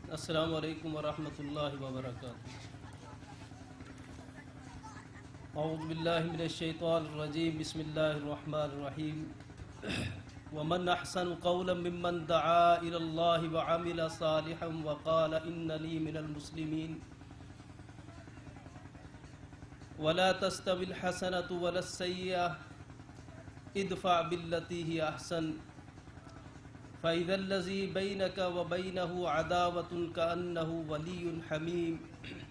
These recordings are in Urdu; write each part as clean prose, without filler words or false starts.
السلام علیکم ورحمۃ اللہ وبرکاتہ۔ اعوذ باللہ من الشیطان الرجیم، بسم اللہ الرحمن الرحیم۔ ومن احسن قولا ممن دعا الى اللہ وعمل صالحا وقال اننی من المسلمین۔ ولا تستوی الحسنۃ ولا السیئۃ ادفع بالتی ہی احسن فإذا الذي بينك وبينه عداوة كأنه ولي حميم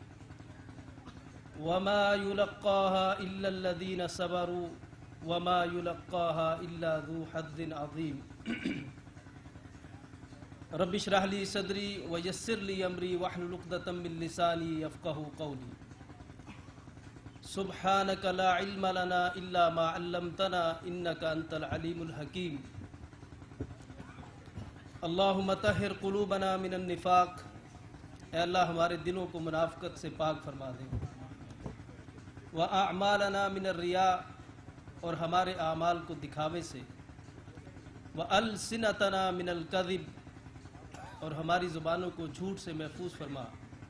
وما يلقاها إلا الذين صبروا وما يلقاها إلا ذو حظ عظيم۔ رب اشرح لي صدري ويسر لي أمري واحلل عقدة من لساني يفقهوا قولي۔ سبحانك لا علم لنا إلا ما علمتنا إنك أنت العليم الحكيم۔ اللہم طہر قلوبنا من النفاق، اے اللہ ہمارے دلوں کو منافقت سے پاک فرما دے۔ واعمالنا من الریا، اور ہمارے اعمال کو دکھاوے سے۔ والسنتنا من الکذب، اور ہماری زبانوں کو جھوٹ سے محفوظ فرما۔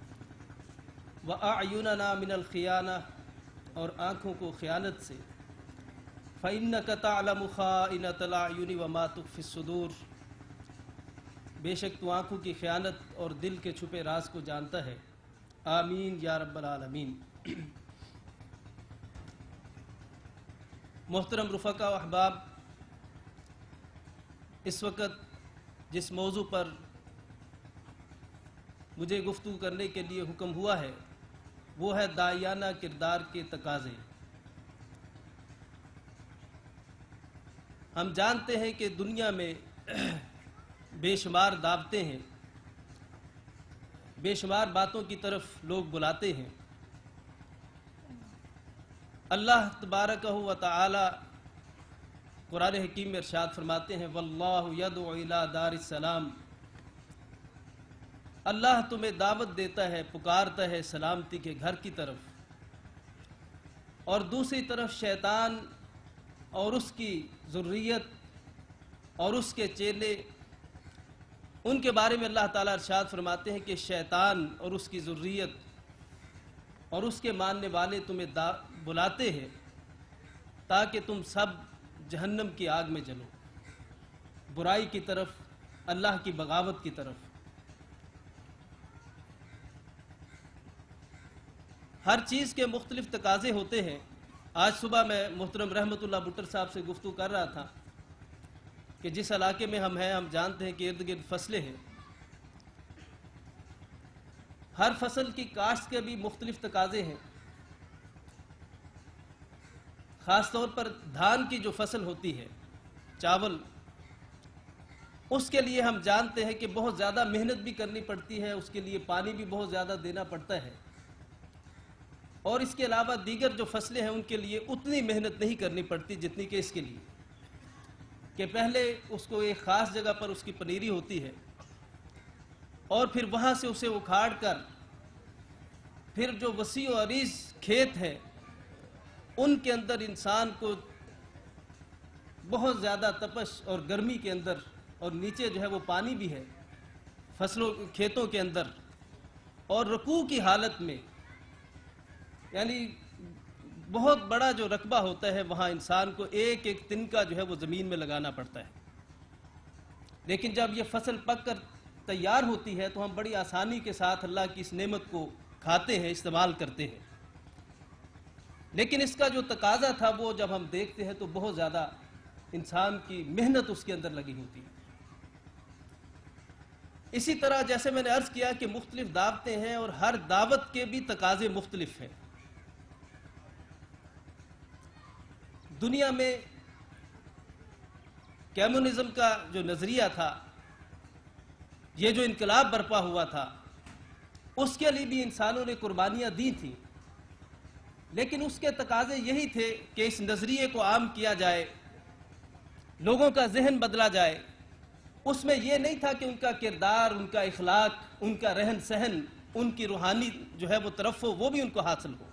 واعیننا من الخیانہ، اور آنکھوں کو خیانت سے۔ فإنک تعلم خائنۃ الاعین وما تخفی الصدور، بے شک تو آنکھوں کی خیانت اور دل کے چھپے راز کو جانتا ہے۔ آمین یا رب العالمین۔ محترم رفقا و احباب، اس وقت جس موضوع پر مجھے گفتگو کرنے کے لیے حکم ہوا ہے وہ ہے داعیانہ کردار کے تقاضے۔ ہم جانتے ہیں کہ دنیا میں بے شمار دعوتیں ہیں، بے شمار باتوں کی طرف لوگ بلاتے ہیں۔ اللہ تبارک و تعالی قرآن حکیم میں ارشاد فرماتے ہیں واللہ یدعو الی دار السلام، اللہ تمہیں دعوت دیتا ہے، پکارتا ہے سلامتی کے گھر کی طرف۔ اور دوسری طرف شیطان اور اس کی ذریت اور اس کے چیلے، ان کے بارے میں اللہ تعالیٰ ارشاد فرماتے ہیں کہ شیطان اور اس کی ذریت اور اس کے ماننے والے تمہیں بلاتے ہیں تاکہ تم سب جہنم کی آگ میں جلو، برائی کی طرف، اللہ کی بغاوت کی طرف۔ ہر چیز کے مختلف تقاضے ہوتے ہیں۔ آج صبح میں محترم رحمت اللہ بٹر صاحب سے گفتگو کر رہا تھا کہ جس علاقے میں ہم ہیں، ہم جانتے ہیں کہ ارد گرد فصلیں ہیں۔ ہر فصل کی کاشت کے بھی مختلف تقاضے ہیں۔ خاص طور پر دھان کی جو فصل ہوتی ہے، چاول، اس کے لیے ہم جانتے ہیں کہ بہت زیادہ محنت بھی کرنی پڑتی ہے، اس کے لیے پانی بھی بہت زیادہ دینا پڑتا ہے۔ اور اس کے علاوہ دیگر جو فصلیں ہیں ان کے لیے اتنی محنت نہیں کرنی پڑتی جتنی کہ اس کے لیے، کہ پہلے اس کو ایک خاص جگہ پر اس کی پنیری ہوتی ہے اور پھر وہاں سے اسے اکھاڑ کر پھر جو وسیع و عریض کھیت ہے ان کے اندر انسان کو بہت زیادہ تپش اور گرمی کے اندر، اور نیچے جو ہے وہ پانی بھی ہے فصلوں کھیتوں کے اندر، اور رکوع کی حالت میں، یعنی بہت بڑا جو رقبہ ہوتا ہے وہاں انسان کو ایک ایک تنکا جو ہے وہ زمین میں لگانا پڑتا ہے۔ لیکن جب یہ فصل پک کر تیار ہوتی ہے تو ہم بڑی آسانی کے ساتھ اللہ کی اس نعمت کو کھاتے ہیں، استعمال کرتے ہیں۔ لیکن اس کا جو تقاضا تھا وہ جب ہم دیکھتے ہیں تو بہت زیادہ انسان کی محنت اس کے اندر لگی ہوتی ہے۔ اسی طرح جیسے میں نے عرض کیا کہ مختلف دعوتیں ہیں اور ہر دعوت کے بھی تقاضے مختلف ہیں۔ دنیا میں کمیونزم کا جو نظریہ تھا، یہ جو انقلاب برپا ہوا تھا، اس کے لیے بھی انسانوں نے قربانیاں دی تھیں، لیکن اس کے تقاضے یہی تھے کہ اس نظریے کو عام کیا جائے، لوگوں کا ذہن بدلا جائے۔ اس میں یہ نہیں تھا کہ ان کا کردار، ان کا اخلاق، ان کا رہن سہن، ان کی روحانی جو ہے وہ طرف ہو، وہ بھی ان کو حاصل ہو۔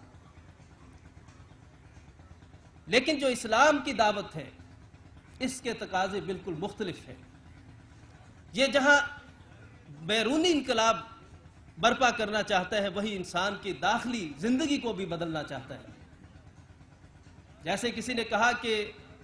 لیکن جو اسلام کی دعوت ہے اس کے تقاضے بالکل مختلف ہیں۔ یہ جہاں بیرونی انقلاب برپا کرنا چاہتا ہے وہی انسان کی داخلی زندگی کو بھی بدلنا چاہتا ہے۔ جیسے کسی نے کہا کہ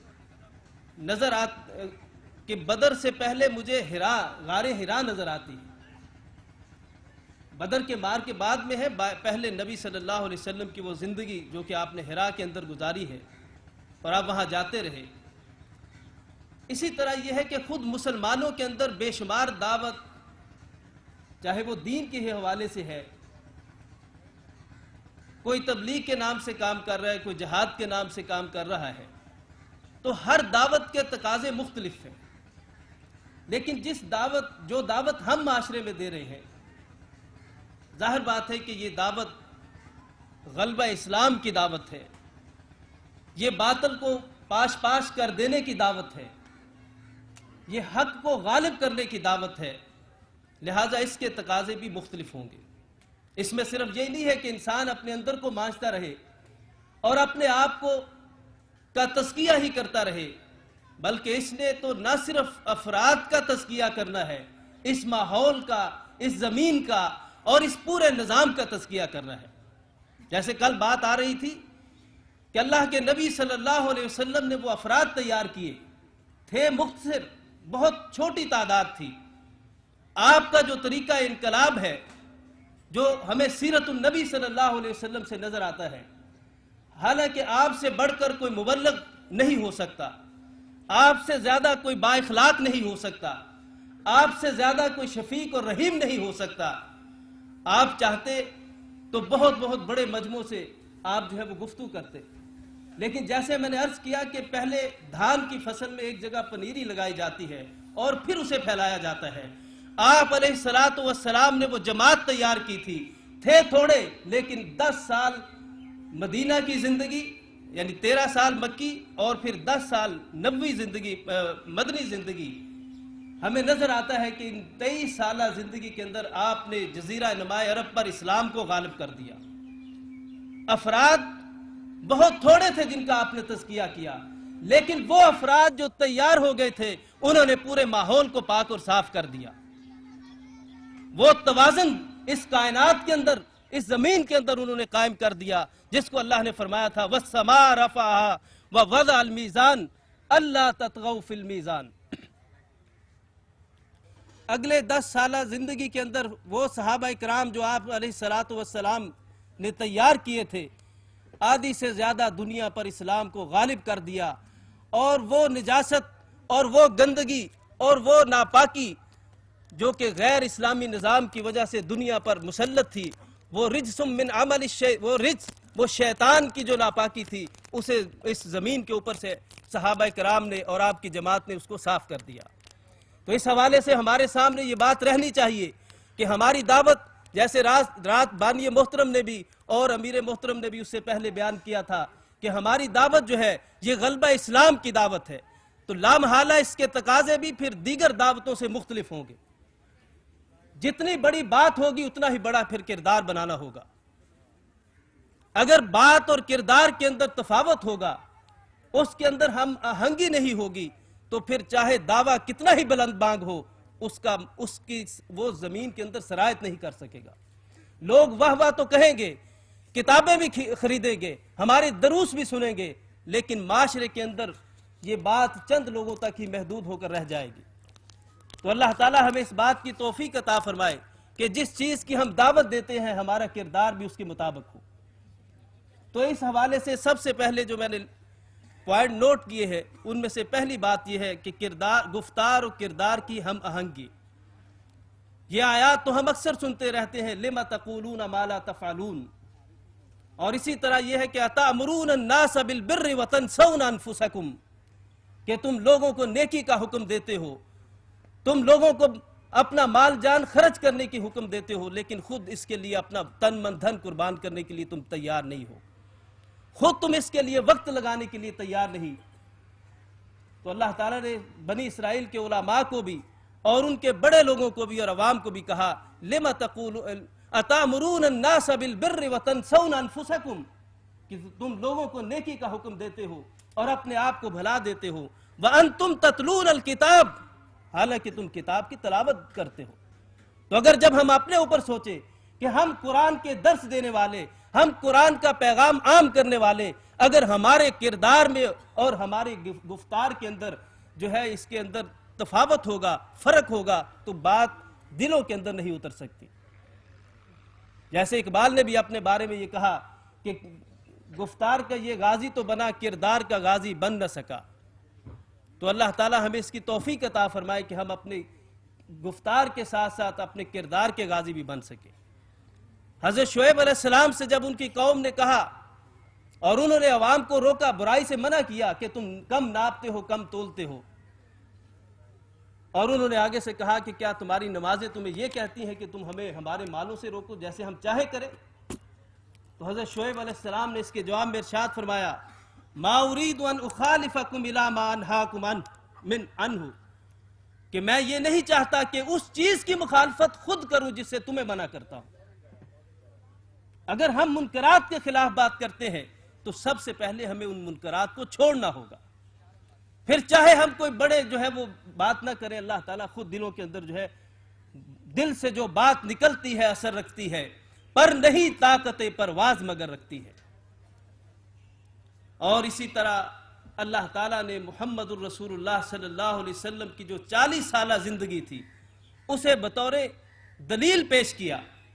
کہ بدر سے پہلے مجھے غار ہرا نظر آتی ہے۔ بدر کے مار کے بعد میں ہے پہلے نبی صلی اللہ علیہ وسلم کی وہ زندگی جو کہ آپ نے ہرا کے اندر گزاری ہے اور آپ وہاں جاتے رہے۔ اسی طرح یہ ہے کہ خود مسلمانوں کے اندر بے شمار دعوت، چاہے وہ دین کے حوالے سے ہے، کوئی تبلیغ کے نام سے کام کر رہا ہے، کوئی جہاد کے نام سے کام کر رہا ہے، تو ہر دعوت کے تقاضے مختلف ہیں۔ لیکن جو دعوت ہم معاشرے میں دے رہے ہیں، ظاہر بات ہے کہ یہ دعوت غلبہ اسلام کی دعوت ہے، یہ باطل کو پاش کر دینے کی دعوت ہے، یہ حق کو غالب کرنے کی دعوت ہے، لہٰذا اس کے تقاضے بھی مختلف ہوں گے۔ اس میں صرف یہ نہیں ہے کہ انسان اپنے اندر کو مانچتا رہے اور اپنے آپ کا تزکیہ ہی کرتا رہے، بلکہ اس نے تو نہ صرف افراد کا تزکیہ کرنا ہے، اس ماحول کا، اس زمین کا اور اس پورے نظام کا تزکیہ کرنا ہے۔ جیسے کل بات آ رہی تھی کہ اللہ کے نبی صلی اللہ علیہ وسلم نے وہ افراد تیار کیے تھے، مختصر بہت چھوٹی تعداد تھی۔ آپ کا جو طریقہ انقلاب ہے، جو ہمیں سیرت النبی صلی اللہ علیہ وسلم سے نظر آتا ہے، حالانکہ آپ سے بڑھ کر کوئی مبلغ نہیں ہو سکتا، آپ سے زیادہ کوئی با اخلاق نہیں ہو سکتا، آپ سے زیادہ کوئی شفیق اور رحیم نہیں ہو سکتا۔ آپ چاہتے تو بہت بہت بڑے مجموع سے آپ جو ہے وہ گفتگو کرتے، لیکن جیسے میں نے عرض کیا کہ پہلے دھان کی فصل میں ایک جگہ پنیری لگائی جاتی ہے اور پھر اسے پھیلایا جاتا ہے۔ آپ علیہ السلام نے وہ جماعت تیار کی تھی، تھے تھوڑے لیکن 10 سال مدینہ کی زندگی، یعنی 13 سال مکی اور پھر 10 سال نبوی زندگی، مدنی زندگی، ہمیں نظر آتا ہے کہ ان 23 سالہ زندگی کے اندر آپ نے جزیرہ نمائے عرب پر اسلام کو غالب کر دیا۔ افراد بہت تھوڑے تھے جن کا آپ نے تزکیہ کیا، لیکن وہ افراد جو تیار ہو گئے تھے انہوں نے پورے ماحول کو پاک اور صاف کر دیا۔ وہ توازن اس کائنات کے اندر، اس زمین کے اندر انہوں نے قائم کر دیا جس کو اللہ نے فرمایا تھا وَالسَّمَاءَ رَفَعَهَا وَوَضَعَ الْمِيزَانَ أَلَّا تَطْغَوْا فِي الْمِيزَانِ۔ اگلے 10 سالہ زندگی کے اندر وہ صحابہ کرام جو آپ علیہ السلام نے تیار کیے تھے، آدھی سے زیادہ دنیا پر اسلام کو غالب کر دیا، اور وہ نجاست اور وہ گندگی اور وہ ناپاکی جو کہ غیر اسلامی نظام کی وجہ سے دنیا پر مسلط تھی، وہ رجس من عمل وہ شیطان کی جو ناپاکی تھی، اسے اس زمین کے اوپر سے صحابہ کرام نے اور آپ کی جماعت نے اس کو صاف کر دیا۔ تو اس حوالے سے ہمارے سامنے یہ بات رہنی چاہیے کہ ہماری دعوت، جیسے رات بانی محترم نے بھی اور امیر محترم نے بھی اس سے پہلے بیان کیا تھا کہ ہماری دعوت جو ہے یہ غلبہ اسلام کی دعوت ہے، تو لامحالہ اس کے تقاضے بھی پھر دیگر دعوتوں سے مختلف ہوں گے۔ جتنی بڑی بات ہوگی اتنا ہی بڑا پھر کردار بنانا ہوگا۔ اگر بات اور کردار کے اندر تفاوت ہوگا، اس کے اندر ہم آہنگی نہیں ہوگی، تو پھر چاہے دعویٰ کتنا ہی بلند بانگ ہو، اس کی وہ زمین کے اندر سرایت نہیں کر سکے گا۔ لوگ واہ واہ تو کہیں گے، کتابیں بھی خریدیں گے، ہمارے دروس بھی سنیں گے، لیکن معاشرے کے اندر یہ بات چند لوگوں تک ہی محدود ہو کر رہ جائے گی۔ تو اللہ تعالیٰ ہمیں اس بات کی توفیق عطا فرمائے کہ جس چیز کی ہم دعوت دیتے ہیں ہمارا کردار بھی اس کے مطابق ہو۔ تو اس حوالے سے سب سے پہلے جو میں نے پوائنٹ نوٹ کیے ہیں ان میں سے پہلی بات یہ ہے کہ گفتار و کردار کی ہم آہنگی۔ یہ آیات تو ہم اکثر سنتے رہتے ہیں، لِمَ تَقُولُونَ مَا لَا تَفْعَلُونَ، اور اسی طرح یہ ہے کہ أَتَأْمُرُونَ النَّاسَ بِالْبِرِّ وَتَنْسَوْنَ أَنفُسَكُمْ، کہ تم لوگوں کو نیکی کا حکم دیتے ہو، تم لوگوں کو اپنا مال جان خرچ کرنے کی حکم دیتے ہو، لیکن خود اس کے لیے اپنا تن من دھن قربان کرنے کے لیے تم تیار نہیں ہو، خود تم اس کے لیے وقت لگانے کے لیے تیار نہیں۔ تو اللہ تعالیٰ نے بنی اسرائیل کے علماء کو بھی اور ان کے بڑے لوگوں کو بھی اور عوام کو بھی کہا لِمَ تَقُولُ أَتَأْمُرُونَ النَّاسَ بِالْبِرِّ وَتَنْسَوْنَ أَنفُسَكُمْ، کہ تم لوگوں کو نیکی کا حکم دیتے ہو اور اپنے آپ کو بھلا دیتے ہو، وَأَنْتُمْ تَتْلُونَ الْكِتَابَ، حالانکہ تم کتاب کی تلاوت کرتے ہو۔ تو اگر جب ہم اپنے اوپر سوچیں کہ ہم قرآن کے درس دینے والے، ہم قرآن کا پیغام عام کرنے والے، اگر ہمارے کردار میں اور ہمارے گفتار کے اندر جو ہے اس کے اندر تفاوت ہوگا، فرق ہوگا، تو بات دلوں کے اندر نہیں اتر سکتی۔ جیسے اقبال نے بھی اپنے بارے میں یہ کہا کہ گفتار کا یہ غازی تو بنا، کردار کا غازی بن نہ سکا۔ تو اللہ تعالی ہمیں اس کی توفیق عطا فرمائے کہ ہم اپنے گفتار کے ساتھ ساتھ اپنے کردار کے غازی بھی بن سکیں۔ حضرت شعیب علیہ السلام سے جب ان کی قوم نے کہا اور انہوں نے عوام کو روکا، برائی سے منع کیا کہ تم کم ناپتے ہو، کم تولتے ہو، اور انہوں نے آگے سے کہا کہ کیا تمہاری نمازیں تمہیں یہ کہتی ہیں کہ تم ہمیں ہمارے مالوں سے روکو جیسے ہم چاہے کریں؟ تو حضرت شعیب علیہ السلام نے اس کے جواب میں ارشاد فرمایا، ما اريد ان اخالفكم الى ما انهاكم عنه، کہ میں یہ نہیں چاہتا کہ اس چیز کی مخالفت خود کروں جس سے تمہیں منع کرتا ہوں۔ اگر ہم منکرات کے خلاف بات کرتے ہیں تو سب سے پہلے ہمیں ان منکرات کو چھوڑنا ہوگا، پھر چاہے ہم کوئی بڑے جو ہے وہ بات نہ کریں، اللہ تعالیٰ خود دلوں کے اندر جو ہے دل سے جو بات نکلتی ہے اثر رکھتی ہے، پر نہیں طاقت پرواز مگر رکھتی ہے۔ اور اسی طرح اللہ تعالیٰ نے محمد الرسول اللہ صلی اللہ علیہ وسلم کی جو 40 سالہ زندگی تھی اسے بطور دلیل پیش کیا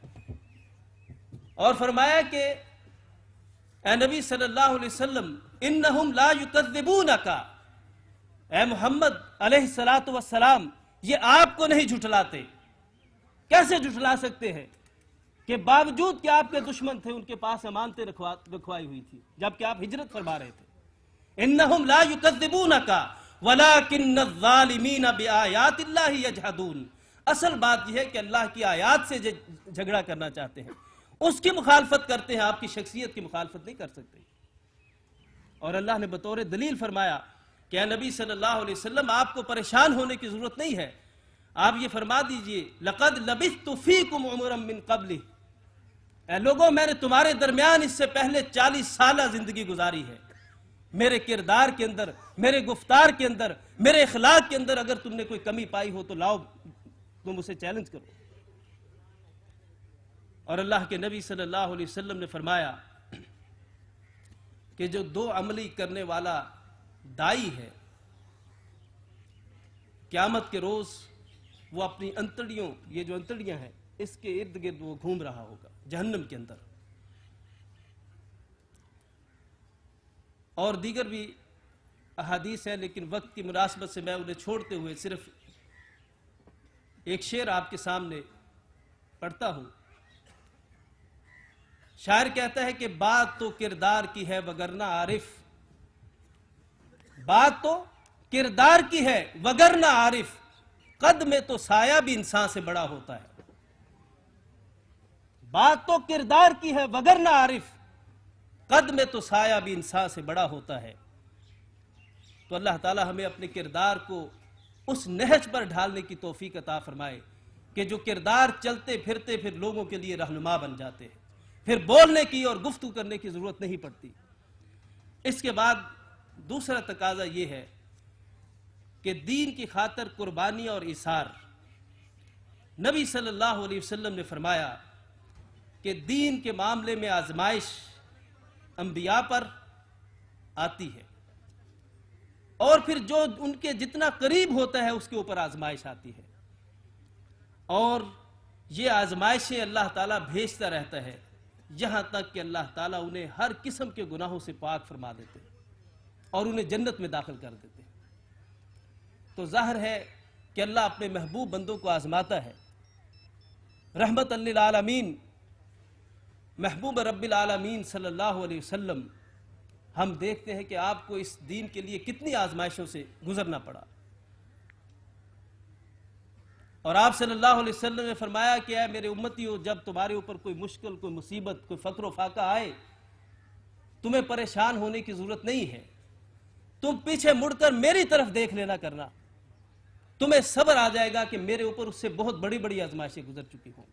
اور فرمایا کہ اے نبی صلی اللہ علیہ وسلم انہم لا یکذبونک، اے محمد علیہ السلام یہ آپ کو نہیں جھٹلاتے۔ کیسے جھٹلا سکتے ہیں کہ باوجود کہ آپ کے دشمن تھے ان کے پاس امانتیں رکھوائی ہوئی تھی جبکہ آپ ہجرت فرما رہے تھے۔ انہم لا یکذبونک ولکن الظالمین بآیات اللہ یجحدون، اصل بات یہ ہے کہ اللہ کی آیات سے جھگڑا کرنا چاہتے ہیں، اس کی مخالفت کرتے ہیں، آپ کی شخصیت کی مخالفت نہیں کر سکتے۔ اور اللہ نے بطور دلیل فرمایا کہ اے نبی صلی اللہ علیہ وسلم آپ کو پریشان ہونے کی ضرورت نہیں ہے، آپ یہ فرما دیجئے لقد لبثت فیکم عمرا من قبلہ، اے لوگوں میں نے تمہارے درمیان اس سے پہلے 40 سالہ زندگی گزاری ہے، میرے کردار کے اندر، میرے گفتار کے اندر، میرے اخلاق کے اندر اگر تم نے کوئی کمی پائی ہو تو لاؤ تم اسے چیلنج کرو۔ اور اللہ کے نبی صلی اللہ علیہ وسلم نے فرمایا کہ جو دو عملی کرنے والا دائی ہے قیامت کے روز وہ اپنی انتڑیوں، یہ جو انتڑیاں ہیں اس کے ارد گرد وہ گھوم رہا ہوگا جہنم کے اندر۔ اور دیگر بھی احادیث ہیں لیکن وقت کی مناسبت سے میں انہیں چھوڑتے ہوئے صرف ایک شعر آپ کے سامنے پڑھتا ہوں۔ شاعر کہتا ہے کہ بات تو کردار کی ہے وگرنہ عارف، بات تو کردار کی ہے وگرنہ عارف، قد میں تو سایہ بھی انسان سے بڑا ہوتا ہے۔ بات تو کردار کی ہے وگرنہ عارف، قد میں تو سایہ بھی انسان سے بڑا ہوتا ہے۔ تو اللہ تعالی ہمیں اپنے کردار کو اس نہج پر ڈھالنے کی توفیق عطا فرمائے کہ جو کردار چلتے پھرتے پھر لوگوں کے لیے رہنما بن جاتے ہیں، پھر بولنے کی اور گفتگو کرنے کی ضرورت نہیں پڑتی۔ اس کے بعد دوسرا تقاضا یہ ہے کہ دین کی خاطر قربانی اور ایثار۔ نبی صلی اللہ علیہ وسلم نے فرمایا کہ دین کے معاملے میں آزمائش انبیاء پر آتی ہے اور پھر جو ان کے جتنا قریب ہوتا ہے اس کے اوپر آزمائش آتی ہے، اور یہ آزمائشیں اللہ تعالیٰ بھیجتا رہتا ہے یہاں تک کہ اللہ تعالیٰ انہیں ہر قسم کے گناہوں سے پاک فرما دیتے ہیں اور انہیں جنت میں داخل کر دیتے ہیں۔ تو ظاہر ہے کہ اللہ اپنے محبوب بندوں کو آزماتا ہے۔ رحمت للعالمین محبوب رب العالمین صلی اللہ علیہ وسلم، ہم دیکھتے ہیں کہ آپ کو اس دین کے لیے کتنی آزمائشوں سے گزرنا پڑا، اور آپ صلی اللہ علیہ وسلم نے فرمایا کہ اے میرے امتیوں، جب تمہارے اوپر کوئی مشکل، کوئی مصیبت، کوئی فقر و فاقہ آئے تمہیں پریشان ہونے کی ضرورت نہیں ہے، تم پیچھے مڑ کر میری طرف دیکھ لینا کرنا، تمہیں صبر آ جائے گا کہ میرے اوپر اس سے بہت بڑی بڑی آزمائشیں گزر چکی ہوں۔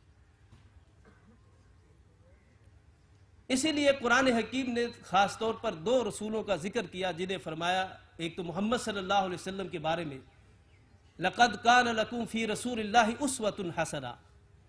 اسی لیے قرآن حکیم نے خاص طور پر دو رسولوں کا ذکر کیا جنہیں فرمایا، ایک تو محمد صلی اللہ علیہ وسلم کے بارے میں لَقَدْ كَانَ لَكُمْ فِي رَسُولِ اللَّهِ أُسْوَةٌ حَسَنَةٌ،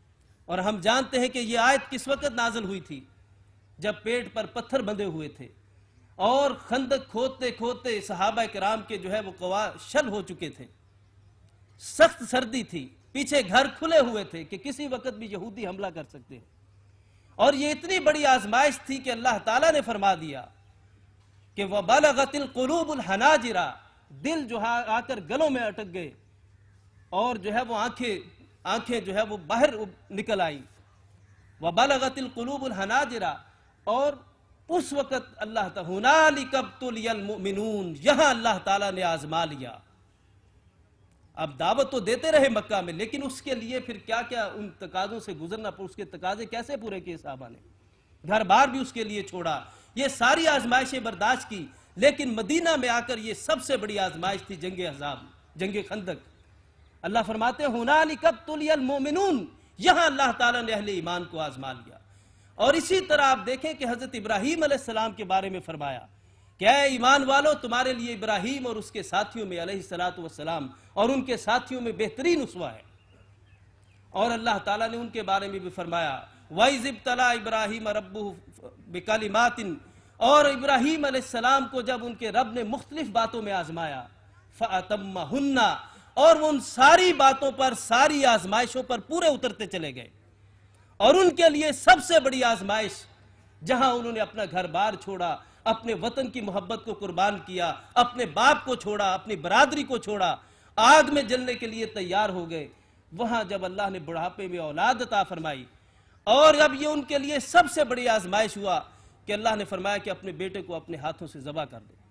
اور ہم جانتے ہیں کہ یہ آیت کس وقت نازل ہوئی تھی؟ جب پیٹ پر پتھر بندھے ہوئے تھے اور خندق کھودتے کھودتے صحابہ کرام کے جو ہے وہ قوا شل ہو چکے تھے، سخت سردی تھی، پیچھے گھر کھلے ہوئے تھے کہ کسی وقت بھی یہودی حملہ کر سکتے ہیں، اور یہ اتنی بڑی آزمائش تھی کہ اللہ تعالیٰ نے فرما دیا کہ وَبَلَغَتِ الْقُلُوبُ الْحَنَاجِرَ، دل جو آ کر گلوں میں اٹک گئے، اور جو ہے وہ آنکھیں جو ہے وہ باہر نکل آئی، وَبَلَغَتِ الْقُلُوبُ الْحَنَاجِرَ، اور اس وقت اللہ تعالیٰ هُنَالِكَ ابْتُلِيَ الْمُؤْمِنُونَ، یہاں اللہ تعالیٰ نے آزما لیا۔ اب دعوت تو دیتے رہے مکہ میں، لیکن اس کے لیے پھر کیا کیا ان تقاضوں سے گزرنا پڑا، اس کے تقاضے کیسے پورے کیے صحابہ نے، گھر بار بھی اس کے لیے چھوڑا، یہ ساری آزمائشیں برداشت کی، لیکن مدینہ میں آ کر یہ سب سے بڑی آزمائش تھی جنگ احزاب، جنگ خندق۔ اللہ فرماتے ہیں هُنَالِكَ ابْتُلِيَ الْمُؤْمِنُونَ، یہاں اللہ تعالیٰ نے اہل ایمان کو آزما لیا۔ اور اسی طرح آپ دیکھیں کہ حضرت ابراہیم علیہ السلام کے بارے میں فرمایا کہ اے ایمان والو، تمہارے لیے ابراہیم اور اس کے ساتھیوں میں علیہ السلام اور ان کے ساتھیوں میں بہترین اسوہ ہے۔ اور اللہ تعالیٰ نے ان کے بارے میں بھی فرمایا وَإِذِ ابْتَلَىٰ إِبْرَاهِيمَ رَبُّهُ بِكَلِمَاتٍ، اور ابراہیم علیہ السلام کو جب ان کے رب نے مختلف باتوں میں آزمایا فَأَتَمَّهُنَّ، اور وہ ان ساری باتوں پر، ساری آزمائشوں پر پورے اترتے چلے گئے۔ اور ان کے لیے سب سے بڑی آزمائش، جہاں انہوں نے اپنا گھر بار چھوڑا، اپنے وطن کی محبت کو قربان کیا، اپنے باپ کو چھوڑا، اپنی برادری کو چھوڑا، آگ میں جلنے کے لیے تیار ہو گئے، وہاں جب اللہ نے بڑھاپے میں اولاد عطا فرمائی، اور اب یہ ان کے لیے سب سے بڑی آزمائش ہوا کہ اللہ نے فرمایا کہ اپنے بیٹے کو اپنے ہاتھوں سے ذبح کر دو۔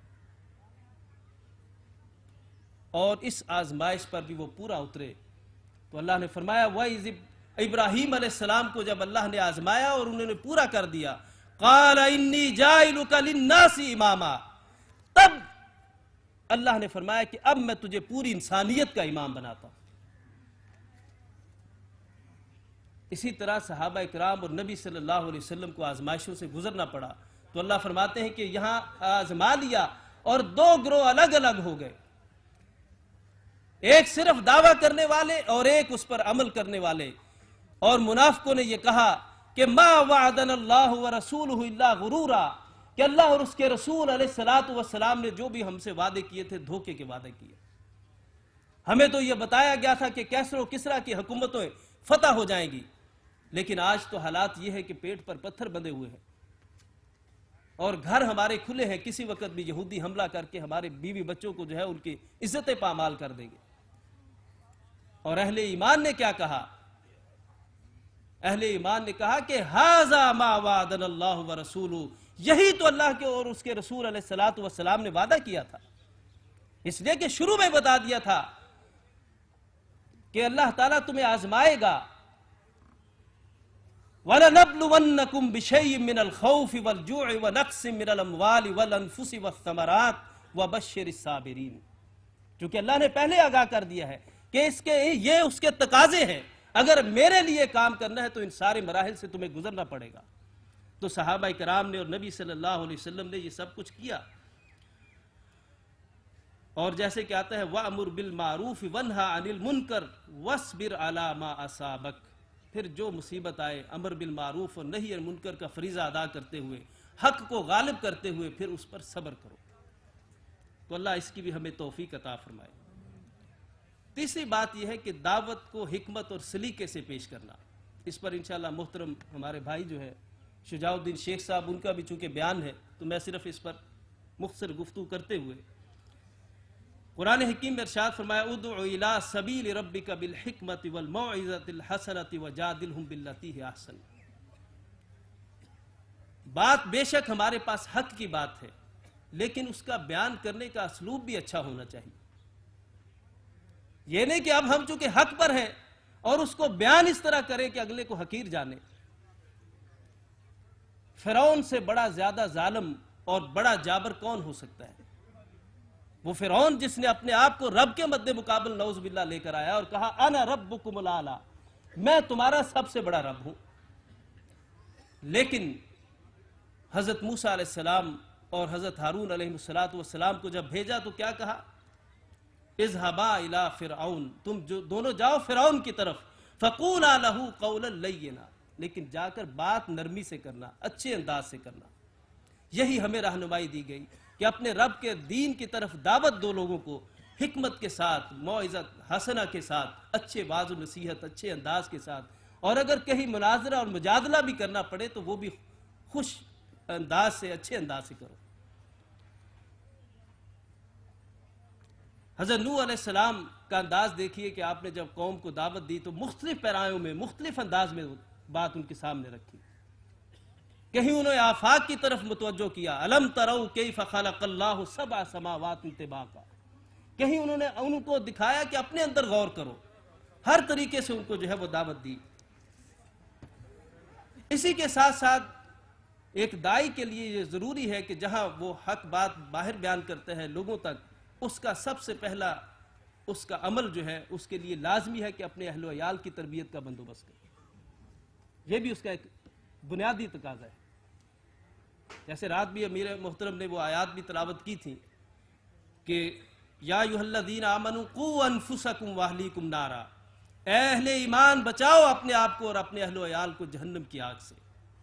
اور اس آزمائش پر بھی وہ پورا اترے، تو اللہ نے فرمایا وَإِذِ ابراہیم علیہ السلام کو جب اللہ نے آزمایا اور انہوں نے پورا کر دیا، قَالَ إِنِّي جَائِلُكَ لِلنَّاسِ إِمَامًا، تب اللہ نے فرمایا کہ اب میں تجھے پوری انسانیت کا امام بناتا ہوں۔ اسی طرح صحابہ اکرام اور نبی صلی اللہ علیہ وسلم کو آزمائشوں سے گزرنا پڑا، تو اللہ فرماتے ہیں کہ یہاں آزما لیا اور دو گروہ الگ الگ ہو گئے، ایک صرف دعویٰ کرنے والے اور ایک اس پر عمل کرنے والے۔ اور منافقوں نے یہ کہا کہ ما وعدنا اللہ ورسولہ الا غرورا، کہ اللہ اور اس کے رسول علیہ السلام نے جو بھی ہم سے وعدے کیے تھے دھوکے کے وعدے کیے، ہمیں تو یہ بتایا گیا تھا کہ کیسر و کسرا کی حکومتیں فتح ہو جائیں گی، لیکن آج تو حالات یہ ہے کہ پیٹ پر پتھر بندھے ہوئے ہیں اور گھر ہمارے کھلے ہیں، کسی وقت بھی یہودی حملہ کر کے ہمارے بیوی بچوں کو جو ہے ان کی عزتیں پامال کر دیں گے۔ اور اہل ایمان نے کیا کہا؟ اہل ایمان نے کہا کہ ھذا ما وعدنا اللہ ورسولہ، یہی تو اللہ کے اور اس کے رسول علیہ السلام نے وعدہ کیا تھا، اس لیے کہ شروع میں بتا دیا تھا کہ اللہ تعالیٰ تمہیں آزمائے گا، وَلَنَبْلُوَنَّكُمْ بِشَيْءٍ مِّنَ الْخَوْفِ وَالْجُوعِ وَنَقْصٍ مِّنَ الْأَمْوَالِ وَالْأَنفُسِ وَالثَّمَرَاتِ وَبَشِّرِ الصَّابِرِينَ، چونکہ اللہ نے پہلے آگاہ کر دیا ہے کہ یہ اس کے تقاضے ہیں، اگر میرے لیے کام کرنا ہے تو ان سارے مراحل سے تمہیں گزرنا پڑے گا۔ تو صحابہ کرام نے اور نبی صلی اللہ علیہ وسلم نے یہ سب کچھ کیا، اور جیسے کہ آتا ہے وَأْمُرْ بِالْمَعْرُوفِ وَانْهَ عَنِ الْمُنْكَرِ وَاصْبِرْ عَلَى مَا أَصَابَكَ، پھر جو مصیبت آئے امر بالمعروف اور نہی عن المنکر کا فریضہ ادا کرتے ہوئے، حق کو غالب کرتے ہوئے پھر اس پر صبر کرو۔ تو اللہ اس کی بھی ہمیں توفیق عطا فرمائے۔ تیسری بات یہ ہے کہ دعوت کو حکمت اور سلیقے سے پیش کرنا، اس پر انشاءاللہ محترم ہمارے بھائی جو ہے شجاع الدین شیخ صاحب، ان کا بھی چونکہ بیان ہے تو میں صرف اس پر مختصر گفتگو کرتے ہوئے، قرآن حکیم میں ارشاد فرمایا ادع الی سبیل ربک بالحکمت والموعظۃ الحسنۃ وجادلہم باللتی ہی احسن، بات بے شک ہمارے پاس حق کی بات ہے، لیکن اس کا بیان کرنے کا اسلوب بھی اچھا ہونا چاہیے۔ یہ نہیں کہ اب ہم چونکہ حق پر ہیں اور اس کو بیان اس طرح کریں کہ اگلے کو حقیر جانے۔ فرعون سے بڑا زیادہ ظالم اور بڑا جابر کون ہو سکتا ہے؟ وہ فرعون جس نے اپنے آپ کو رب کے مد مقابل نعوذ باللہ لے کر آیا اور کہا انا ربکم الاعلی، میں تمہارا سب سے بڑا رب ہوں۔ لیکن حضرت موسیٰ علیہ السلام اور حضرت ہارون علیہ السلام کو جب بھیجا تو کیا کہا؟ اذهبا الى فرعون، تم جو دونوں جاؤ فرعون کی طرف، فَقُولَا لَهُ قَوْلًا لَيِّنًا، لیکن جا کر بات نرمی سے کرنا، اچھے انداز سے کرنا۔ یہی ہمیں رہنمائی دی گئی کہ اپنے رب کے دین کی طرف دعوت دو لوگوں کو، حکمت کے ساتھ، موعظت حسنہ کے ساتھ، اچھے واعظ و نصیحت، اچھے انداز کے ساتھ، اور اگر کہیں مناظرہ اور مجادلہ بھی کرنا پڑے تو وہ بھی خوش انداز سے، اچھے انداز سے کرو۔ حضرت نوح علیہ السلام کا انداز دیکھیے کہ آپ نے جب قوم کو دعوت دی تو مختلف پیرایوں میں، مختلف انداز میں بات ان کے سامنے رکھی۔ کہیں انہوں نے آفاق کی طرف متوجہ کیا، الم تروا کیف خلق اللہ سبع سماوات طباقا، کہیں انہوں نے ان کو دکھایا کہ اپنے اندر غور کرو، ہر طریقے سے ان کو جو ہے وہ دعوت دی۔ اسی کے ساتھ ساتھ ایک دائی کے لیے یہ ضروری ہے کہ جہاں وہ حق بات باہر بیان کرتے ہیں لوگوں تک، اس کا سب سے پہلا اس کا عمل جو ہے اس کے لیے لازمی ہے کہ اپنے اہل و عیال کی تربیت کا بندوبست کرے۔ یہ بھی اس کا ایک بنیادی تقاضا ہے۔ جیسے رات بھی امیر محترم نے وہ آیات بھی تلاوت کی تھی کہ یا ایھا الذین آمنوا قوا انفسکم واہلیکم نارا، اے اہل ایمان بچاؤ اپنے آپ کو اور اپنے اہل و عیال کو جہنم کی آگ سے۔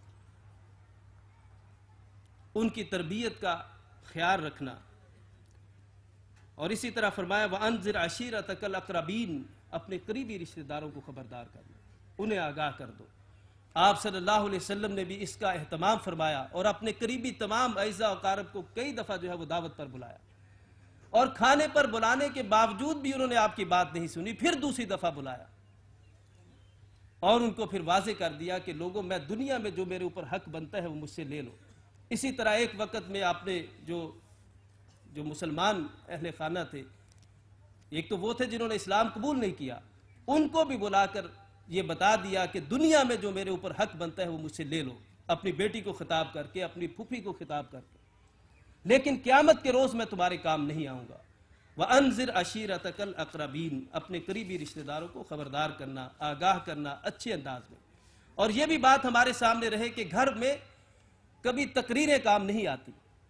ان کی تربیت کا خیال رکھنا، اور اسی طرح فرمایا وَأَنذِرْ عَشِيرَتَكَ الْأَقْرَبِينَ، اپنے قریبی رشتہ داروں کو خبردار کرنا، انہیں آگاہ کر دو۔ آپ صلی اللہ علیہ وسلم نے بھی اس کا اہتمام فرمایا اور اپنے قریبی تمام اعزاء و اقارب کو کئی دفعہ جو ہے وہ دعوت پر بلایا، اور کھانے پر بلانے کے باوجود بھی انہوں نے آپ کی بات نہیں سنی، پھر دوسری دفعہ بلایا اور ان کو پھر واضح کر دیا کہ لوگوں، میں دنیا میں جو میرے اوپر حق بنتا ہے وہ مجھ سے لے لو۔ اسی طرح ایک وقت میں آپ نے جو مسلمان اہل خانہ تھے، ایک تو وہ تھے جنہوں نے اسلام قبول نہیں کیا، ان کو بھی بلا کر یہ بتا دیا کہ دنیا میں جو میرے اوپر حق بنتا ہے وہ مجھ سے لے لو، اپنی بیٹی کو خطاب کر کے، اپنی پھوپھی کو خطاب کر کے، لیکن قیامت کے روز میں تمہارے کام نہیں آؤں گا۔ وَأَنذِرْ عَشِيرَتَكَ الْأَقْرَبِينَ، اپنے قریبی رشتہ داروں کو خبردار کرنا، آگاہ کرنا اچھے انداز میں۔ اور یہ بھی بات ہمارے سامنے رہے کہ گھر میں کبھی تقریریں کام نہیں آتی۔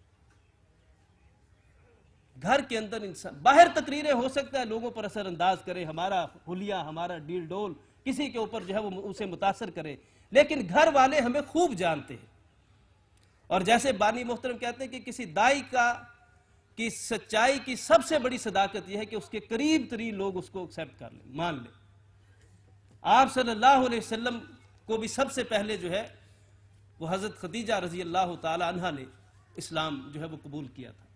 گھر کے اندر انسان، باہر تقریریں ہو سکتا ہے لوگوں پر اثر انداز کرے، ہمارا حلیہ، ہمارا ڈیل ڈول کسی کے اوپر جو ہے وہ اسے متاثر کرے، لیکن گھر والے ہمیں خوب جانتے ہیں۔ اور جیسے بانی محترم کہتے ہیں کہ کسی دائی کی سچائی کی سب سے بڑی صداقت یہ ہے کہ اس کے قریب ترین لوگ اس کو ایکسیپٹ کر لیں، مان لیں۔ آپ صلی اللہ علیہ وسلم کو بھی سب سے پہلے جو ہے وہ حضرت خدیجہ رضی اللہ تعالی عنہ نے اسلام جو ہے وہ قبول کیا تھا۔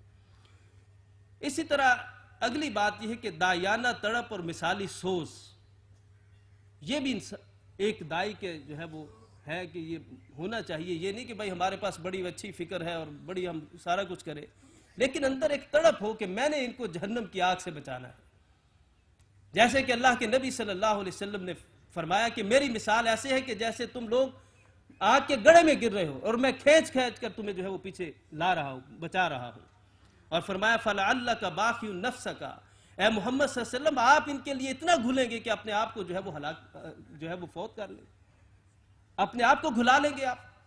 اسی طرح اگلی بات یہ ہے کہ دائیانہ تڑپ اور مثالی سوز، یہ بھی ایک دائی کے جو ہے وہ ہے کہ یہ ہونا چاہیے۔ یہ نہیں کہ بھائی ہمارے پاس بڑی اچھی فکر ہے اور بڑی ہم سارا کچھ کریں، لیکن اندر ایک تڑپ ہو کہ میں نے ان کو جہنم کی آگ سے بچانا ہے۔ جیسے کہ اللہ کے نبی صلی اللہ علیہ وسلم نے فرمایا کہ میری مثال ایسے ہے کہ جیسے تم لوگ آگ کے گڑھے میں گر رہے ہو اور میں کھینچ کر تمہیں جو ہے وہ پیچھے لا رہا ہوں، بچا رہا ہوں۔ اور فرمایا فَلَعَلَّكَ بَاخِعٌ نَفْسَكَ، اے محمد صلی اللہ علیہ وسلم آپ ان کے لیے اتنا گھلیں گے کہ اپنے آپ کو جو ہے وہ جو ہے وہ فوت کر لیں، اپنے آپ کو گھلا لیں گے۔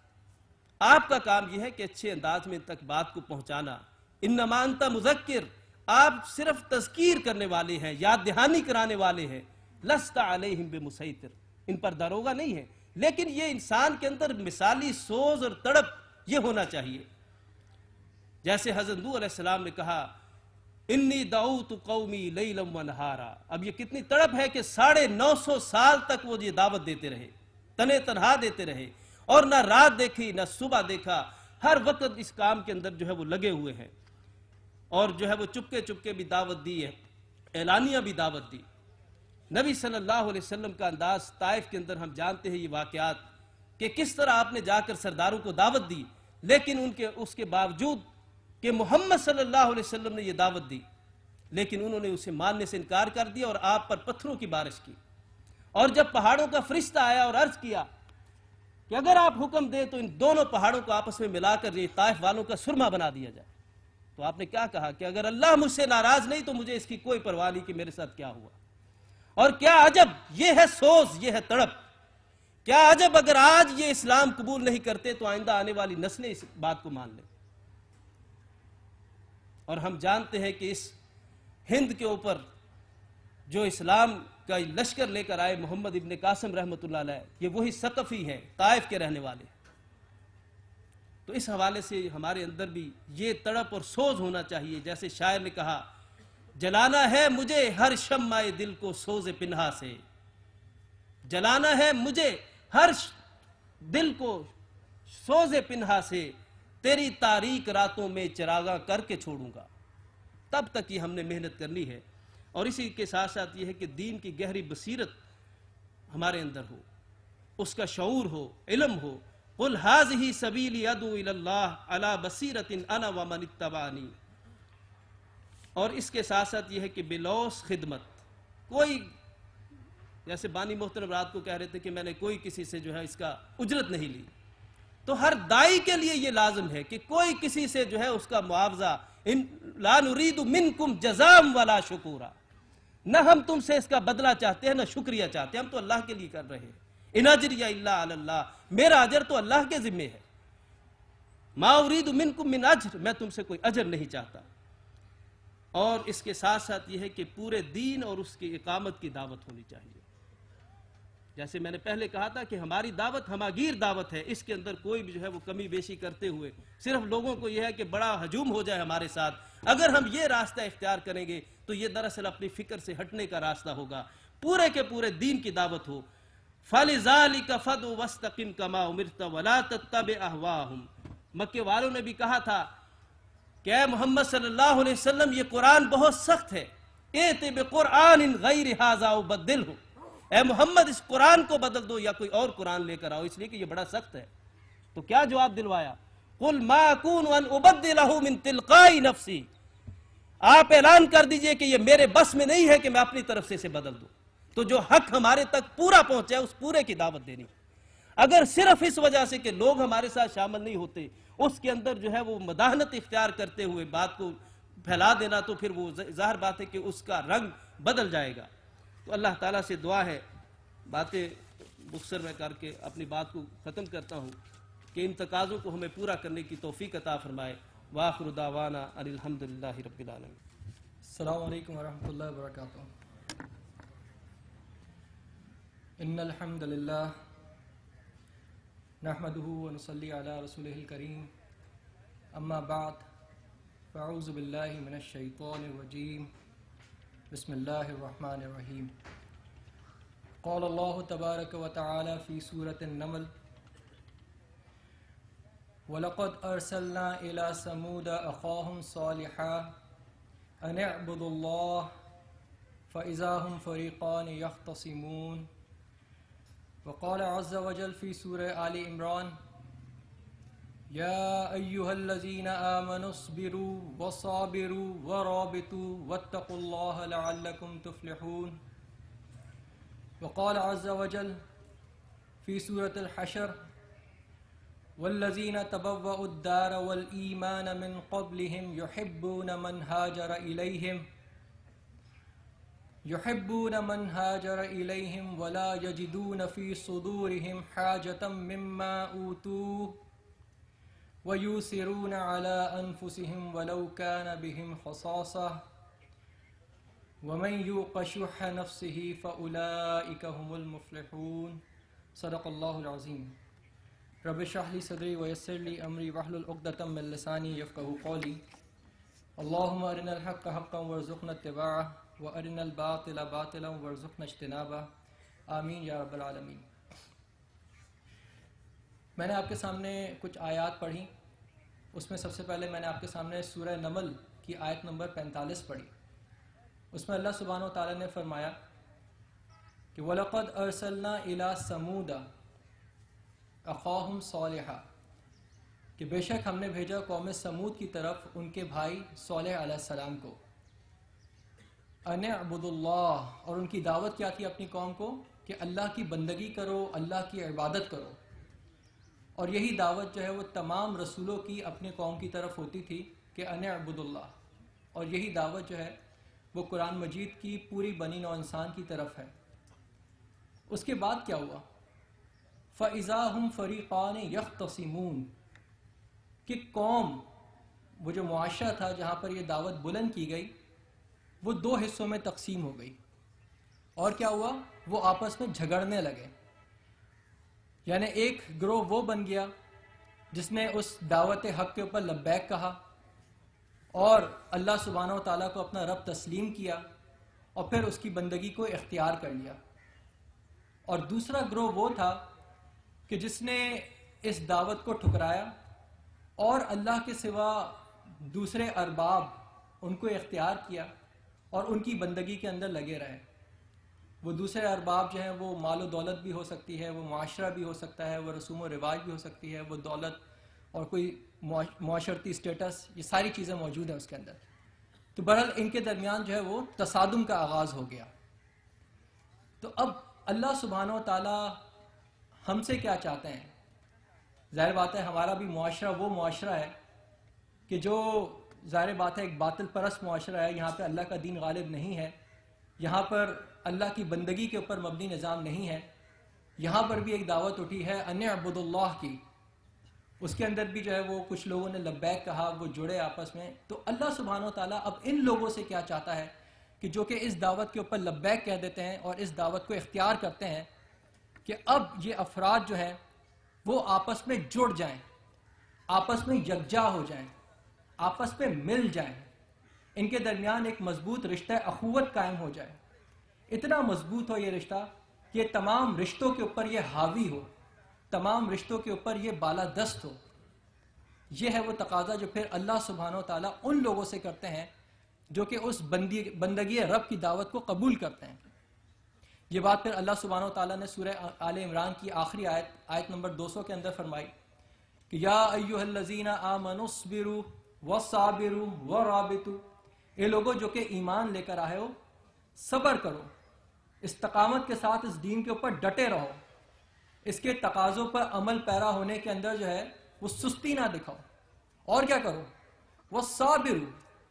آپ کا کام یہ ہے کہ اچھے انداز میں ان تک بات کو پہنچانا۔ انما انت مذکر، آپ صرف تذکیر کرنے والے ہیں، یاد دہانی کرانے والے ہیں۔ لست علیہم بمسیطر، ان پر داروغہ نہیں ہے، لیکن یہ انسان کے اندر مثالی سوز اور تڑپ یہ ہونا چاہیے۔ جیسے حضرت نوح علیہ السلام نے کہا انی دعوت قومی لیلا ونہارا، اب یہ کتنی تڑپ ہے کہ 950 سال تک وہ یہ دعوت دیتے رہے، تنے تنہا دیتے رہے، اور نہ رات دیکھی نہ صبح دیکھا، ہر وقت اس کام کے اندر جو ہے وہ لگے ہوئے ہیں، اور جو ہے وہ چپکے چپکے بھی دعوت دی ہے، اعلانیہ بھی دعوت دی۔ نبی صلی اللہ علیہ وسلم کا انداز طائف کے اندر ہم جانتے ہیں یہ واقعات کہ کس طرح آپ نے جا کر سرداروں کو دعوت دی، لیکن اس کے باوجود کہ محمد صلی اللہ علیہ وسلم نے یہ دعوت دی، لیکن انہوں نے اسے ماننے سے انکار کر دیا اور آپ پر پتھروں کی بارش کی۔ اور جب پہاڑوں کا فرشتہ آیا اور عرض کیا کہ اگر آپ حکم دیں تو ان دونوں پہاڑوں کو آپس میں ملا کر یہ طائف والوں کا سرما بنا دیا جائے، تو آپ نے کیا کہا کہ اگر اللہ مجھ سے ناراض نہیں تو مجھے اس کی کوئی پرواہ نہیں کہ میرے ساتھ کیا ہوا۔ اور کیا عجب، یہ ہے سوز، یہ ہے تڑپ۔ کیا عجب اگر آج یہ اسلام قبول نہیں کرتے تو آئندہ آنے والی نسلیں اس بات کو مان لیں۔ اور ہم جانتے ہیں کہ اس ہند کے اوپر جو اسلام کا لشکر لے کر آئے محمد ابن قاسم رحمۃ اللہ علیہ، یہ وہی ثقفی ہیں، طائف کے رہنے والے۔ تو اس حوالے سے ہمارے اندر بھی یہ تڑپ اور سوز ہونا چاہیے، جیسے شاعر نے کہا جلانا ہے مجھے ہر شمع دل کو سوز پنہا سے، جلانا ہے مجھے ہر دل کو سوز پنہا سے، تیری تاریک راتوں میں چراغاں کر کے چھوڑوں گا۔ تب تک یہ ہم نے محنت کرنی ہے، اور اسی کے ساتھ ساتھ یہ ہے کہ دین کی گہری بصیرت ہمارے اندر ہو، اس کا شعور ہو، علم ہو۔ قل ھذہ سبیلی ادعو الی اللہ علی بصیرۃ انا ومن اتبعنی۔ اور اس کے ساتھ ساتھ یہ ہے کہ بلوث خدمت، کوئی جیسے بانی محترم رات کو کہہ رہے تھے کہ میں نے کوئی کسی سے جو ہے اس کا اجرت نہیں لی، تو ہر دائی کے لیے یہ لازم ہے کہ کوئی کسی سے جو ہے اس کا معاوضہ، لا نرید منکم جزاء ولا شکورا، نہ ہم تم سے اس کا بدلہ چاہتے ہیں نہ شکریہ چاہتے ہیں، ہم تو اللہ کے لیے کر رہے ہیں۔ ان اجری الا علی اللہ، میرا اجر تو اللہ کے ذمہ ہے۔ ما ارید منکم من اجر، میں تم سے کوئی اجر نہیں چاہتا۔ اور اس کے ساتھ ساتھ یہ ہے کہ پورے دین اور اس کی اقامت کی دعوت ہونی چاہیے۔ جیسے میں نے پہلے کہا تھا کہ ہماری دعوت ہماگیر دعوت ہے، اس کے اندر کوئی بھی جو ہے وہ کمی بیشی کرتے ہوئے صرف لوگوں کو یہ ہے کہ بڑا ہجوم ہو جائے ہمارے ساتھ، اگر ہم یہ راستہ اختیار کریں گے تو یہ دراصل اپنی فکر سے ہٹنے کا راستہ ہوگا۔ پورے کے پورے دین کی دعوت ہو۔ فَلِذَلِكَ فَدْعُ وَاسْتَقِمْ كَمَا أُمِرْتَ وَلَا تَتَّبِعْ أَهْوَاءَهُمْ۔ مکے والوں نے بھی کہا تھا کہ اے محمد صلی اللہ علیہ وسلم یہ قرآن بہت سخت ہے، اِئْتِ بِقُرْآنٍ غَيْرِ هَذَا وَبَدِّلْهُ، اے محمد اس قرآن کو بدل دو یا کوئی اور قرآن لے کر آؤ، اس لیے کہ یہ بڑا سخت ہے۔ تو کیا جواب دلوایا؟ قُلْ مَا أَكُونُ أَنْ أُبَدِّلَهُ مِنْ تِلْقَاءِ نَفْسِي، آپ اعلان کر دیجئے کہ یہ میرے بس میں نہیں ہے کہ میں اپنی طرف سے اسے بدل دوں۔ تو جو حق ہمارے تک پورا پہنچے اس پورے کی دعوت دینی۔ اگر صرف اس وجہ سے کہ لوگ ہمارے ساتھ شامل نہیں ہوتے، اس کے اندر جو ہے وہ مداہنت اختیار کرتے ہوئے بات کو پھیلا دینا، تو پھر وہ ظاہر بات ہے کہ اس کا رنگ بدل جائے گا۔ تو اللہ تعالیٰ سے دعا ہے، باتیں مختصر میں کر کے اپنی بات کو ختم کرتا ہوں، کہ ان تقاضوں کو ہمیں پورا کرنے کی توفیق عطا فرمائے۔ وآخر دعوانا ان الحمدللہ رب العالمین۔ السلام علیکم ورحمۃ اللہ وبرکاتہ۔ ان الحمد للہ نحمده ونصلی علی رسولہ الکریم، اما بعد فاعوذ باللہ من الشیطان الرجیم، بسم اللہ الرحمن الرحیم۔ قال اللہ تبارک وتعالی فی سورۃ النمل، وَلَقَدْ أَرْسَلْنَا إِلَى ثَمُودَ أَخَاهُمْ صَالِحًا أَنِ اعْبُدُوا اللَّهَ فَإِذَا هُمْ فَرِيقَانِ يَخْتَصِمُونَ۔ وقال عز وجل في سورة آل عمران، يا أيها الذين آمنوا اصبروا وصابروا ورابطوا واتقوا الله لعلكم تفلحون۔ وقال عز وجل في سورة الحشر، والذين تبوأوا الدار والإيمان من قبلهم يحبون من هاجر إليهم ولا يجدون في صدورهم حاجة مما أوتوا ويؤثرون على أنفسهم ولو كان بهم خصاصة ومن يوق شح نفسه فأولئك هم المفلحون۔ صدق الله العظيم۔ رب اشرح لي صدري ويسر لي أمري واحلل عقدة من لساني يفقهوا قولي۔ اللهم أرنا الحق حقا وارزقنا اتباعه وَأَرِنَا الْبَاطِلَ بَاطِلًا وَارْزُقْنَا اجْتِنَابَهُ، آمین یا رب العالمین۔ میں نے آپ کے سامنے کچھ آیات پڑھی، اس میں سب سے پہلے میں نے آپ کے سامنے سورہ نمل کی آیت نمبر 45 پڑھی۔ اس میں اللہ سبحانہ و تعالیٰ نے فرمایا کہ وَلَقَدْ أَرْسَلْنَا إِلَى ثَمُودَ أَخَاهُمْ صَالِحًا، کہ بے شک ہم نے بھیجا قوم سمود کی طرف ان کے بھائی صالح علیہ السلام کو، ان اعبدوا اللہ، اور ان کی دعوت کیا تھی اپنی قوم کو کہ اللہ کی بندگی کرو، اللہ کی عبادت کرو۔ اور یہی دعوت جو ہے وہ تمام رسولوں کی اپنی قوم کی طرف ہوتی تھی کہ ان اعبدوا اللہ، اور یہی دعوت جو ہے وہ قرآن مجید کی پوری بنی نوع انسان کی طرف ہے۔ اس کے بعد کیا ہوا؟ فَإِذَا هُمْ فَرِيقَانِ يَخْتَصِمُونَ، کہ قوم، وہ جو معاشرہ تھا جہاں پر یہ دعوت بلند کی گئی، وہ دو حصوں میں تقسیم ہو گئی۔ اور کیا ہوا؟ وہ آپس میں جھگڑنے لگے. یعنی ایک گروہ وہ بن گیا جس نے اس دعوت حق کے اوپر لبیک کہا اور اللہ سبحانہ و تعالیٰ کو اپنا رب تسلیم کیا اور پھر اس کی بندگی کو اختیار کر لیا. اور دوسرا گروہ وہ تھا کہ جس نے اس دعوت کو ٹھکرایا اور اللہ کے سوا دوسرے ارباب ان کو اختیار کیا اور ان کی بندگی کے اندر لگے رہے. وہ دوسرے ارباب جو ہیں وہ مال و دولت بھی ہو سکتی ہے، وہ معاشرہ بھی ہو سکتا ہے، وہ رسوم و رواج بھی ہو سکتی ہے، وہ دولت اور کوئی معاشرتی اسٹیٹس، یہ ساری چیزیں موجود ہیں اس کے اندر. تو بہرحال ان کے درمیان جو ہے وہ تصادم کا آغاز ہو گیا. تو اب اللہ سبحانہ و تعالیٰ ہم سے کیا چاہتے ہیں؟ ظاہر بات ہے ہمارا بھی معاشرہ وہ معاشرہ ہے کہ جو ظاہر بات ہے ایک باطل پرست معاشرہ ہے. یہاں پہ اللہ کا دین غالب نہیں ہے، یہاں پر اللہ کی بندگی کے اوپر مبنی نظام نہیں ہے. یہاں پر بھی ایک دعوت اٹھی ہے ان اعبدوا اللہ کی، اس کے اندر بھی جو ہے وہ کچھ لوگوں نے لبیک کہا، وہ جڑے آپس میں. تو اللہ سبحانہ و تعالیٰ اب ان لوگوں سے کیا چاہتا ہے کہ جو کہ اس دعوت کے اوپر لبیک کہہ دیتے ہیں اور اس دعوت کو اختیار کرتے ہیں، کہ اب یہ افراد جو ہیں وہ آپس میں جڑ جائیں، آپس میں یکجا ہو جائیں، آپس میں مل جائیں، ان کے درمیان ایک مضبوط رشتہ اخوت قائم ہو جائے. اتنا مضبوط ہو یہ رشتہ کہ یہ تمام رشتوں کے اوپر یہ حاوی ہو، تمام رشتوں کے اوپر یہ بالادست ہو. یہ ہے وہ تقاضا جو پھر اللہ سبحانہ و تعالیٰ ان لوگوں سے کرتے ہیں جو کہ اس بندگی رب کی دعوت کو قبول کرتے ہیں. یہ بات پھر اللہ سبحانہ و تعالیٰ نے سورہ آل عمران کی آخری آیت نمبر 200 کے اندر فرمائی کہ یا ایھا الذین آمنوا اصبروا وصابروا ورابطوا، اے لوگوں جو کہ ایمان لے کر آئے ہو، صبر کرو، استقامت کے ساتھ اس دین کے اوپر ڈٹے رہو، اس کے تقاضوں پر عمل پیرا ہونے کے اندر جو ہے وہ سستی نہ دکھاؤ. اور کیا کرو؟ وصابروا،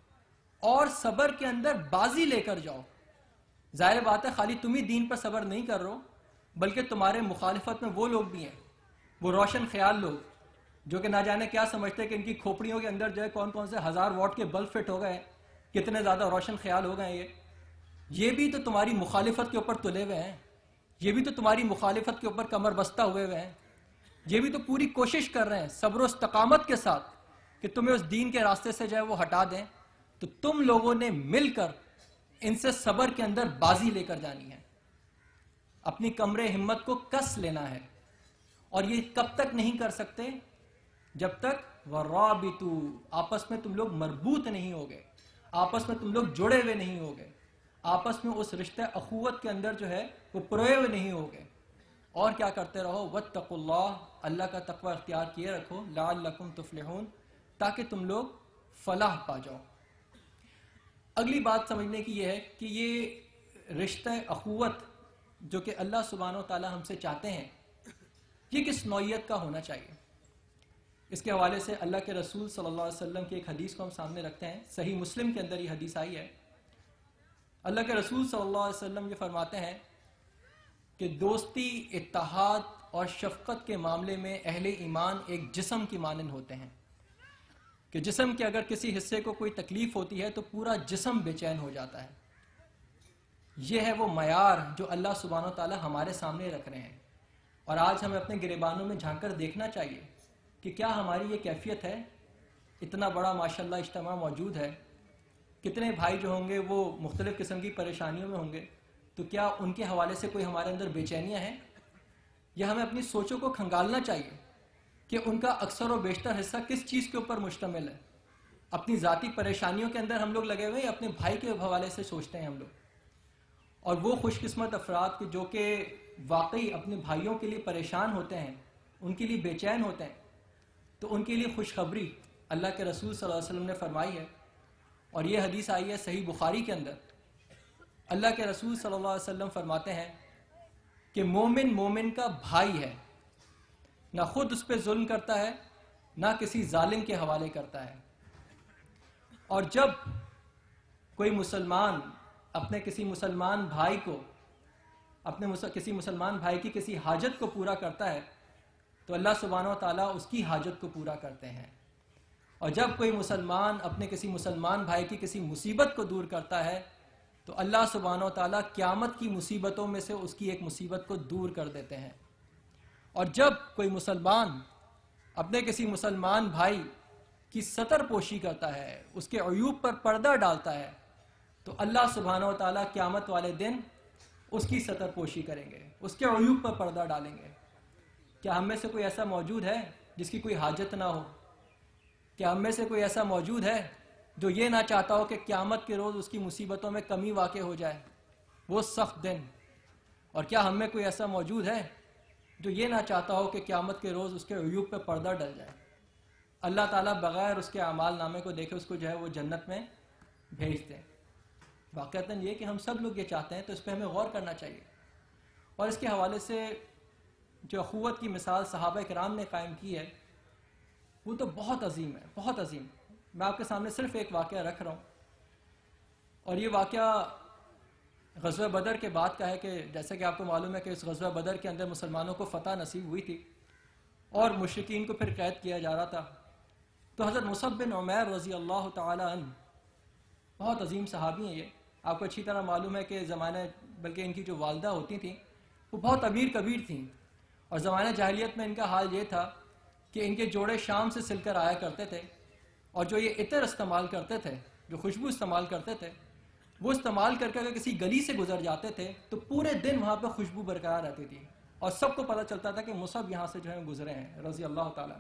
اور صبر کے اندر بازی لے کر جاؤ. ظاہر بات ہے خالی تم ہی دین پر صبر نہیں کر رہو، بلکہ تمہارے مخالفت میں وہ لوگ بھی ہیں، وہ روشن خیال لوگ جو کہ نہ جانے کیا سمجھتے کہ ان کی کھوپڑیوں کے اندر جو ہے کون کون سے 1000 واٹ کے بلب فٹ ہو گئے، کتنے زیادہ روشن خیال ہو گئے. یہ بھی تو تمہاری مخالفت کے اوپر تلے ہوئے ہیں، یہ بھی تو تمہاری مخالفت کے اوپر کمر بستہ ہوئے ہیں، یہ بھی تو پوری کوشش کر رہے ہیں صبر و استقامت کے ساتھ کہ تمہیں اس دین کے راستے سے جو ہے وہ ہٹا دیں. تو تم لوگوں نے مل کر ان سے صبر کے اندر بازی لے کر جانی ہے، اپنی کمر ہمت کو کس لینا ہے. اور یہ کب تک نہیں کر سکتے؟ جب تک ورابطو، آپس میں تم لوگ مربوط نہیں ہوگے، آپس میں تم لوگ جڑے ہوئے نہیں ہوگے، آپس میں اس رشتہ اخوت کے اندر جو ہے وہ پروئے ہوئے نہیں ہوگے. اور کیا کرتے رہو؟ واتقوا اللہ، اللہ کا تقوی اختیار کیے رکھو، لعلکم تفلحون، تاکہ تم لوگ فلاح پا جاؤ. اگلی بات سمجھنے کی یہ ہے کہ یہ رشتہ اخوت جو کہ اللہ سبحانہ و تعالیٰ ہم سے چاہتے ہیں، یہ کس نوعیت کا ہونا چاہیے؟ اس کے حوالے سے اللہ کے رسول صلی اللہ علیہ وسلم کی ایک حدیث کو ہم سامنے رکھتے ہیں. صحیح مسلم کے اندر یہ حدیث آئی ہے. اللہ کے رسول صلی اللہ علیہ وسلم یہ فرماتے ہیں کہ دوستی، اتحاد اور شفقت کے معاملے میں اہل ایمان ایک جسم کی مانند ہوتے ہیں کہ جسم کے اگر کسی حصے کو کوئی تکلیف ہوتی ہے تو پورا جسم بے چین ہو جاتا ہے. یہ ہے وہ معیار جو اللہ سبحانہ و تعالیٰ ہمارے سامنے رکھ رہے ہیں. اور آج ہمیں اپنے گریبانوں میں جھانک کر دیکھنا چاہیے کہ کیا ہماری یہ کیفیت ہے. اتنا بڑا ماشاءاللہ اجتماع موجود ہے، کتنے بھائی جو ہوں گے وہ مختلف قسم کی پریشانیوں میں ہوں گے، تو کیا ان کے حوالے سے کوئی ہمارے اندر بے چینیاں ہیں؟ یا ہمیں اپنی سوچوں کو کھنگالنا چاہیے کہ ان کا اکثر و بیشتر حصہ کس چیز کے اوپر مشتمل ہے. اپنی ذاتی پریشانیوں کے اندر ہم لوگ لگے ہوئے، اپنے بھائی کے حوالے سے سوچتے ہیں ہم لوگ. اور وہ خوش قسمت افراد جو کہ واقعی اپنے بھائیوں کے لیے پریشان ہوتے ہیں، ان کے لیے بے چین ہوتے ہیں، تو ان کے لیے خوشخبری اللہ کے رسول صلی اللہ علیہ وسلم نے فرمائی ہے. اور یہ حدیث آئی ہے صحیح بخاری کے اندر. اللہ کے رسول صلی اللہ علیہ وسلم فرماتے ہیں کہ مومن مومن کا بھائی ہے، نہ خود اس پہ ظلم کرتا ہے، نہ کسی ظالم کے حوالے کرتا ہے. اور جب کوئی مسلمان اپنے کسی مسلمان بھائی کو، کسی مسلمان بھائی کی کسی حاجت کو پورا کرتا ہے تو اللہ سبحانہ و تعالیٰ اس کی حاجت کو پورا کرتے ہیں. اور جب کوئی مسلمان اپنے کسی مسلمان بھائی کی کسی مصیبت کو دور کرتا ہے تو تو اللہ سبحانہ و تعالیٰ قیامت کی مصیبتوں میں سے اس کی ایک مصیبت کو دور کر دیتے ہیں. اور جب کوئی مسلمان اپنے کسی مسلمان بھائی کی ستر پوشی کرتا ہے، اس کے عیوب پر پردہ ڈالتا ہے، تو اللہ سبحانہ و تعالیٰ قیامت والے دن اس کی ستر پوشی کریں گے، اس کے عیوب پر پردہ ڈالیں گے. کیا ہم میں سے کوئی ایسا موجود ہے جس کی کوئی حاجت نہ ہو؟ کیا ہم میں سے کوئی ایسا موجود ہے جو یہ نہ چاہتا ہو کہ قیامت کے روز اس کی مصیبتوں میں کمی واقع ہو جائے، وہ سخت دن؟ اور کیا ہم میں کوئی ایسا موجود ہے جو یہ نہ چاہتا ہو کہ قیامت کے روز اس کے عیوب پہ پردہ ڈل جائے، اللہ تعالیٰ بغیر اس کے اعمال نامے کو دیکھے اس کو جو ہے وہ جنت میں بھیج دیں؟ واقعتاً یہ کہ ہم سب لوگ یہ چاہتے ہیں، تو اس پہ ہمیں غور کرنا چاہیے. اور اس کے حوالے سے جو اخوت کی مثال صحابہ کرام نے قائم کی ہے وہ تو بہت عظیم ہے، بہت عظیم. میں آپ کے سامنے صرف ایک واقعہ رکھ رہا ہوں، اور یہ واقعہ غزوہ بدر کے بعد کا ہے کہ جیسے کہ آپ کو معلوم ہے کہ اس غزوہ بدر کے اندر مسلمانوں کو فتح نصیب ہوئی تھی اور مشرکین کو پھر قید کیا جا رہا تھا. تو حضرت مصعب بن عمیر رضی اللہ تعالی عنہ بہت عظیم صحابی ہیں. یہ آپ کو اچھی طرح معلوم ہے کہ زمانے بلکہ ان کی جو والدہ ہوتی تھیں وہ بہت امیر کبیر تھیں، اور زمانہ جاہلیت میں ان کا حال یہ تھا کہ ان کے جوڑے شام سے سل کر آیا کرتے تھے، اور جو یہ عطر استعمال کرتے تھے، جو خوشبو استعمال کرتے تھے، وہ استعمال کر کے اگر کسی گلی سے گزر جاتے تھے تو پورے دن وہاں پہ خوشبو برقرار رہتی تھی، اور سب کو پتہ چلتا تھا کہ مصعب یہاں سے جو ہے گزرے ہیں رضی اللہ تعالیٰ.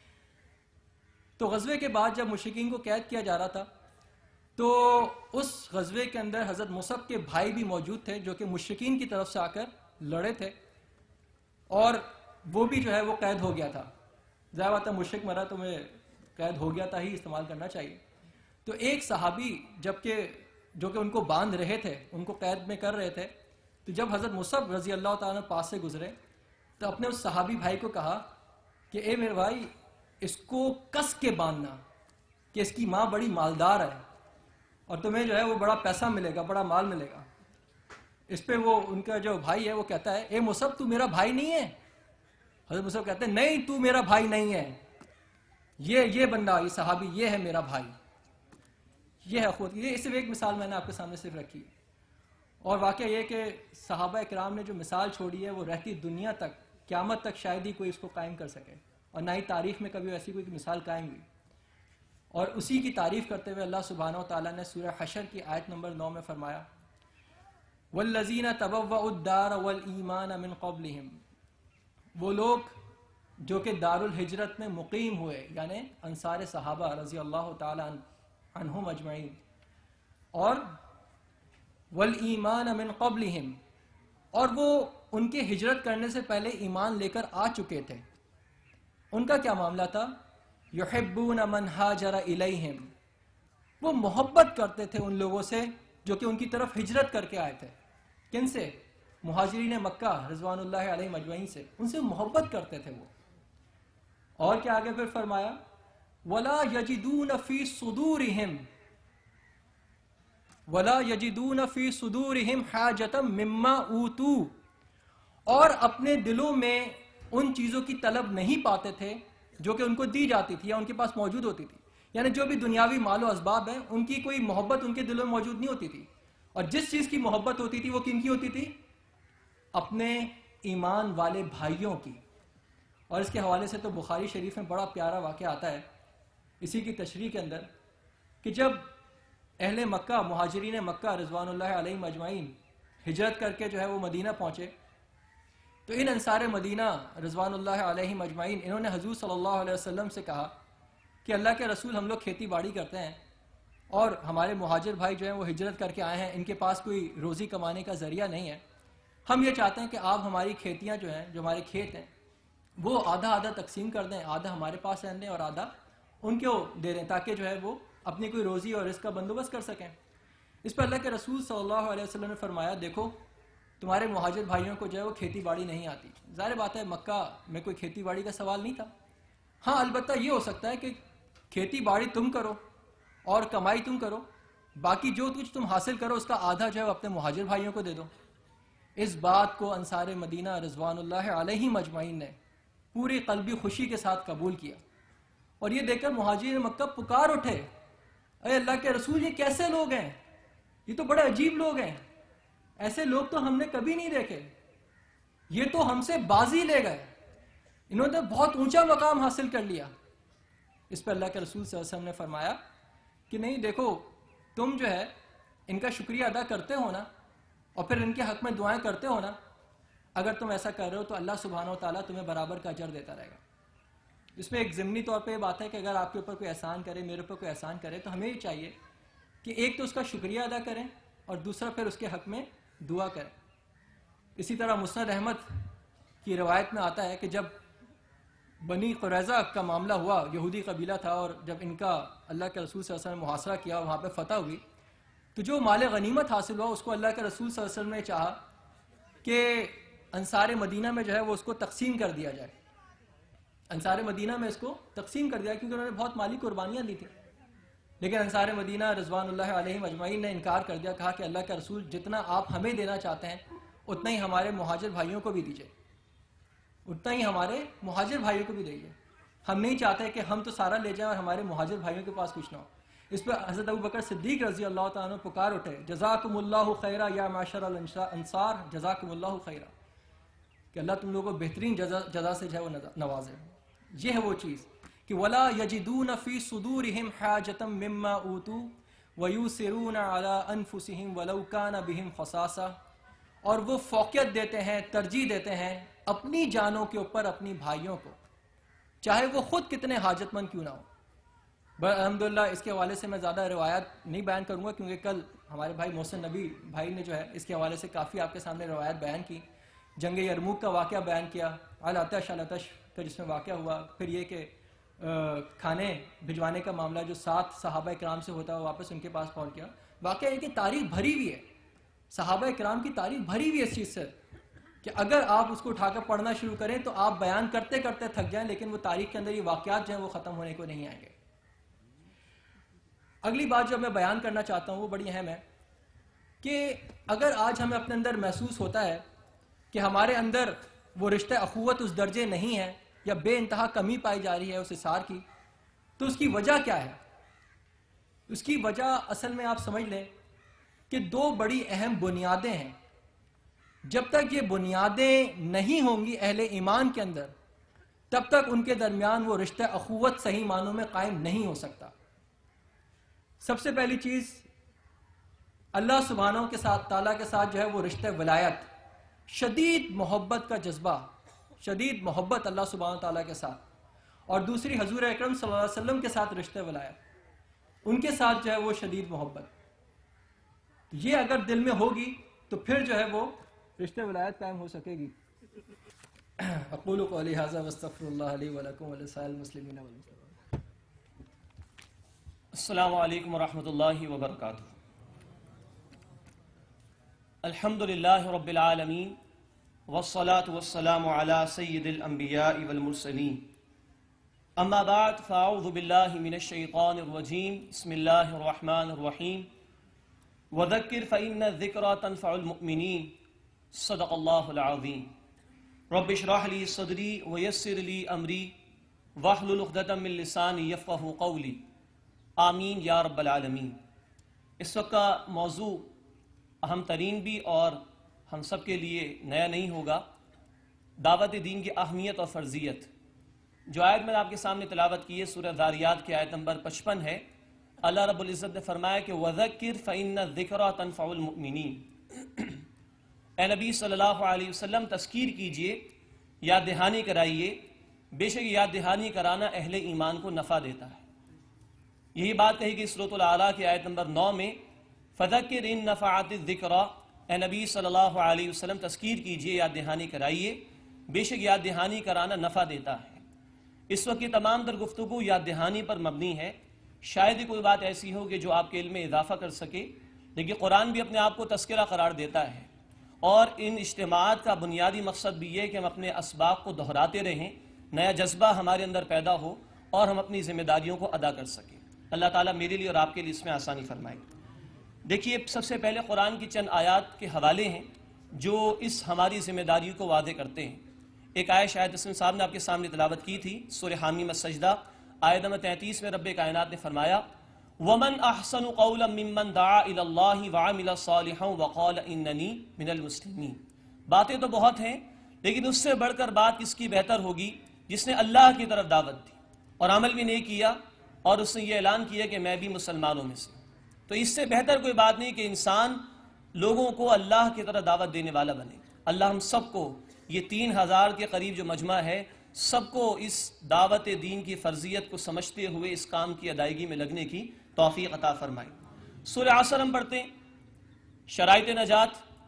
تو غزوے کے بعد جب مشرکین کو قید کیا جا رہا تھا تو اس غزوے کے اندر حضرت مصعب کے بھائی بھی موجود تھے جو کہ مشرکین کی طرف سے آ کر لڑے تھے، اور وہ بھی جو ہے وہ قید ہو گیا تھا. ظاہر بات ہے مشرک مرا تو میں قید ہو گیا تھا ہی استعمال کرنا چاہیے. تو ایک صحابی جو کہ ان کو باندھ رہے تھے، ان کو قید میں کر رہے تھے، تو جب حضرت مصعب رضی اللہ تعالیٰ پاس سے گزرے تو اپنے اس صحابی بھائی کو کہا کہ اے میرے بھائی، اس کو کس کے باندھنا کہ اس کی ماں بڑی مالدار ہے اور تمہیں جو ہے وہ بڑا پیسہ ملے گا، بڑا مال ملے گا. اس پہ وہ ان کا جو بھائی ہے وہ کہتا ہے اے مصعب تو میرا بھائی نہیں ہے. حضرت مصعب کہتے ہیں نہیں، تو میرا بھائی نہیں ہے، یہ بندہ، یہ صحابی، یہ ہے میرا بھائی. یہ ہے اخوت. یہ صرف ایک مثال میں نے آپ کے سامنے صرف رکھی. اور واقعہ یہ کہ صحابہ کرام نے جو مثال چھوڑی ہے وہ رہتی دنیا تک، قیامت تک شاید ہی کوئی اس کو قائم کر سکے، اور نہ ہی تاریخ میں کبھی ایسی کوئی مثال قائم ہوئی. اور اسی کی تعریف کرتے ہوئے اللہ سبحانہ و تعالیٰ نے سورہ حشر کی آیت نمبر 9 میں فرمایا وَالَّذِينَ تَبَوَّؤُوا الدَّارَ وَالْإِيمَانَ مِنْ قَبْلِهِمْ، وہ لوگ جو کہ دار الہجرت میں مقیم ہوئے، یعنی انصار صحابہ رضی اللہ تعالیٰ عنہم اجمعین، اور وَالْإِيمَانَ مِنْ قَبْلِهِمْ، اور وہ ان کے ہجرت کرنے سے پہلے ایمان لے کر آ چکے تھے. ان کا کیا معاملہ تھا؟ يُحِبُّونَ مَنْ هَاجَرَ إِلَيْهِمْ، وہ محبت کرتے تھے ان لوگوں سے جو کہ ان کی طرف ہجرت کر کے آئے تھے. کن سے؟ مہاجرین مکہ رضوان اللہ علیہم اجمعین سے. ان سے محبت کرتے تھے وہ. اور کیا آگے پھر فرمایا وَلَا يَجِدُونَ فِي صُدُورِهِمْ حَاجَةً مِمَّا أُوتُوا، اور اپنے دلوں میں ان چیزوں کی طلب نہیں پاتے تھے جو کہ ان کو دی جاتی تھی یا ان کے پاس موجود ہوتی تھی. یعنی جو بھی دنیاوی مال و اسباب ہیں ان کی کوئی محبت ان کے دلوں میں موجود نہیں ہوتی تھی. اور جس چیز کی محبت ہوتی تھی وہ کن کی ہوتی تھی؟ اپنے ایمان والے بھائیوں کی. اور اس کے حوالے سے تو بخاری شریف میں بڑا پیارا واقعہ آتا ہے اسی کی تشریح کے اندر کہ جب اہل مکہ، مہاجرین مکہ رضوان اللہ علیہم اجمعین ہجرت کر کے جو ہے وہ مدینہ پہنچے تو ان انصار مدینہ رضوان اللہ علیہم اجمعین انہوں نے حضور صلی اللہ علیہ وسلم سے کہا کہ اللہ کے رسول، ہم لوگ کھیتی باڑی کرتے ہیں اور ہمارے مہاجر بھائی جو ہیں وہ ہجرت کر کے آئے ہیں، ان کے پاس کوئی روزی کمانے کا ذریعہ نہیں ہے. ہم یہ چاہتے ہیں کہ آپ ہماری کھیتیاں جو ہیں، جو ہمارے کھیت ہیں، وہ آدھا آدھا تقسیم کر دیں، آدھا ہمارے پاس رہنے دیں اور آدھا ان کو دے دیں تاکہ جو ہے وہ اپنی کوئی روزی اور اس کا بندوبست کر سکیں. اس پر اللہ کے رسول صلی اللہ علیہ وسلم نے فرمایا دیکھو تمہارے مہاجر بھائیوں کو جو ہے وہ کھیتی باڑی نہیں آتی. ظاہر بات ہے مکہ میں کوئی کھیتی باڑی کا سوال نہیں تھا. ہاں البتہ یہ ہو سکتا ہے کہ کھیتی باڑی تم کرو اور کمائی تم کرو، باقی جو کچھ تم حاصل کرو اس کا آدھا جو ہے اپنے مہاجر بھائیوں کو دے دو. اس بات کو انصار مدینہ رضوان اللہ علیہم اجمعین نے پوری قلبی خوشی کے ساتھ قبول کیا. اور یہ دیکھ کر مہاجرین مکہ پکار اٹھے اے اللہ کے رسول، یہ کیسے لوگ ہیں یہ تو بڑے عجیب لوگ ہیں، ایسے لوگ تو ہم نے کبھی نہیں دیکھے، یہ تو ہم سے بازی لے گئے، انہوں نے بہت اونچا مقام حاصل کر لیا۔ اس پہ اللہ کے رسول صلی اللہ علیہ وسلم نے فرمایا کہ نہیں، دیکھو تم جو ہے ان کا شکریہ ادا کرتے ہو نا، اور پھر ان کے حق میں دعائیں کرتے ہو نا، اگر تم ایسا کر رہے ہو تو اللہ سبحانہ و تعالیٰ تمہیں برابر کا اجر دیتا رہے گا۔ اس میں ایک ضمنی طور پہ یہ بات ہے کہ اگر آپ کے اوپر کوئی احسان کرے، میرے اوپر کوئی احسان کرے، تو ہمیں یہ چاہیے کہ ایک تو اس کا شکریہ ادا کریں اور دوسرا پھر اس کے حق میں دعا کریں۔ اسی طرح مسند احمد کی روایت میں آتا ہے کہ جب بنی قریظہ کا معاملہ ہوا، یہودی قبیلہ تھا، اور جب ان کا اللہ کے رسول صلی اللہ علیہ وسلم نے محاصرہ کیا اور وہاں پہ فتح ہوئی، تو جو مال غنیمت حاصل ہوا اس کو اللہ کے رسول صلی اللہ علیہ وسلم نے چاہا کہ انصار مدینہ میں جو ہے وہ اس کو تقسیم کر دیا جائے، انصار مدینہ میں اس کو تقسیم کر دیا، کیونکہ انہوں نے بہت مالی قربانیاں دی تھیں۔ لیکن انصار مدینہ رضوان اللہ علیہم اجمعین نے انکار کر دیا، کہا کہ اللہ کا رسول جتنا آپ ہمیں دینا چاہتے ہیں اتنا ہی ہمارے مہاجر بھائیوں کو بھی دیجیے، اتنا ہی ہمارے مہاجر بھائیوں کو بھی دیجیے، ہم نہیں چاہتے کہ ہم تو سارا لے جائیں اور ہمارے مہاجر بھائیوں کے پاس کچھ نہ ہو۔ اس پہ حضرت ابوبکر صدیق رضی اللہ تعالیٰ عنہ پکار اٹھے، جزاکم اللہ خیرہ یا معاشر الانصار، جزاکم اللہ خیرہ، کہ اللہ تم لوگوں کو بہترین جزا سے جو ہے وہ نوازے۔ یہ ہے وہ چیز کہ وَلَا يَجِدُونَ فِي صُدُورِهِمْ حَاجَةً مِّمَّا أُوتُوا وَيُؤْثِرُونَ عَلَىٰ أَنفُسِهِمْ وَلَوْ كَانَ بِهِمْ خَصَاصَةٌ، اور وہ فوقیت دیتے ہیں، ترجیح دیتے ہیں اپنی جانوں کے اوپر اپنی بھائیوں کو، چاہے وہ خود کتنے حاجت مند کیوں نہ ہو۔ الحمدللہ اس کے حوالے سے میں زیادہ روایات نہیں بیان کروں گا، کیونکہ کل ہمارے بھائی محسن نبی بھائی نے جو ہے اس کے حوالے سے کافی آپ کے سامنے روایت بیان کی، جنگ یرموک کا واقعہ بیان کیا، العطش کا جس میں واقعہ ہوا، پھر یہ کہ کھانے بھجوانے کا معاملہ جو 7 صحابہ کرام سے ہوتا ہے واپس ان کے پاس پہنچ گیا۔ واقعہ یہ کہ تاریخ بھری ہوئی ہے، صحابہ کرام کی تاریخ بھری ہوئی ہے اس چیز سے کہ اگر آپ اس کو اٹھا کر پڑھنا شروع کریں تو آپ بیان کرتے کرتے تھک جائیں، لیکن وہ تاریخ کے اندر یہ واقعات جو ہیں وہ ختم ہونے کو نہیں آئیں گے۔ اگلی بات جو میں بیان کرنا چاہتا ہوں وہ بڑی اہم ہے کہ اگر آج ہمیں اپنے اندر محسوس ہوتا ہے کہ ہمارے اندر وہ رشتہ اخوت اس درجے نہیں ہے یا بے انتہا کمی پائی جا رہی ہے اس اثار کی، تو اس کی وجہ کیا ہے؟ اس کی وجہ اصل میں آپ سمجھ لیں کہ 2 بڑی اہم بنیادیں ہیں۔ جب تک یہ بنیادیں نہیں ہوں گی اہل ایمان کے اندر، تب تک ان کے درمیان وہ رشتہ اخوت صحیح معنوں میں قائم نہیں ہو سکتا۔ سب سے پہلی چیز، اللہ سبحانہ کے ساتھ تعالیٰ کے ساتھ جو ہے وہ رشتہ ولایت، شدید محبت کا جذبہ، شدید محبت اللہ سبحانہ تعالیٰ کے ساتھ، اور دوسری حضور اکرم صلی اللہ علیہ وسلم کے ساتھ رشتہ ولایت، ان کے ساتھ جو ہے وہ شدید محبت، یہ اگر دل میں ہوگی تو پھر جو ہے وہ رشتہ ولایت قائم ہو سکے گی۔ اقول قولی ھذا واستغفر اللہ لی ولکم ولسائر المسلمین والمسلمات۔ السلام علیکم ورحمۃ اللہ وبرکاتہ۔ الحمد للہ رب العالمین والصلاة والسلام علی سید الانبیاء والمرسلین، اما بعد فاعوذ باللہ من الشیطان الرجیم، بسم اللہ الرحمن الرحیم، وذکر فإن الذکرى تنفع المؤمنین، صدق اللہ العظیم۔ رب اشرح لی صدری ویسر لی امری واحلل عقدۃ من لسانی یفقہوا قولی، آمین یا رب العالمین۔ اس وقت کا موضوع اہم ترین بھی اور ہم سب کے لیے نیا نہیں ہوگا، دعوت دین کی اہمیت اور فرضیت۔ جو آیت میں نے آپ کے سامنے تلاوت کی ہے سورہ ذاریات کی آیت نمبر 55 ہے۔ اللہ رب العزت نے فرمایا کہ وَذَكِّرْ فَإِنَّ الذِّكْرَى تَنفَعُ الْمُؤْمِنِينَ، اے نبی صلی اللہ علیہ وسلم تذکیر کیجئے، یاد دہانی کرائیے، بے شک یاد دہانی کرانا اہل ایمان کو نفع دیتا ہے۔ یہی بات کہی کہ سورۃ الاعلیٰ کی آیت نمبر 9 میں، فَذَكِّرْ إِن نَفَعَتِ الذِّكْرَى، اے نبی صلی اللہ علیہ وسلم تذکیر کیجئے، یاد دہانی کرائیے، بے شک یاد دہانی کرانا نفع دیتا ہے۔ اس وقت کی تمام در گفتگو یاد دہانی پر مبنی ہے، شاید ہی کوئی بات ایسی ہو کہ جو آپ کے علم میں اضافہ کر سکے، لیکن قرآن بھی اپنے آپ کو تذکرہ قرار دیتا ہے، اور ان اجتماعات کا بنیادی مقصد بھی یہ کہ ہم اپنے اسباق کو دہراتے رہیں، نیا جذبہ ہمارے اندر پیدا ہو اور ہم اپنی ذمہ داریوں کو ادا کر سکیں۔ اللہ تعالیٰ میرے لیے اور آپ کے لیے اس میں آسانی فرمائے۔ دیکھیے، سب سے پہلے قرآن کی چند آیات کے حوالے ہیں جو اس ہماری ذمہ داریوں کو واضح کرتے ہیں۔ ایک آیت شاید اسلم صاحب نے آپ کے سامنے تلاوت کی تھی، سورہ حامیم السجدہ آیت نمبر 33 میں رب کائنات نے فرمایا وَمَنْ أَحْسَنُ قَوْلًا مِّمَّنْ دَعَا إِلَى اللَّهِ وَعَمِلَ صَالِحًا وَقَالَ إِنَّنِي مِنَ الْمُسْلِمِينَ. باتیں تو بہت ہیں، لیکن اس سے بڑھ کر بات کس کی بہتر ہوگی؟ جس نے اللہ کی طرف دعوت دی اور عمل بھی نہیں کیا، اور اس نے یہ اعلان کیا کہ میں بھی مسلمانوں میں سے. تو اس سے بہتر کوئی بات نہیں کہ انسان لوگوں کو اللہ کی طرف دعوت دینے والا بنے. اللہ ہم سب کو یہ 3000 کے قریب جو مجمع ہے، سب کو اس دعوت دین کی فرضیت کو سمجھتے ہوئے اس کام کی ادائیگی میں لگنے کی توفیق عطا فرمائے. سورہ عصر ہم پڑھتے ہیں. شرائط نجات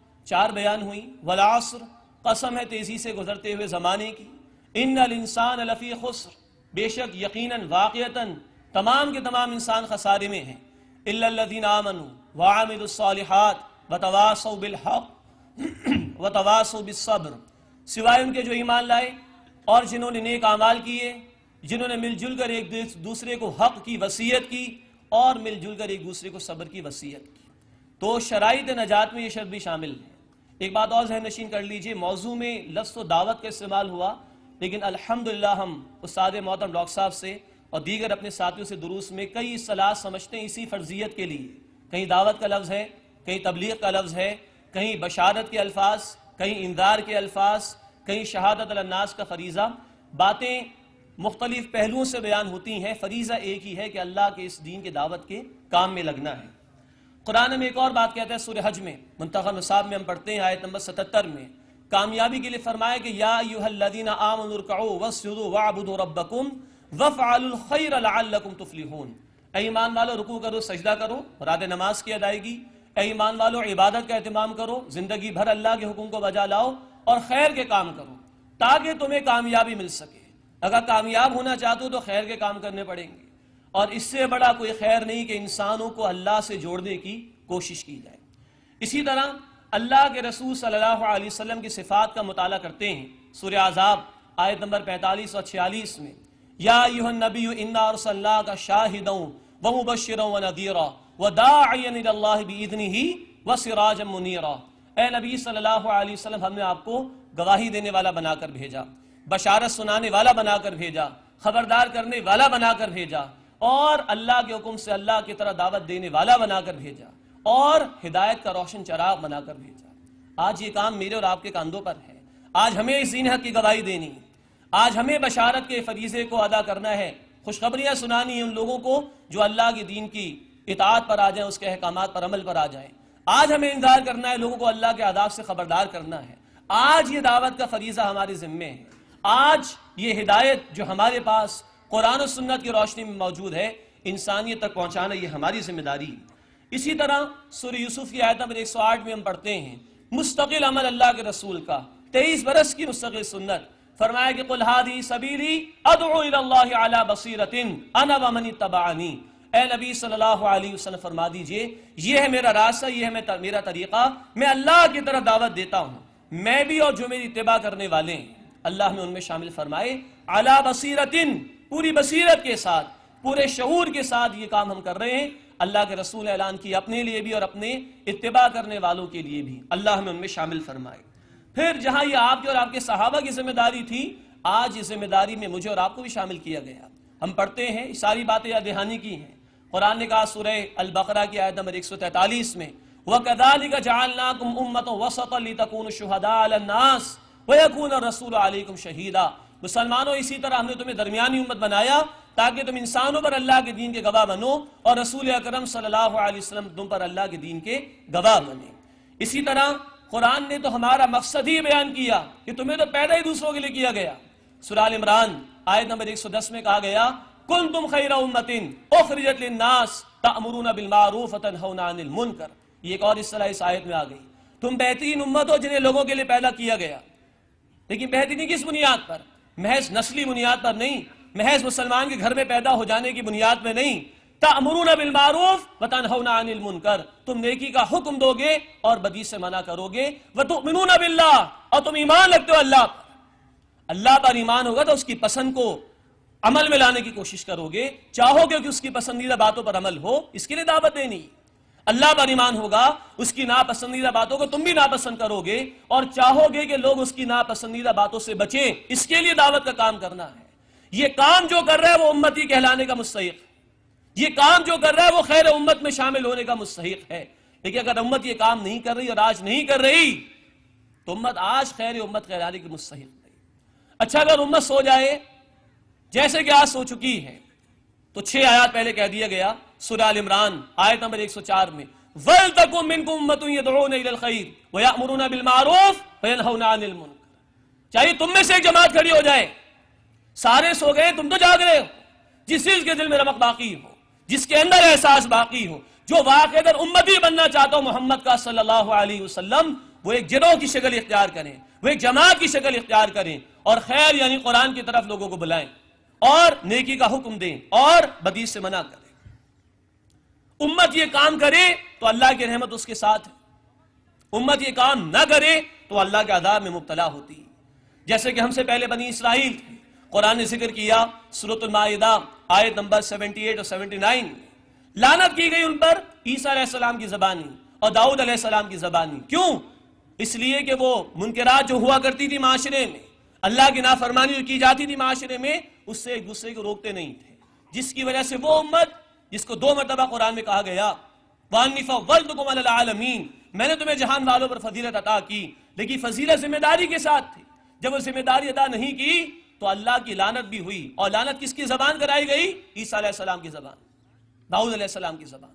4 بیان ہوئی. والعصر، قسم ہے تیزی سے گزرتے ہوئے زمانے کی. ان الانسان لفی خسر، بے شک یقیناً واقعتاً تمام کے تمام انسان خسارے میں ہیں. الا الذین آمنوا وعملوا الصالحات وتواصوا بالحق وتواصوا بالصبر، سوائے ان کے جو ایمان لائے اور جنہوں نے نیک اعمال کیے، جنہوں نے مل جل کر ایک دوسرے کو حق کی وصیت کی اور مل جل کر ایک دوسرے کو صبر کی وصیت کی. تو شرائط نجات میں یہ شرط بھی شامل ہے. ایک بات اور ذہن نشین کر لیجئے، موضوع میں لفظ و دعوت کا استعمال ہوا، لیکن الحمدللہ ہم استاد محترم ڈاکٹر صاحب سے اور دیگر اپنے ساتھیوں سے دروس میں کئی اصطلاحات سمجھتے ہیں اسی فرضیت کے لیے. کہیں دعوت کا لفظ ہے، کہیں تبلیغ کا لفظ ہے، کہیں بشارت کے الفاظ، کہیں انذار کے الفاظ، کہیں شہادت علی الناس کا فریضہ. باتیں مختلف پہلوؤں سے بیان ہوتی ہیں، فریضہ ایک ہی ہے کہ اللہ کے اس دین کے دعوت کے کام میں لگنا ہے. قرآن میں ایک اور بات کہتا ہے سورہ حج میں، منتخب نصاب میں ہم پڑھتے ہیں آیت نمبر 77 میں، کامیابی کے لیے فرمایا کہ یا ایھا الذین آمنوا ارکعوا واسجدوا واعبدوا ربکم وافعلوا الخیر لعلکم تفلحون. اے ایمان والو، رکوع کرو، سجدہ کرو، مراد نماز کی ادائیگی. اے ایمان والو، عبادت کا اہتمام کرو، زندگی بھر اللہ کے حکم کو بجا لاؤ اور خیر کے کام کرو تاکہ تمہیں کامیابی مل سکے. اگر کامیاب ہونا چاہتے ہو تو خیر کے کام کرنے پڑیں گے، اور اس سے بڑا کوئی خیر نہیں کہ انسانوں کو اللہ سے جوڑنے کی کوشش کی جائے. اسی طرح اللہ کے رسول صلی اللہ علیہ وسلم کی صفات کا مطالعہ کرتے ہیں. سورہ احزاب آیت نمبر 45 اور 46 میں، یا ایھا النبی انا ارسلناک شاہدا ومبشرا ونذیرا وداعیا الی اللہ باذنہ وسراجا منیرا. اے نبی صلی اللہ علیہ وسلم، ہم نے آپ کو گواہی دینے والا بنا کر بھیجا، بشارت سنانے والا بنا کر بھیجا، خبردار کرنے والا بنا کر بھیجا، اور اللہ کے حکم سے اللہ کی طرح دعوت دینے والا بنا کر بھیجا، اور ہدایت کا روشن چراغ بنا کر بھیجا. آج یہ کام میرے اور آپ کے کاندھوں پر ہے. آج ہمیں اس دین حق کی گواہی دینی ہے. آج ہمیں بشارت کے فریضے کو ادا کرنا ہے، خوشخبریاں سنانی ہیں ان لوگوں کو جو اللہ کے دین کی اطاعت پر آ جائیں، اس کے احکامات پر عمل پر آ جائیں. آج ہمیں انذار کرنا ہے، لوگوں کو اللہ کے آداب سے خبردار کرنا ہے. آج یہ دعوت کا فریضہ ہمارے ذمے ہے. آج یہ ہدایت جو ہمارے پاس قرآن و سنت کی روشنی میں موجود ہے، انسانیت تک پہنچانا یہ ہماری ذمہ داری ہے. اسی طرح سورہ یوسف کی آیت نمبر 108 میں ہم پڑھتے ہیں مستقل عمل اللہ کے رسول کا، 23 برس کی مستقل سنت. فرمایا کہ قل ھذہ سبیلی ادعو الی اللہ علی بصیرۃ انا ومن اتبعنی. اے نبی صلی اللہ علیہ وسلم فرما دیجئے، یہ ہے میرا راستہ، یہ ہے میرا طریقہ، میں اللہ کی طرف دعوت دیتا ہوں، میں بھی اور جو میری اتباع کرنے والے ہیں. اللہ نے ان میں شامل فرمائے علی بصیرۃ، پوری بصیرت کے ساتھ، پورے شعور کے ساتھ یہ کام ہم کر رہے ہیں. اللہ کے رسول نے اعلان کیا اپنے لیے بھی اور اپنے اتباع کرنے والوں کے لیے بھی. اللہ نے ان میں شامل فرمائے. پھر جہاں یہ آپ کی اور آپ کے صحابہ کی ذمہ داری تھی، آج اس ذمہ داری میں مجھے اور آپ کو بھی شامل کیا گیا. ہم پڑھتے ہیں، ساری باتیں یاد دہانی کی ہیں. قرآن نے کہا سورہ البقرہ کی آیت نمبر 143 میں، وَكَذَلِكَ جَعَلْنَاكُمْ أُمَّةً وَسَطًا لِتَكُونُوا شُهَدَاءَ عَلَى النَّاسِ وَيَكُونَ الرَّسُولُ عَلَيْكُمْ شَهِيدًا. مسلمانوں، اسی طرح ہم نے تمہیں درمیانی امت بنایا تاکہ تم انسانوں پر اللہ کے دین کے گواہ بنو اور رسول اکرم صلی اللہ علیہ وسلم تم پر اللہ کے دین کے گواہ بنے. اسی طرح قرآن نے تو ہمارا مقصد ہی بیان کیا کہ تمہیں تو پیدا ہی دوسروں کے لیے کیا گیا. سورہ آل عمران آیت نمبر 110 میں کہا گیا کنتم خیر امۃ اخرجت للناس تأمرون بالمعروف وتنہون عن المنکر. یہ ایک اور اصطلاح اس آیت میں آ گئی. تم بہترین امت ہو جنہیں لوگوں کے لیے پیدا کیا گیا. لیکن بہترین کس بنیاد پر؟ محض نسلی بنیاد پر نہیں، محض مسلمان کے گھر میں پیدا ہو جانے کی بنیاد میں نہیں. تأمرون بالمعروف وتنہون عن المنکر، تم نیکی کا حکم دو گے اور بدی سے منع کرو گے. وتؤمنون باللہ، اور تم ایمان رکھتے ہو اللہ پر. اللہ پر ایمان ہوگا تو اس کی پسند کو عمل میں لانے کی کوشش کرو گے، چاہو گے کہ اس کی پسندیدہ باتوں پر عمل ہو، اس کے لیے دعوت دینی. اللہ پر ایمان ہوگا، اس کی ناپسندیدہ باتوں کو تم بھی ناپسند کرو گے اور چاہو گے کہ لوگ اس کی ناپسندیدہ باتوں سے بچیں، اس کے لیے دعوت کا کام کرنا ہے. یہ کام جو کر رہا ہے وہ امتی کہلانے کا مستحق. یہ کام جو کر رہا ہے وہ خیر امت میں شامل ہونے کا مستحق ہے. لیکن اگر امت یہ کام نہیں کر رہی اور آج نہیں کر رہی تو امت آج خیر امت کہلانے کی مستحق نہیں. اچھا اگر امت سو جائے جیسے کہ آج سو چکی ہے تو 6 آیات پہلے کہہ دیا گیا سورہ آل عمران آیت نمبر 104 میں وَلْتَكُن مِّنكُمْ أُمَّةٌ يَدْعُونَ إِلَى الْخَيْرِ وَيَأْمُرُونَ بِالْمَعْرُوفِ وَيَنْهَوْنَ عَنِ الْمُنكَرِ. چاہیے تم میں سے ایک جماعت کھڑی ہو جائے. سارے سو گئے تم تو جاگ رہے ہو. جس چیز کے دل میں رمق باقی ہو, جس کے اندر احساس باقی ہو, جو واقعی امتی بننا چاہتا ہو محمد کا صلی اللہ علیہ وسلم, وہ ایک گروہ کی شکل اختیار کریں, وہ ایک جماعت کی شکل اختیار کریں اور خیر یعنی قرآن کی طرف لوگوں کو بلائیں اور نیکی کا حکم دیں اور بدی سے منع کریں. امت یہ کام کرے تو اللہ کی رحمت اس کے ساتھ ہے. امت یہ کام نہ کرے تو اللہ کے عذاب میں مبتلا ہوتی ہے. جیسے کہ ہم سے پہلے بنی اسرائیل تھے, قرآن نے ذکر کیا سورۃ المائدہ آیت نمبر 78 اور 79 میں لعنت کی گئی ان پر عیسیٰ علیہ السلام کی زبانی اور داؤد علیہ السلام کی زبانی. کیوں؟ اس لیے کہ وہ منکرات جو ہوا کرتی تھی معاشرے میں, اللہ کی نافرمانی جو کی جاتی تھی معاشرے میں, اس سے ایک دوسرے کو روکتے نہیں تھے, جس کی وجہ سے وہ امت جس کو 2 مرتبہ قرآن میں کہا گیا وَأَنِّي فَضَّلْتُكُمْ عَلَى الْعَالَمِينَ, میں نے تمہیں جہان والوں پر فضیلت عطا کی, لیکن فضیلت ذمہ داری کے ساتھ تھی. جب وہ ذمہ داری ادا نہیں کی تو اللہ کی لعنت بھی ہوئی. اور لعنت کس کی زبان کرائی گئی؟ عیسیٰ علیہ السلام کی زبان, داؤد علیہ السلام کی زبان.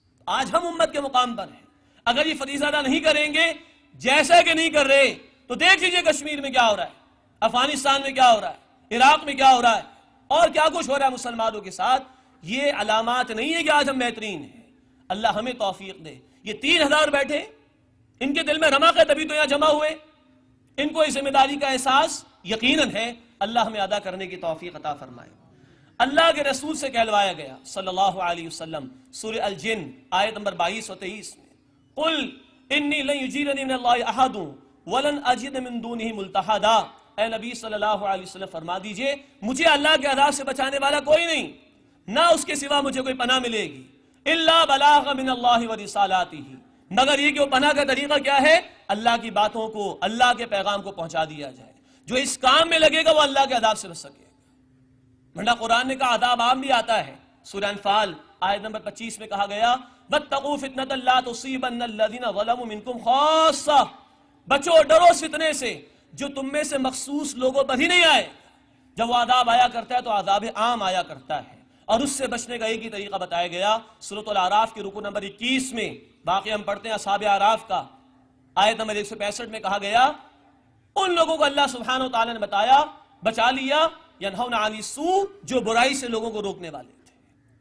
آج ہم امت کے مقام پر ہیں. اگر یہ فریضہ ادا نہیں کریں گے جیسا کہ نہیں کر رہے تو دیکھ لیجئے کشمیر میں کیا ہو رہا ہے, افغانستان میں کیا ہو رہا ہے, عراق میں کیا ہو رہا ہے اور کیا کچھ ہو رہا ہے مسلمانوں کے ساتھ. یہ علامات نہیں ہے کہ آج ہم بہترین ہیں. اللہ ہمیں توفیق دے. یہ 3000 بیٹھے, ان کے دل میں رمق ہے تبھی تو یہاں جمع ہوئے. ان کو اس ذمہ داری کا احساس یقیناً ہے. اللہ ہمیں ادا کرنے کی توفیق عطا فرمائے. اللہ کے رسول سے کہلوایا گیا صلی اللہ علیہ وسلم سورہ الجن آیت نمبر 22 اور 23 میں قل انی لن یجیرنی من اللہ احد ولن اجد من دونہ ملتحدا. اے نبی صلی اللہ علیہ وسلم فرما دیجئے مجھے اللہ کے عذاب سے بچانے والا کوئی نہیں, نہ اس کے سوا مجھے کوئی پناہ ملے گی. الا بلاغ من اللہ ورسالاتہ, مگر یہ کہ وہ پناہ کا طریقہ کیا ہے؟ اللہ کی باتوں کو, اللہ کے پیغام کو پہنچا دیا جائے. جو اس کام میں لگے گا وہ اللہ کے عذاب سے بچ سکے گا. ورنہ قرآن نے کہا عذاب عام بھی آتا ہے. سورہ انفال آیت نمبر 25 میں کہا گیا واتقوا فتنۃ لا تصیبن الذین ظلموا منکم خاصہ, بچو ڈرو اس فتنے سے جو تم میں سے مخصوص لوگوں پر ہی نہیں آئے. جب وہ عذاب آیا کرتا ہے تو عذاب عام آیا کرتا ہے, اور اس سے بچنے کا ایک ہی طریقہ بتایا گیا سورۃ الاعراف کے رکوع نمبر 21 میں. باقی ہم پڑھتے ہیں اصحاب اعراف کا, آیت نمبر 165 میں کہا گیا ان لوگوں کو اللہ سبحانہ و تعالی نے بتایا بچا لیا ینہون عن السوء, جو برائی سے لوگوں کو روکنے والے تھے.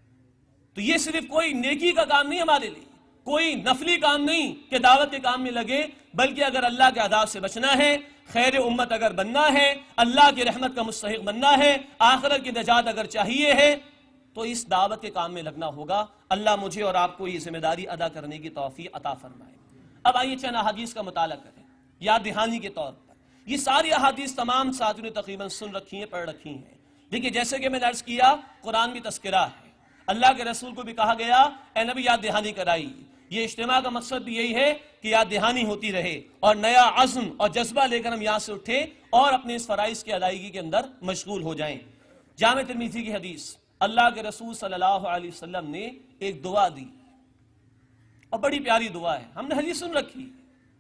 تو یہ صرف کوئی نیکی کا کام نہیں ہمارے لیے, کوئی نفلی کام نہیں کہ دعوت کے کام میں لگے, بلکہ اگر اللہ کے عذاب سے بچنا ہے, خیر امت اگر بننا ہے, اللہ کی رحمت کا مستحق بننا ہے, آخرت کی نجات اگر چاہیے ہے, تو اس دعوت کے کام میں لگنا ہوگا. اللہ مجھے اور آپ کو یہ ذمہ داری ادا کرنے کی توفیق عطا فرمائے. اب آئیے چند احادیث کا مطالعہ کریں یاد دہانی کے طور پر. یہ ساری احادیث تمام ساتھیوں نے تقریباً سن رکھی ہیں, پڑھ رکھی ہیں. لیکن جیسے کہ میں نے عرض کیا قرآن بھی تذکرہ ہے, اللہ کے رسول کو بھی کہا گیا اے نبی یاد دہانی کرائی. یہ اجتماع کا مقصد بھی یہی ہے کہ یاد دہانی ہوتی رہے اور نیا عزم اور جذبہ لے کر ہم یہاں سے اٹھیں اور اپنے اس فرائض کی ادائیگی کے اندر مشغول ہو جائیں. جامع ترمذی کی حدیث, اللہ کے رسول صلی اللہ علیہ وسلم نے ایک دعا دی اور بڑی پیاری دعا ہے, ہم نے حدیث سن رکھی.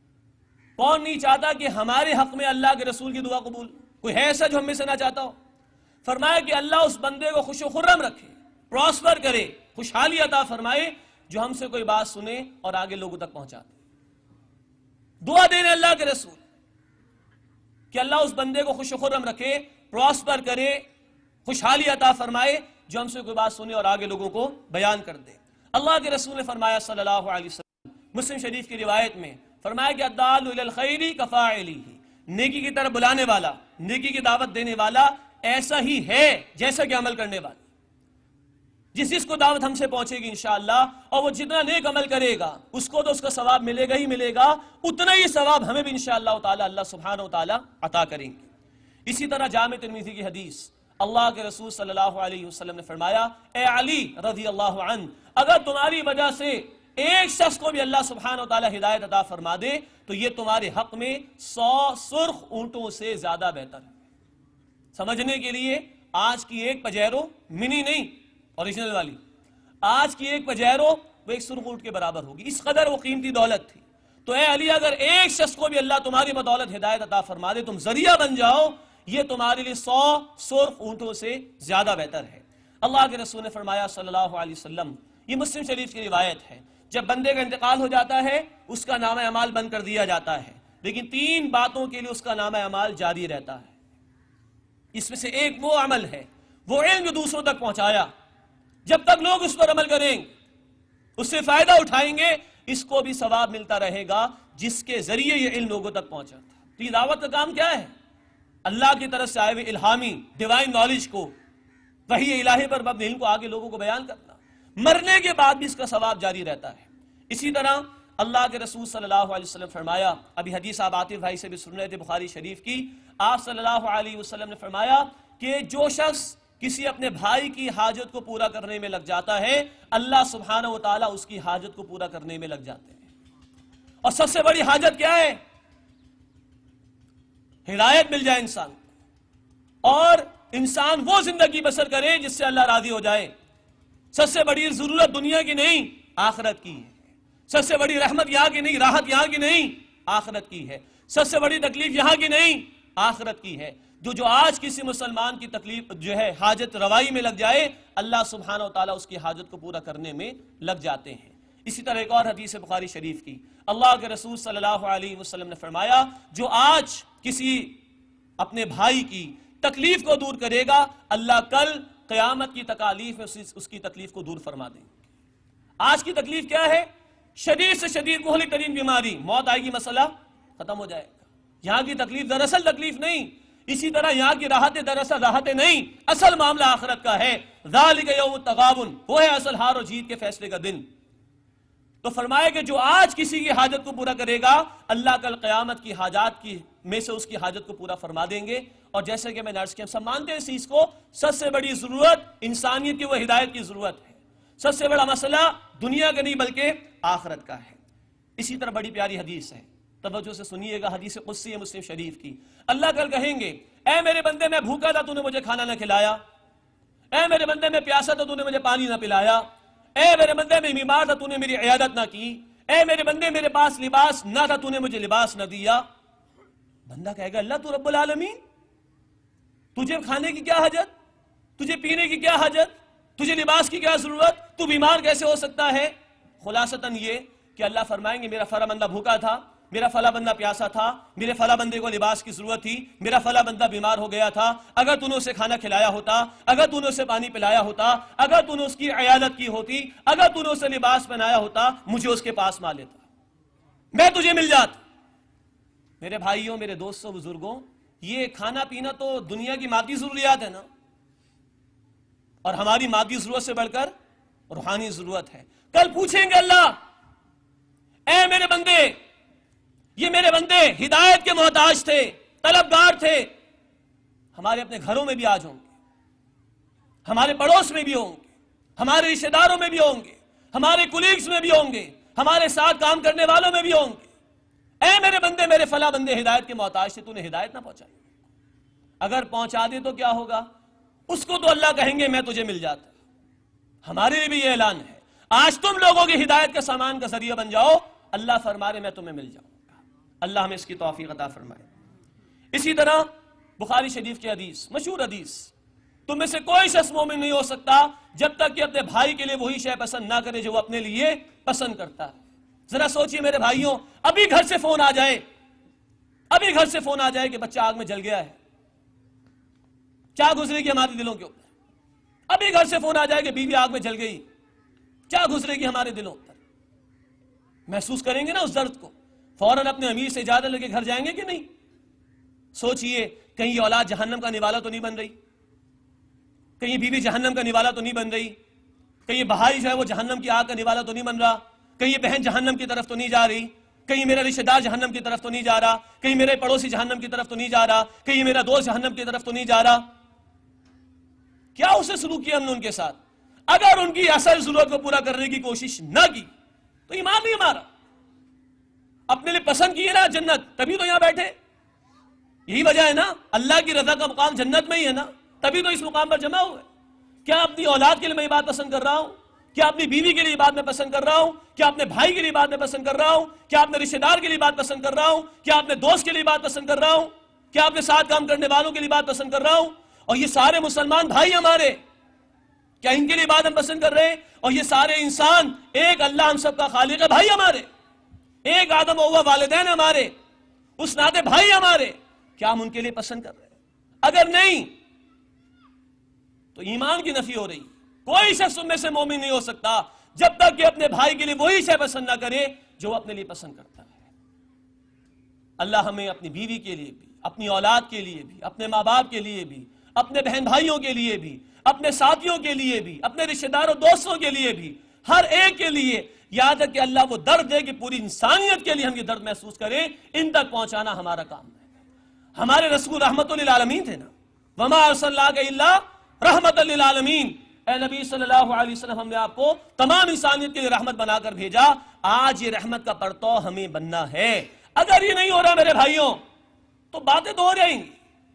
کون نہیں چاہتا کہ ہمارے حق میں اللہ کے رسول کی دعا قبول؟ کوئی ہے ایسا جو ہم میں سے نہ چاہتا ہو؟ فرمایا کہ اللہ اس بندے کو خوش و خرم رکھے, پراسپر کرے, خوشحالی عطا فرمائے جو ہم سے کوئی بات سنے اور آگے لوگوں تک پہنچا دے. دعا دینے اللہ کے رسول کہ اللہ اس بندے کو خوش و خرم رکھے, پراسپر کرے, خوشحالی عطا فرمائے جو ہم سے کوئی بات سنے اور آگے لوگوں کو بیان کر دے. اللہ کے رسول نے فرمایا صلی اللہ علیہ وسلم, مسلم شریف کی روایت میں فرمایا کہ الدال علی الخیر کفاعلہ, نیکی کی طرف بلانے والا, نیکی کی دعوت دینے والا ایسا ہی ہے جیسا کہ عمل کرنے والا. جس کو دعوت ہم سے پہنچے گی انشاءاللہ, اور وہ جتنا نیک عمل کرے گا اس کو تو اس کا ثواب ملے گا ہی ملے گا, اتنا ہی ثواب ہمیں بھی انشاءاللہ تعالی اللہ سبحانہ و تعالی عطا کریں گے. اسی طرح جامع ترمذی کی حدیث, اللہ کے رسول صلی اللہ علیہ وسلم نے فرمایا اے علی رضی اللہ عنہ, اگر تمہاری وجہ سے ایک شخص کو بھی اللہ سبحانہ و تعالی ہدایت عطا فرما دے تو یہ تمہارے حق میں 100 سرخ اونٹوں سے زیادہ بہتر ہے. سمجھنے کے لیے آج کی ایک پجیرو منی نہیں اوریجنل والی, آج کی ایک پجیرو وہ ایک سرخ اونٹ کے برابر ہوگی، اس قدر وہ قیمتی دولت تھی۔ تو اے علی اگر ایک شخص کو بھی اللہ تمہاری بدولت ہدایت عطا فرما دے، تم ذریعہ بن جاؤ، یہ تمہارے لیے 100 سرخ اونٹوں سے زیادہ بہتر ہے۔ اللہ کے رسول نے فرمایا صلی اللہ علیہ وسلم، یہ مسلم شریف کی روایت ہے، جب بندے کا انتقال ہو جاتا ہے اس کا نامہ اعمال بند کر دیا جاتا ہے، لیکن 3 باتوں کے لیے اس کا نامہ اعمال جاری رہتا ہے۔ اس میں سے ایک وہ عمل ہے، وہ علم جو دوسروں تک پہنچایا، جب تک لوگ اس پر عمل کریں گے، اس سے فائدہ اٹھائیں گے، اس کو بھی ثواب ملتا رہے گا جس کے ذریعے یہ علم لوگوں تک پہنچا تھا۔ تو یہ دعوت کا کام کیا ہے؟ اللہ کی طرف سے آئے ہوئے الہامی ڈیوائن نالج کو، وحی الہی پر مبنی علم کو آگے لوگوں کو بیان کرنا، مرنے کے بعد بھی اس کا ثواب جاری رہتا ہے۔ اسی طرح اللہ کے رسول صلی اللہ علیہ وسلم فرمایا، ابھی حدیث آپ عاطف بھائی سے بھی سن رہے تھے بخاری شریف کی، آپ صلی اللہ علیہ وسلم نے فرمایا کہ جو شخص کسی اپنے بھائی کی حاجت کو پورا کرنے میں لگ جاتا ہے، اللہ سبحانہ و تعالیٰ اس کی حاجت کو پورا کرنے میں لگ جاتے ہیں۔ اور سب سے بڑی حاجت کیا ہے؟ ہدایت مل جائے انسان کو، اور انسان وہ زندگی بسر کرے جس سے اللہ راضی ہو جائے۔ سب سے بڑی ضرورت دنیا کی نہیں، آخرت کی ہے۔ سب سے بڑی رحمت یہاں کی نہیں، راحت یہاں کی نہیں، آخرت کی ہے۔ سب سے بڑی تکلیف یہاں کی نہیں، آخرت کی ہے۔ جو آج کسی مسلمان کی تکلیف جو ہے حاجت روائی میں لگ جائے، اللہ سبحانہ و تعالیٰ اس کی حاجت کو پورا کرنے میں لگ جاتے ہیں۔ اسی طرح ایک اور حدیث بخاری شریف کی، اللہ کے رسول صلی اللہ علیہ وسلم نے فرمایا، جو آج کسی اپنے بھائی کی تکلیف کو دور کرے گا، اللہ کل قیامت کی تکالیف میں اس کی تکلیف کو دور فرما دیں گے۔ آج کی تکلیف کیا ہے؟ شدید سے شدید مہلک ترین بیماری، موت آئے گی، مسئلہ ختم ہو جائے گا۔ یہاں کی تکلیف دراصل تکلیف نہیں، اسی طرح یہاں کی راحتیں دراصل راحتیں نہیں، اصل معاملہ آخرت کا ہے۔ ذالک یوم التغابن، وہ ہے اصل ہار و جیت کے فیصلے کا دن۔ تو فرمایا کہ جو آج کسی کی حاجت کو پورا کرے گا، اللہ کل قیامت کی حاجات کی میں سے اس کی حاجت کو پورا فرما دیں گے۔ اور جیسے کہ میں نے عرض کیا، ہم سب مانتے ہیں اس چیز کو، سب سے بڑی ضرورت انسانیت کی وہ ہدایت کی ضرورت ہے۔ سب سے بڑا مسئلہ دنیا کا نہیں بلکہ آخرت کا ہے۔ اسی طرح بڑی پیاری حدیث ہے، توجہ سے سنیے گا، حدیث قدسی ہے مسلم شریف کی۔ اللہ کل کہیں گے، اے میرے بندے میں بھوکا تھا تو نے مجھے کھانا نہ کھلایا، اے میرے بندے میں پیاسا تھا تو نے مجھے پانی نہ پلایا، اے میرے بندے میں بیمار تھا تو نے میری عیادت نہ کی، اے میرے بندے میرے پاس لباس نہ تھا تو نے مجھے لباس نہ دیا۔ بندہ کہے گا، اللہ تو رب العالمین، تجھے کھانے کی کیا حاجت، تجھے پینے کی کیا حاجت، تجھے لباس کی کیا ضرورت، تو بیمار کیسے ہو سکتا ہے؟ خلاصتاً یہ کہ اللہ فرمائیں گے، میرا فلاں بندہ بھوکا تھا، میرا فلاں بندہ پیاسا تھا، میرے فلاں بندے کو لباس کی ضرورت تھی، میرا فلاں بندہ بیمار ہو گیا تھا، اگر تو نے اسے کھانا کھلایا ہوتا، اگر تو نے اسے پانی پلایا ہوتا، اگر تو نے اس کی عیادت کی ہوتی، اگر تو نے اسے لباس پہنایا ہوتا، مجھے اس کے پاس مال لیتا، میں تجھے مل جاتا۔ میرے بھائیوں، میرے دوستوں، بزرگوں، یہ کھانا پینا تو دنیا کی مادی ضروریات ہے نا، اور ہماری مادی ضرورت سے بڑھ کر روحانی ضرورت ہے۔ کل پوچھیں گے اللہ، اے میرے بندے، یہ میرے بندے ہدایت کے محتاج تھے، طلبگار تھے، ہمارے اپنے گھروں میں بھی آج ہوں گے، ہمارے پڑوس میں بھی ہوں گے، ہمارے رشتہ داروں میں بھی ہوں گے، ہمارے کولیگز میں بھی ہوں گے، ہمارے ساتھ کام کرنے والوں میں بھی ہوں گے، اے میرے بندے، میرے فلاں بندے ہدایت کے محتاج تھے، تو نے ہدایت نہ پہنچائی۔ اگر پہنچا دے تو کیا ہوگا؟ اس کو تو اللہ کہیں گے میں تجھے مل جاتا۔ ہمارے لیے بھی یہ اعلان ہے، آج تم لوگوں کی ہدایت کا سامان کا ذریعہ بن جاؤ، اللہ فرما رہے میں تمہیں مل جاؤں گا۔ اللہ ہمیں اس کی توفیق عطا فرمائے۔ اسی طرح بخاری شریف کی حدیث، مشہور حدیث، تم میں سے کوئی شخص مومن نہیں ہو سکتا جب تک کہ اپنے بھائی کے لیے وہی شے پسند نہ کرے جو وہ اپنے لیے پسند کرتا ہے۔ ذرا سوچئے میرے بھائیوں، ابھی گھر سے فون آ جائے، ابھی گھر سے فون آ جائے کہ بچہ آگ میں جل گیا ہے، کیا گزرے گی ہمارے دلوں کے اوپر؟ ابھی گھر سے فون آ جائے کہ بیوی آگ میں جل گئی، کیا گزرے گی ہمارے دلوں پر؟ محسوس کریں گے نا اس درد کو، فوراً اپنے امیر سے اجازت لے کے گھر جائیں گے کہ نہیں؟ سوچئے، کہیں یہ اولاد جہنم کا نوالا تو نہیں بن رہی، کہیں یہ بیوی جہنم کا نوالا تو نہیں بن رہی، کہیں یہ بھائی جو ہے وہ جہنم کی آگ کا نوالا تو نہیں بن رہا، کہیں یہ بہن جہنم کی طرف تو نہیں جا رہی، کہیں میرا رشتہ دار جہنم کی طرف تو نہیں جا رہا، کہیں میرے پڑوسی جہنم کی طرف تو نہیں جا رہا، کہیں میرا دوست جہنم کی طرف تو نہیں جا رہا۔ کیا اسے سلوک کیا ہم نے ان کے ساتھ؟ اگر ان کی اصل ضرورت کو پورا کرنے کی کوشش نہ کی تو ایمان نہیں ہمارا۔ اپنے لیے پسند کیے نا جنت، تبھی تو یہاں بیٹھے، یہی وجہ ہے نا، اللہ کی رضا کا مقام جنت میں ہی ہے نا، تبھی تو اس مقام پر جمع ہوئے۔ کیا اپنی اولاد کے لیے میں یہ بات پسند کر رہا ہوں کیا اپنی بیوی کے لیے بات میں پسند کر رہا ہوں؟ کیا اپنے بھائی کے لیے بات میں پسند کر رہا ہوں؟ کیا اپنے رشتہ دار کے لیے بات پسند کر رہا ہوں؟ کیا اپنے دوست کے لیے بات پسند کر رہا ہوں؟ کیا اپنے ساتھ کام کرنے والوں کے لیے بات پسند کر رہا ہوں؟ اور یہ سارے مسلمان بھائی ہمارے، کیا ان کے لیے بات ہم پسند کر رہے ہیں؟ اور یہ سارے انسان، ایک اللہ ہم سب کا خالق ہے، بھائی ہمارے، ایک آدم و حوا والدین ہمارے، اس ناطے بھائی ہمارے، کیا ہم ان کے لیے پسند کر رہے ہیں؟ اگر نہیں تو ایمان کی نفی ہو رہی۔ کوئی شخص ان میں سے مومن نہیں ہو سکتا جب تک کہ اپنے بھائی کے لیے وہی شے پسند نہ کرے جو وہ اپنے لیے پسند کرتا ہے۔ اللہ ہمیں اپنی بیوی کے لیے بھی، اپنی اولاد کے لیے بھی، اپنے ماں باپ کے لیے بھی، اپنے بہن بھائیوں کے لیے بھی، اپنے ساتھیوں کے لیے بھی، اپنے رشتہ داروں دوستوں کے لیے بھی، ہر ایک کے لیے، یہاں تک کہ اللہ وہ درد دے کہ پوری انسانیت کے لیے ہم یہ درد محسوس کریں، ان تک پہنچانا ہمارا کام ہے۔ ہمارے رسول رحمت للعالمین تھے نا، وما ارسلناک الا رحمت للعالمین، اے نبی صلی اللہ علیہ وسلم ہم نے آپ کو تمام انسانیت کے لیے رحمت بنا کر بھیجا۔ آج یہ رحمت کا پرتو ہمیں بننا ہے۔ اگر یہ نہیں ہو رہا میرے بھائیوں تو باتیں تو ہو رہیں گی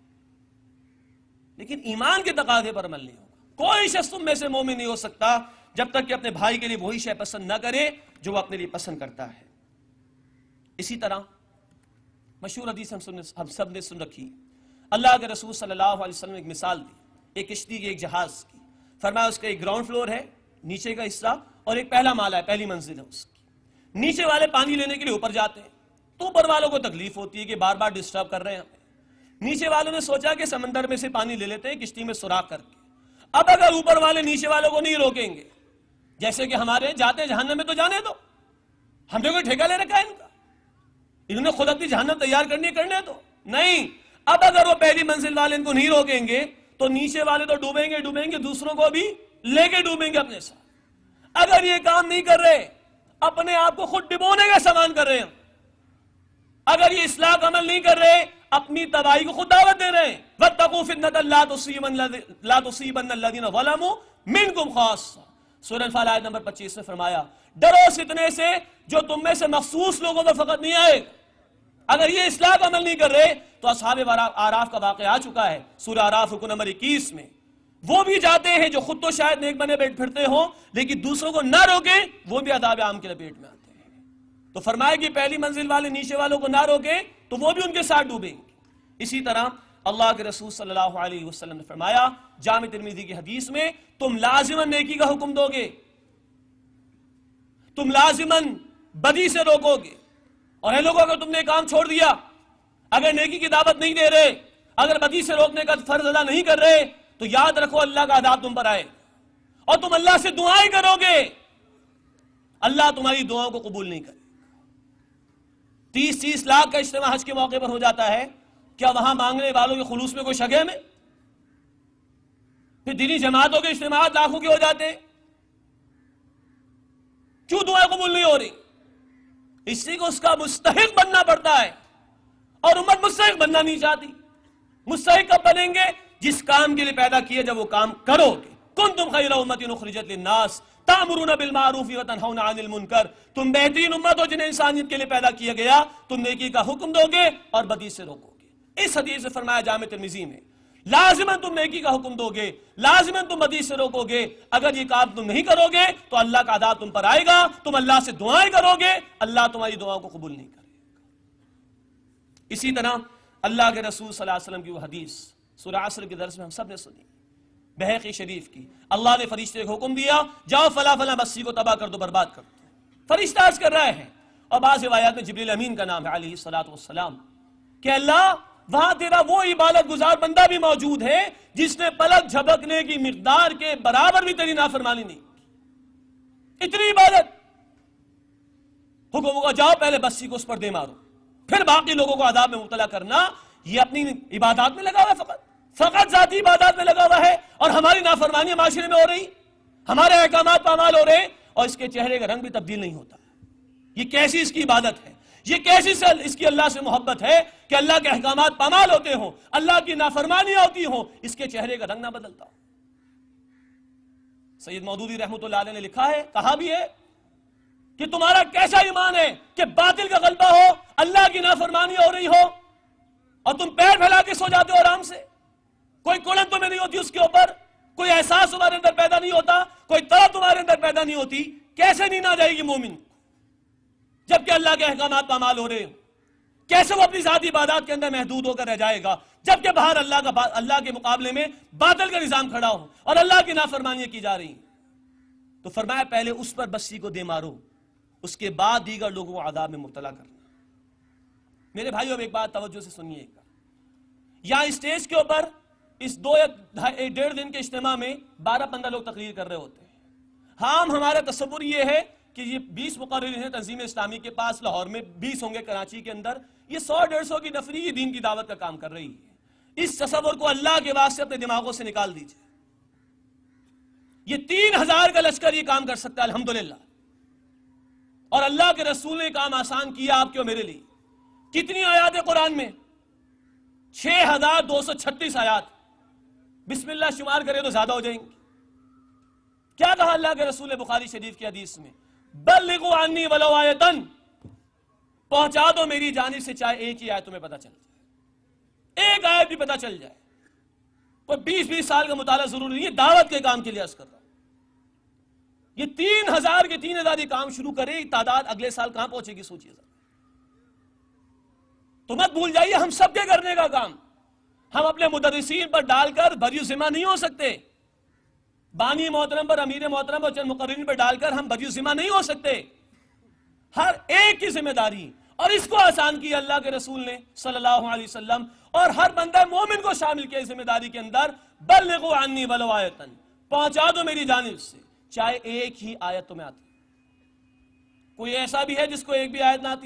لیکن ایمان کے تقاضے پر عمل نہیں ہوگا۔ کوئی شخص تم میں سے مومن نہیں ہو سکتا جب تک کہ اپنے بھائی کے لیے وہی شے پسند نہ کرے جو وہ اپنے لیے پسند کرتا ہے۔ اسی طرح مشہور حدیث ہم سب نے سن رکھی، اللہ کے رسول صلی اللہ علیہ وسلم نے ایک مثال دی، ایک کشتی کی، ایک جہاز کی۔ فرمایا اس کا ایک گراؤنڈ فلور ہے، نیچے کا حصہ، اور ایک پہلا مالا ہے، پہلی منزل ہے اس کی۔ نیچے والے پانی لینے کے لیے اوپر جاتے ہیں تو اوپر والوں کو تکلیف ہوتی ہے کہ بار بار ڈسٹرب کر رہے ہیں ہمیں۔ نیچے والوں نے سوچا کہ سمندر میں سے پانی لے لیتے ہیں کشتی میں سوراخ کر کے۔ اب اگر اوپر والے نیچے والوں کو نہیں روکیں گے، جیسے کہ ہمارے جاتے جہنم میں تو جانے دو، ہم نے کوئی ٹھیکہ لے رکھا ہے ان کا، انہوں نے خود اپنی جہنم تیار کرنی ہے، کرنے دو نہیں۔ اب اگر وہ پہلی منزل والے ان کو نہیں روکیں گے تو نیچے والے تو ڈوبیں گے، دوسروں کو بھی لے کے ڈوبیں گے اپنے ساتھ۔ اگر یہ کام نہیں کر رہے، اپنے آپ کو خود ڈبونے کا سامان کر رہے ہیں، اگر یہ اصلاح کا عمل نہیں کر رہے، اپنی تباہی کو خود دعوت دے رہے ہیں۔ وَاتَّقُوا فِتْنَةً لَا تُصِيبَنَّ الَّذِينَ ظَلَمُوا مِنْكُمْ خَاصَّةً۔ سورہ انفال آیت نمبر 25 میں فرمایا، ڈرو اس فتنے سے جو تم میں سے مخصوص لوگوں پر فقط نہیں آئے۔ اگر یہ اصلاح کا عمل نہیں کر رہے تو اصحاب اعراف کا واقعہ آ چکا ہے سورہ اعراف رکو نمبر 21 میں، وہ بھی جاتے ہیں جو خود تو شاید نیک بنے بیٹھ پھرتے ہوں لیکن دوسروں کو نہ روکیں، وہ بھی عذاب عام کے لپیٹ میں آتے ہیں۔ تو فرمایا کہ پہلی منزل والے نیچے والوں کو نہ روکیں تو وہ بھی ان کے ساتھ ڈوبیں گے۔ اسی طرح اللہ کے رسول صلی اللہ علیہ وسلم نے فرمایا جامع ترمذی کی حدیث میں، تم لازماً نیکی کا حکم دو گے، تم لازماً بدی سے روکو گے، اور اے لوگوں اگر تم نے کام چھوڑ دیا، اگر نیکی کی دعوت نہیں دے رہے، اگر بدی سے روکنے کا فرض ادا نہیں کر رہے تو یاد رکھو اللہ کا عذاب تم پر آئے، اور تم اللہ سے دعائیں کرو گے، اللہ تمہاری دعاؤں کو قبول نہیں کرے۔ 30 لاکھ کا اجتماع حج کے موقع پر ہو جاتا ہے، کیا وہاں مانگنے والوں کے خلوص میں کوئی شک ہے میں؟ پھر دینی جماعتوں کے اجتماعات لاکھوں کے ہو جاتے ہیں، کیوں دعائیں قبول نہیں ہو رہی؟ اسی کو اس کا مستحق بننا پڑتا ہے، اور امت مستحق بننا نہیں چاہتی۔ مستحق کب بنیں گے؟ جس کام کے لیے پیدا کیے جب وہ کام کرو گے۔ کنتم خیر امت اخرجت للناس تأمرون بالمعروف وتنہون عن المنکر، تم بہترین امت ہو جنہیں انسانیت کے لیے پیدا کیا گیا، تم نیکی کا حکم دو گے اور بدی سے روکو گے۔ اس حدیث سے فرمایا جامع ترمذی میں، لازماً تم نیکی کا حکم دو گے، لازماً تم بدی سے روکو گے۔ اگر یہ کام تم نہیں کرو گے تو اللہ کا عذاب تم پر آئے گا، تم اللہ سے دعائیں کرو گے، اللہ تمہاری دعاؤں کو قبول نہیں کرے گا۔ اسی طرح اللہ کے رسول صلی اللہ علیہ وسلم کی وہ حدیث سورہ عصر کے درس میں ہم سب نے سنی، بہقی شریف کی، اللہ نے فرشتے کو حکم دیا جاؤ فلاں فلاں بستی کو تباہ کر دو، برباد کر دو۔ فرشتہ عرض کر رہے ہیں، اور بعض روایات میں جبریل امین کا نام ہے علیہ الصلوۃ والسلام، کہ اللہ وہاں تیرا وہ عبادت گزار بندہ بھی موجود ہے جس نے پلک جھپکنے کی مقدار کے برابر بھی تیری نافرمانی نہیں کی، اتنی عبادت۔ حکم ہوگا جاؤ پہلے بستی کو اس پر دے مارو، پھر باقی لوگوں کو عذاب میں مبتلا کرنا۔ یہ اپنی عبادات میں لگا ہوا ہے، فقط ذاتی عبادات میں لگا ہوا ہے، اور ہماری نافرمانی معاشرے میں ہو رہی، ہمارے احکامات پامال ہو رہے، اور اس کے چہرے کا رنگ بھی تبدیل نہیں ہوتا۔ یہ کیسی اس کی عبادت ہے، یہ کیسی اس کی اللہ سے محبت ہے کہ اللہ کے احکامات پامال ہوتے ہوں، اللہ کی نافرمانیاں ہوتی ہوں، اس کے چہرے کا رنگ نہ بدلتا ہو۔ سید مودودی رحمۃ اللہ علیہ نے لکھا ہے، کہا بھی ہے کہ تمہارا کیسا ایمان ہے کہ باطل کا غلبہ ہو، اللہ کی نافرمانی ہو رہی ہو، اور تم پیر پھیلا کے سو جاتے ہو آرام سے، کوئی کڑن تمہیں نہیں ہوتی اس کے اوپر، کوئی احساس تمہارے اندر پیدا نہیں ہوتا, کوئی طرف تمہارے اندر پیدا نہیں ہوتی, کیسے نیند آ جائے گی مومن جبکہ اللہ کے احکامات پامال ہو رہے ہوں؟ کیسے وہ اپنی ذاتی عبادات کے اندر محدود ہو کر رہ جائے گا جبکہ باہر اللہ کے مقابلے میں باطل کا نظام کھڑا ہو اور اللہ کی نافرمانیاں کی جا رہی ہیں؟ تو فرمایا پہلے اس پر بسی کو دے مارو, اس کے بعد دیگر لوگوں کو عذاب میں مبتلا کرنا. میرے بھائیو اب ایک بات توجہ سے سنیے گا, یہاں اسٹیج کے اوپر اس 2 یا 1.5 دن کے اجتماع میں 12-15 لوگ تقریر کر رہے ہوتے ہیں. ہاں ہمارا تصور یہ ہے کہ یہ 20 مقررین ہیں تنظیم اسلامی کے پاس, لاہور میں 20 ہوں گے, کراچی کے اندر یہ 100-150 کی نفری دین کی دعوت کا کام کر رہی ہے. اس تصور کو اللہ کے واسطے اپنے دماغوں سے نکال دیجئے. یہ 3000 کا لشکر یہ کام کر سکتا ہے الحمدللہ, اور اللہ کے رسول نے کام آسان کیا آپ کے اور میرے لیے. کتنی آیات قرآن میں؟ 6236 آیات. بسم اللہ شمار کرے تو زیادہ ہو جائیں گے. کیا کہا اللہ کے رسول نے بخاری شریف کی حدیث میں؟ بلغوا عنی ولو آیتن, پہنچا دو میری جانب سے چاہے ایک ہی آیت تمہیں پتہ چل جائے, ایک آیت بھی پتہ چل جائے. کوئی 20-20 سال کا مطالعہ ضروری نہیں ہے, دعوت کے کام کے لیے عرض کر رہا ہوں. یہ 3000 کے 3000 یہ کام شروع کرے, تعداد اگلے سال کہاں پہنچے گی سوچیے ذرا. تو مت بھول جائیے ہم سب کے کرنے کا کام. ہم اپنے مدرسین پر ڈال کر بریو ذمہ نہیں ہو سکتے, بانی محترم پر, امیر محترم اور چند مقررین پر ڈال کر ہم بریو ذمہ نہیں ہو سکتے. ہر ایک کی ذمہ داری, اور اس کو آسان کیا اللہ کے رسول نے صلی اللہ علیہ وسلم, اور ہر بندہ مومن کو شامل کیا ذمہ داری کے اندر. بلغوا عنی ولو آیتن, پہنچا دو میری جانب سے چاہے ایک ہی آیت تمہیں آتی. کوئی ایسا بھی ہے جس کو ایک بھی آیت نہ آتی؟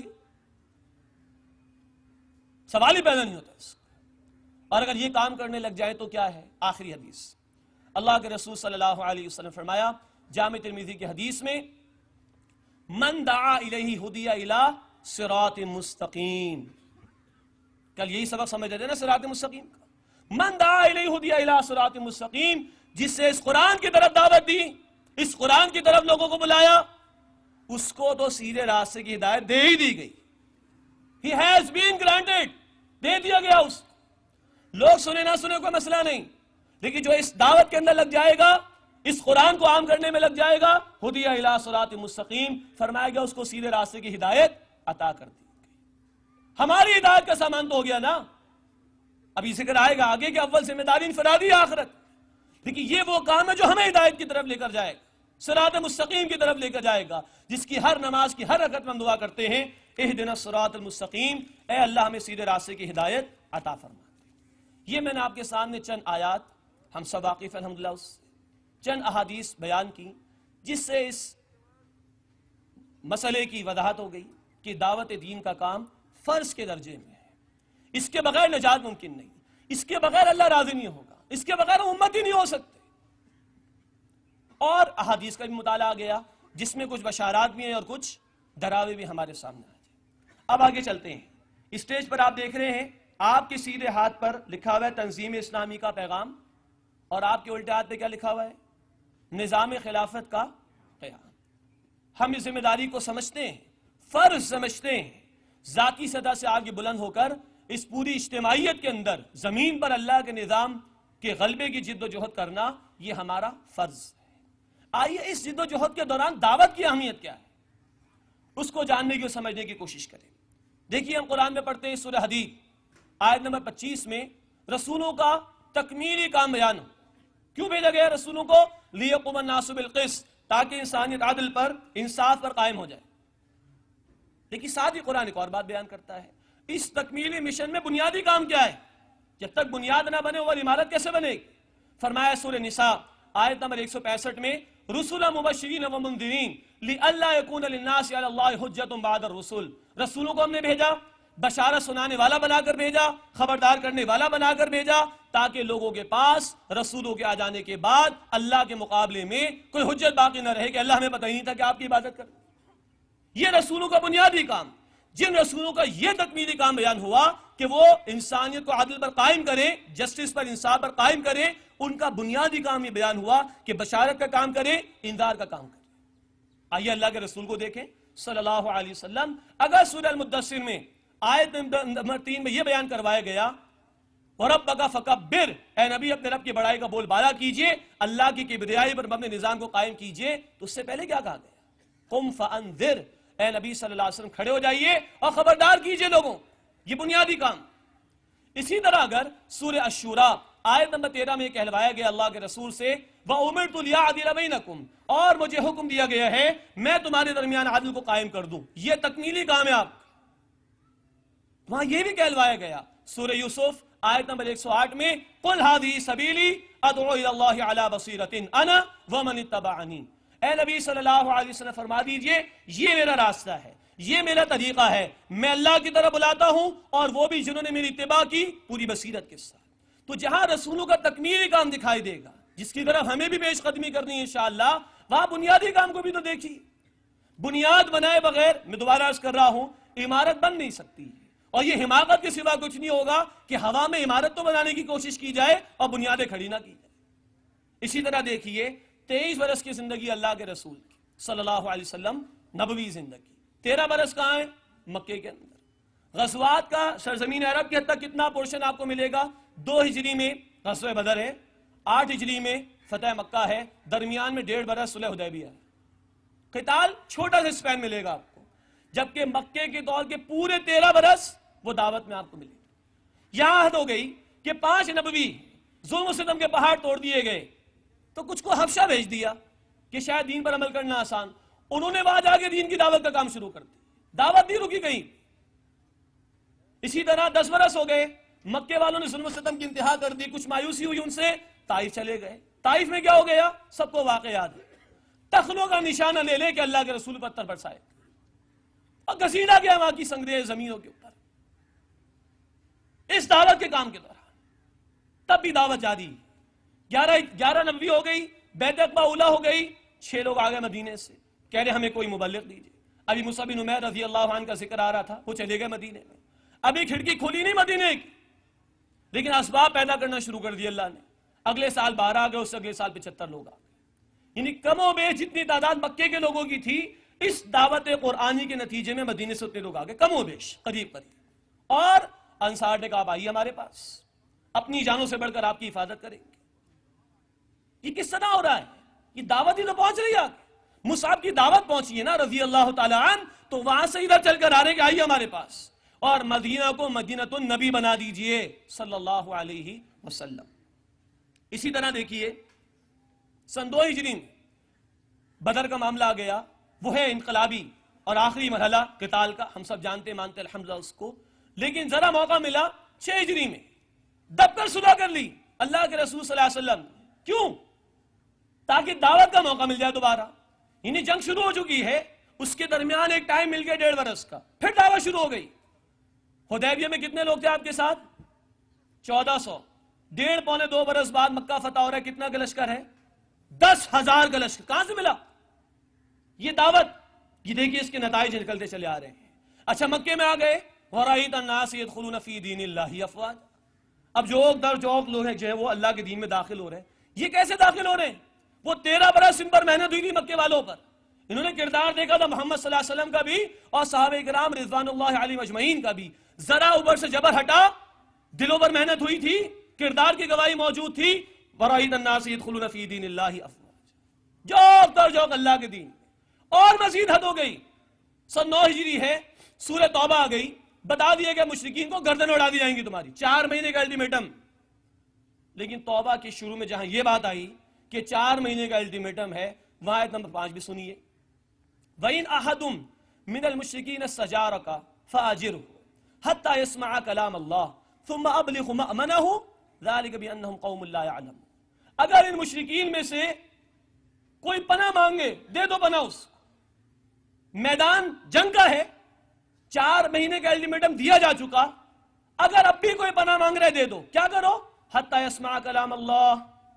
سوال ہی پیدا نہیں ہوتا اس. اور اگر یہ کام کرنے لگ جائے تو کیا ہے؟ آخری حدیث اللہ کے رسول صلی اللہ علیہ وسلم فرمایا جامع ترمذی کی حدیث میں, من دعا الیہ ہدی الی صراط مستقیم. کل یہی سبق سمجھ رہے تھے نا صراط مستقیم کا. من دعا الیہ ہدی الی صراط مستقیم, جس سے اس قرآن کی طرف دعوت دی, اس قرآن کی طرف لوگوں کو بلایا, اس کو تو سیدھے راستے کی ہدایت دے ہی دی گئی. He has been granted, دے دیا گیا اس. لوگ سنے نہ سنے کوئی مسئلہ نہیں, لیکن جو اس دعوت کے اندر لگ جائے گا, اس قرآن کو عام کرنے میں لگ جائے گا, ہدی الی صراط مستقیم فرمایا گیا, اس کو سیدھے راستے کی ہدایت عطا کر دی گئی. ہماری ہدایت کا سامان تو ہو گیا نا. ابھی ذکر آئے گا آگے کہ اول ذمہ داری انفرادی آخرت, لیکن یہ وہ کام ہے جو ہمیں ہدایت کی طرف لے کر جائے گا, صراط مستقیم کی طرف لے کر جائے گا, جس کی ہر نماز کی ہر رکعت میں ہم دعا کرتے ہیں اہدنا الصراط المستقیم, اے اللہ ہمیں سیدھے راستے کی ہدایت عطا فرما. یہ میں نے آپ کے سامنے چند آیات, ہم سب واقف ہیں الحمدللہ اس سے, چند احادیث بیان کی جس سے اس مسئلے کی وضاحت ہو گئی کہ دعوت دین کا کام فرض کے درجے میں ہے. اس کے بغیر نجات ممکن نہیں, اس کے بغیر اللہ راضی نہیں ہوگا, اس کے بغیر امت ہی نہیں ہو سکتے. اور احادیث کا بھی مطالعہ گیا جس میں کچھ بشارات بھی ہیں اور کچھ ڈراوے بھی ہمارے سامنے آ جائیں. اب آگے چلتے ہیں. اسٹیج پر آپ دیکھ رہے ہیں, آپ کے سیدھے ہاتھ پر لکھا ہوا ہے تنظیم اسلامی کا پیغام, اور آپ کے الٹے ہاتھ پہ کیا لکھا ہوا ہے؟ نظام خلافت کا قیام. ہم اس ذمہ داری کو سمجھتے ہیں, فرض سمجھتے ہیں, ذاتی سطح سے آگے بلند ہو کر اس پوری اجتماعیت کے اندر زمین پر اللہ کے نظام کے غلبے کی جد و جہد کرنا یہ ہمارا فرض ہے. آئیے اس جد و جہد کے دوران دعوت کی اہمیت کیا ہے اس کو جاننے کی اور سمجھنے کی کوشش کریں. دیکھیے ہم قرآن میں پڑھتے ہیں سورہ حدید آیت نمبر 25 میں, رسولوں کا تکمیلی کام بیان ہو. کیوں بھیجا گیا رسولوں کو؟ لیقوم الناس بالقسط, تاکہ انسانیت عدل پر, انصاف پر قائم ہو جائے. لیکن ساتھ ہی قرآن ایک اور بات بیان کرتا ہے, اس تکمیلی مشن میں بنیادی کام کیا ہے؟ جب تک بنیاد نہ بنے وہ عمارت کیسے بنے گی؟ فرمایا سورہ نساء آیت نمبر 165 میں, رسولا مبشرین و منذرین لئلا یکون للناس علی اللہ حجۃ بعد الرسل. رسولوں کو ہم نے بھیجا, بشارت سنانے والا بنا کر بھیجا, خبردار کرنے والا بنا کر بھیجا, تاکہ لوگوں کے پاس رسولوں کے آ جانے کے بعد اللہ کے مقابلے میں کوئی حجت باقی نہ رہے کہ اللہ ہمیں پتہ ہی نہیں تھا کہ آپ کی عبادت کریں. یہ رسولوں کا بنیادی کام. جن رسولوں کا یہ تکمیلی کام بیان ہوا کہ وہ انسانیت کو عدل پر قائم کریں, جسٹس پر, انصاف پر قائم کریں, ان کا بنیادی کام یہ بیان ہوا کہ بشارت کا کام کریں, انذار کا کام کریں. آئیے اللہ کے رسول کو دیکھیں صلی اللہ علیہ وسلم. اگر سورہ المدثر میں آیت نمبر 3 میں یہ بیان کروایا گیا وَرَبَّكَ فَكَبِّرْ، اے نبی اپنے رب کی بڑائی کا بول بالا کیجئے، اللہ کی کبریائی پر اپنے نظام کو قائم کیجئے. تو اس سے پہلے کیا کہا گیا؟ قُمْ فَأَنذِرْ، اے نبی صلی اللہ علیہ وسلم کھڑے ہو جائیے اور خبردار کیجئے لوگوں. یہ بنیادی کام. اسی طرح اگر سورہ الشورى آیت نمبر 13 میں کہلوایا گیا اللہ کے رسول سے وَأُمِرْتُ لِأَعْدِلَ بَيْنَكُمْ، اور مجھے حکم دیا گیا ہے میں تمہارے درمیان عدل کو قائم کر دوں. یہ تکمیلی کام ہے آپ کا. وہاں یہ بھی کہلوایا گیا سورہ یوسف آیت نمبر 108 میں قُلْ هَذِهِ سَبِيلِي أَدْعُو إِلَى اللَّهِ عَلَى بَصِيرَةٍ أَنَا وَمَنِ اتَّبَعَنِي. اے نبی صلی اللہ علیہ وسلم فرما دیجئے یہ میرا راستہ ہے، یہ میرا طریقہ ہے، میں اللہ کی طرف بلاتا ہوں اور وہ بھی جنہوں نے میری اتباع کی پوری بصیرت کے ساتھ. تو جہاں رسولوں کا تکمیلی کام دکھائی دے گا جس کی طرف ہمیں بھی پیش قدمی کرنی ہے انشاءاللہ، وہاں بنیادی کام کو بھی تو دیکھیے. بنیاد بنائے بغیر، میں دوبارہ عرض کر رہا ہوں، عمارت بن نہیں سکتی، اور یہ حماقت کے سوا کچھ نہیں ہوگا کہ ہوا میں عمارت تو بنانے کی کوشش کی جائے اور بنیادیں کھڑی نہ کی جائے. اسی طرح دیکھیے 23 برس کی زندگی اللہ کے رسول کی صلی اللہ علیہ وسلم، نبوی زندگی. 13 برس کہاں ہیں؟ مکے کے اندر. غزوات کا سرزمین عرب کے حد تک کتنا پورشن آپ کو ملے گا؟ 2 ہجری میں غزوہ بدر ہے، 8 ہجری میں فتح مکہ ہے، درمیان میں 1.5 برس صلح حدیبیہ ہے. قتال چھوٹا سا اسپین ملے گا آپ کو، جبکہ مکے کے دور کے پورے 13 برس وہ دعوت میں آپ کو ملے گا. یہاں حد ہو گئی کہ 5 نبوی ظلم و ستم کے پہاڑ توڑ دیے گئے تو کچھ کو حبشہ بھیج دیا کہ شاید دین پر عمل کرنا آسان. انہوں نے وہاں جا کے دین کی دعوت کا کام شروع کر دی، دعوت نہیں رکی کہیں. اسی طرح 10 برس ہو گئے، مکے والوں نے ظلم و ستم کی انتہا کر دی، کچھ مایوسی ہوئی ان سے، طائف چلے گئے. طائف میں کیا ہو گیا؟ سب کو واقع یاد ہے. تخلوں کا نشانہ لے لے کہ اللہ کے رسول پتھر برسائے اور گھسیٹا گیا وہاں کی سنگریز زمینوں کے اوپر اس دعوت کے کام کے دوران. تب بھی دعوت جاری. 11 نبوی ہو گئی، بیعت عقبہ اولیٰ ہو گئی، 6 لوگ آ گئے مدینے سے، کہہ رہے ہمیں کوئی مبلغ دیجیے. ابھی مصعب بن عمیر رضی اللہ عنہ کا ذکر آ رہا تھا، وہ چلے گئے مدینے میں. ابھی کھڑکی کھلی نہیں مدینے کی، لیکن اسباب پیدا کرنا شروع کر دی اللہ نے. اگلے سال 12 آ گئے، اس سے اگلے سال 75 لوگ آ گئے. یعنی کم و بیش جتنی تعداد مکے کے لوگوں کی تھی، اس دعوت قرآنی کے نتیجے میں مدینے سے اتنے لوگ آ گئے، کم و بیش قریب قریب. اور انصار نے کہا آپ آئیے ہمارے پاس، اپنی جانوں سے بڑھ کر آپ کی حفاظت کریں گے. یہ کس طرح ہو رہا ہے؟ یہ دعوت ہی تو پہنچ رہی ہے آگے. مصعب کی دعوت پہنچی ہے نا رضی اللہ تعالیٰ عنہ، تو وہاں سے ادھر چل کر آ رہے کہ آئیے ہمارے پاس اور مدینہ کو مدینۃ النبی بنا دیجئے صلی اللہ علیہ وسلم. اسی طرح دیکھیے سن 2 ہجری میں بدر کا معاملہ آ گیا. وہ ہے انقلابی اور آخری مرحلہ قتال کا، ہم سب جانتے مانتے الحمدللہ اس کو. لیکن ذرا موقع ملا 6 ہجری میں دب کر صلح کر لی اللہ کے رسول صلی اللہ علیہ وسلم. کیوں؟ تاکہ دعوت کا موقع مل جائے دوبارہ. یعنی جنگ شروع ہو چکی ہے، اس کے درمیان ایک ٹائم مل گیا 1.5 برس کا، پھر دعوت شروع ہو گئی. حدیبیہ میں کتنے لوگ تھے آپ کے ساتھ؟ 1400. 1.5 پونے 2 برس بعد مکہ فتح ہو رہا ہے، کتنا کا لشکر ہے؟ 10,000 کا لشکر. کہاں سے ملا یہ دعوت؟ یہ دیکھیے اس کے نتائج نکلتے چلے آ رہے ہیں. اچھا مکے میں آ گئے، وَرَأَيْتَ النَّاسَ يَدْخُلُونَ فِي دِينِ اللَّهِ أَفْوَاجًا. اب جوک در جوک لوگ ہیں جو ہے وہ اللہ کے دین میں داخل ہو رہے ہیں. یہ کیسے داخل ہو رہے ہیں؟ وہ 13 برس ان پر محنت ہوئی تھی مکے والوں پر. انہوں نے کردار دیکھا تھا محمد صلی اللہ علیہ وسلم کا بھی اور صحابہ کرام رضوان اللہ علیہم اجمعین کا بھی. ذرا اوپر سے جبر ہٹا، دلوں پر محنت ہوئی تھی، کردار کی گواہی موجود تھی. وَرَأَيْتَ النَّاسَ يَدْخُلُونَ فِي دِينِ اللَّهِ أَفْوَاجًا. جوک در جوک اللہ کے دین. اور مزید حد ہو گئی. سن 9 ہجری ہے، سورہ توبہ آ گئی، بتا دیا کہ مشرکین کو گردن اڑا دی جائیں گی تمہاری. 4 مہینے کا الٹیمیٹم. لیکن توبہ کے شروع میں جہاں یہ بات آئی کہ 4 مہینے کا الٹیمیٹم ہے، وہاں آیت نمبر 5 بھی سنیے. وَإِنْ أَحَدٌ مِّنَ الْمُشْرِكِينَ اسْتَجَارَكَ فَأَجِرْهُ حَتَّى يَسْمَعَ كَلَامَ اللَّهِ ثُمَّ أَبْلِغْهُ مَأْمَنَهُ ذَلِكَ بِأَنَّهُمْ قَوْمٌ لَا يَعْلَمُونَ. اگر ان مشرکین میں سے کوئی پناہ مانگے، دے دو پناہ اس کو. میدان جنگ کا ہے، 4 مہینے کا الٹیمیٹم دیا جا چکا، اگر اب بھی کوئی پناہ مانگ رہے دے دو. کیا کرو؟ حتی یسمع کلام اللہ،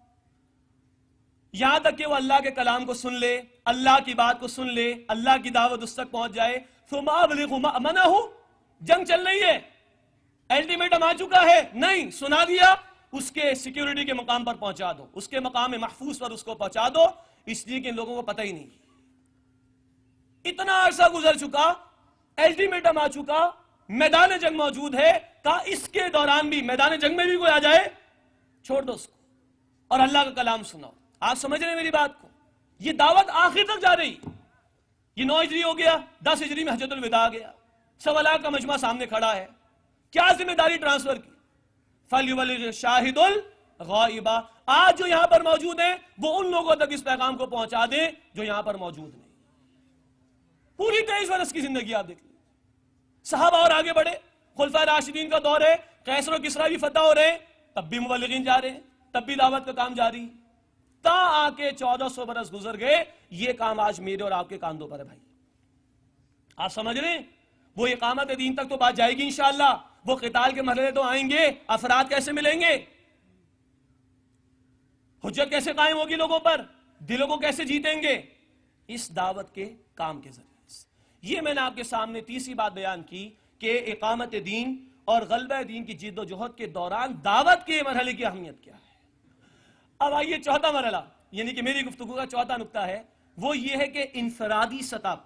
یہاں تک کہ وہ اللہ کے کلام کو سن لے، اللہ کی بات کو سن لے، اللہ کی دعوت اس تک پہنچ جائے. ثم ابلغ مأمنہ، جنگ چل رہی ہے، الٹیمیٹم آ چکا ہے، نہیں سنا دیا، اس کے سیکیورٹی کے مقام پر پہنچا دو، اس کے مقام محفوظ پر اس کو پہنچا دو. اس لیے کہ ان لوگوں کو پتہ ہی نہیں. اتنا عرصہ گزر چکا، الٹیمیٹم آ چکا، میدان جنگ موجود ہے، کہا اس کے دوران بھی میدان جنگ میں بھی کوئی آ جائے چھوڑ دو اس کو اور اللہ کا کلام سناؤ. آپ سمجھ رہے ہیں میری بات کو؟ یہ دعوت آخر تک جا رہی. یہ 9 ہجری ہو گیا، 10 ہجری میں حجۃ الوداع آ گیا، 1.25 لاکھ کا مجمع سامنے کھڑا ہے. کیا ذمہ داری ٹرانسفر کی؟ فَلْيُبَلِّغِ شَاهِدُ الْغَائِبَ. آج جو یہاں پر موجود ہیں وہ ان لوگوں تک اس پیغام کو پہنچا دیں جو یہاں پر موجود نہیں. پوری 23 برس کی زندگی آپ دیکھ لیں. صحابہ اور آگے بڑھے، خلفائے راشدین کا دور ہے، قیصر و کسریٰ بھی فتح ہو رہے ہیں، تب بھی مبلغین جا رہے ہیں، تب بھی دعوت کا کام جاری. تا آ کے 1400 برس گزر گئے. یہ کام آج میرے اور آپ کے کاندھوں پر ہے بھائی. آپ سمجھ رہے ہیں؟ وہ اقامت دین تک تو بات جائے گی انشاءاللہ. وہ قتال کے مرحلے تو آئیں گے. افراد کیسے ملیں گے؟ حجت کیسے قائم ہوگی لوگوں پر؟ دلوں کو کیسے جیتیں گے؟ اس دعوت کے کام کے ذریعے. یہ میں نے آپ کے سامنے تیسری بات بیان کی کہ اقامت دین اور غلبہ دین کی جد و جہد کے دوران دعوت کے مرحلے کی اہمیت کیا ہے. اب آئیے چوتھا مرحلہ، یعنی کہ میری گفتگو کا چوتھا نقطہ ہے، وہ یہ ہے کہ انفرادی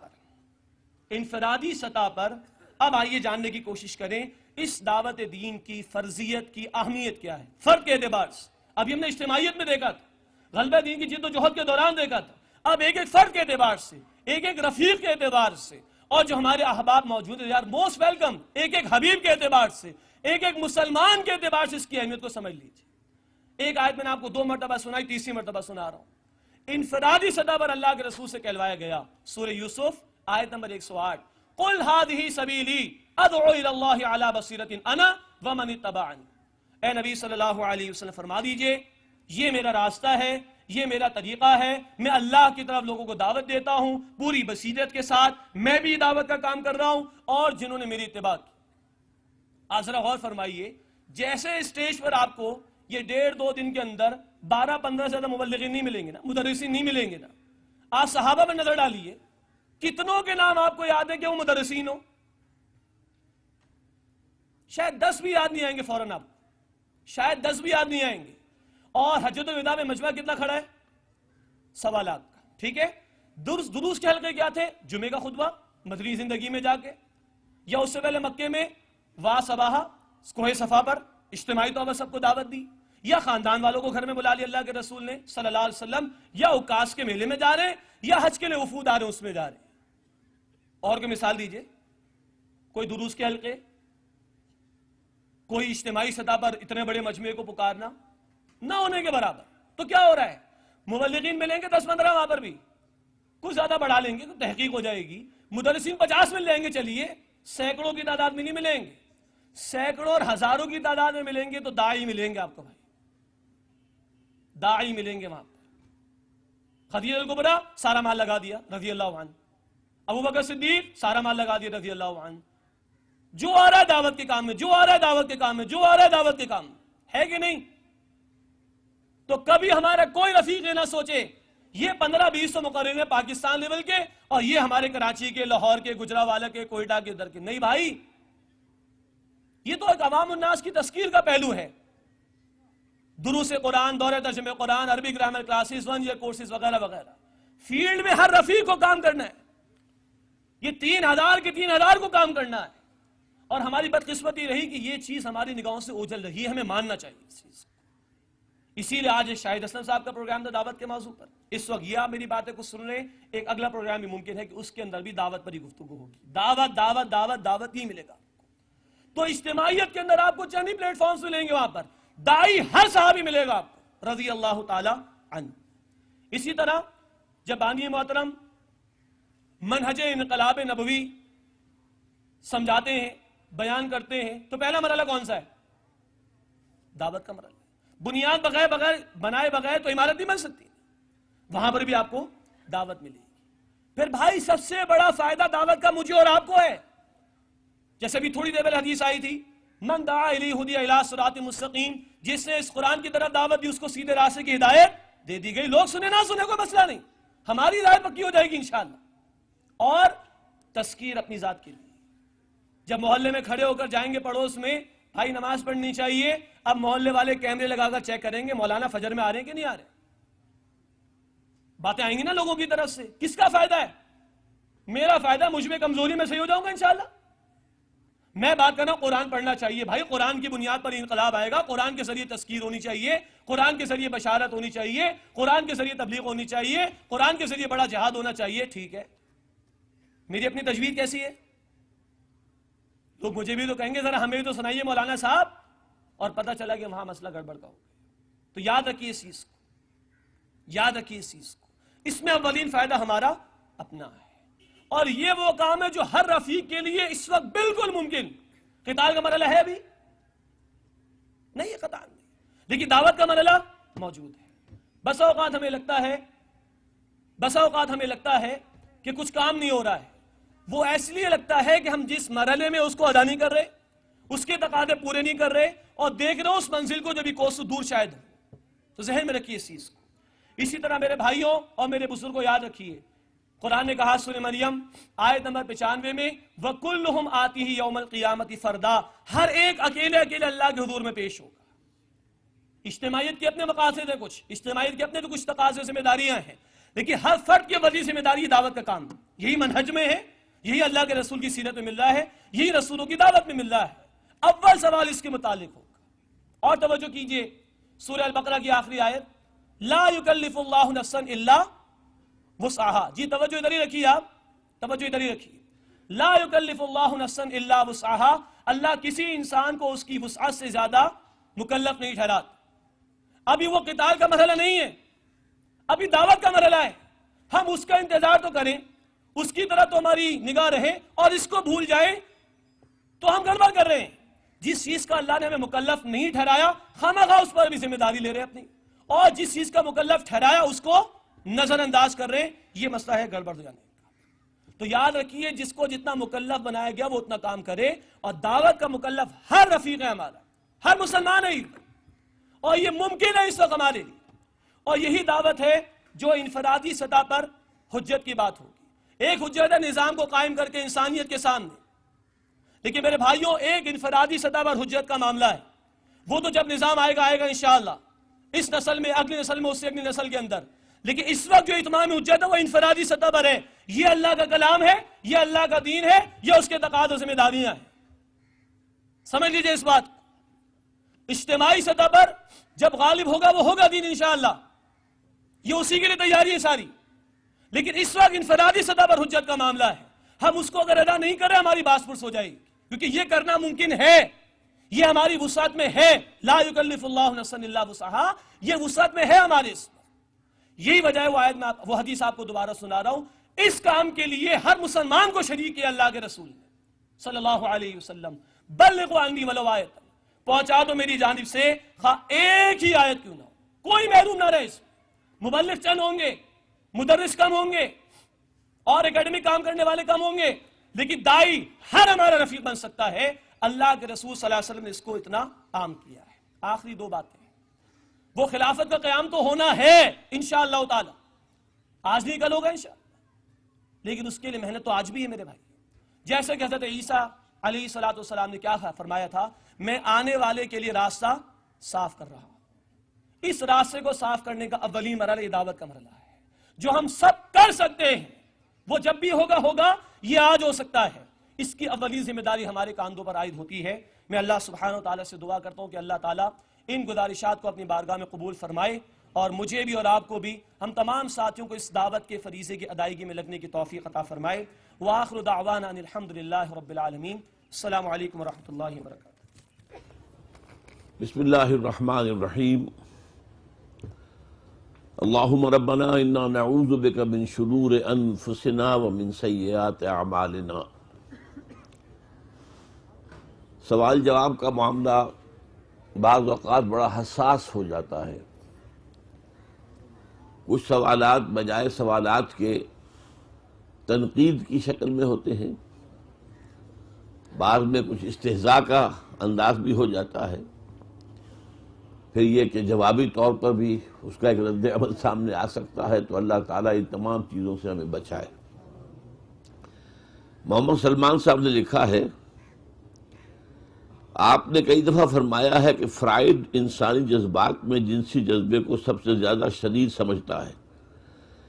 سطح پر اب آئیے جاننے کی کوشش کریں اس دعوت دین کی فرضیت کی اہمیت کیا ہے فرد کے اعتبار سے. ابھی ہم نے اجتماعیت میں دیکھا تھا، غلبہ دین کی جد و جہد کے دوران دیکھا تھا. اب ایک ایک فرد کے اعتبار سے، ایک ایک رفیق کے اعتبار سے، اور جو ہمارے احباب موجود ہیں یار موسٹ ویلکم، ایک ایک حبیب کے اعتبار سے، ایک ایک مسلمان کے اعتبار سے اس کی اہمیت کو سمجھ لیجیے. ایک آیت میں نے آپ کو 2 مرتبہ سنائی، تیسری مرتبہ سنا رہا ہوں. انفرادی سطح پر اللہ کے رسول سے کہلوایا گیا، سورہ یوسف آیت نمبر 108، قُلْ هَذِهِ سَبِيلِي أَدْعُو إِلَى اللَّهِ عَلَى بَصِيرَةٍ أَنَا وَمَنِ اتَّبَعَنِي. اے نبی صلی اللہ علیہ وسلم فرما دیجئے یہ میرا راستہ ہے، یہ میرا طریقہ ہے، میں اللہ کی طرف لوگوں کو دعوت دیتا ہوں پوری بصیرت کے ساتھ. میں بھی دعوت کا کام کر رہا ہوں اور جنہوں نے میری اتباع کی. آج ذرا غور فرمائیے، جیسے اسٹیج پر آپ کو یہ 1.5-2 دن کے اندر 12-15 سے زیادہ مبلغین نہیں ملیں گے نا، مدرسین نہیں ملیں گے نا. آپ صحابہ پر نظر ڈالیے، کتنوں کے نام آپ کو یاد ہے کہ وہ مدرسین ہو؟ شاید 10 بھی یاد نہیں آئیں گے فوراً آپ، شاید 10 بھی یاد نہیں آئیں گے. اور حجۃ الوداع میں مجمع کتنا کھڑا ہے؟ 1.25 لاکھ کا. ٹھیک ہے، دروس کے حلقے کیا تھے؟ جمعے کا خطبہ مدنی زندگی میں جا کے، یا اس سے پہلے مکے میں صباحہ کوہ صفا پر اجتماعی طور پر سب کو دعوت دی، یا خاندان والوں کو گھر میں بلا لیا اللہ کے رسول نے صلی اللہ علیہ وسلم، یا عکاس کے میلے میں جا رہے ہیں، یا حج کے لیے وفود آ رہے ہیں اس میں جا رہے ہیں. اور کوئی مثال دیجئے، کوئی دروس کے حلقے، کوئی اجتماعی سطح پر اتنے بڑے مجمع کو پکارنا نہ ہونے کے برابر. تو کیا ہو رہا ہے؟ مبلغین ملیں گے 10-15 وہاں پر بھی، کچھ زیادہ بڑھا لیں گے تو تحقیق ہو جائے گی. مدرسین 50 مل جائیں گے، چلیے سینکڑوں کی تعداد میں نہیں ملیں گے، سینکڑوں اور ہزاروں کی تعداد میں ملیں گے تو داعی ملیں گے آپ کو بھائی، داعی ملیں گے وہاں پر. خدیجہ الکبریٰ سارا مال لگا دیا رضی اللہ عنہ، ابو بکر صدیق سارا مال لگا دیا رضی اللہ عنہ. جو آ رہا ہے دعوت کے کام میں، جو آ رہا ہے دعوت کے کام میں، جو آ رہا ہے دعوت کے کام میں، ہے کہ نہیں؟ تو کبھی ہمارا کوئی رفیق یہ نہ سوچے یہ 15-20 مقرر ہیں پاکستان لیول کے اور یہ ہمارے کراچی کے، لاہور کے، گجرانوالہ کے، کوئٹہ کے، ادھر کے. نہیں بھائی، یہ تو ایک عوام الناس کی تذکیر کا پہلو ہے. دروس قرآن، دورہ ترجمہ قرآن، عربی گرامر کلاسز، 1 ایئر کورسز وغیرہ وغیرہ. فیلڈ میں ہر رفیق کو کام کرنا ہے. یہ 3000 کے 3000 کو کام کرنا ہے. اور ہماری بدقسمتی رہی کہ یہ چیز ہماری نگاہوں سے اوجھل رہی ہے، ہمیں ماننا چاہیے اس چیز. اسی لیے آج شاہد اسلم صاحب کا پروگرام تھا دعوت کے موضوع پر. اس وقت یہ آپ میری باتیں کو سن رہے ہیں، ایک اگلا پروگرام بھی ممکن ہے کہ اس کے اندر بھی دعوت پر ہی گفتگو ہوگی. دعوت دعوت دعوت دعوت ہی ملے گا. تو اجتماعیت کے اندر آپ کو چند ہی پلیٹ فارمز ملیں گے، وہاں پر داعی ہر صحابی ملے گا آپ کو رضی اللہ تعالی عنہ. اسی طرح جب بانی محترم منہج انقلاب نبوی سمجھاتے ہیں، بیان کرتے ہیں، تو پہلا مرحلہ کون سا ہے؟ دعوت کا مرحلہ. بنیاد بغیر بنائے بغیر تو عمارت نہیں بن سکتی، وہاں پر بھی آپ کو دعوت ملے گی. پھر بھائی سب سے بڑا فائدہ دعوت کا مجھے اور آپ کو ہے. جیسے بھی تھوڑی دیر پہلے حدیث آئی تھی، من دعا الی ہدی الی صراط مستقیم، جس نے اس قرآن کی طرف دعوت دی اس کو سیدھے راستے کی ہدایت دے دی گئی. لوگ سنے نہ سنے کوئی مسئلہ نہیں، ہماری ہدایت پکی ہو جائے گی انشاءاللہ. اور تذکیر اپنی ذات کے لیے، جب محلے میں کھڑے ہو کر جائیں گے پڑوس میں، بھائی نماز پڑھنی چاہیے، اب محلے والے کیمرے لگا کر چیک کریں گے مولانا فجر میں آ رہے ہیں کہ نہیں آ رہے. باتیں آئیں گی نا لوگوں کی طرف سے. کس کا فائدہ ہے؟ میرا فائدہ، مجھ میں کمزوری میں صحیح ہو جاؤں گا انشاءاللہ. میں بات کر رہا ہوں قرآن پڑھنا چاہیے بھائی، قرآن کی بنیاد پر انقلاب آئے گا، قرآن کے ذریعے تذکیر ہونی چاہیے، قرآن کے ذریعے بشارت ہونی چاہیے، قرآن کے ذریعے تبلیغ ہونی چاہیے، قرآن کے ذریعے بڑا جہاد ہونا چاہیے، ٹھیک ہے، میری اپنی تجوید کیسی ہے؟ لوگ مجھے بھی تو کہیں گے ذرا ہمیں بھی تو سنائیے مولانا صاحب، اور پتہ چلا کہ وہاں مسئلہ گڑبڑ کا ہو گیا۔ تو یاد رکھیے اس چیز کو، یاد رکھیے اس چیز کو، اس میں اولین فائدہ ہمارا اپنا ہے، اور یہ وہ کام ہے جو ہر رفیق کے لیے اس وقت بالکل ممکن۔ قتال کا مرحلہ ہے ابھی نہیں ہے، قتال نہیں، لیکن دعوت کا مرحلہ موجود ہے۔ بس اوقات ہمیں لگتا ہے کہ کچھ کام نہیں ہو رہا ہے، وہ اس لیے لگتا ہے کہ ہم جس مرحلے میں اس کو ادا نہیں کر رہے، اس کے تقاضے پورے نہیں کر رہے، اور دیکھ رہے اس منزل کو جو بھی کوسوں دور شاید ہو۔ تو ذہن میں رکھیے اس چیز کو۔ اسی طرح میرے بھائیوں اور میرے بزرگوں یاد رکھیے، قرآن نے کہا سورہ مریم آیت نمبر 95 میں وَكُلُّهُمْ آتِهِ يَوْمَ الْقِيَامَةِ فَرْدًا، ہر ایک اکیلے اللہ کے حضور میں پیش ہوگا۔ اجتماعیت کے اپنے مقاصد ہیں، کچھ اجتماعیت کے اپنے تو کچھ تقاضے ذمہ داریاں ہیں، لیکن ہر فرد کی وزی ذمہ داری دعوت کا کام، یہی منہج میں ہے، یہی اللہ کے رسول کی سیرت میں مل رہا ہے، یہی رسولوں کی دعوت میں مل رہا ہے۔ اول سوال اس کے متعلق ہوگا، اور توجہ کیجئے سورہ البقرہ کی آخری آیت، لا یکلف اللہ نفسا الا وسعها، جی توجہ ادھر ہی رکھیے، آپ توجہ ادھر ہی رکھیے، لا یکلف اللہ نفسا الا وسعها، اللہ کسی انسان کو اس کی وسعت سے زیادہ مکلف نہیں ٹھہراتا۔ ابھی وہ قتال کا مرحلہ نہیں ہے، ابھی دعوت کا مرحلہ ہے، ہم اس کا انتظار تو کریں، اس کی طرح تو ہماری نگاہ رہے، اور اس کو بھول جائیں تو ہم گڑبڑ کر رہے ہیں۔ جس چیز کا اللہ نے ہمیں مکلف نہیں ٹھہرایا خامخواہ اس پر بھی ذمہ داری لے رہے ہیں اپنی، اور جس چیز کا مکلف ٹھہرایا اس کو نظر انداز کر رہے ہیں، یہ مسئلہ ہے گڑبڑ ہو جانے کا۔ تو یاد رکھیے جس کو جتنا مکلف بنایا گیا وہ اتنا کام کرے، اور دعوت کا مکلف ہر رفیق ہے ہمارا، ہر مسلمان ہے، اور یہ ممکن ہے اس وقت ہمارے لیے، اور یہی دعوت ہے جو انفرادی سطح پر حجت کی بات ہوگی۔ ایک حجت ہے نظام کو قائم کر کے انسانیت کے سامنے، لیکن میرے بھائیوں ایک انفرادی سطح پر حجت کا معاملہ ہے، وہ تو جب نظام آئے گا انشاءاللہ، اس نسل میں، اگلی نسل میں، اس سے اگلی نسل کے اندر، لیکن اس وقت جو اتمام حجت ہے وہ انفرادی سطح پر ہے، یہ اللہ کا کلام ہے، یہ اللہ کا دین ہے، یہ اس کے تقاضے و ذمہ داریاں ہیں۔ سمجھ لیجئے اس بات کو، اجتماعی سطح پر جب غالب ہوگا وہ ہوگا دین انشاءاللہ، یہ اسی کے لیے تیاری ہے ساری، لیکن اس وقت انفرادی سطح پر حجت کا معاملہ ہے، ہم اس کو اگر ادا نہیں کر رہے ہماری باس پرس ہو جائے گی، کیونکہ یہ کرنا ممکن ہے، یہ ہماری وسعت میں ہے، لا یکلف اللہ نفسا الا وسعها، یہ وسعت میں ہے ہمارے، اس یہی وجہ ہے وہ آیت میں وہ حدیث آپ کو دوبارہ سنا رہا ہوں، اس کام کے لیے ہر مسلمان کو شریک کیا اللہ کے رسول نے صلی اللہ علیہ وسلم، بلغوا عنی ولو آیۃ، پہنچا دو میری جانب سے خواہ ایک ہی آیت کیوں نہ ہو، کوئی محروم نہ رہے اس میں، مبلغ چند ہوں گے، مدرس کم ہوں گے، اور اکیڈمک کام کرنے والے کم ہوں گے، لیکن دائی ہر ہمارا رفیق بن سکتا ہے، اللہ کے رسول صلی اللہ علیہ وسلم نے اس کو اتنا عام کیا ہے۔ آخری دو باتیں، وہ خلافت کا قیام تو ہونا ہے انشاءاللہ تعالی، آج نہیں کل ہوگا انشاءاللہ، لیکن اس کے لیے محنت تو آج بھی ہے میرے بھائی، جیسے کہ حضرت عیسیٰ علیہ السلام نے کیا فرمایا تھا، میں آنے والے کے لیے راستہ صاف کر رہا ہوں، اس راستے کو صاف کرنے کا اولین مرحلہ یہ دعوت کا مرحلہ ہے، جو ہم سب کر سکتے ہیں، وہ جب بھی ہوگا، یہ آج ہو سکتا ہے، اس کی اولین ذمہ داری ہمارے کاندھوں پر عائد ہوتی ہے۔ میں اللہ سبحانہ وتعالی سے دعا کرتا ہوں کہ اللہ تعالیٰ ان گزارشات کو اپنی بارگاہ میں قبول فرمائے، اور مجھے بھی اور آپ کو بھی، ہم تمام ساتھیوں کو اس دعوت کے فریضے کی ادائیگی میں لگنے کی توفیق عطا فرمائے۔ وآخر دعوانا ان الحمدللہ رب العالمین۔ السلام علیکم ورحمۃ اللہ وبرکاتہ۔ بسم اللہ الرحمن الرحیم۔ اللہم ربنا انا نعوذ بک من شرور انفسنا ومن سیئات اعمالنا۔ سوال جواب کا معاملہ بعض اوقات بڑا حساس ہو جاتا ہے، کچھ سوالات بجائے سوالات کے تنقید کی شکل میں ہوتے ہیں، بعض میں کچھ استہزاء کا انداز بھی ہو جاتا ہے، پھر یہ کہ جوابی طور پر بھی اس کا ایک رد عمل سامنے آ سکتا ہے، تو اللہ تعالیٰ ان تمام چیزوں سے ہمیں بچائے۔ محمد سلمان صاحب نے لکھا ہے، آپ نے کئی دفعہ فرمایا ہے کہ فرائڈ انسانی جذبات میں جنسی جذبے کو سب سے زیادہ شدید سمجھتا ہے،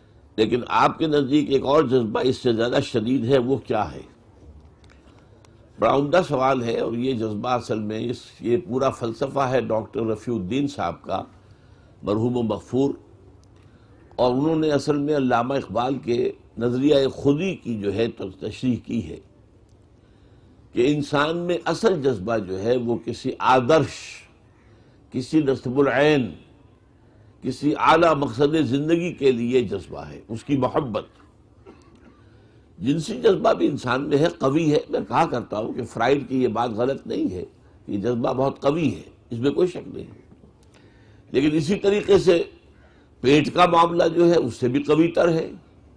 لیکن آپ کے نزدیک ایک اور جذبہ اس سے زیادہ شدید ہے، وہ کیا ہے؟ بڑا عمدہ سوال ہے، اور یہ جذبہ اصل میں یہ پورا فلسفہ ہے ڈاکٹر رفیع الدین صاحب کا، مرحوم و مغفور، اور انہوں نے اصل میں علامہ اقبال کے نظریہ خودی کی جو ہے تشریح کی ہے کہ انسان میں اصل جذبہ جو ہے وہ کسی آدرش، کسی نصب العین، کسی اعلیٰ مقصد زندگی کے لیے جذبہ ہے، اس کی محبت۔ جنسی جذبہ بھی انسان میں ہے، قوی ہے۔ میں کہا کرتا ہوں کہ فرائڈ کی یہ بات غلط نہیں ہے، یہ جذبہ بہت قوی ہے، اس میں کوئی شک نہیں، لیکن اسی طریقے سے پیٹ کا معاملہ جو ہے اس سے بھی قوی تر ہے۔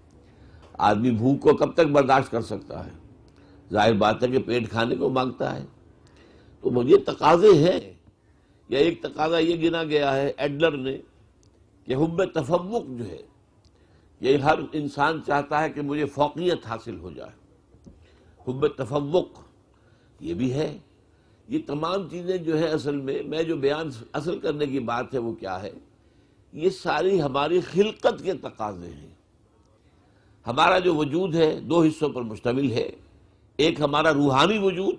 آدمی بھوک کو کب تک برداشت کر سکتا ہے؟ ظاہر بات ہے کہ پیٹ کھانے کو مانگتا ہے۔ تو مجھے تقاضے ہیں، یا ایک تقاضا یہ گنا گیا ہے ایڈلر نے کہ حب تفوق جو ہے، یہ ہر انسان چاہتا ہے کہ مجھے فوقیت حاصل ہو جائے، حب تفوق یہ بھی ہے۔ یہ تمام چیزیں جو ہے اصل میں جو بیان اصل کرنے کی بات ہے وہ کیا ہے، یہ ساری ہماری خلقت کے تقاضے ہیں۔ ہمارا جو وجود ہے دو حصوں پر مشتمل ہے، ایک ہمارا روحانی وجود،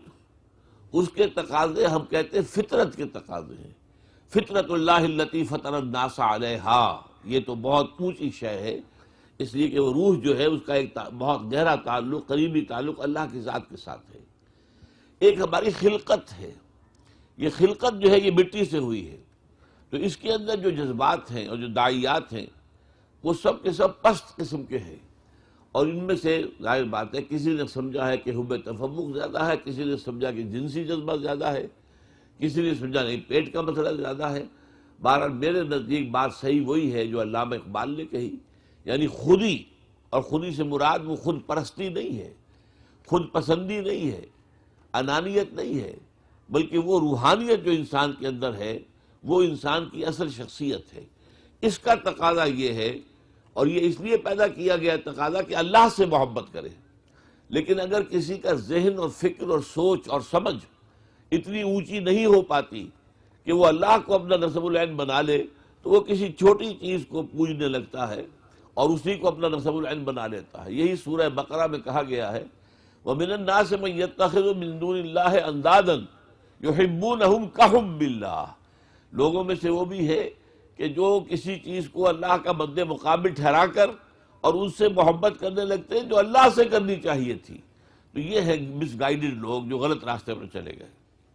اس کے تقاضے ہم کہتے ہیں فطرت کے تقاضے ہیں۔ فطرت اللہ التی فطر الناس علیہا، یہ تو بہت اونچی شے ہے، اس لیے کہ وہ روح جو ہے اس کا ایک بہت گہرا تعلق، قریبی تعلق اللہ کی ذات کے ساتھ ہے۔ ایک ہماری خلقت ہے، یہ خلقت جو ہے یہ مٹی سے ہوئی ہے، تو اس کے اندر جو جذبات ہیں اور جو داعیات ہیں وہ سب کے سب پست قسم کے ہیں، اور ان میں سے ظاہر بات ہے کسی نے سمجھا ہے کہ حب تفوق زیادہ ہے، کسی نے سمجھا کہ جنسی جذبہ زیادہ ہے، کسی نے سمجھا نہیں پیٹ کا مسئلہ زیادہ ہے۔ بہرحال میرے نزدیک بات صحیح وہی ہے جو علامہ اقبال نے کہی، یعنی خودی، اور خودی سے مراد وہ خود پرستی نہیں ہے، خود پسندی نہیں ہے، انانیت نہیں ہے، بلکہ وہ روحانیت جو انسان کے اندر ہے وہ انسان کی اصل شخصیت ہے۔ اس کا تقاضا یہ ہے، اور یہ اس لیے پیدا کیا گیا تقاضا کہ اللہ سے محبت کرے، لیکن اگر کسی کا ذہن اور فکر اور سوچ اور سمجھ اتنی اونچی نہیں ہو پاتی کہ وہ اللہ کو اپنا نصب العین بنا لے، تو وہ کسی چھوٹی چیز کو پوجنے لگتا ہے اور اسی کو اپنا نصب العین بنا لیتا ہے۔ یہی سورہ بقرہ میں کہا گیا ہے وَمِنَ النَّاسِ مَن يَتَّخِذُ مِن دُونِ اللَّهِ أَندَادًا يُحِبُّونَهُمْ كَحُبِّ اللَّهِ، لوگوں میں سے وہ بھی ہے کہ جو کسی چیز کو اللہ کا مد مقابل ٹھہرا کر اور ان سے محبت کرنے لگتے ہیں جو اللہ سے کرنی چاہیے تھی۔ تو یہ ہے مس گائیڈڈ لوگ جو غلط راستے پر چلے گئے۔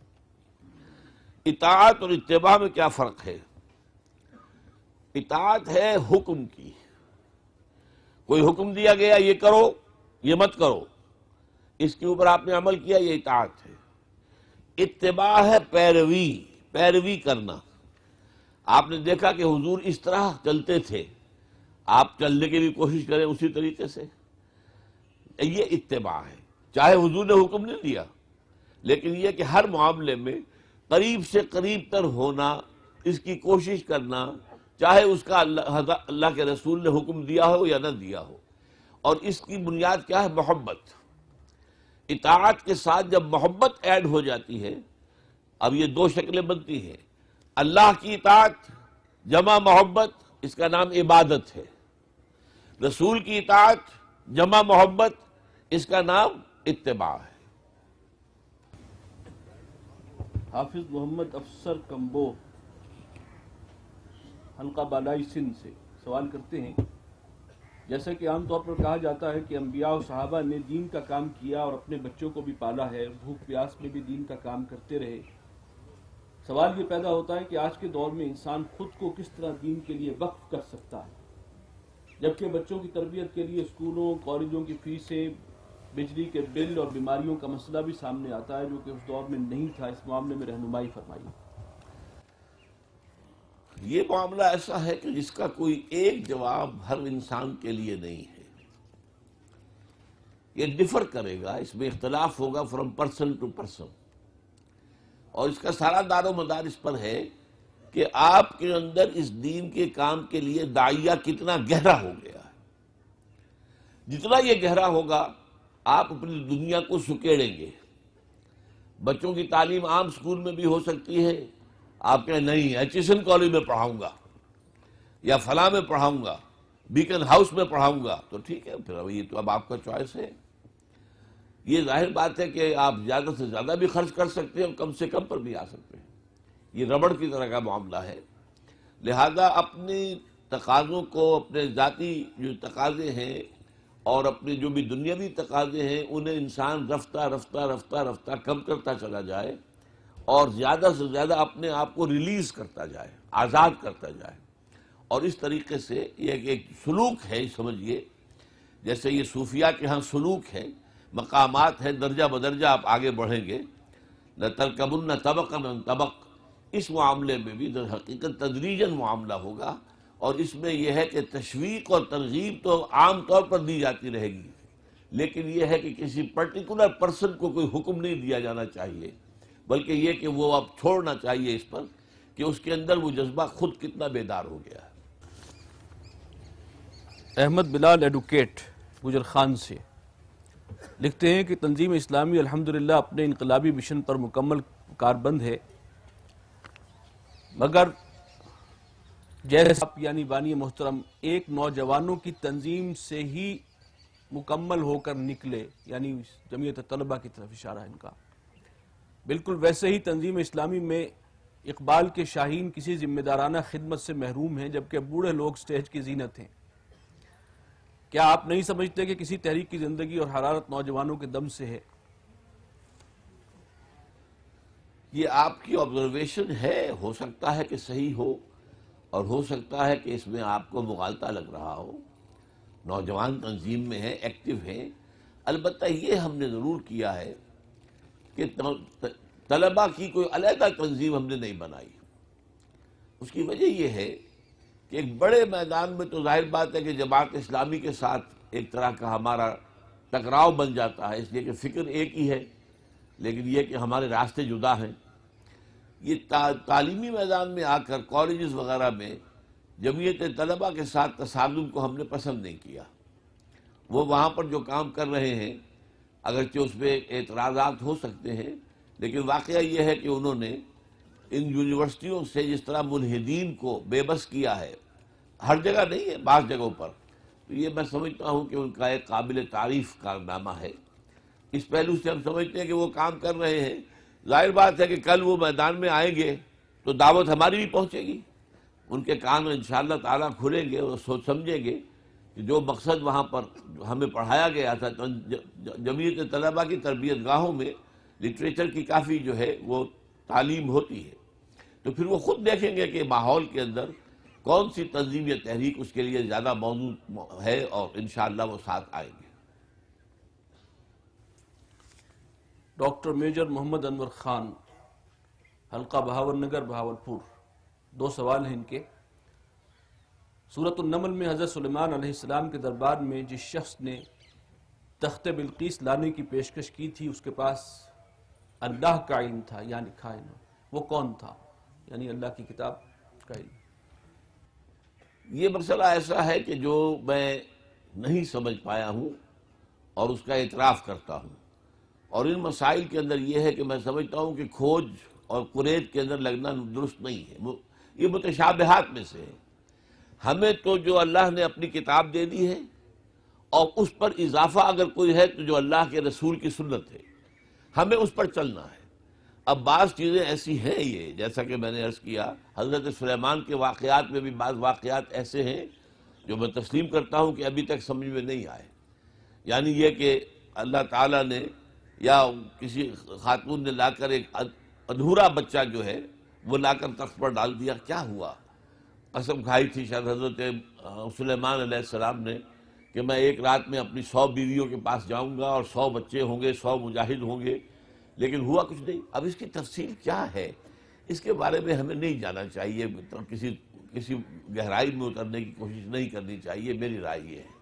اطاعت اور اتباع میں کیا فرق ہے؟ اطاعت ہے حکم کی، کوئی حکم دیا گیا یہ کرو یہ مت کرو، اس کے اوپر آپ نے عمل کیا، یہ اطاعت ہے۔ اتباع ہے پیروی کرنا۔ آپ نے دیکھا کہ حضور اس طرح چلتے تھے، آپ چلنے کی بھی کوشش کریں اسی طریقے سے، یہ اتباع ہے۔ چاہے حضور نے حکم نہیں دیا، لیکن یہ کہ ہر معاملے میں قریب سے قریب تر ہونا، اس کی کوشش کرنا، چاہے اس کا اللہ کے رسول نے حکم دیا ہو یا نہ دیا ہو۔ اور اس کی بنیاد کیا ہے؟ محبت۔ اطاعت کے ساتھ جب محبت ایڈ ہو جاتی ہے، اب یہ دو شکلیں بنتی ہیں، اللہ کی اطاعت جمع محبت، اس کا نام عبادت ہے، رسول کی اطاعت جمع محبت، اس کا نام اتباع ہے۔ حافظ محمد افسر کمبو حلقہ بالائی سندھ سے سوال کرتے ہیں، جیسا کہ عام طور پر کہا جاتا ہے کہ انبیاء و صحابہ نے دین کا کام کیا اور اپنے بچوں کو بھی پالا ہے، بھوک پیاس میں بھی دین کا کام کرتے رہے۔ سوال یہ پیدا ہوتا ہے کہ آج کے دور میں انسان خود کو کس طرح دین کے لیے وقف کر سکتا ہے، جبکہ بچوں کی تربیت کے لیے اسکولوں کالجوں کی فیسیں، بجلی کے بل اور بیماریوں کا مسئلہ بھی سامنے آتا ہے جو کہ اس دور میں نہیں تھا۔ اس معاملے میں رہنمائی فرمائیے۔ یہ معاملہ ایسا ہے کہ جس کا کوئی ایک جواب ہر انسان کے لیے نہیں ہے، یہ ڈفر کرے گا، اس میں اختلاف ہوگا فرام پرسن ٹو پرسن، اور اس کا سارا دار و مدار اس پر ہے کہ آپ کے اندر اس دین کے کام کے لیے داعیہ کتنا گہرا ہو گیا ہے۔ جتنا یہ گہرا ہوگا آپ اپنی دنیا کو سکیڑیں گے۔ بچوں کی تعلیم عام سکول میں بھی ہو سکتی ہے، آپ کہیں نہیں ایچیسن کالج میں پڑھاؤں گا یا فلاں میں پڑھاؤں گا، بیکن ہاؤس میں پڑھاؤں گا، تو ٹھیک ہے، پھر یہ تو اب آپ کا چوائس ہے۔ یہ ظاہر بات ہے کہ آپ زیادہ سے زیادہ بھی خرچ کر سکتے ہیں اور کم سے کم پر بھی آ سکتے ہیں. یہ ربڑ کی طرح کا معاملہ ہے. لہذا اپنی تقاضوں کو، اپنے ذاتی جو تقاضے ہیں اور اپنے جو بھی دنیاوی تقاضے ہیں، انہیں انسان رفتہ رفتہ رفتہ رفتہ کم کرتا چلا جائے اور زیادہ سے زیادہ اپنے آپ کو ریلیز کرتا جائے، آزاد کرتا جائے. اور اس طریقے سے یہ ایک سلوک ہے، سمجھیے جیسے یہ صوفیاء کے ہاں سلوک ہے، مقامات ہیں، درجہ بدرجہ آپ آگے بڑھیں گے. لَتَرْكَبُنَّ طَبَقًا عَنْ طَبَقٍ، اس معاملے میں بھی در حقیقت تدریجاً معاملہ ہوگا. اور اس میں یہ ہے کہ تشویق اور ترغیب تو عام طور پر دی جاتی رہے گی، لیکن یہ ہے کہ کسی پرٹیکولر پرسن کو کوئی حکم نہیں دیا جانا چاہیے، بلکہ یہ کہ وہ اب چھوڑنا چاہیے اس پر کہ اس کے اندر وہ جذبہ خود کتنا بیدار ہو گیا ہے. احمد بلال ایڈوکیٹ گجر خان سے لکھتے ہیں کہ تنظیم اسلامی الحمدللہ اپنے انقلابی مشن پر مکمل کاربند ہے، مگر جیسے آپ یعنی بانی محترم ایک نوجوانوں کی تنظیم سے ہی مکمل ہو کر نکلے، یعنی جمعیت طلبہ کی طرف اشارہ ہے ان کا، بالکل ویسے ہی تنظیم اسلامی میں اقبال کے شاہین کسی ذمہ دارانہ خدمت سے محروم ہیں، جبکہ بوڑھے لوگ سٹیج کی زینت ہیں. کیا آپ نہیں سمجھتے کہ کسی تحریک کی زندگی اور حرارت نوجوانوں کے دم سے ہے؟ یہ آپ کی آبزرویشن ہے، ہو سکتا ہے کہ صحیح ہو اور ہو سکتا ہے کہ اس میں آپ کو مغالطہ لگ رہا ہو. نوجوان تنظیم میں ہیں، ایکٹیو ہیں. البتہ یہ ہم نے ضرور کیا ہے کہ طلبہ کی کوئی علیحدہ تنظیم ہم نے نہیں بنائی. اس کی وجہ یہ ہے کہ ایک بڑے میدان میں تو ظاہر بات ہے کہ جماعت اسلامی کے ساتھ ایک طرح کا ہمارا ٹکراؤ بن جاتا ہے، اس لیے کہ فکر ایک ہی ہے، لیکن یہ کہ ہمارے راستے جدا ہیں. یہ تعلیمی میدان میں آ کر کالجز وغیرہ میں جمعیت طلبہ کے ساتھ تصادم کو ہم نے پسند نہیں کیا. وہ وہاں پر جو کام کر رہے ہیں اگرچہ اس پہ اعتراضات ہو سکتے ہیں، لیکن واقعہ یہ ہے کہ انہوں نے ان یونیورسٹیوں سے جس طرح ملحدین کو بے بس کیا ہے، ہر جگہ نہیں ہے، بعض جگہوں پر، تو یہ میں سمجھتا ہوں کہ ان کا ایک قابل تعریف کارنامہ ہے. اس پہلو سے ہم سمجھتے ہیں کہ وہ کام کر رہے ہیں. ظاہر بات ہے کہ کل وہ میدان میں آئیں گے تو دعوت ہماری بھی پہنچے گی، ان کے کان انشاءاللہ تعالیٰ کھلیں گے اور سوچ سمجھیں گے کہ جو مقصد وہاں پر ہمیں پڑھایا گیا تھا. جمعیت طلبہ کی تربیت گاہوں میں لٹریچر کی کافی جو ہے وہ تعلیم ہوتی ہے، تو پھر وہ خود دیکھیں گے کہ ماحول کے اندر کون سی تنظیم یا تحریک اس کے لیے زیادہ موضوع ہے اور انشاءاللہ وہ ساتھ آئیں گے. ڈاکٹر میجر محمد انور خان، حلقہ بہاول نگر، بہاولپور. 2 سوال ہیں ان کے. سورۃ النمل میں حضرت سلیمان علیہ السلام کے دربار میں جس شخص نے تخت بلقیس لانے کی پیشکش کی تھی اس کے پاس اللہ کا علم تھا، یعنی لکھا ہے، وہ کون تھا؟ یعنی اللہ کی کتاب کا علم. یہ مسئلہ ایسا ہے کہ جو میں نہیں سمجھ پایا ہوں اور اس کا اعتراف کرتا ہوں، اور ان مسائل کے اندر یہ ہے کہ میں سمجھتا ہوں کہ کھوج اور قریت کے اندر لگنا درست نہیں ہے. یہ متشابہات میں سے ہے. ہمیں تو جو اللہ نے اپنی کتاب دے دی ہے اور اس پر اضافہ اگر کوئی ہے تو جو اللہ کے رسول کی سنت ہے، ہمیں اس پر چلنا ہے. اب بعض چیزیں ایسی ہیں، یہ جیسا کہ میں نے عرض کیا، حضرت سلیمان کے واقعات میں بھی بعض واقعات ایسے ہیں جو میں تسلیم کرتا ہوں کہ ابھی تک سمجھ میں نہیں آئے. یعنی یہ کہ اللہ تعالیٰ نے یا کسی خاتون نے لا کر ایک ادھورا بچہ جو ہے وہ لا کر تخت پر ڈال دیا. کیا ہوا؟ قسم کھائی تھی شاید حضرت سلیمان علیہ السلام نے کہ میں ایک رات میں اپنی 100 بیویوں کے پاس جاؤں گا اور 100 بچے ہوں گے، 100 مجاہد ہوں گے، لیکن ہوا کچھ نہیں. اب اس کی تفصیل کیا ہے، اس کے بارے میں ہمیں نہیں جانا چاہیے، کسی گہرائی میں اترنے کی کوشش نہیں کرنی چاہیے. میری رائے یہ ہے.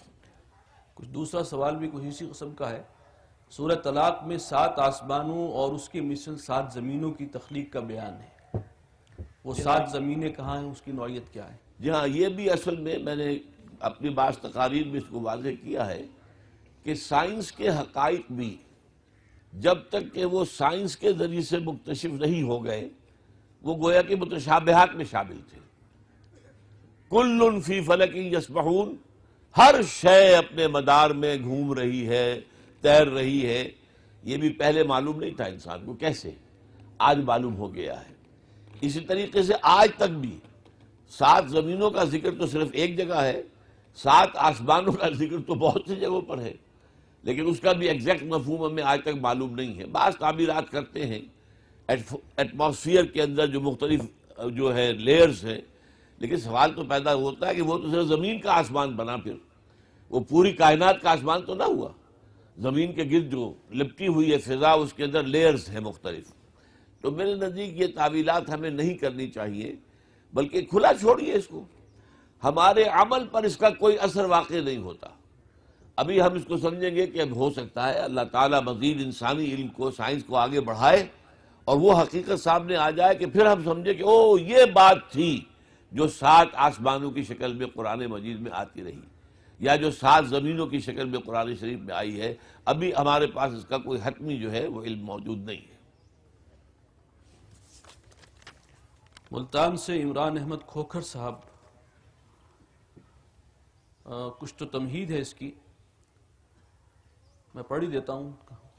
کچھ دوسرا سوال بھی کچھ اسی قسم کا ہے. سورہ طلاق میں 7 آسمانوں اور اس کے مثل 7 زمینوں کی تخلیق کا بیان ہے. وہ 7 زمینیں کہاں ہیں، اس کی نوعیت کیا ہے؟ جی ہاں، یہ بھی اصل میں نے اپنی بعض تقاریر میں اس کو واضح کیا ہے کہ سائنس کے حقائق بھی جب تک کہ وہ سائنس کے ذریعے سے مکتشف نہیں ہو گئے وہ گویا کہ متشابہات میں شامل تھے. کل فی فلک یسبحون، ہر شے اپنے مدار میں گھوم رہی ہے، تیر رہی ہے، یہ بھی پہلے معلوم نہیں تھا انسان کو، کیسے آج معلوم ہو گیا ہے۔ اسی طریقے سے آج تک بھی 7 زمینوں کا ذکر تو صرف ایک جگہ ہے، 7 آسمانوں کا ذکر تو بہت سی جگہوں پر ہے، لیکن اس کا بھی ایگزیکٹ مفہوم ہمیں آج تک معلوم نہیں ہے۔ بعض تعبیرات کرتے ہیں ایٹماسفیئر کے اندر جو مختلف جو ہے لیئرز ہیں، لیکن سوال تو پیدا ہوتا ہے کہ وہ تو صرف زمین کا آسمان بنا، پھر وہ پوری کائنات کا آسمان تو نہ ہوا۔ زمین کے گرد جو لپٹی ہوئی ہے فضا، اس کے اندر لیئرز ہیں مختلف۔ تو میرے نزدیک یہ تعویلات ہمیں نہیں کرنی چاہیے، بلکہ کھلا چھوڑیے اس کو۔ ہمارے عمل پر اس کا کوئی اثر واقع نہیں ہوتا۔ ابھی ہم اس کو سمجھیں گے کہ اب ہو سکتا ہے اللہ تعالیٰ مزید انسانی علم کو، سائنس کو آگے بڑھائے اور وہ حقیقت سامنے آ جائے کہ پھر ہم سمجھیں کہ او یہ بات تھی جو 7 آسمانوں کی شکل میں قرآن مجید میں آتی رہی، یا جو 7 زمینوں کی شکل میں قرآن شریف میں آئی ہے۔ ابھی ہمارے پاس اس کا کوئی حتمی جو ہے وہ علم موجود نہیں ہے۔ ملتان سے عمران احمد کھوکھر صاحب، کچھ تو تمہید ہے اس کی، میں پڑھ ہی دیتا ہوں،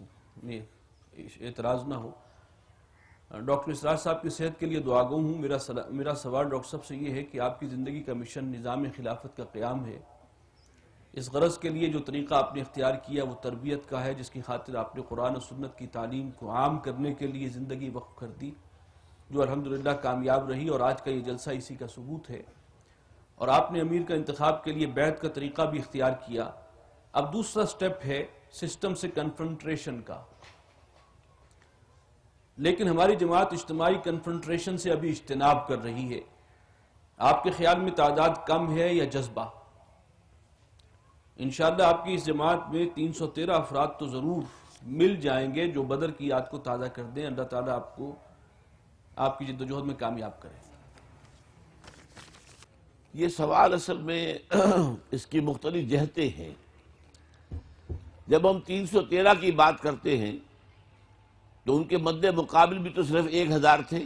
اعتراض نہ ہو۔ ڈاکٹر اسرار صاحب کی صحت کے لیے دعا گو ہوں۔ میرا سوال ڈاکٹر صاحب سے یہ ہے کہ آپ کی زندگی کا مشن نظام خلافت کا قیام ہے۔ اس غرض کے لیے جو طریقہ آپ نے اختیار کیا وہ تربیت کا ہے، جس کی خاطر آپ نے قرآن و سنت کی تعلیم کو عام کرنے کے لیے زندگی وقف کر دی، جو الحمدللہ کامیاب رہی، اور آج کا یہ جلسہ اسی کا ثبوت ہے۔ اور آپ نے امیر کا انتخاب کے لیے بیعت کا طریقہ بھی اختیار کیا۔ اب دوسرا سٹیپ ہے سسٹم سے کنفرنٹریشن کا، لیکن ہماری جماعت اجتماعی کنفرنٹریشن سے ابھی اجتناب کر رہی ہے۔ آپ کے خیال میں تعداد کم ہے یا جذبہ؟ انشاءاللہ آپ کی اس جماعت میں 313 افراد تو ضرور مل جائیں گے جو بدر کی یاد کو تازہ کر دیں۔ اللہ تعالیٰ آپ کو آپ کی جدوجہد میں کامیاب کرے۔ یہ سوال اصل میں اس کی مختلف جہتیں ہیں۔ جب ہم 313 کی بات کرتے ہیں تو ان کے مد مقابل بھی تو صرف 1000 تھے۔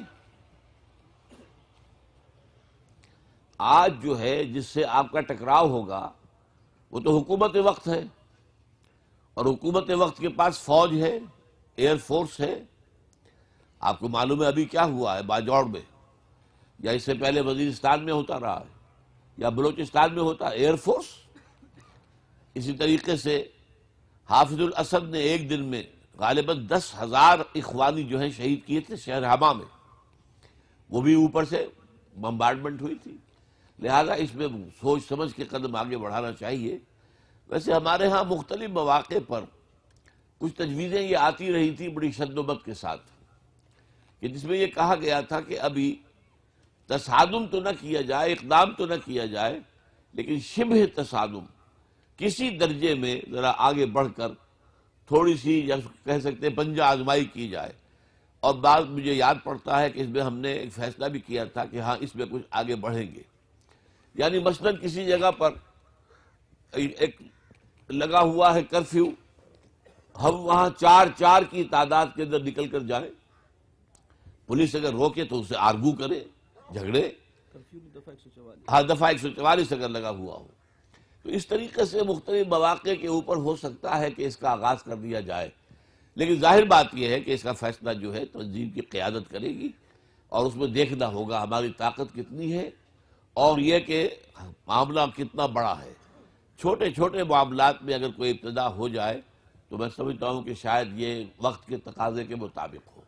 آج جو ہے جس سے آپ کا ٹکراؤ ہوگا وہ تو حکومت وقت ہے، اور حکومت وقت کے پاس فوج ہے، ایئر فورس ہے۔ آپ کو معلوم ہے ابھی کیا ہوا ہے باجوڑ میں، یا اس سے پہلے وزیرستان میں ہوتا رہا ہے، یا بلوچستان میں ہوتا ہے، ایئر فورس۔ اسی طریقے سے حافظ الاسد نے ایک دن میں غالباً 10,000 اخوانی جو ہیں شہید کیے تھے شہر حما میں، وہ بھی اوپر سے بمبارڈمنٹ ہوئی تھی۔ لہذا اس میں سوچ سمجھ کے قدم آگے بڑھانا چاہیے۔ ویسے ہمارے ہاں مختلف مواقع پر کچھ تجویزیں یہ آتی رہی تھی بڑی شدت کے ساتھ، کہ جس میں یہ کہا گیا تھا کہ ابھی تصادم تو نہ کیا جائے، اقدام تو نہ کیا جائے، لیکن شبہ تصادم کسی درجے میں ذرا آگے بڑھ کر تھوڑی سی یا کہہ سکتے ہیں پنجہ آزمائی کی جائے۔ اور بعد مجھے یاد پڑتا ہے کہ اس میں ہم نے ایک فیصلہ بھی کیا تھا کہ ہاں اس میں کچھ آگے بڑھیں گے۔ یعنی مثلاً کسی جگہ پر ایک لگا ہوا ہے کرفیو، ہم وہاں 4 کی تعداد کے اندر نکل کر جائیں، پولیس اگر روکے تو اسے آرگو کرے، جھگڑے، ہاں دفعہ 144 اگر لگا ہوا ہو، تو اس طریقے سے مختلف مواقع کے اوپر ہو سکتا ہے کہ اس کا آغاز کر دیا جائے۔ لیکن ظاہر بات یہ ہے کہ اس کا فیصلہ جو ہے تنظیم کی قیادت کرے گی، اور اس میں دیکھنا ہوگا ہماری طاقت کتنی ہے، اور یہ کہ معاملہ کتنا بڑا ہے۔ چھوٹے چھوٹے معاملات میں اگر کوئی ابتدا ہو جائے تو میں سمجھتا ہوں کہ شاید یہ وقت کے تقاضے کے مطابق ہو۔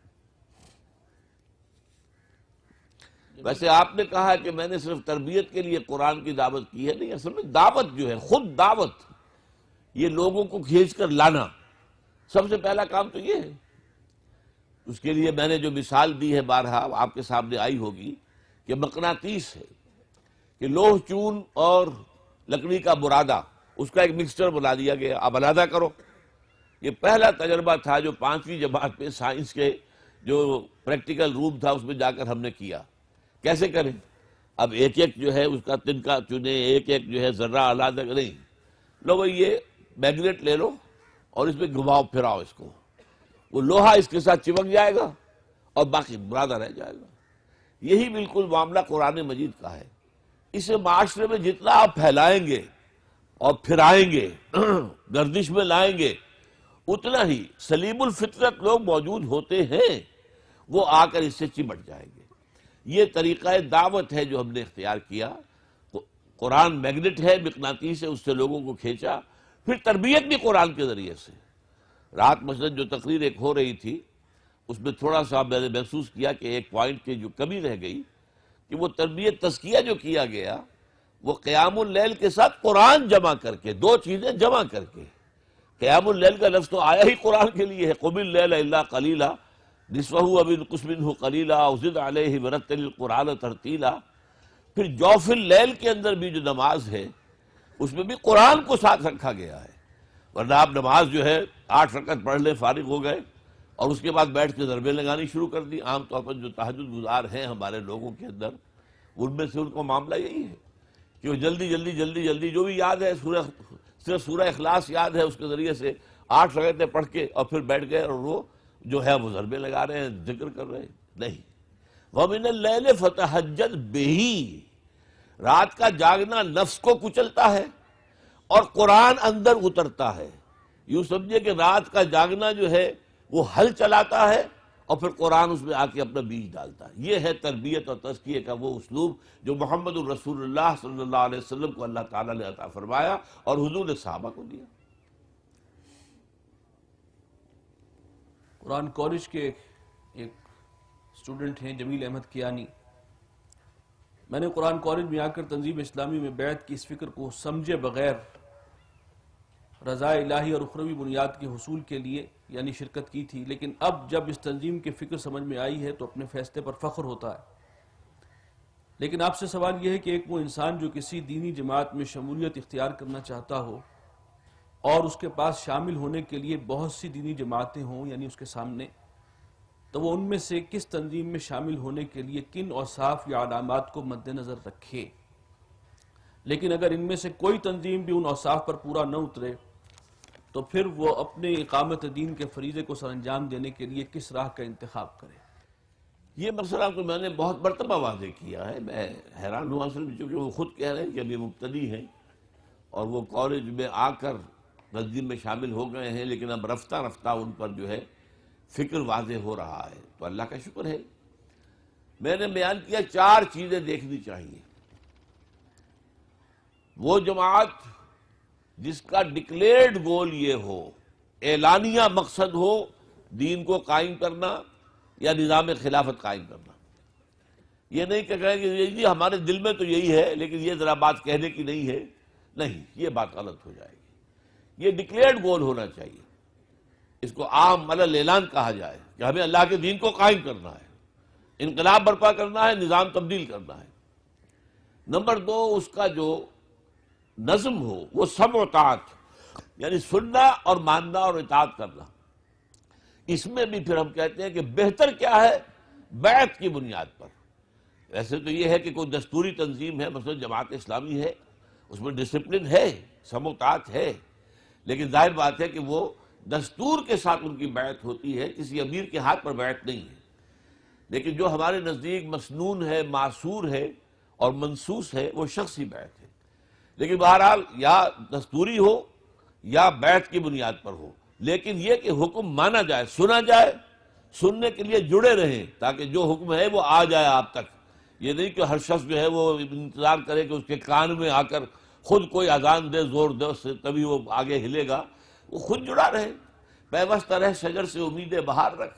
ویسے آپ نے کہا کہ میں نے صرف تربیت کے لیے قرآن کی دعوت کی ہے، نہیں، اصل میں دعوت جو ہے، خود دعوت، یہ لوگوں کو کھینچ کر لانا، سب سے پہلا کام تو یہ ہے۔ اس کے لیے میں نے جو مثال دی ہے بارہا آپ کے سامنے آئی ہوگی کہ مقناطیس ہے، کہ لوہ چون اور لکڑی کا برادہ، اس کا ایک مکسچر بنا دیا گیا، اب علیحدہ کرو۔ یہ پہلا تجربہ تھا جو 5ویں جماعت میں سائنس کے جو پریکٹیکل روم تھا اس میں جا کر ہم نے کیا۔ کیسے کریں؟ اب ایک ایک جو ہے اس کا تنکا چنے، ایک ایک جو ہے ذرہ علیحدہ نہیں، لوگو یہ میگنیٹ لے لو اور اس میں گھماؤ پھراؤ اس کو، وہ لوہا اس کے ساتھ چپک جائے گا اور باقی برادہ رہ جائے گا۔ یہی بالکل معاملہ قرآن مجید کا ہے۔ اسے معاشرے میں جتنا آپ پھیلائیں گے اور پھرائیں گے، گردش میں لائیں گے، اتنا ہی سلیم الفطرت لوگ موجود ہوتے ہیں وہ آ کر اس سے چمٹ جائیں گے۔ یہ طریقہ دعوت ہے جو ہم نے اختیار کیا۔ قرآن میگنٹ ہے، مقناطیس ہے، اس سے لوگوں کو کھینچا۔ پھر تربیت بھی قرآن کے ذریعے سے۔ رات مثلا جو تقریر ایک ہو رہی تھی اس میں تھوڑا سا میں نے محسوس کیا کہ ایک پوائنٹ کی جو کمی رہ گئی کہ وہ تربیت تزکیہ جو کیا گیا وہ قیام اللیل کے ساتھ قرآن جمع کر کے، دو چیزیں جمع کر کے۔ قیام اللیل کا لفظ تو آیا ہی قرآن کے لیے ہے، قم اللیل الا قلیلا نصفہ او انقص منہ قلیلا او زد علیہ ورتل القرآن ترتیلا۔ پھر جوف اللیل کے اندر بھی جو نماز ہے اس میں بھی قرآن کو ساتھ رکھا گیا ہے، ورنہ آپ نماز جو ہے 8 رکعت پڑھ لے فارغ ہو گئے اور اس کے بعد بیٹھ کے ضربیں لگانی شروع کر دی۔ عام طور پر جو تہجد گزار ہیں ہمارے لوگوں کے اندر ان میں سے ان کو معاملہ یہی ہے کہ وہ جلدی جلدی جلدی جلدی جو بھی یاد ہے صرف سورہ اخلاص یاد ہے، اس کے ذریعے سے 8 رکعتیں پڑھ کے اور پھر بیٹھ گئے اور وہ جو ہے وہ ضربیں لگا رہے ہیں، ذکر کر رہے ہیں۔ نہیں، وَمِنَ اللَّيْلِ فَتَہَجَّدْ بِهِ، رات کا جاگنا نفس کو کچلتا ہے اور قرآن اندر اترتا ہے۔ یوں سمجھے کہ رات کا جاگنا جو ہے وہ ہل چلاتا ہے اور پھر قرآن اس میں آ کے اپنا بیج ڈالتا ہے۔ یہ ہے تربیت اور تزکیے کا وہ اسلوب جو محمد الرسول اللہ صلی اللہ علیہ وسلم کو اللہ تعالیٰ نے عطا فرمایا اور حضور نے صحابہ کو دیا۔ قرآن کالج کے ایک اسٹوڈنٹ ہیں جمیل احمد کیانی۔ میں نے قرآن کالج میں آ کر تنظیم اسلامی میں بیعت کی اس فکر کو سمجھے بغیر رضا الہی اور اخروی بنیاد کے حصول کے لیے یعنی شرکت کی تھی، لیکن اب جب اس تنظیم کی فکر سمجھ میں آئی ہے تو اپنے فیصلے پر فخر ہوتا ہے۔ لیکن آپ سے سوال یہ ہے کہ ایک وہ انسان جو کسی دینی جماعت میں شمولیت اختیار کرنا چاہتا ہو اور اس کے پاس شامل ہونے کے لیے بہت سی دینی جماعتیں ہوں یعنی اس کے سامنے، تو وہ ان میں سے کس تنظیم میں شامل ہونے کے لیے کن اوصاف یا علامات کو مد نظر رکھے؟ لیکن اگر ان میں سے کوئی تنظیم بھی ان اوصاف پر پورا نہ اترے تو پھر وہ اپنے اقامت دین کے فریضے کو سر انجام دینے کے لیے کس راہ کا انتخاب کرے؟ یہ مسئلہ تو میں نے بہت مرتبہ واضح کیا ہے۔ میں حیران ہوا اصل میں، چونکہ وہ خود کہہ رہے ہیں کہ ابھی مبتدی ہیں اور وہ کالج میں آ کر تنظیم میں شامل ہو گئے ہیں، لیکن اب رفتہ رفتہ ان پر جو ہے فکر واضح ہو رہا ہے، تو اللہ کا شکر ہے۔ میں نے بیان کیا 4 چیزیں دیکھنی چاہیے۔ وہ جماعت جس کا ڈکلیئرڈ گول یہ ہو، اعلانیہ مقصد ہو دین کو قائم کرنا یا نظام خلافت قائم کرنا، یہ نہیں کہ کہیں کہ جی ہمارے دل میں تو یہی ہے لیکن یہ ذرا بات کہنے کی نہیں ہے، نہیں، یہ بات غلط ہو جائے گی۔ یہ ڈکلیئرڈ گول ہونا چاہیے، اس کو عام علی اعلان کہا جائے کہ ہمیں اللہ کے دین کو قائم کرنا ہے، انقلاب برپا کرنا ہے، نظام تبدیل کرنا ہے۔ نمبر 2، اس کا جو نظم ہو وہ سمع و اطاعت، یعنی سننا اور ماننا اور اطاعت کرنا۔ اس میں بھی پھر ہم کہتے ہیں کہ بہتر کیا ہے؟ بیعت کی بنیاد پر۔ ویسے تو یہ ہے کہ کوئی دستوری تنظیم ہے، مثلا جماعت اسلامی ہے، اس میں ڈسپلن ہے، سمع و اطاعت ہے، لیکن ظاہر بات ہے کہ وہ دستور کے ساتھ ان کی بیعت ہوتی ہے، کسی امیر کے ہاتھ پر بیعت نہیں ہے۔ لیکن جو ہمارے نزدیک مسنون ہے، معصور ہے اور منصوص ہے وہ شخصی بیعت ہے۔ لیکن بہرحال یا دستوری ہو یا بیعت کی بنیاد پر ہو، لیکن یہ کہ حکم مانا جائے، سنا جائے، سننے کے لیے جڑے رہیں تاکہ جو حکم ہے وہ آ جائے آپ تک۔ یہ نہیں کہ ہر شخص جو ہے وہ انتظار کرے کہ اس کے کان میں آ کر خود کوئی اذان دے زور دے سے تبھی وہ آگے ہلے گا۔ وہ خود جڑا رہے، پیوستہ رہ شجر سے امید بہار رکھ،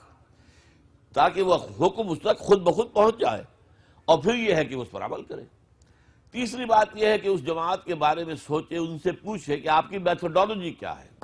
تاکہ وہ حکم اس تک خود بخود پہنچ جائے اور پھر یہ ہے کہ اس پر عمل کرے۔ تیسری بات یہ ہے کہ اس جماعت کے بارے میں سوچے، ان سے پوچھے کہ آپ کی میتھڈالوجی کیا ہے،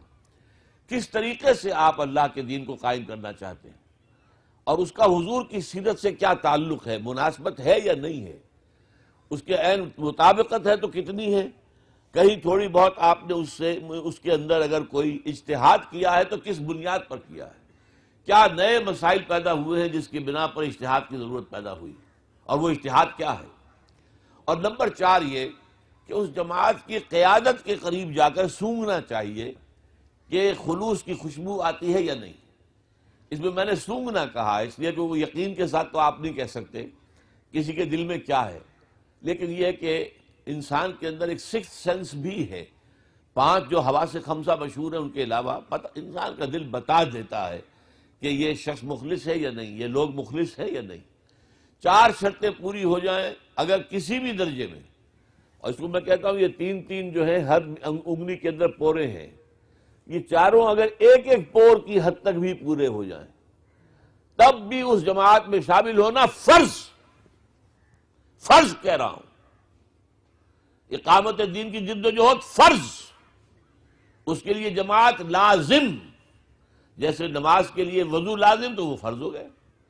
کس طریقے سے آپ اللہ کے دین کو قائم کرنا چاہتے ہیں اور اس کا حضور کی سیرت سے کیا تعلق ہے، مناسبت ہے یا نہیں ہے، اس کے عین مطابقت ہے تو کتنی ہے، کہیں تھوڑی بہت آپ نے اس کے اندر اگر کوئی اجتہاد کیا ہے تو کس بنیاد پر کیا ہے، کیا نئے مسائل پیدا ہوئے ہیں جس کی بنا پر اجتہاد کی ضرورت پیدا ہوئی اور وہ اجتہاد کیا ہے۔ اور نمبر 4 یہ کہ اس جماعت کی قیادت کے قریب جا کر سونگھنا چاہیے کہ خلوص کی خوشبو آتی ہے یا نہیں۔ اس میں نے سونگھنا کہا اس لیے کہ وہ یقین کے ساتھ تو آپ نہیں کہہ سکتے کسی کے دل میں کیا ہے، لیکن یہ کہ انسان کے اندر ایک سکس سینس بھی ہے 5 جو حواس خمسہ مشہور ہیں ان کے علاوہ انسان کا دل بتا دیتا ہے کہ یہ شخص مخلص ہے یا نہیں، یہ لوگ مخلص ہے یا نہیں۔ 4 شرطیں پوری ہو جائیں اگر کسی بھی درجے میں، اور اس کو میں کہتا ہوں یہ 3 جو ہے ہر انگلی کے اندر پورے ہیں، یہ چاروں اگر ایک ایک پور کی حد تک بھی پورے ہو جائیں تب بھی اس جماعت میں شامل ہونا فرض کہہ رہا ہوں، اقامت دین کی جد و جہد فرض، اس کے لیے جماعت لازم، جیسے نماز کے لیے وضو لازم تو وہ فرض ہو گئے۔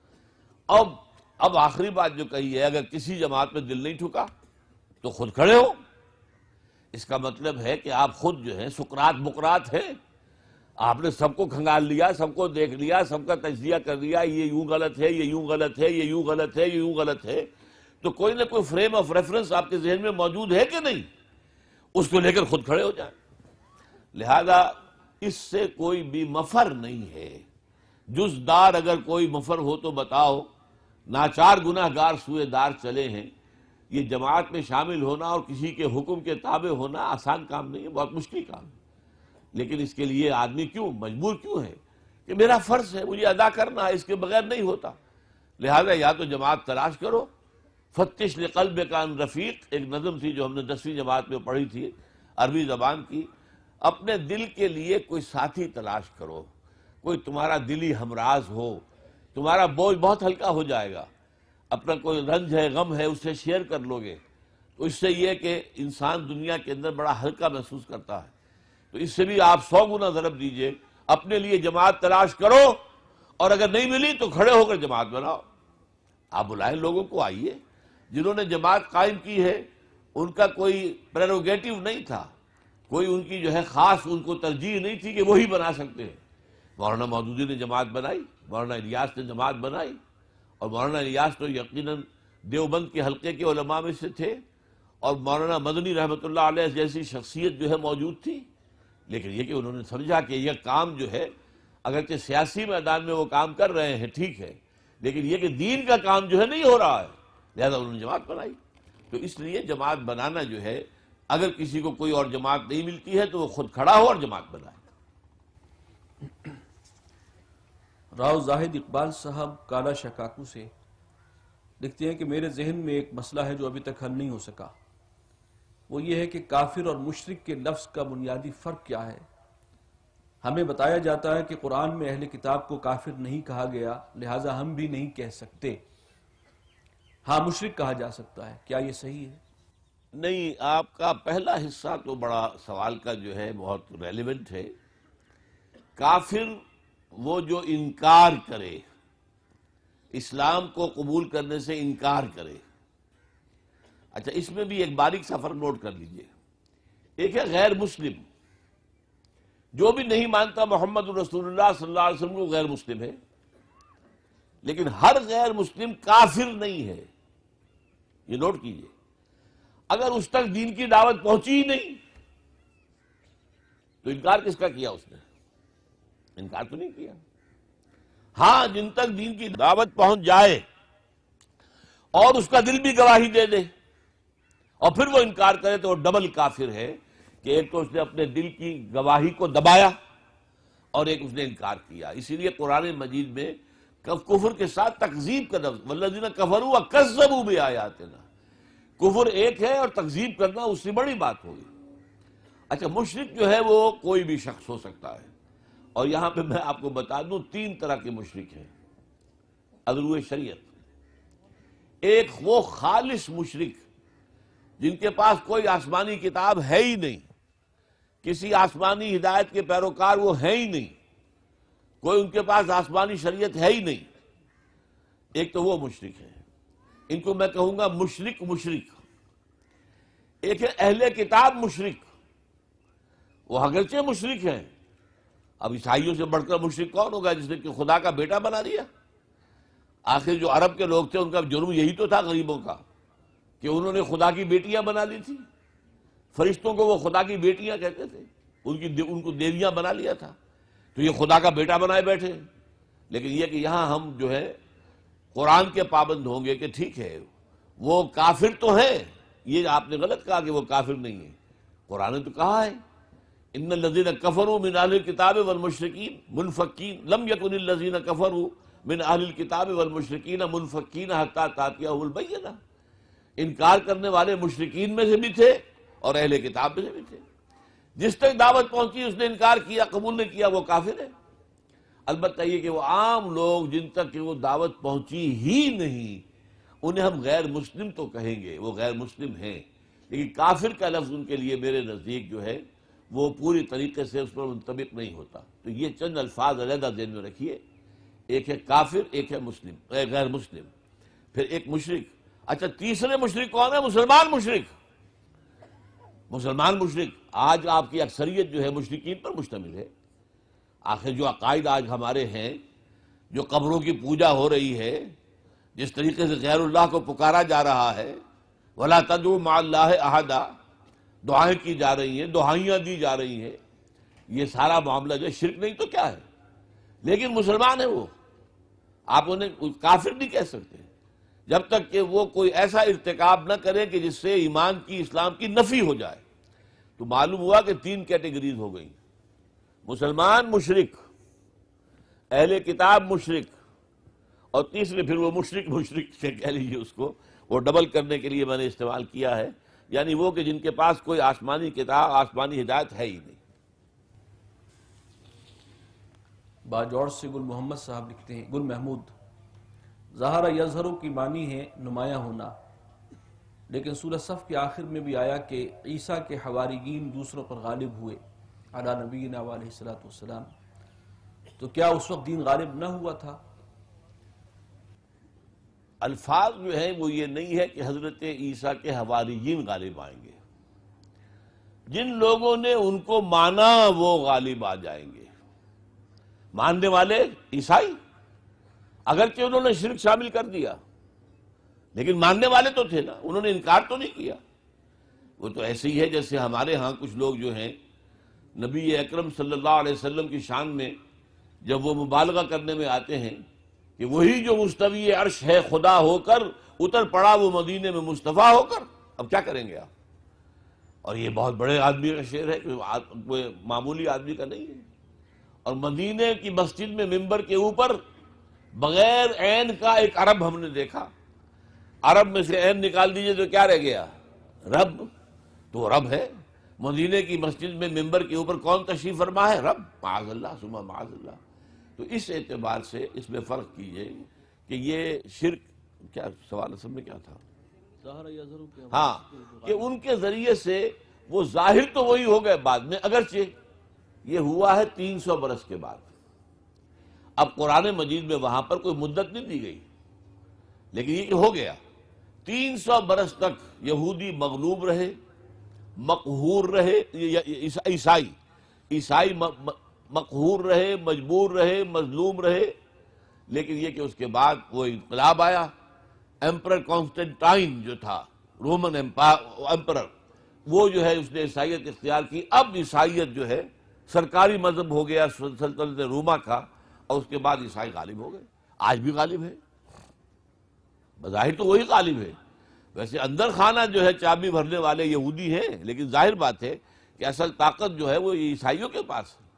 اب آخری بات جو کہی ہے، اگر کسی جماعت میں دل نہیں ٹھکا تو خود کھڑے ہو۔ اس کا مطلب ہے کہ آپ خود جو ہے سقراط بقرات ہیں، آپ نے سب کو کھنگال لیا، سب کو دیکھ لیا، سب کا تجزیہ کر لیا، یہ یوں غلط ہے، یہ یوں غلط ہے، یہ یوں غلط ہے، یہ یوں غلط ہے، تو کوئی نہ کوئی فریم آف ریفرنس آپ کے ذہن میں موجود ہے کہ نہیں، اس کو لے کر خود کھڑے ہو جائیں۔ لہذا اس سے کوئی بھی مفر نہیں ہے، جز دار اگر کوئی مفر ہو تو بتاؤ، ناچار گناہ گار سوئے دار چلے ہیں۔ یہ جماعت میں شامل ہونا اور کسی کے حکم کے تابع ہونا آسان کام نہیں ہے، بہت مشکل کام ہے، لیکن اس کے لیے آدمی کیوں مجبور کیوں ہے کہ میرا فرض ہے، مجھے ادا کرنا ہے، اس کے بغیر نہیں ہوتا۔ لہذا یا تو جماعت تلاش کرو، فتش لقلبک عن رفیق، ایک نظم تھی جو ہم نے 10ویں جماعت میں پڑھی تھی عربی زبان کی، اپنے دل کے لیے کوئی ساتھی تلاش کرو، کوئی تمہارا دلی ہمراز ہو، تمہارا بوجھ بہت ہلکا ہو جائے گا۔ اپنا کوئی رنج ہے، غم ہے، اس سے شیئر کر لو گے تو اس سے یہ کہ انسان دنیا کے اندر بڑا ہلکا محسوس کرتا ہے، تو اس سے بھی آپ 100 گنا ضرب دیجئے، اپنے لیے جماعت تلاش کرو، اور اگر نہیں ملی تو کھڑے ہو کر جماعت بناؤ۔ آپ بلائیں لوگوں کو، آئیے۔ جنہوں نے جماعت قائم کی ہے ان کا کوئی پریروگیٹو نہیں تھا، کوئی ان کی جو ہے خاص ان کو ترجیح نہیں تھی کہ وہی بنا سکتے ہیں۔ مولانا مودودی نے جماعت بنائی، مولانا الیاس نے جماعت بنائی، اور مولانا الیاس تو یقیناً دیوبند کے حلقے کے علماء میں سے تھے، اور مولانا مدنی رحمۃ اللہ علیہ جیسی شخصیت جو ہے موجود تھی، لیکن یہ کہ انہوں نے سمجھا کہ یہ کام جو ہے اگرچہ سیاسی میدان میں وہ کام کر رہے ہیں ٹھیک ہے، لیکن یہ کہ دین کا کام جو ہے نہیں ہو رہا ہے، لہذا انہوں نے جماعت بنائی۔ تو اس لیے جماعت بنانا جو ہے، اگر کسی کو کوئی اور جماعت نہیں ملتی ہے تو وہ خود کھڑا ہو اور جماعت بنائے۔ راؤ زاہد اقبال صاحب کالا شکاکو سے لکھتے ہیں کہ میرے ذہن میں ایک مسئلہ ہے جو ابھی تک حل نہیں ہو سکا، وہ یہ ہے کہ کافر اور مشرک کے لفظ کا بنیادی فرق کیا ہے۔ ہمیں بتایا جاتا ہے کہ قرآن میں اہل کتاب کو کافر نہیں کہا گیا، لہٰذا ہم بھی نہیں کہہ سکتے، ہاں مشرک کہا جا سکتا ہے، کیا یہ صحیح ہے؟ نہیں، آپ کا پہلا حصہ تو بڑا سوال کا جو ہے بہت ریلیونٹ ہے۔ کافر وہ جو انکار کرے، اسلام کو قبول کرنے سے انکار کرے۔ اچھا، اس میں بھی ایک باریک سا فرق نوٹ کر لیجئے۔ ایک ہے غیر مسلم، جو بھی نہیں مانتا محمد رسول اللہ صلی اللہ علیہ وسلم کو غیر مسلم ہے، لیکن ہر غیر مسلم کافر نہیں ہے، یہ نوٹ کیجئے۔ اگر اس تک دین کی دعوت پہنچی ہی نہیں تو انکار کس کا کیا اس نے؟ انکار تو نہیں کیا۔ ہاں، جن تک دین کی دعوت پہنچ جائے اور اس کا دل بھی گواہی دے دے اور پھر وہ انکار کرے تو وہ ڈبل کافر ہے، کہ ایک تو اس نے اپنے دل کی گواہی کو دبایا اور ایک اس نے انکار کیا۔ اسی لیے قرآن مجید میں کفر کے ساتھ تکذیب کا لفظ، والذین کفروا وکذبوا بآیاتنا، کفر ایک ہے اور تکذیب کرنا اس سے بڑی بات ہوگی۔ اچھا، مشرک جو ہے وہ کوئی بھی شخص ہو سکتا ہے، اور یہاں پہ میں آپ کو بتا دوں 3 طرح کے مشرک ہیں ادروئے شریعت۔ ایک وہ خالص مشرک جن کے پاس کوئی آسمانی کتاب ہے ہی نہیں، کسی آسمانی ہدایت کے پیروکار وہ ہیں ہی نہیں، کوئی ان کے پاس آسمانی شریعت ہے ہی نہیں، ایک تو وہ مشرک ہے، ان کو میں کہوں گا مشرک۔ ایک ہے اہل کتاب مشرک، وہ اگرچہ مشرک ہیں، اب عیسائیوں سے بڑھ کر مشرک کون ہوگا جس نے کہ خدا کا بیٹا بنا دیا؟ آخر جو عرب کے لوگ تھے ان کا جرم یہی تو تھا غریبوں کا، کہ انہوں نے خدا کی بیٹیاں بنا لی تھی، فرشتوں کو وہ خدا کی بیٹیاں کہتے تھے، ان کو دیویاں بنا لیا تھا، تو یہ خدا کا بیٹا بنائے بیٹھے۔ لیکن یہ کہ یہاں ہم جو ہے قرآن کے پابند ہوں گے کہ ٹھیک ہے وہ کافر تو ہے، یہ آپ نے غلط کہا کہ وہ کافر نہیں ہے، قرآن نے تو کہا ہے ان الذین کفروا من اہل الکتاب والمشرکین منفکین لم یکن الذین کفروا من اہل الکتاب والمشرکین منفکین حتی تأتیہم البینہ. انکار کرنے والے مشرکین میں سے بھی تھے اور اہل کتاب میں سے بھی تھے. جس تک دعوت پہنچی اس نے انکار کیا، قبول نہیں کیا، وہ کافر ہے. البتہ یہ کہ وہ عام لوگ جن تک کہ وہ دعوت پہنچی ہی نہیں انہیں ہم غیر مسلم تو کہیں گے، وہ غیر مسلم ہیں، لیکن کافر کا لفظ ان کے لیے میرے نزدیک جو ہے وہ پوری طریقے سے اس پر منطبق نہیں ہوتا. تو یہ چند الفاظ علیحدہ ذہن میں رکھیے، ایک ہے کافر، ایک ہے مسلم، غیر مسلم، پھر ایک مشرک. اچھا تیسرے مشرک کون ہے؟ مسلمان مشرک. مسلمان مشرک آج آپ کی اکثریت جو ہے مشرکین پر مشتمل ہے. آخر جو عقائد آج ہمارے ہیں، جو قبروں کی پوجا ہو رہی ہے، جس طریقے سے غیر اللہ کو پکارا جا رہا ہے، وَلَا تَدْعُوا مَعَ اللَّهِ أَحَدًا، دعائیں کی جا رہی ہیں، دعائیاں دی جا رہی ہیں، یہ سارا معاملہ جو ہے شرک نہیں تو کیا ہے؟ لیکن مسلمان ہے وہ، آپ انہیں کافر نہیں کہہ سکتے جب تک کہ وہ کوئی ایسا ارتکاب نہ کرے کہ جس سے ایمان کی، اسلام کی نفی ہو جائے. تو معلوم ہوا کہ 3 کیٹیگریز ہو گئی: مسلمان مشرک، اہل کتاب مشرک، اور تیسرے پھر وہ مشرک سے کہہ لیجیے اس کو، وہ ڈبل کرنے کے لیے میں نے استعمال کیا ہے، یعنی وہ کہ جن کے پاس کوئی آسمانی کتاب، آسمانی ہدایت ہے ہی نہیں. باجوڑ سے گل محمد صاحب لکھتے ہیں، گل محمود، ظاہر یظہر کی معنی ہے نمایاں ہونا، لیکن سورہ صف کے آخر میں بھی آیا کہ عیسیٰ کے حواریین دوسروں پر غالب ہوئے علی نبینا علیہ الصلوۃ والسلام. تو کیا اس وقت دین غالب نہ ہوا تھا؟ الفاظ جو ہیں وہ یہ نہیں ہے کہ حضرت عیسیٰ کے حواریین غالب آئیں گے. جن لوگوں نے ان کو مانا وہ غالب آ جائیں گے. ماننے والے عیسائی، اگرچہ انہوں نے شرک شامل کر دیا لیکن ماننے والے تو تھے نا، انہوں نے انکار تو نہیں کیا. وہ تو ایسے ہی ہے جیسے ہمارے ہاں کچھ لوگ جو ہیں نبی اکرم صلی اللہ علیہ وسلم کی شان میں جب وہ مبالغہ کرنے میں آتے ہیں کہ وہی جو مستوی عرش ہے خدا ہو کر اتر پڑا وہ مدینے میں مصطفیٰ ہو کر، اب کیا کریں گے آپ؟ اور یہ بہت بڑے آدمی کا شعر ہے، کوئی معمولی آدمی کا نہیں ہے. اور مدینے کی مسجد میں ممبر کے اوپر بغیر عین کا ایک عرب ہم نے دیکھا. عرب میں سے عین نکال دیجئے تو کیا رہ گیا؟ رب. تو رب ہے. مدینے کی مسجد میں ممبر کے اوپر کون تشریف فرما ہے؟ رب. معاذ اللہ ثم معاذ اللہ. تو اس اعتبار سے اس میں فرق کیجئے کہ یہ شرک، کیا سوال اصل میں کیا تھا؟ ظاہر یظہر کے ہاں، کہ ان کے ذریعے سے وہ ظاہر تو وہی ہو گئے بعد میں، اگرچہ یہ ہوا ہے 300 برس کے بعد. اب قرآن مجید میں وہاں پر کوئی مدت نہیں دی گئی، لیکن یہ ہو گیا 300 برس تک یہودی مغلوب رہے، مقہور رہے، عیسائی مقہور رہے، مجبور رہے، مظلوم رہے. لیکن یہ کہ اس کے بعد وہ انقلاب آیا. ایمپرر کانسٹنٹائن جو تھا رومن ایمپرر، وہ جو ہے اس نے عیسائیت اختیار کی. اب عیسائیت جو ہے سرکاری مذہب ہو گیا سلطنت روما کا، اور اس کے بعد عیسائی غالب ہو گئے. آج بھی غالب ہے، بظاہر تو وہی غالب ہے. ویسے اندر خانہ جو ہے چابی بھرنے والے یہودی ہیں، لیکن ظاہر بات ہے کہ اصل طاقت جو ہے وہ عیسائیوں کے پاس ہے.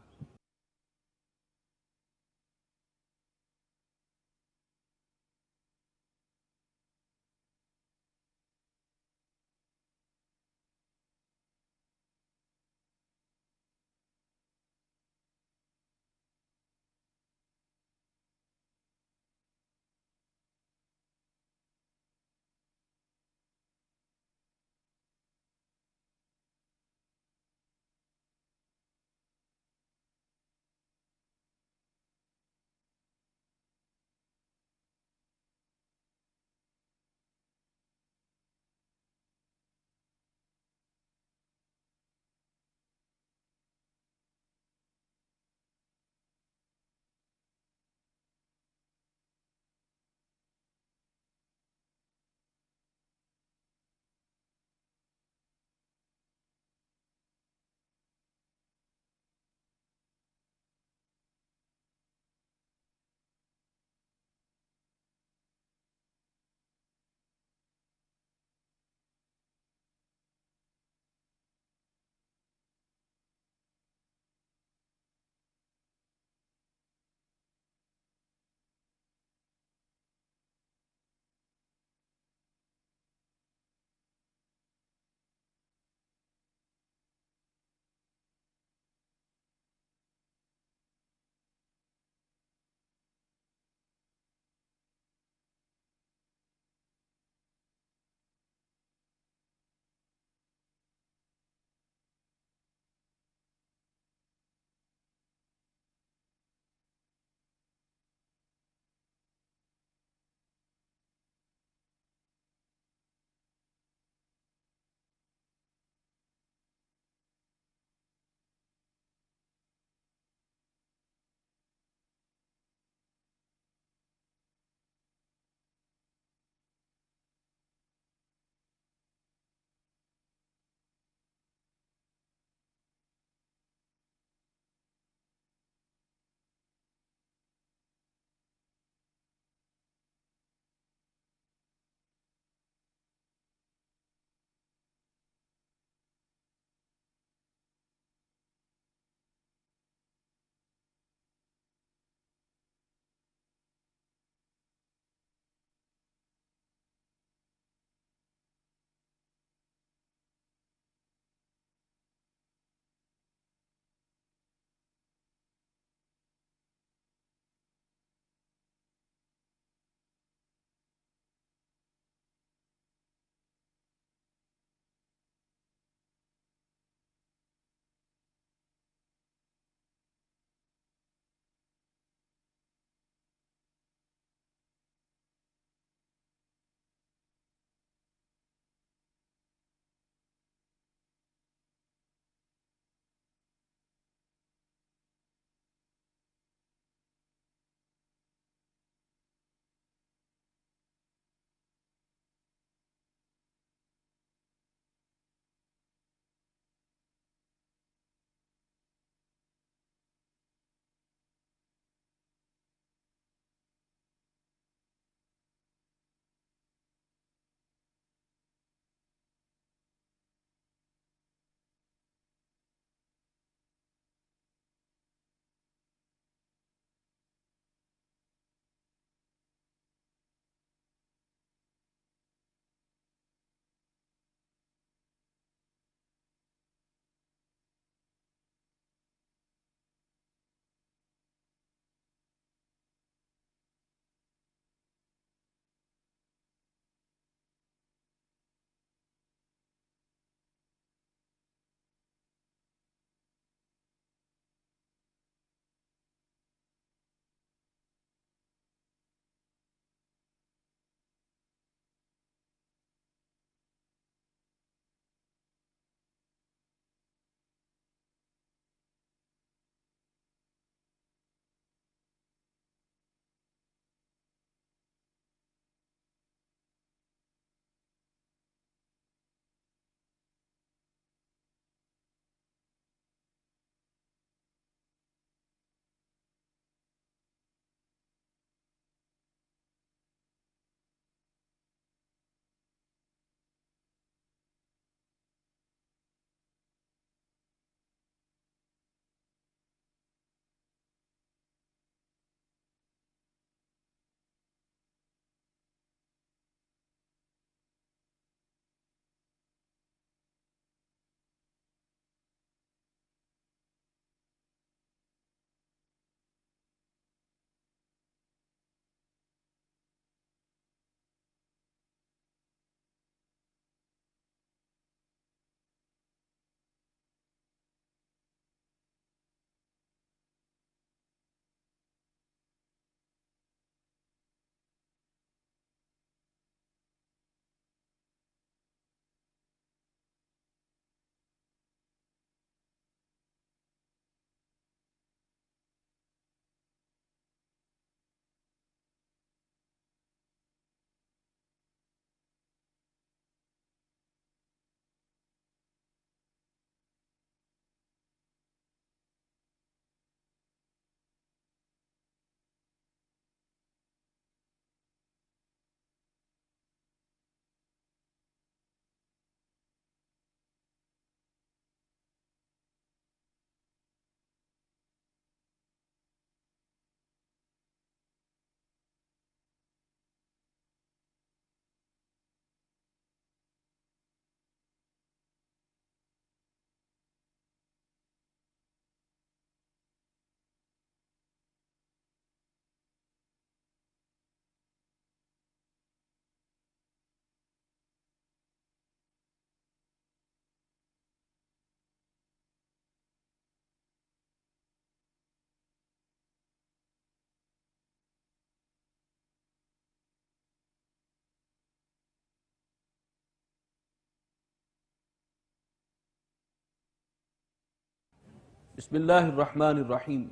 بسم اللہ الرحمن الرحیم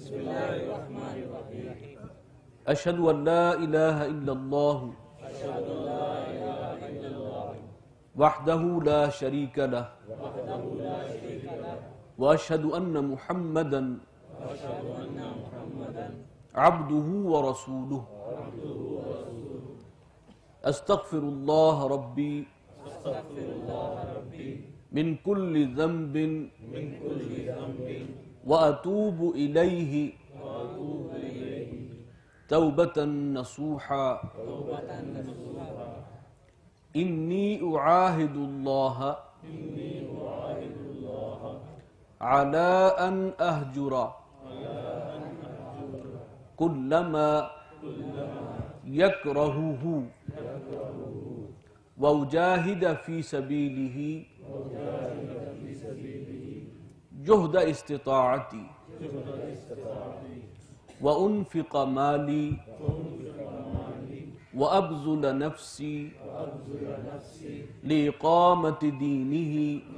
اشہد ان لا الہ الا اللہ وحدہ لا شریک لہ واشہد ان محمدا عبدہ ورسولہ استغفر اللہ ربی من کل ذنب واتوب الیہ توبۃ نصوحا انی اعاہد اللہ علی ان اہجر کل ما یکرہہ واجاہد فی سبیلہ جہد استطاعتی وانفق مالی وابذل نفسی لإقامة دینہ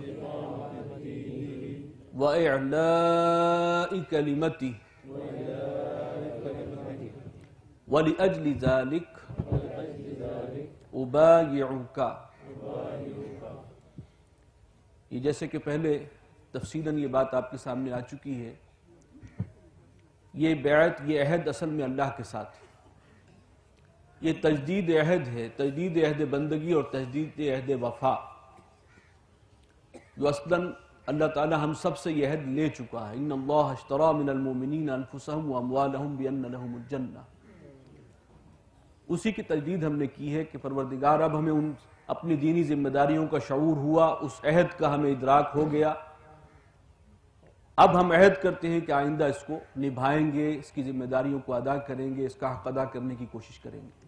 وإعلاء کلمتہ ولأجل ذلك ابایعک. یہ جیسے کہ پہلے تفصیلاً یہ بات آپ کے سامنے آ چکی ہے، یہ بیعت، یہ عہد اصل میں اللہ کے ساتھ ہے. یہ تجدید عہد ہے، تجدید عہد بندگی اور تجدید عہد وفا، جو اصلاً اللہ تعالی ہم سب سے یہ عہد لے چکا ہے. ان اللہ اشتری من المؤمنین انفسهم واموالهم بان لهم الجنہ. اسی کی تجدید ہم نے کی ہے کہ پروردگار اب ہمیں ان اپنی دینی ذمہ داریوں کا شعور ہوا، اس عہد کا ہمیں ادراک ہو گیا. اب ہم عہد کرتے ہیں کہ آئندہ اس کو نبھائیں گے، اس کی ذمہ داریوں کو ادا کریں گے، اس کا حق ادا کرنے کی کوشش کریں گے،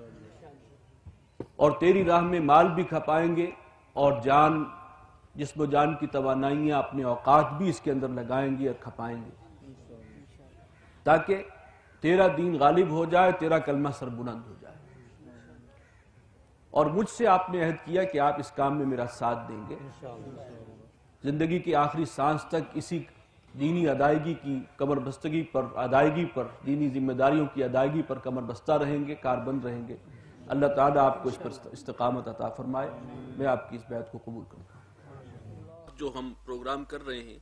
اور تیری راہ میں مال بھی کھپائیں گے اور جان، جسم و جان کی توانائیاں، اپنے اوقات بھی اس کے اندر لگائیں گے اور کھپائیں گے، تاکہ تیرا دین غالب ہو جائے، تیرا کلمہ سربلند ہو جائے. اور مجھ سے آپ نے عہد کیا کہ آپ اس کام میں میرا ساتھ دیں گے. زندگی کی آخری سانس تک اسی دینی ادائیگی کی کمر بستگی پر، ادائیگی پر، دینی ذمہ داریوں کی ادائیگی پر کمر بستہ رہیں گے، کاربند رہیں گے. اللہ تعالیٰ آپ کو اس پر استقامت عطا فرمائے. میں آپ کی اس بیعت کو قبول کرتا ہوں. جو ہم پروگرام کر رہے ہیں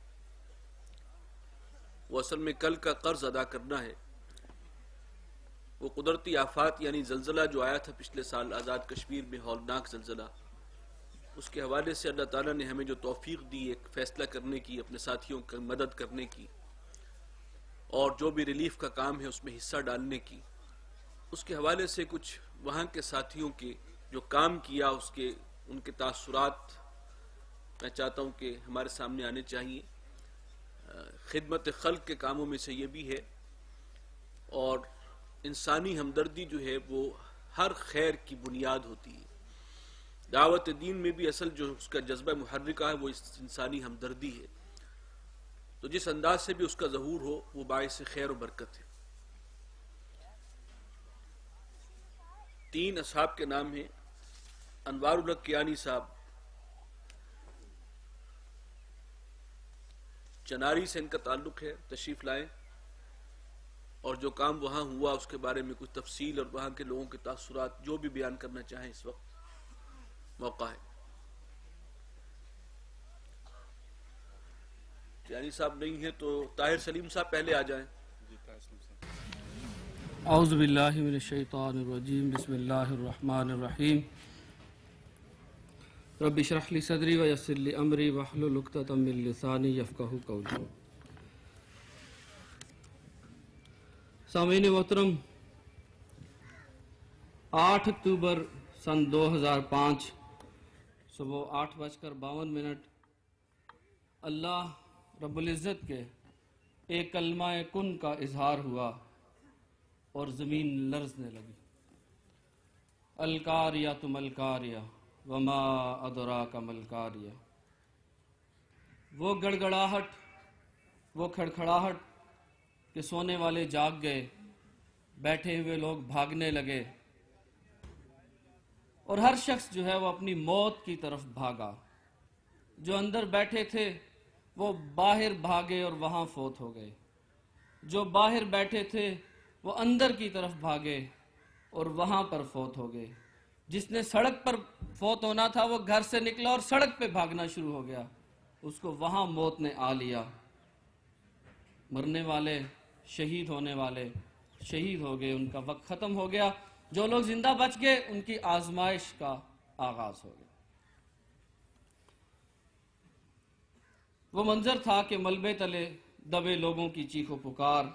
وہ اصل میں کل کا قرض ادا کرنا ہے. وہ قدرتی آفات یعنی زلزلہ جو آیا تھا پچھلے سال آزاد کشمیر میں، ہولناک زلزلہ، اس کے حوالے سے اللہ تعالیٰ نے ہمیں جو توفیق دی ایک فیصلہ کرنے کی، اپنے ساتھیوں کی مدد کرنے کی، اور جو بھی ریلیف کا کام ہے اس میں حصہ ڈالنے کی، اس کے حوالے سے کچھ وہاں کے ساتھیوں کے جو کام کیا ان کے تاثرات میں چاہتا ہوں کہ ہمارے سامنے آنے چاہیے. خدمت خلق کے کاموں میں سے یہ بھی ہے، اور انسانی ہمدردی جو ہے وہ ہر خیر کی بنیاد ہوتی ہے. دعوت دین میں بھی اصل جو اس کا جذبہ محرکہ ہے وہ انسانی ہمدردی ہے. تو جس انداز سے بھی اس کا ظہور ہو وہ باعث خیر و برکت ہے. 3 اصحاب کے نام ہیں. انوار الحق کیانی صاحب چناری سے ان کا تعلق ہے، تشریف لائیں، اور جو کام وہاں ہوا اس کے بارے میں کچھ تفصیل اور وہاں کے لوگوں کے تاثرات جو بھی بیان کرنا چاہیں اس وقت موقع ہے. یعنی صاحب نہیں ہے تو طاہر سلیم صاحب پہلے آ جائیں. اعوذ باللہ من الشیطان الرجیم. بسم اللہ الرحمن الرحیم. رب اشرح لی صدری ویسر لی امری واحلل عقدۃ من لسانی یفقہوا قولی. سامعین محترم، 8 اکتوبر سن 2005 صبح 8:52 اللہ رب العزت کے ایک کلمہ کن کا اظہار ہوا اور زمین لرزنے لگی. القاریہ ملقاریہ وما ادراک ملقاریہ. وہ گڑگڑاہٹ، وہ کھڑکھڑاہٹ کہ سونے والے جاگ گئے، بیٹھے ہوئے لوگ بھاگنے لگے، اور ہر شخص جو ہے وہ اپنی موت کی طرف بھاگا. جو اندر بیٹھے تھے وہ باہر بھاگے اور وہاں فوت ہو گئے۔ جو باہر بیٹھے تھے وہ اندر کی طرف بھاگے اور وہاں پر فوت ہو گئے۔ جس نے سڑک پر فوت ہونا تھا وہ گھر سے نکلا اور سڑک پہ بھاگنا شروع ہو گیا، اس کو وہاں موت نے آ لیا۔ مرنے والے، شہید ہونے والے شہید ہو گئے، ان کا وقت ختم ہو گیا۔ جو لوگ زندہ بچ گئے ان کی آزمائش کا آغاز ہو گیا۔ وہ منظر تھا کہ ملبے تلے دبے لوگوں کی چیخ و پکار،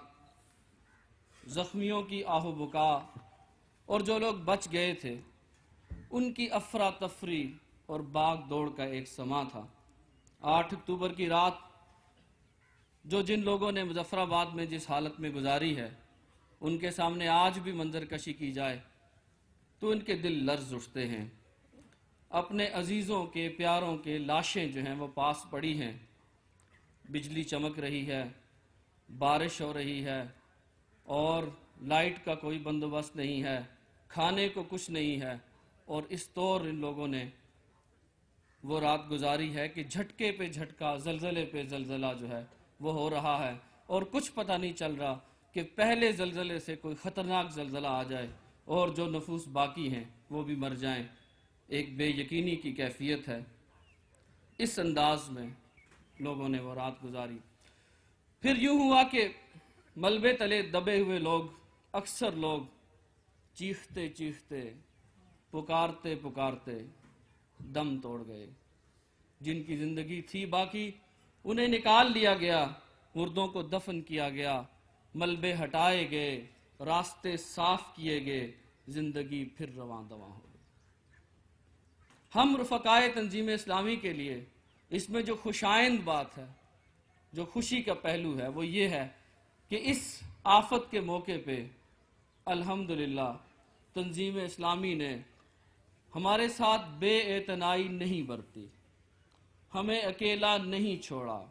زخمیوں کی آہ و بکا، اور جو لوگ بچ گئے تھے ان کی افراتفری اور بھاگ دوڑ کا ایک سما تھا۔ 8 اکتوبر کی رات جو جن لوگوں نے مظفر آباد میں جس حالت میں گزاری ہے، ان کے سامنے آج بھی منظر کشی کی جائے تو ان کے دل لرز اٹھتے ہیں۔ اپنے عزیزوں کے، پیاروں کے لاشیں جو ہیں وہ پاس پڑی ہیں، بجلی چمک رہی ہے، بارش ہو رہی ہے اور لائٹ کا کوئی بندوبست نہیں ہے، کھانے کو کچھ نہیں ہے، اور اس طور ان لوگوں نے وہ رات گزاری ہے کہ جھٹکے پہ جھٹکا، زلزلے پہ زلزلہ جو ہے وہ ہو رہا ہے، اور کچھ پتہ نہیں چل رہا کہ پہلے زلزلے سے کوئی خطرناک زلزلہ آ جائے اور جو نفوس باقی ہیں وہ بھی مر جائیں۔ ایک بے یقینی کی کیفیت ہے۔ اس انداز میں لوگوں نے وہ رات گزاری۔ پھر یوں ہوا کہ ملبے تلے دبے ہوئے لوگ، اکثر لوگ چیختے چیختے، پکارتے پکارتے دم توڑ گئے۔ جن کی زندگی تھی باقی انہیں نکال لیا گیا، مردوں کو دفن کیا گیا، ملبے ہٹائے گئے، راستے صاف کیے گئے، زندگی پھر رواں دواں ہو گئی۔ ہم رفقائے تنظیم اسلامی کے لیے اس میں جو خوشائند بات ہے، جو خوشی کا پہلو ہے، وہ یہ ہے کہ اس آفت کے موقع پہ الحمدللہ تنظیم اسلامی نے ہمارے ساتھ بے اعتنائی نہیں برتی، ہمیں اکیلا نہیں چھوڑا،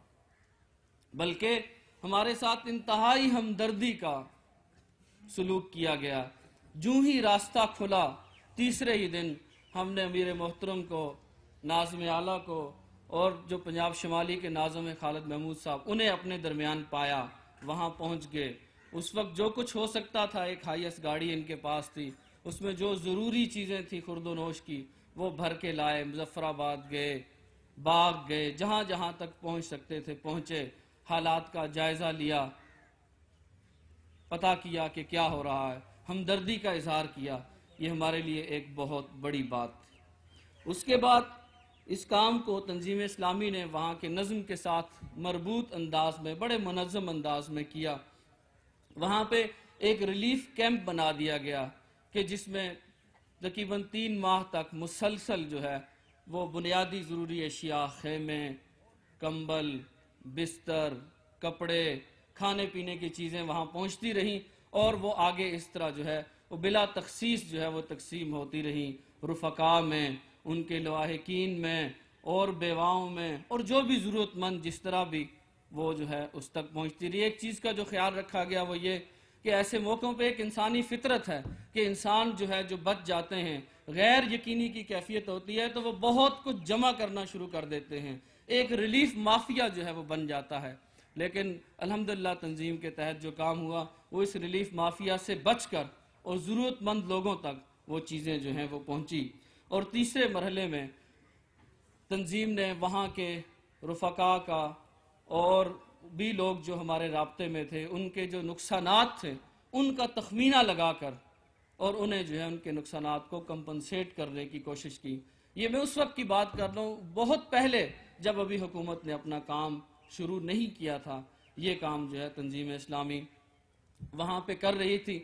بلکہ ہمارے ساتھ انتہائی ہمدردی کا سلوک کیا گیا۔ جو ہی راستہ کھلا، تیسرے ہی دن ہم نے امیر محترم کو، ناظم اعلیٰ کو، اور جو پنجاب شمالی کے ناظم خالد محمود صاحب، انہیں اپنے درمیان پایا، وہاں پہنچ گئے۔ اس وقت جو کچھ ہو سکتا تھا، ایک ہائیس گاڑی ان کے پاس تھی، اس میں جو ضروری چیزیں تھیں خورد و نوش کی وہ بھر کے لائے، مظفر آباد گئے، باغ گئے، جہاں جہاں تک پہنچ سکتے تھے پہنچے، حالات کا جائزہ لیا، پتہ کیا کہ کیا ہو رہا ہے، ہمدردی کا اظہار کیا۔ یہ ہمارے لیے ایک بہت بڑی بات تھی۔ اس کے بعد اس کام کو تنظیم اسلامی نے وہاں کے نظم کے ساتھ مربوط انداز میں، بڑے منظم انداز میں کیا۔ وہاں پہ ایک ریلیف کیمپ بنا دیا گیا کہ جس میں تقریباً 3 ماہ تک مسلسل جو ہے وہ بنیادی ضروری اشیاء، خیمے، کمبل، بستر، کپڑے، کھانے پینے کی چیزیں وہاں پہنچتی رہیں، اور وہ آگے اس طرح جو ہے وہ بلا تخصیص جو ہے وہ تقسیم ہوتی رہیں، رفقا میں، ان کے لواحقین میں، اور بیواؤں میں، اور جو بھی ضرورت مند جس طرح بھی وہ جو ہے اس تک پہنچتی رہی۔ ایک چیز کا جو خیال رکھا گیا وہ یہ کہ ایسے موقعوں پہ ایک انسانی فطرت ہے کہ انسان جو ہے جو بچ جاتے ہیں، غیر یقینی کی کیفیت ہوتی ہے تو وہ بہت کچھ جمع کرنا شروع کر دیتے ہیں، ایک ریلیف مافیا جو ہے وہ بن جاتا ہے۔ لیکن الحمدللہ تنظیم کے تحت جو کام ہوا وہ اس ریلیف مافیا سے بچ کر اور ضرورت مند لوگوں تک وہ چیزیں جو ہیں وہ پہنچی۔ اور تیسرے مرحلے میں تنظیم نے وہاں کے رفقا کا اور بھی لوگ جو ہمارے رابطے میں تھے، ان کے جو نقصانات تھے ان کا تخمینہ لگا کر اور انہیں جو ہے ان کے نقصانات کو کمپنسیٹ کرنے کی کوشش کی۔ یہ میں اس وقت کی بات کر رہا ہوں، بہت پہلے جب ابھی حکومت نے اپنا کام شروع نہیں کیا تھا، یہ کام جو ہے تنظیم اسلامی وہاں پہ کر رہی تھی۔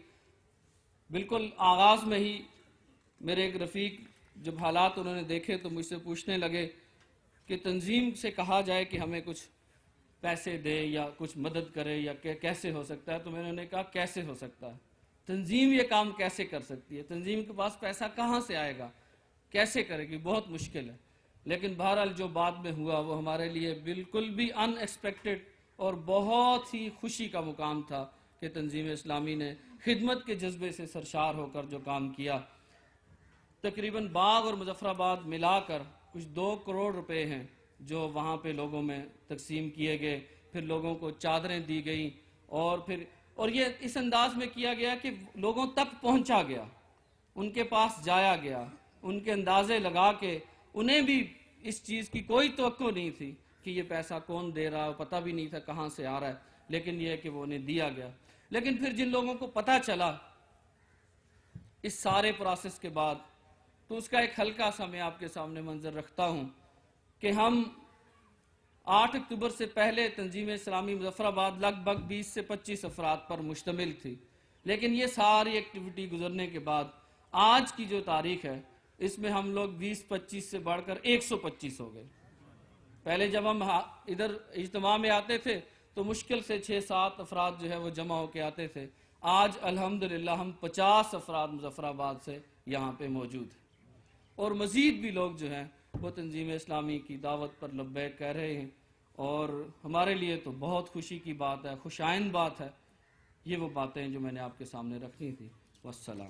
بالکل آغاز میں ہی میرے ایک رفیق جب حالات انہوں نے دیکھے تو مجھ سے پوچھنے لگے کہ تنظیم سے کہا جائے کہ ہمیں کچھ پیسے دے یا کچھ مدد کرے یا کیسے ہو سکتا ہے، تو میں نے کہا کیسے ہو سکتا ہے، تنظیم یہ کام کیسے کر سکتی ہے، تنظیم کے پاس پیسہ کہاں سے آئے گا، کیسے کرے گی، بہت مشکل ہے۔ لیکن بہرحال جو بعد میں ہوا وہ ہمارے لیے بالکل بھی ان ایکسپیکٹڈ اور بہت ہی خوشی کا مقام تھا کہ تنظیم اسلامی نے خدمت کے جذبے سے سرشار ہو کر جو کام کیا۔ تقریباً باغ اور مظفر آباد ملا کر کچھ 2 کروڑ روپے ہیں جو وہاں پہ لوگوں میں تقسیم کیے گئے، پھر لوگوں کو چادریں دی گئیں، اور یہ اس انداز میں کیا گیا کہ لوگوں تک پہنچا گیا، ان کے پاس جایا گیا، ان کے اندازے لگا کے انہیں بھی اس چیز کی کوئی توقع نہیں تھی کہ یہ پیسہ کون دے رہا ہے، پتہ بھی نہیں تھا کہاں سے آ رہا ہے، لیکن یہ کہ وہ انہیں دیا گیا۔ لیکن پھر جن لوگوں کو پتہ چلا اس سارے پروسیس کے بعد، تو اس کا ایک ہلکا سا میں آپ کے سامنے منظر رکھتا ہوں کہ ہم 8 اکتوبر سے پہلے تنظیم اسلامی مظفر آباد لگ بھگ 20 سے 25 افراد پر مشتمل تھی، لیکن یہ ساری ایکٹیویٹی گزرنے کے بعد آج کی جو تاریخ ہے اس میں ہم لوگ 20-25 سے بڑھ کر 125 ہو گئے۔ پہلے جب ہم ادھر اجتماع میں آتے تھے تو مشکل سے 6-7 افراد جو ہے وہ جمع ہو کے آتے تھے، آج الحمدللہ ہم 50 افراد مظفر آباد سے یہاں پہ موجود ہیں، اور مزید بھی لوگ جو ہیں وہ تنظیم اسلامی کی دعوت پر لبیک کہہ رہے ہیں، اور ہمارے لیے تو بہت خوشی کی بات ہے، خوش آئند بات ہے۔ یہ وہ باتیں جو میں نے آپ کے سامنے رکھنی تھی۔ والسلام۔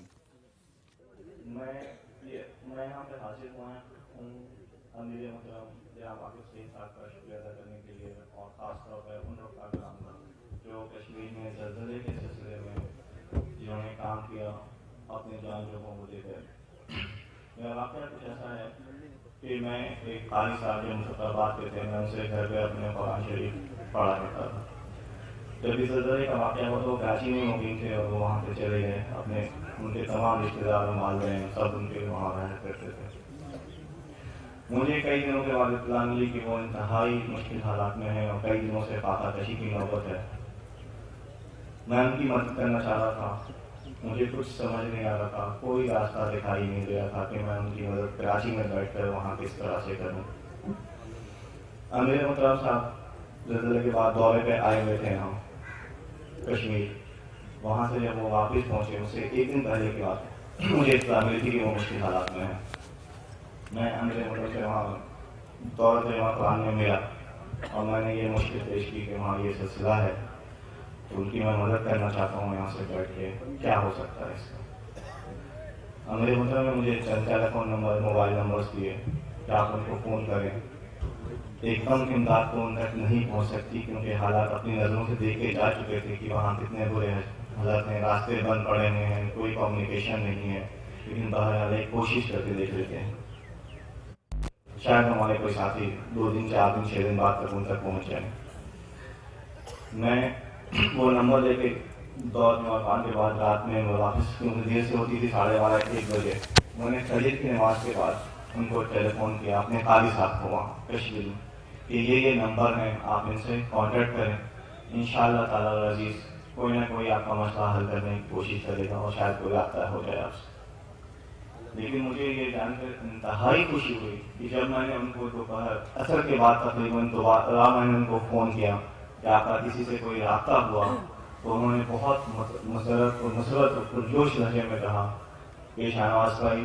میں یہاں پہ حاضر ہوا ہوں امیر محترم جناب عاقب سعید صاحب کا شکریہ ادا کرنے کے لیے، اور خاص طور پر ان لوگ کا کام تھا جو کشمیر میں زلزلے کے سلسلے میں جنہوں نے کام کیا، اپنے جان لوگوں کو دے کر۔ میرا واقعہ کچھ ایسا ہے کہ میں ایک قاری صاحب جو مظفر آباد کے تھے، میں ان سے گھر پہ اپنے قرآن شریف پڑھا کرتا تھا۔ جب اس زلزلے کا واقعہ ہوا تو وہ کراچی میں مقیم تھے، اور وہ وہاں سے چلے گئے، اپنے ان کے تمام رشتے دار والدین سب ان کے وہاں رہا کرتے تھے۔ مجھے کئی دنوں کے بعد اطلاع ملی کہ وہ انتہائی مشکل حالات میں ہیں اور کئی دنوں سے فاقہ کشی کی نوبت ہے۔ میں ان کی مدد کرنا چاہ رہا تھا، مجھے کچھ سمجھ نہیں آ رہا تھا، کوئی راستہ دکھائی نہیں دے رہا تھا کہ میں ان کی مدد کراچی میں بیٹھ کر وہاں کس طرح سے کروں۔ امیر محترم صاحب زلزلے کے بعد دورے پہ آئے ہوئے تھے ہم کشمیر، وہاں سے جب وہ واپس پہنچے اس سے ایک دن پہلے کی بات مجھے اطلاع ملی تھی کہ وہ مشکل حالات میں ہیں۔ میں امیر محترم سے وہاں دورہ جمع قرآن میں ملا، اور میں نے یہ مشکل پیش کی کہ وہاں یہ سلسلہ ہے تو ان کی میں مدد کرنا چاہتا ہوں یہاں سے بیٹھ کے، کیا ہو سکتا ہے اس کا۔ امیر محترم نے مجھے چند ٹیلیفون نمبر، موبائل نمبرز دیے کہ آپ ان کو فون کریں۔ ایک دم امداد تو ان تک نہیں پہنچ سکتی کیونکہ حالات اپنی نظروں سے دیکھے جا چکے تھے کہ وہاں کتنے برے حالات ہیں، راستے بند پڑے ہوئے ہیں، کوئی کمیونیکیشن نہیں ہے، لیکن بہرحال ایک کوشش کر کے دیکھ لیتے ہیں، شاید ہمارے کوئی ساتھی 2 دن 4 دن 6 دن بعد تک ان تک پہنچ جائیں۔ میں وہ نمبر لے کے دور جمعران کے بعد رات میں واپس، کیونکہ دیر سے ہوتی تھی 12:30-1 بجے، میں نے فجر کی نماز کے بعد ان کو ٹیلی فون کیا، اپنے قاضی صاحب کو وہاں کشمیر میں، کہ یہ نمبر ہیں، آپ ان سے کانٹیکٹ کریں، انشاءاللہ تعالیٰ العزیز کوئی نہ کوئی آپ کا مسئلہ حل کرنے کی کوشش کرے گا اور شاید کوئی رابطہ ہو جائے آپ سے۔ لیکن مجھے یہ جان کر انتہائی خوشی ہوئی کہ جب میں نے ان کو دوپہر عصر کے بعد تقریباً دوبارہ میں نے ان کو فون کیا کہ آپ کا کسی سے کوئی رابطہ ہوا، تو انہوں نے بہت مسرت اور پرجوش لہجے میں کہا کہ شاہنواز بھائی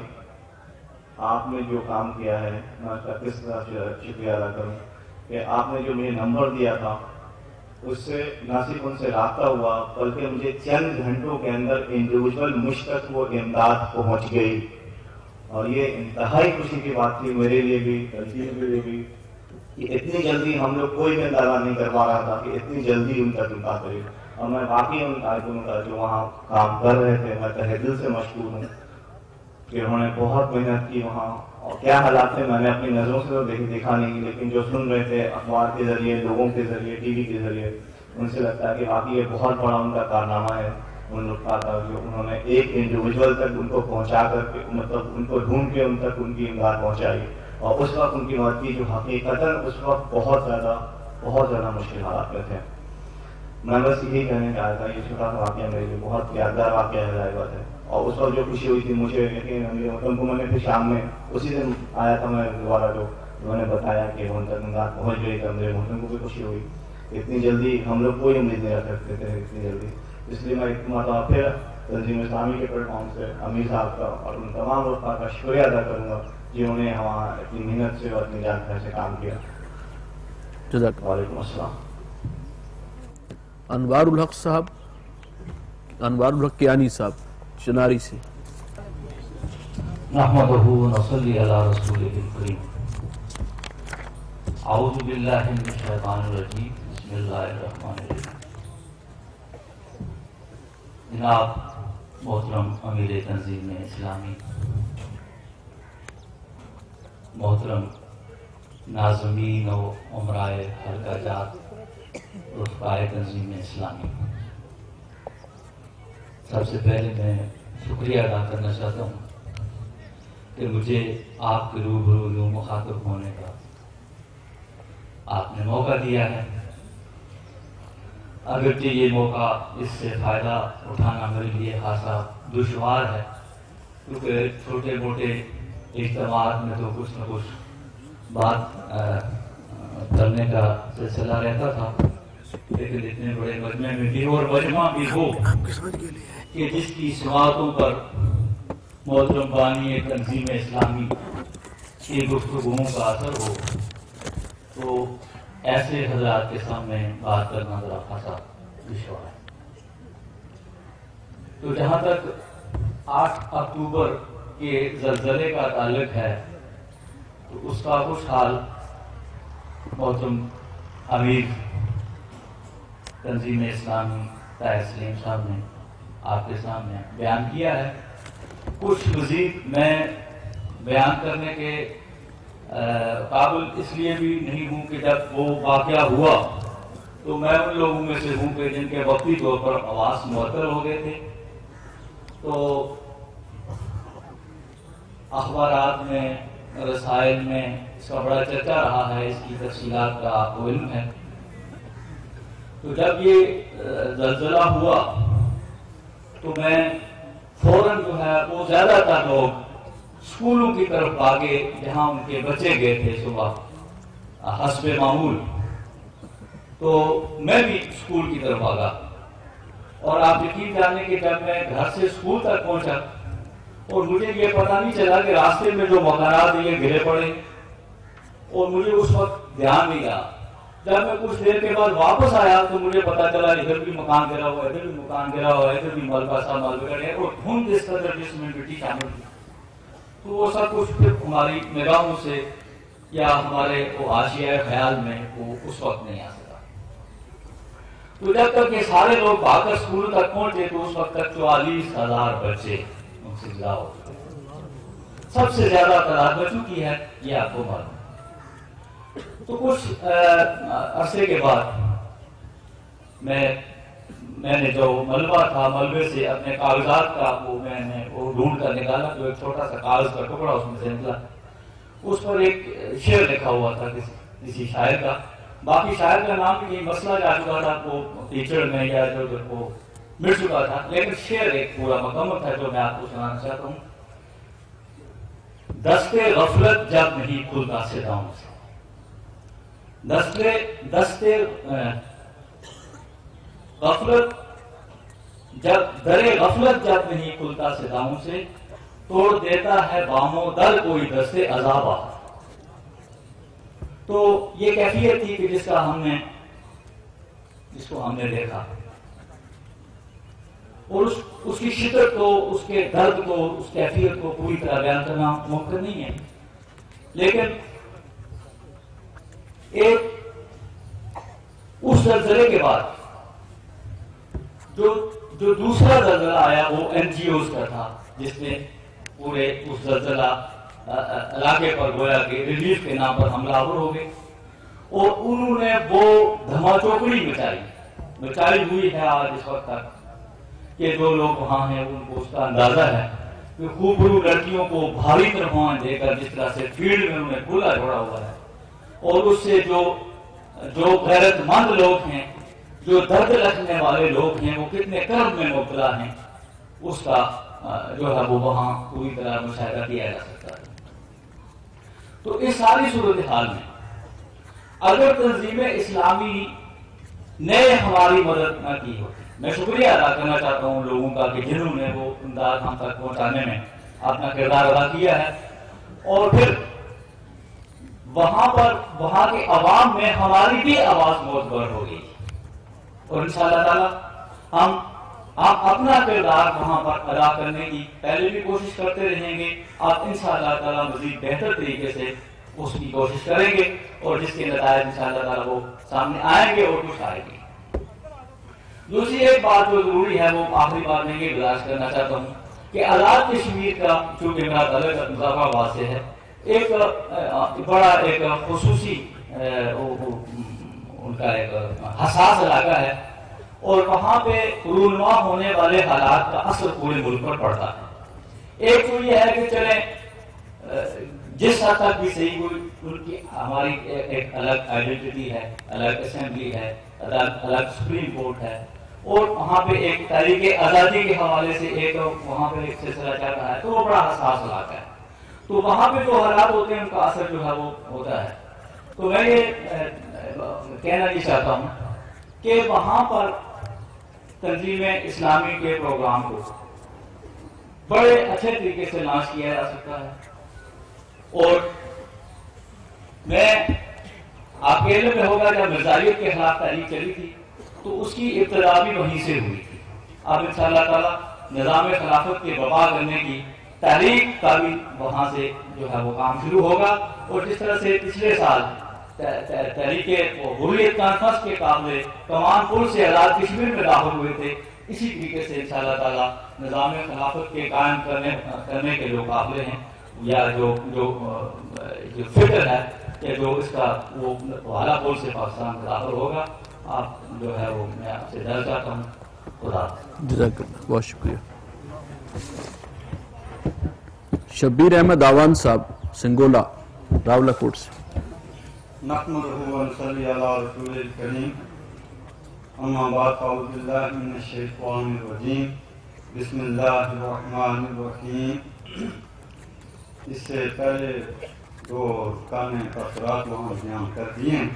آپ نے جو کام کیا ہے میں اس کا کس طرح شکریہ ادا کروں کہ آپ نے جو مجھے نمبر دیا تھا اس سے نہ صرف ان سے رابطہ ہوا بلکہ مجھے چند گھنٹوں کے اندر انڈیویجول مجھ تک وہ امداد پہنچ گئی، اور یہ انتہائی خوشی کی بات تھی میرے لیے بھی، تنظیم کے لیے بھی، کہ اتنی جلدی ہم لوگ کوئی بھی اندازہ نہیں کر پا رہا تھا کہ اتنی جلدی ان تک امداد ہوئی۔ اور میں واقعی ان کارکنوں کا جو وہاں کام کر رہے تھے میں تہہ دل سے مشکور ہوں کہ انہوں نے بہت محنت کی وہاں، اور کیا حالات تھے میں نے اپنی نظروں سے تو دیکھا نہیں، لیکن جو سن رہے تھے اخبار کے ذریعے، لوگوں کے ذریعے، ٹی وی کے ذریعے، ان سے لگتا ہے کہ واقعی یہ بہت بڑا ان کا کارنامہ ہے ان لوگ کا تھا جو انہوں نے ایک انڈیویجول تک ان کو پہنچا کر مطلب ان کو ڈھونڈ کے ان تک ان کی امداد پہنچائی، اور اس وقت ان کی مدد کی جو حقیقتاً اس وقت بہت زیادہ مشکل حالات میں تھے۔ میں بس یہی کہنے کا آیا تھا، یہ چھوٹا سا واقعہ میرے لیے بہت یادگار واقعہ ہے، ظاہر بات ہے، اور اس وقت جو خوشی ہوئی تھی مجھے یقین ان کو میں نے پھر شام میں اسی دن آیا تھا میں دوبارہ، جو انہوں نے بتایا کہ ان تک امداد پہنچ گئی تھی، میرے محترم کو بھی خوشی ہوئی، اتنی جلدی ہم لوگ کوئی امید نہیں رکھ سکتے تھے اتنی جلدی، اس لیے میں ایک مرتبہ پھر تنظیم اسلامی کے پلیٹ فارم سے امیر صاحب کا اور ان تمام رفقا کا شکریہ ادا کروں گا جنہوں نے وہاں اپنی محنت سے اور اپنی جان سے کام کیا۔ جزاک وعلیکم السلام۔ انوار الحق صاحب، انوار الحق کیانی صاحب چناری سے۔ نحمدہ ونصلی علی رسولہ الکریم۔ اعوذ باللہ من الشیطان الرجیم بسم اللہ الرحمن الرحیم. جناب محترم امیر تنظیم اسلامی، محترم ناظمین و عمرائے حلقہ جات رفقائے تنظیم اسلامی، سب سے پہلے میں شکریہ ادا کرنا چاہتا ہوں کہ مجھے آپ کے روبرو یوں مخاطب ہونے کا آپ نے موقع دیا ہے. اگرچہ یہ موقع اس سے فائدہ اٹھانا میرے لیے خاصا دشوار ہے، کیونکہ چھوٹے موٹے اجتماعات میں تو کچھ نہ کچھ بات کرنے کا سلسلہ رہتا تھا، لیکن اتنے بڑے مجمع میں بھی اور مجمع بھی ہو کہ جس کی سماعتوں پر محترم بانی تنظیم اسلامی کی گفتگوؤں کا اثر ہو، تو ایسے حضرات کے سامنے بات کرنا ذرا خاصا دشوار ہے. تو جہاں تک 8 اکتوبر کے زلزلے کا تعلق ہے، تو اس کا کچھ حال محترم امیر تنظیم اسلامی طاہر سلیم صاحب نے آپ کے سامنے بیان کیا ہے. کچھ مزید میں بیان کرنے کے قابل اس لیے بھی نہیں ہوں کہ جب وہ واقعہ ہوا تو میں ان لوگوں میں سے ہوں کہ جن کے وقتی طور پر آواز معطل ہو گئے تھے. تو اخبارات میں، رسائل میں اس کا بڑا چرچا رہا ہے، اس کی تفصیلات کا آپ کو علم ہے. تو جب یہ زلزلہ ہوا تو میں فوراً جو ہے وہ زیادہ تر لوگ اسکولوں کی طرف بھاگے جہاں ان کے بچے گئے تھے صبح حسب معمول. تو میں بھی اسکول کی طرف بھاگا، اور آپ یقین جانیں کہ جب میں گھر سے اسکول تک پہنچا اور مجھے یہ پتہ نہیں چلا کہ راستے میں جو مکانات یہ گرے پڑے، اور مجھے اس وقت دھیان نہیں رہا. جب میں کچھ دیر کے بعد واپس آیا تو مجھے پتا چلا ادھر بھی مکان گرا ہوا، ادھر بھی مکان گرا ہوا، ادھر بھی ملبہ سا ملبے گڑے، اور دھند اس قدر جس میں مٹی شامل تھی. تو وہ سب کچھ پھر ہماری نگاہوں سے یا ہمارے وہ حاشیۂ خیال میں وہ اس وقت نہیں آ سکا. تو جب تک یہ سارے لوگ بھاگ کر اسکول تک پہنچے تو اس وقت تک 44,000 بچے منسلک ہو چکے. سب سے زیادہ تعداد بچوں کی ہے، یہ آپ کو معلوم. تو کچھ عرصے کے بعد میں نے جو ملبہ تھا، ملبے سے اپنے کاغذات کا میں نے وہ ڈھونڈ کر نکالا، جو ایک چھوٹا سا کاغذ کا ٹکڑا اس میں سے نکلا. اس پر ایک شعر لکھا ہوا تھا کسی شاعر کا. باقی شاعر کا نام بھی یہ مسئلہ جا چکا تھا، وہ ٹیچر میں یا جو وہ مٹ چکا تھا، لیکن شعر ایک پورا مکمل تھا جو میں آپ کو سنانا چاہتا ہوں. دستے غفلت جب نہیں کھلتا صداؤں سے، دستے غفلت جب درے غفلت جب نہیں کھلتا صداؤں سے، توڑ دیتا ہے باموں در کوئی دستے عذابہ. تو یہ کیفیت تھی کہ جس کو ہم نے دیکھا، اور اس کی شدت کو، اس کے درد کو، اس کیفیت کو پوری طرح بیان کرنا ممکن نہیں ہے. لیکن ایک اس زلزلے کے بعد جو دوسرا زلزلہ آیا وہ NGOs کا تھا، جس نے پورے اس زلزلہ علاقے پر گویا کہ ریلیف کے نام پر حملہ آور ہو گئے، اور انہوں نے وہ دھما چوکڑی مچائی ہوئی ہے آج اس وقت تک کہ جو لوگ وہاں ہیں ان کو اس کا اندازہ ہے کہ خوبرو لڑکیوں کو بھاری ترفان دے کر جس طرح سے فیلڈ میں انہیں کھلا چھوڑا ہوا ہے، اور اس سے جو غیرت مند لوگ ہیں، جو درد رکھنے والے لوگ ہیں، وہ کتنے کرب میں مبتلا ہیں، اس کا جو ہے وہ وہاں پوری طرح مشاہدہ کیا جا سکتا ہے. تو اس ساری صورتحال میں اگر تنظیم اسلامی نے ہماری مدد نہ کی ہوتی، میں شکریہ ادا کرنا چاہتا ہوں لوگوں کا کہ جنہوں نے وہ امداد ہم تک پہنچانے میں اپنا کردار ادا کیا ہے، اور پھر وہاں کے عوام میں ہماری بھی آواز معتبر ہو گئی، اور انشاءاللہ تعالی ہم اپنا کردار وہاں پر ادا کرنے کی پہلے بھی کوشش کرتے رہیں گے. آپ انشاءاللہ تعالی مزید بہتر طریقے سے اس کی کوشش کریں گے اور جس کے نتائج انشاءاللہ تعالیٰ وہ سامنے آئیں گے اور کچھ آئے گی۔ دوسری ایک بات جو ضروری ہے، وہ آخری بات میں یہ گزارش کرنا چاہتا ہوں کہ آزاد کشمیر کا چونکہ میرا طلب مضافہ واضح ہے، ایک بڑا ایک خصوصی ان کا ایک حساس علاقہ ہے اور وہاں پہ رونما ہونے والے حالات کا اثر پورے ملک پر پڑتا ہے۔ ایک تو یہ ہے کہ چلیں جس حد تک بھی صحیح ہوئی، ان کی ہماری ایک الگ آئیڈینٹی ہے، الگ اسمبلی ہے، الگ سپریم کورٹ ہے، اور وہاں پہ ایک تحریک آزادی کے حوالے سے ایک وہاں پہ ایک سلسلہ چل رہا ہے، تو وہ بڑا حساس علاقہ ہے۔ تو وہاں پہ جو حالات ہوتے ہیں ان کا اثر جو ہے وہ ہوتا ہے۔ تو میں یہ کہنا نہیں چاہتا ہوں کہ وہاں پر تنظیم اسلامی کے پروگرام کو بڑے اچھے طریقے سے لانچ کیا جا سکتا ہے، اور میں آپ کے علم میں ہوگا جب مرزائیت کے خلاف تحریک چلی تھی تو اس کی ابتدا بھی وہیں سے ہوئی تھی۔ اب انشاءاللہ تعالیٰ نظام خلافت کے برپا کرنے کی تحریک کا بھی وہاں سے جو ہے وہ کام شروع ہوگا، اور جس طرح سے پچھلے سال تحریک حریت کانفرنس کے قابل کمان پور سے آزاد کشمیر میں داخل ہوئے تھے، اسی طریقے سے انشاءاللہ تعالیٰ نظام خلافت کے قائم کرنے کے جو قابل ہیں یا جو فکر ہے کہ جو اس کا وہ والا پور سے پاکستان میں داخل ہوگا، آپ جو ہے وہ میں آپ سے درج چاہتا ہوں۔ خدا جزاک اللہ، بہت شکریہ۔ شبیر احمد آوان صاحب سنگولا راولہ کوٹ سے۔ نحمدہ و نصلی علی رسول الکریم، اما بعد فاعوذ باللہ من الشیطان الرجیم، بسم اللہ الرحمن الرحیم۔ اس سے پہلے دو رکان تاثرات وہاں بیان کر دیے ہیں،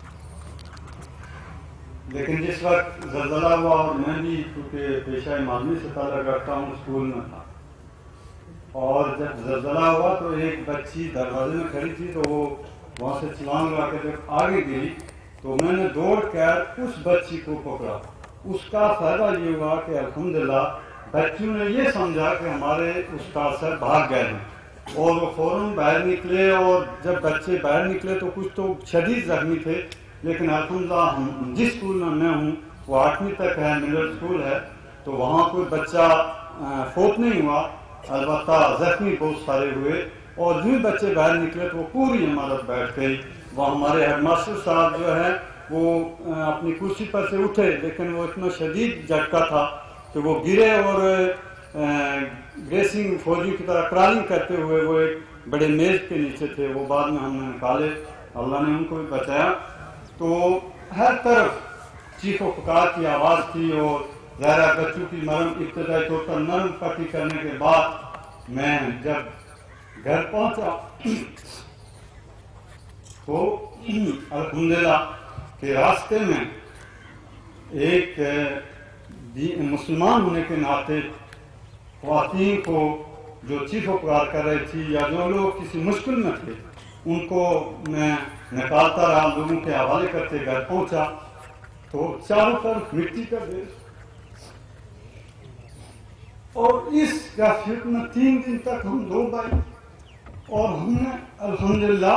لیکن جس وقت زلزلہ ہوا اور میں بھی کیونکہ پیشہ معلومی سے تعلق رکھتا ہوں اسکول میں تھا، اور جب زلزلہ ہوا تو ایک بچی دروازے میں کھڑی تھی تو وہ وہاں سے چھلانگ لگا کے جب آگے گئی تو میں نے دوڑ کر اس بچی کو پکڑا۔ اس کا فائدہ یہ ہوا کہ الحمدللہ بچوں نے یہ سمجھا کہ ہمارے استاد صاحب بھاگ گئے ہیں، اور وہ فوراً باہر نکلے، اور جب بچے باہر نکلے تو کچھ تو شدید زخمی تھے، لیکن الحمدللہ ہم جس اسکول میں ہوں وہ 8ویں تک ہے، مڈل اسکول ہے، تو وہاں کوئی بچہ فوت نہیں ہوا، البتہ زخمی بہت سارے ہوئے، اور جو بچے باہر نکلے تو وہ پوری عمارت بیٹھ گئی۔ وہ ہمارے ہیڈ ماسٹر صاحب جو ہے وہ اپنی کرسی پر سے اٹھے، لیکن وہ اتنا شدید جھٹکا تھا کہ وہ گرے، اور ریسنگ فوجی کی طرح کرالنگ کرتے ہوئے وہ ایک بڑے میز کے نیچے تھے، وہ بعد میں ہم نے نکالے، اللہ نے ان کو بھی بچایا۔ تو ہر طرف چیخ و پکار کی آواز تھی، اور ظاہرہ بچوں کی ابتدائی طور پر نرم پٹی کرنے کے بعد میں جب گھر پہنچا تو الحمدللہ کہ راستے میں ایک مسلمان ہونے کے ناطے خواتین کو جو چیخ و پکار کر رہی تھی یا جو لوگ کسی مشکل میں تھے ان کو میں نکالتا رہا، لوگوں کے حوالے کرتے گھر پہنچا تو چاروں طرف مٹی کا ڈھیر، اور اس کیفیت میں 3 دن تک ہم 2 بھائی، اور ہم نے الحمدللہ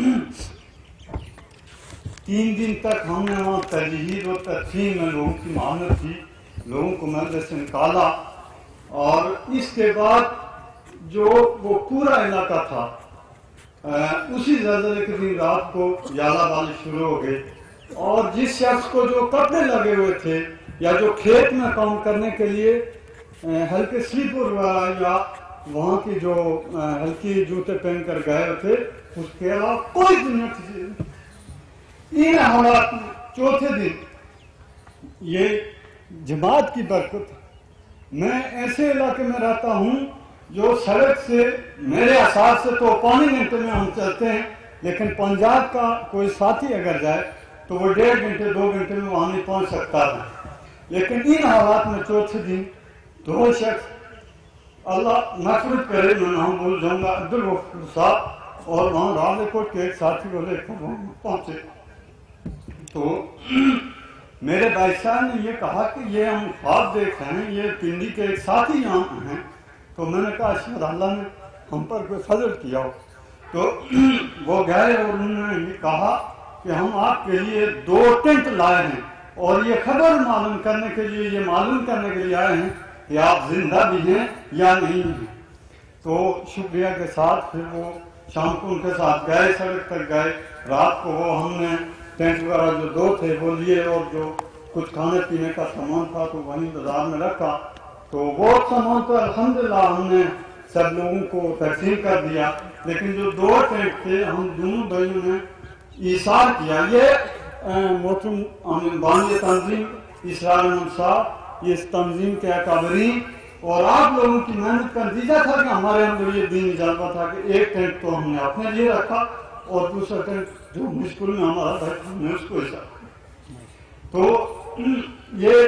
3 دن تک ہم نے وہاں تجہیز و تدفین میں لوگوں کی معاونت کی، لوگوں کو محلے سے نکالا، اور اس کے بعد جو وہ پورا علاقہ تھا اسی زلزلے کے دن رات کو یالہ بارش شروع ہو گئی، اور جس شخص کو جو کپڑے لگے ہوئے تھے یا جو کھیت میں کام کرنے کے لیے ہلکے سلیپر یا وہاں کی جو ہلکی جوتے پہن کر گئے تھے، اس کے علاوہ کوئی دنیا کسی ان حالات میں چوتھے دن یہ جماعت کی برکت، میں ایسے علاقے میں رہتا ہوں جو سڑک سے میرے احساس سے تو 5 گھنٹے میں ہم چلتے ہیں، لیکن پنجاب کا کوئی ساتھی اگر جائے تو وہ 1.5 گھنٹے 2 گھنٹے میں وہاں نہیں پہنچ سکتا تھا، لیکن ان حالات میں چوتھے دن 2 شخص، اللہ مغفرت کرے میں نام بھول جاؤں گا، عبدالغفور صاحب اور وہاں راولہ کوٹ کے ایک ساتھی کو لے کر وہاں پہنچے، تو میرے بھائی صاحب نے یہ کہا کہ یہ ہم خواب دیکھ رہے ہیں، یہ پنڈی کے ایک ساتھی یہاں ہیں، تو میں نے کہا شاید اللہ نے ہم پر کوئی فضل کیا ہو، تو وہ گئے اور انہوں نے یہ کہا کہ ہم آپ کے لیے 2 ٹینٹ لائے ہیں اور یہ خبر معلوم کرنے کے لیے، یہ معلوم کرنے کے لیے آئے ہیں کہ آپ زندہ بھی ہیں یا نہیں ہیں۔ تو شکریہ کے ساتھ پھر وہ شام کو ان کے ساتھ گئے، سڑک تک گئے۔ رات کو وہ ہم نے ٹینٹ وغیرہ جو 2 تھے وہ لیے اور جو کچھ کھانے پینے کا سامان تھا تو وہیں بازار میں رکھا۔ تو وہ سامان تو الحمدللہ ہم نے سب لوگوں کو تقسیم کر دیا، لیکن جو 2 ٹینٹ تھے ہم دونوں بھائیوں نے ایثار کیا۔ یہ محترم بانی تنظیم اسرار احمد صاحب، اس تنظیم کے اکابرین اور آپ لوگوں کی محنت کا نتیجہ تھا کہ ہمارے اندر یہ دینی جذبہ تھا کہ ایک ٹینٹ تو ہم نے اپنے لیے رکھا اور دوسرا ٹینٹ جو مشکل میں ہمارا تھا ہم نے اس کو حصہ۔ تو یہ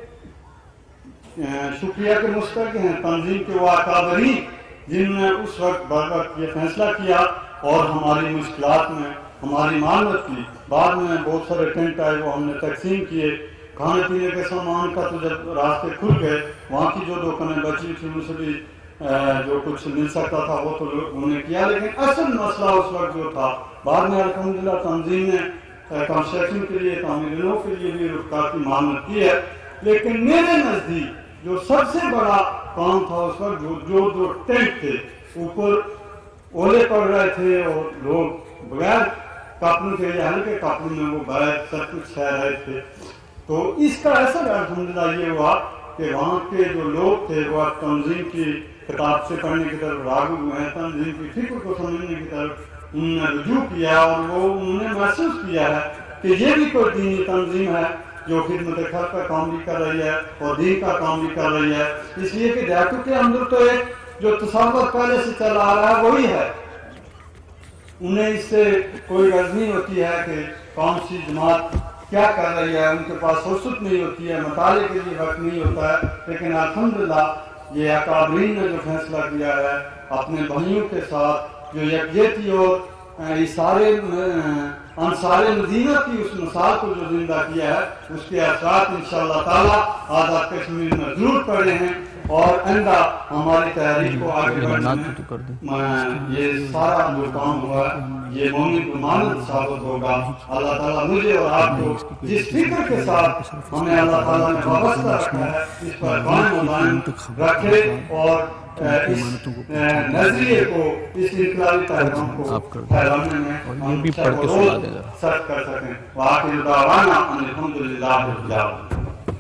شکریہ کے مستحق ہیں تنظیم کے وہ اکابرین جنہوں نے اس وقت بروقت یہ فیصلہ کیا اور ہماری مشکلات میں ہماری معاونت کی۔ بعد میں بہت سارے ٹینٹ آئے وہ ہم نے تقسیم کیے۔ کھانے پینے کے سامان کا تو جب راستے کھل گئے وہاں کی جو دکانیں بچی تھی ان سے بھی جو کچھ مل سکتا تھا وہ تو انہوں نے کیا، لیکن اصل مسئلہ اس وقت جو تھا بعد میں الحمدللہ تنظیم نے کنسٹرکشن کے لیے، تعمیروں کے لیے بھی رفتار کی معاونت کی ہے۔ لیکن میرے نزدیک جو سب سے بڑا کام تھا اس وقت جو ٹینٹ تھے، اوپر اولے پڑ رہے تھے اور لوگ بغیر کپڑوں کے یا ہلکے کپڑوں میں وہ بغیر سب کچھ سہ رہے تھے۔ تو اس کا اثر الحمدللہ یہ ہوا کہ وہاں کے جو لوگ تھے وہ تنظیم کی کتاب سے پڑھنے کی طرف راغب ہوئے ہیں، تنظیم کی فکر کو سمجھنے کی طرف انہوں نے رجوع کیا اور وہ انہوں نے محسوس کیا ہے کہ یہ بھی کوئی دینی تنظیم ہے جو خدمت خلق کا کام بھی کر رہی ہے اور دین کا کام بھی کر رہی ہے۔ اس لیے کہ دیہاتوں کے اندر تو ایک جو تصور پہلے سے چلا آ رہا ہے وہی ہے، انہیں اس سے کوئی غرض نہیں ہوتی ہے کہ کون سی جماعت کیا کر رہی ہے، ان کے پاس فرصت نہیں ہوتی ہے، مطالعے کے لیے وقت نہیں ہوتا ہے۔ لیکن الحمدللہ یہ اکابرین نے جو فیصلہ کیا ہے اپنے بھائیوں کے ساتھ جو یکجہتی اور سارے انصار مدینہ کی اس مثال کو جو زندہ کیا ہے اس کے اثرات انشاءاللہ تعالی آزاد کشمیر میں ضرور پڑے ہیں اور آئندہ ہماری تحریک کو آگے بڑھنے میں یہ سارا جو کام ہوا یہ مومن کو مانند ثابت ہوگا۔ اللہ تعالیٰ مجھے اور آپ کو جس فکر کے ساتھ ہمیں اللہ تعالیٰ نے وابستہ رکھا ہے اس پر قائم و دائم رکھے اور اس نظریے کو، اس انقلابی پیغام کو پھیلانے میں ہم سب روز سرف کر سکیں۔ وآخر دعوانا ان الحمدللہ رب العالمین۔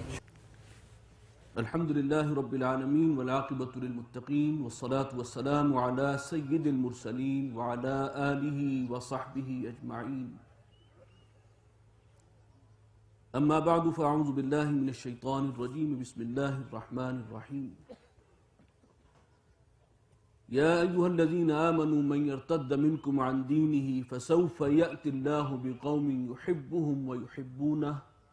الحمدللہ رب العالمین والعاقبۃ للمتقین والصلاة والسلام علی سید المرسلین وعلی آلہ وصحبہ اجمعین۔ اما بعد فاعوذ باللہ من الشیطان الرجیم، بسم اللہ الرحمن الرحیم۔ یا ایہا الذین آمنوا من یرتد منکم عن دینہ فسوف یأتی اللہ بقوم یحبهم ویحبونہ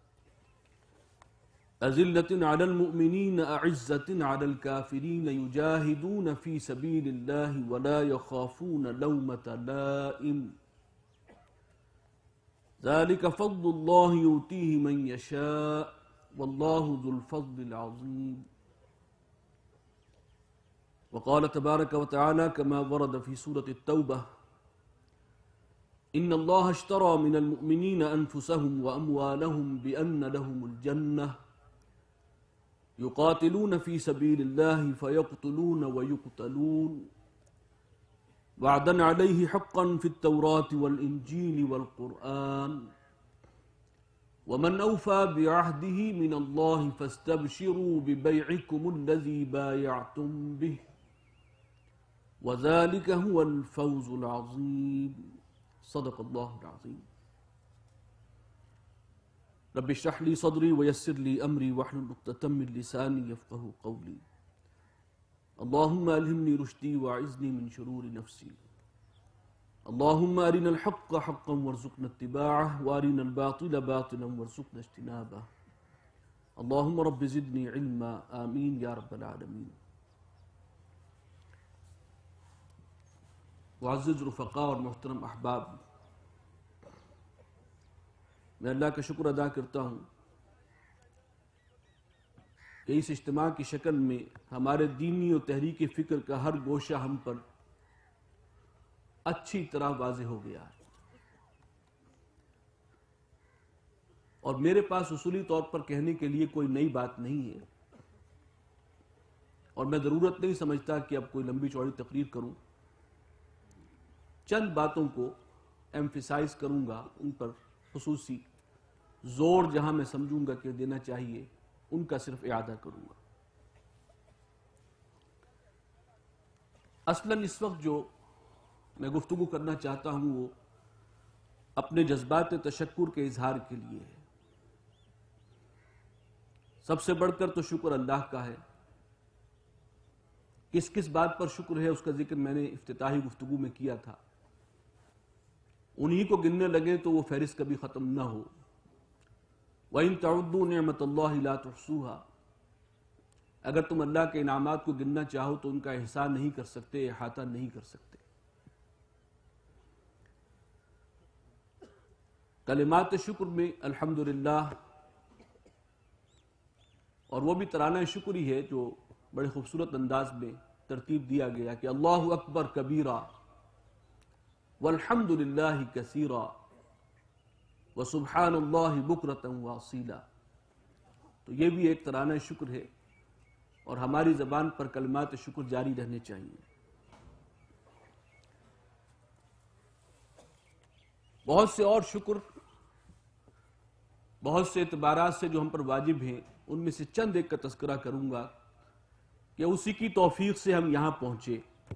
أذلة على المؤمنين أعزة على الكافرين يجاهدون في سبيل الله ولا يخافون لومة لائم ذلك فضل الله يؤتيه من يشاء والله ذو الفضل العظيم۔ وقال تبارك وتعالى كما ورد في سورة التوبة: إن الله اشترى من المؤمنين أنفسهم وأموالهم بأن لهم الجنة يقاتلون في سبيل الله فيقتلون ويقتلون وعدا عليه حقا في التوراة والإنجيل والقرآن ومن أوفى بعهده من الله فاستبشروا ببيعكم الذي بايعتم به وذلك هو الفوز العظيم۔ صدق الله العظيم۔ رب اشرح لي صدري ويسر لي أمري واحلل عقدة من لساني يفقهوا قولي۔ اللهم ألهمني رشدي وأعذني من شرور نفسي۔ اللهم أرنا الحق حقا وارزقنا اتباعه وأرنا الباطل باطلا وارزقنا اجتنابه۔ اللهم رب زدني علما، آمين يا رب العالمين۔ معزز رفقاء اور محترم احباب، میں اللہ کا شکر ادا کرتا ہوں کہ اس اجتماع کی شکل میں ہمارے دینی اور تحریک فکر کا ہر گوشہ ہم پر اچھی طرح واضح ہو گیا ہے، اور میرے پاس اصولی طور پر کہنے کے لیے کوئی نئی بات نہیں ہے، اور میں ضرورت نہیں سمجھتا کہ اب کوئی لمبی چوڑی تقریر کروں. چند باتوں کو ایمفیسائز کروں گا، ان پر خصوصی زور جہاں میں سمجھوں گا کہ دینا چاہیے ان کا صرف اعادہ کروں گا. اصلاً اس وقت جو میں گفتگو کرنا چاہتا ہوں وہ اپنے جذبات تشکر کے اظہار کے لیے ہے. سب سے بڑھ کر تو شکر اللہ کا ہے. کس کس بات پر شکر ہے اس کا ذکر میں نے افتتاحی گفتگو میں کیا تھا. انہی کو گننے لگے تو وہ فہرست کبھی ختم نہ ہو. وَإِن تَعُدُّوا نِعْمَةَ اللَّهِ لَا تُحْصُوهَا، اگر تم اللہ کے انعامات کو گننا چاہو تو ان کا احصاء نہیں کر سکتے، احاطہ نہیں کر سکتے. کلمات شکر میں الحمدللہ، اور وہ بھی ترانہ شکر ہی ہے جو بڑے خوبصورت انداز میں ترتیب دیا گیا کہ اللہ اکبر کبیرہ والحمد للہ کثیرہ وسبحان اللہ بکرۃ واصیلا. تو یہ بھی ایک ترانہ شکر ہے، اور ہماری زبان پر کلمات شکر جاری رہنے چاہیے. بہت سے اور شکر بہت سے اعتبارات سے جو ہم پر واجب ہیں، ان میں سے چند ایک کا تذکرہ کروں گا کہ اسی کی توفیق سے ہم یہاں پہنچے.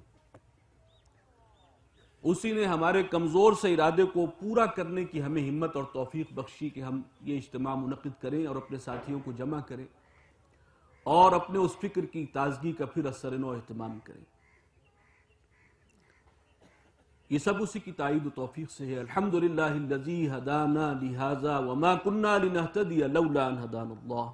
اسی نے ہمارے کمزور سے ارادے کو پورا کرنے کی ہمیں ہمت اور توفیق بخشی کہ ہم یہ اجتماع منعقد کریں اور اپنے ساتھیوں کو جمع کریں اور اپنے اس فکر کی تازگی کا پھر اثر نو اہتمام کریں. یہ سب اسی کی تائید و توفیق سے ہے. الحمدللہ الذی ہدانا لہذا وما کننا لنہتدی لولا ان ہدانا اللہ.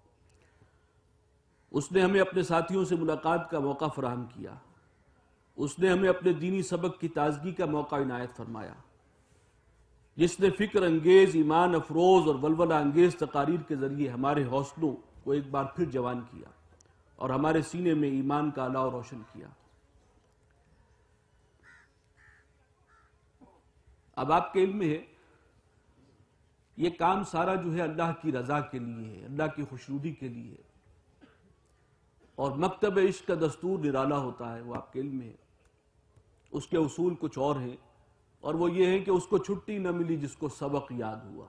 اس نے ہمیں اپنے ساتھیوں سے ملاقات کا موقع فراہم کیا. اس نے ہمیں اپنے دینی سبق کی تازگی کا موقع عنایت فرمایا. جس نے فکر انگیز، ایمان افروز اور ولولہ انگیز تقاریر کے ذریعے ہمارے حوصلوں کو ایک بار پھر جوان کیا اور ہمارے سینے میں ایمان کا الاؤ روشن کیا. اب آپ کے علم میں ہے یہ کام سارا جو ہے اللہ کی رضا کے لیے ہے، اللہ کی خوشنودی کے لیے ہے، اور مکتب عشق کا دستور نرالا ہوتا ہے، وہ آپ کے علم میں ہے. اس کے اصول کچھ اور ہیں، اور وہ یہ ہے کہ اس کو چھٹی نہ ملی جس کو سبق یاد ہوا.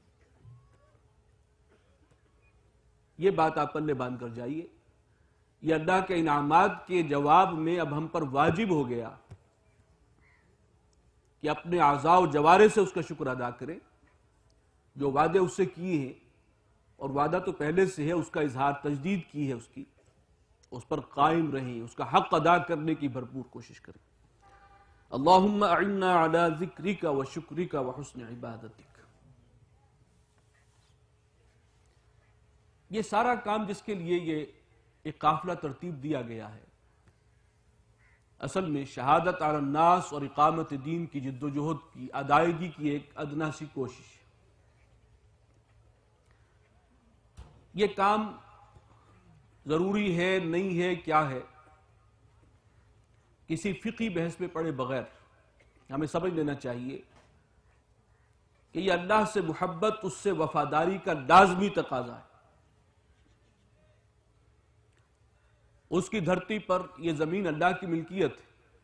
یہ بات آپ پلے باندھ کر جائیے. یہ اللہ کے انعامات کے جواب میں اب ہم پر واجب ہو گیا کہ اپنے اعضاء و جوارح سے اس کا شکر ادا کریں. جو وعدے اس سے کیے ہیں، اور وعدہ تو پہلے سے ہے، اس کا اظہار تجدید کی ہے، اس پر قائم رہیں، اس کا حق ادا کرنے کی بھرپور کوشش کریں. اللہم اعنا علی ذکرک و شکرک و حسن عبادتک. یہ سارا کام جس کے لیے یہ ایک قافلہ ترتیب دیا گیا ہے، اصل میں شہادت علی الناس اور اقامت دین کی جد و جہد کی ادائیگی کی ایک ادنا سی کوشش. یہ کام ضروری ہے، نہیں ہے، کیا ہے، کسی فقہی بحث میں پڑے بغیر ہمیں سمجھ لینا چاہیے کہ یہ اللہ سے محبت، اس سے وفاداری کا لازمی تقاضا ہے. اس کی دھرتی پر یہ زمین اللہ کی ملکیت ہے.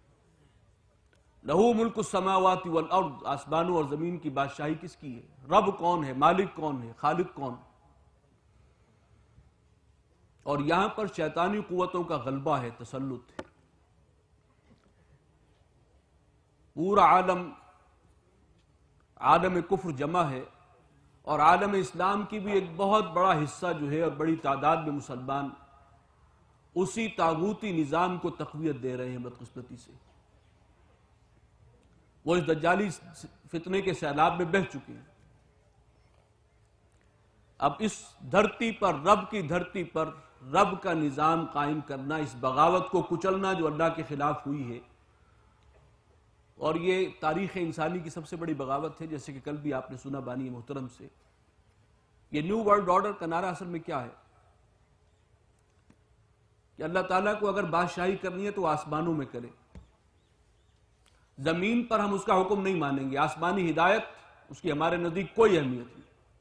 لہو ملک السماوات والارض، آسمانوں اور زمین کی بادشاہی کس کی ہے؟ رب کون ہے؟ مالک کون ہے؟ خالق کون ہے؟ اور یہاں پر شیطانی قوتوں کا غلبہ ہے، تسلط ہے. پورا عالم کفر جمع ہے، اور عالم اسلام کی بھی ایک بہت بڑا حصہ جو ہے اور بڑی تعداد میں مسلمان اسی طاغوتی نظام کو تقویت دے رہے ہیں بدقسمتی سے. وہ اس دجالی فتنے کے سیلاب میں بہہ چکے ہیں. اب اس دھرتی پر، رب کی دھرتی پر رب کا نظام قائم کرنا، اس بغاوت کو کچلنا جو اللہ کے خلاف ہوئی ہے، اور یہ تاریخ انسانی کی سب سے بڑی بغاوت ہے. جیسے کہ کل بھی آپ نے سنا بانی محترم سے، یہ نیو ورلڈ آرڈر کا نعرہ اصل میں کیا ہے کہ اللہ تعالیٰ کو اگر بادشاہی کرنی ہے تو آسمانوں میں کرے، زمین پر ہم اس کا حکم نہیں مانیں گے، آسمانی ہدایت اس کی ہمارے نزدیک کوئی اہمیت نہیں،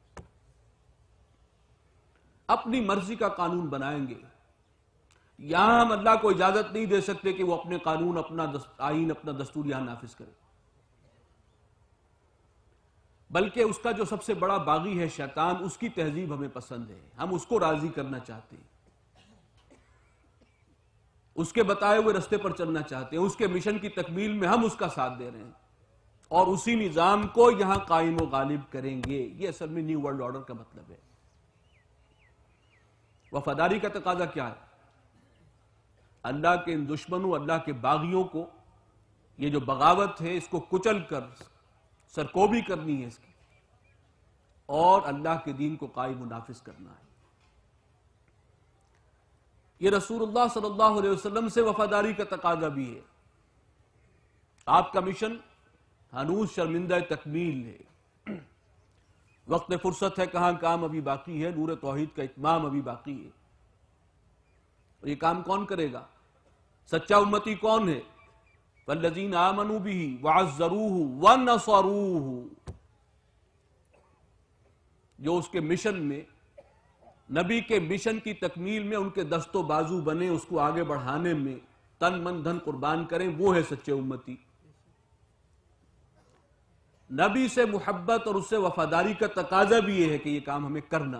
اپنی مرضی کا قانون بنائیں گے۔ یہاں ہم اللہ کو اجازت نہیں دے سکتے کہ وہ اپنے قانون، اپنا آئین، اپنا دستور یہاں نافذ کرے، بلکہ اس کا جو سب سے بڑا باغی ہے شیطان، اس کی تہذیب ہمیں پسند ہے، ہم اس کو راضی کرنا چاہتے ہیں، اس کے بتائے ہوئے رستے پر چلنا چاہتے ہیں، اس کے مشن کی تکمیل میں ہم اس کا ساتھ دے رہے ہیں اور اسی نظام کو یہاں قائم و غالب کریں گے۔ یہ اصل میں نیو ورلڈ آرڈر کا مطلب ہے۔ وفاداری کا تقاضا کیا ہے؟ اللہ کے ان دشمنوں، اللہ کے باغیوں کو، یہ جو بغاوت ہے اس کو کچل کر سرکوبی کرنی ہے اس کی، اور اللہ کے دین کو قائم و نافذ کرنا ہے۔ یہ رسول اللہ صلی اللہ علیہ وسلم سے وفاداری کا تقاضا بھی ہے۔ آپ کا مشن ہنوز شرمندہ تکمیل ہے، وقت فرصت ہے، کہاں کام ابھی باقی ہے، نور توحید کا اتمام ابھی باقی ہے، اور یہ کام کون کرے گا؟ سچا امتی کون ہے؟ والذین آمنوا بہ وعزروہ ونصروہ، جو اس کے مشن میں، نبی کے مشن کی تکمیل میں ان کے دست و بازو بنے، اس کو آگے بڑھانے میں تن من دھن قربان کریں، وہ ہے سچے امتی۔ نبی سے محبت اور اس سے وفاداری کا تقاضا بھی یہ ہے کہ یہ کام ہمیں کرنا،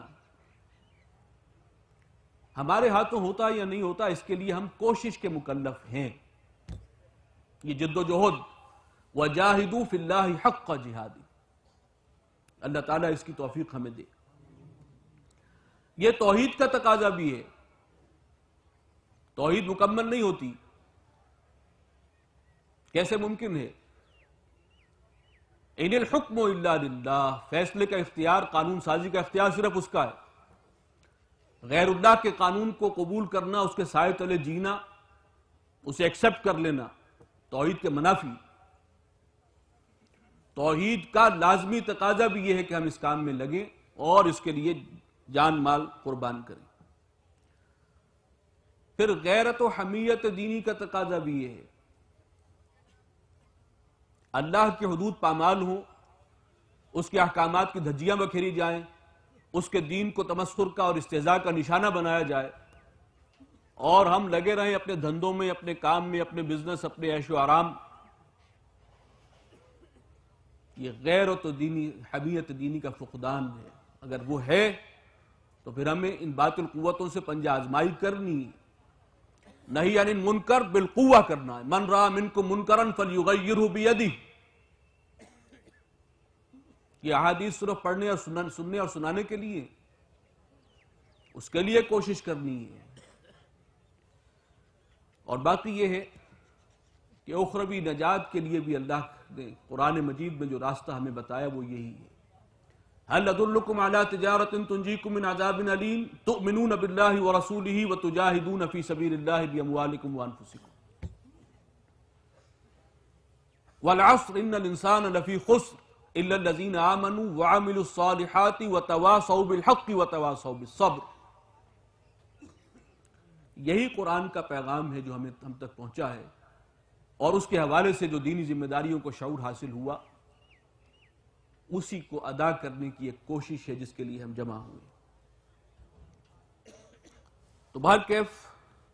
ہمارے ہاتھوں ہوتا یا نہیں ہوتا اس کے لیے ہم کوشش کے مکلف ہیں۔ یہ جد و جہد، وجاہدوا فی اللہ حق جہادی، اللہ تعالیٰ اس کی توفیق ہمیں دے۔ یہ توحید کا تقاضا بھی ہے، توحید مکمل نہیں ہوتی، کیسے ممکن ہے؟ ان الحکم الا للہ، فیصلے کا اختیار، قانون سازی کا اختیار صرف اس کا ہے۔ غیر اللہ کے قانون کو قبول کرنا، اس کے سائے تلے جینا، اسے ایکسپٹ کر لینا، توحید کے منافی۔ توحید کا لازمی تقاضا بھی یہ ہے کہ ہم اس کام میں لگیں اور اس کے لیے جان مال قربان کریں۔ پھر غیرت و حمیت دینی کا تقاضا بھی یہ ہے، اللہ کی حدود پامال ہوں، اس کے احکامات کی دھجیاں بکھیری جائیں، اس کے دین کو تمسخر کا اور استہزاء کا نشانہ بنایا جائے، اور ہم لگے رہیں اپنے دھندوں میں، اپنے کام میں، اپنے بزنس، اپنے عیش و آرام۔ یہ غیرت و دینی، حمیت دینی کا فقدان ہے۔ اگر وہ ہے تو پھر ہمیں ان باطل قوتوں سے پنجہ آزمائی کرنی، نہیں یعنی منکر بالقوہ کرنا ہے۔ من رأى منکم منکرا فلیغیرہ بیدہ، یہ احادیث صرف پڑھنے اور سننے اور سنانے کے لیے، اس کے لیے کوشش کرنی ہے۔ اور باقی یہ ہے کہ اخروی نجات کے لیے بھی اللہ نے قرآن مجید میں جو راستہ ہمیں بتایا وہ یہی ہے۔ هل ادلکم علی تجارۃ تنجیکم من عذاب علیم تؤمنون باللہ ورسولہ وتجاہدون فی سبیل اللہ باموالکم وانفسکم والعصر ان الانسان لفی خسر الا الذین آمنوا وعملوا الصالحات وتواصوا بالحق وتواصوا بالصبر۔ یہی قرآن کا پیغام ہے جو ہم تک پہنچا ہے، اور اس کے حوالے سے جو دینی ذمہ داریوں کو شعور حاصل ہوا، اسی کو ادا کرنے کی ایک کوشش ہے جس کے لیے ہم جمع ہوئے۔ تو بہرکیف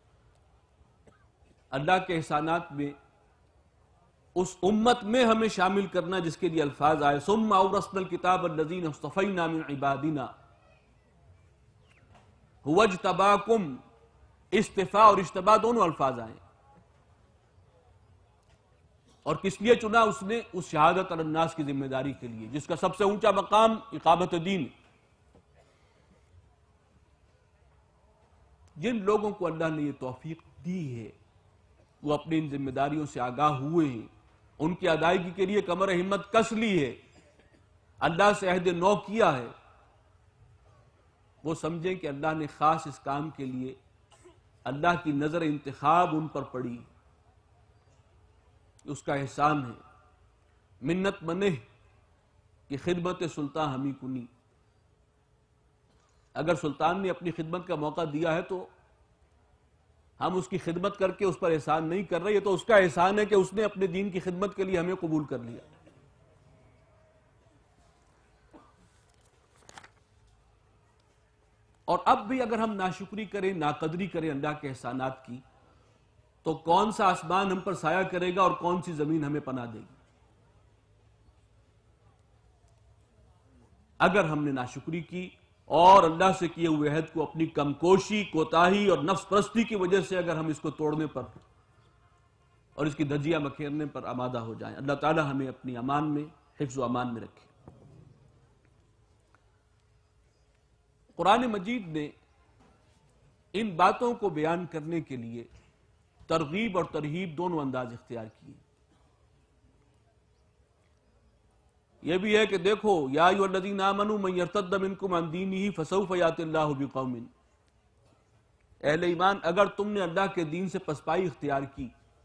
اللہ کے احسانات میں اس امت میں ہمیں شامل کرنا جس کے لیے الفاظ آئے ثم اورثنا الکتاب الذین اصطفینا من عبادنا، هو اجتباکم، استفاء اور اجتباء دونوں الفاظ آئے، اور کس لیے چنا اس نے؟ اس شہادت علی الناس کی ذمہ داری کے لیے، جس کا سب سے اونچا مقام اقامت دین۔ جن لوگوں کو اللہ نے یہ توفیق دی ہے وہ اپنی ان ذمہ داریوں سے آگاہ ہوئے ہیں، ان کی ادائیگی کے لیے کمر ہمت کس لی ہے، اللہ سے عہد نو کیا ہے، وہ سمجھیں کہ اللہ نے خاص اس کام کے لیے اللہ کی نظر انتخاب ان پر پڑی، اس کا احسان ہے۔ منت منہ کہ خدمت سلطان ہمیں کنی، اگر سلطان نے اپنی خدمت کا موقع دیا ہے تو ہم اس کی خدمت کر کے اس پر احسان نہیں کر رہے، یہ تو اس کا احسان ہے کہ اس نے اپنے دین کی خدمت کے لیے ہمیں قبول کر لیا۔ اور اب بھی اگر ہم ناشکری کریں، ناقدری کریں اللہ کے احسانات کی، تو کون سا آسمان ہم پر سایہ کرے گا اور کون سی زمین ہمیں پناہ دے گی؟ اگر ہم نے ناشکری کی اور اللہ سے کیے ہوئے عہد کو اپنی کم کوشی، کوتاہی اور نفس پرستی کی وجہ سے اگر ہم اس کو توڑنے پر اور اس کی دھجیاں بکھیرنے پر آمادہ ہو جائیں، اللہ تعالی ہمیں اپنی امان میں، حفظ و امان میں رکھے۔ قرآن مجید نے ان باتوں کو بیان کرنے کے لیے ترغیب اور ترہیب دونوں انداز اختیار کیے۔ یہ بھی ہے کہ دیکھو یا ایھا الذین آمنوا من یرتد منکم عن دینہ فسوف یأتی اللہ بقوم، اہل ایمان اگر تم نے اللہ کے دین سے پسپائی اختیار کی،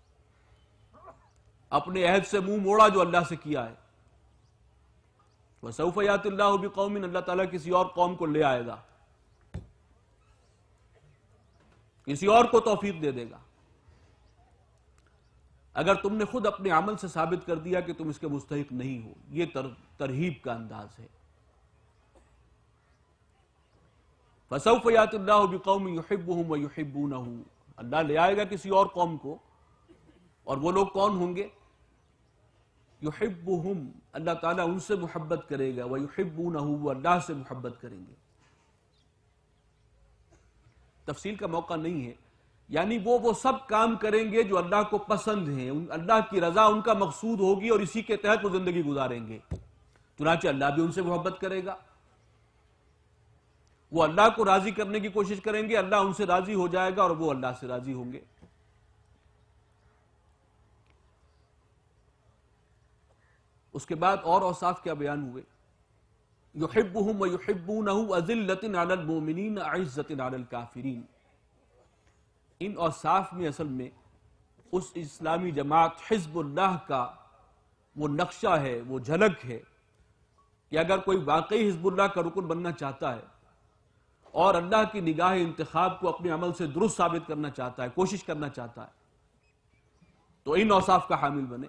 اپنے عہد سے منہ موڑا جو اللہ سے کیا ہے، فسوف یأتی اللہ بقوم، اللہ تعالیٰ کسی اور قوم کو لے آئے گا، کسی اور کو توفیق دے دے گا۔ اگر تم نے خود اپنے عمل سے ثابت کر دیا کہ تم اس کے مستحق نہیں ہو، یہ ترہیب کا انداز ہے۔ فسوف یأتی اللہ بقوم یحبہم ویحبونہ، اللہ لے آئے گا کسی اور قوم کو، اور وہ لوگ کون ہوں گے؟ یحبہم، اللہ تعالیٰ ان سے محبت کرے گا، ویحبونہ، وہ اللہ سے محبت کریں گے۔ تفصیل کا موقع نہیں ہے، یعنی وہ سب کام کریں گے جو اللہ کو پسند ہیں، اللہ کی رضا ان کا مقصود ہوگی اور اسی کے تحت وہ زندگی گزاریں گے۔ چنانچہ اللہ بھی ان سے محبت کرے گا، وہ اللہ کو راضی کرنے کی کوشش کریں گے، اللہ ان سے راضی ہو جائے گا اور وہ اللہ سے راضی ہوں گے۔ اس کے بعد اور اوصاف کیا بیان ہوئے؟ یحبہم ویحبونہ اذلۃ علی المؤمنین اعزۃ علی الکافرین۔ ان اوصاف میں اصل میں اس اسلامی جماعت حزب اللہ کا وہ نقشہ ہے، وہ جھلک ہے کہ اگر کوئی واقعی حزب اللہ کا رکن بننا چاہتا ہے اور اللہ کی نگاہ انتخاب کو اپنے عمل سے درست ثابت کرنا چاہتا ہے، کوشش کرنا چاہتا ہے، تو ان اوصاف کا حامل بنے۔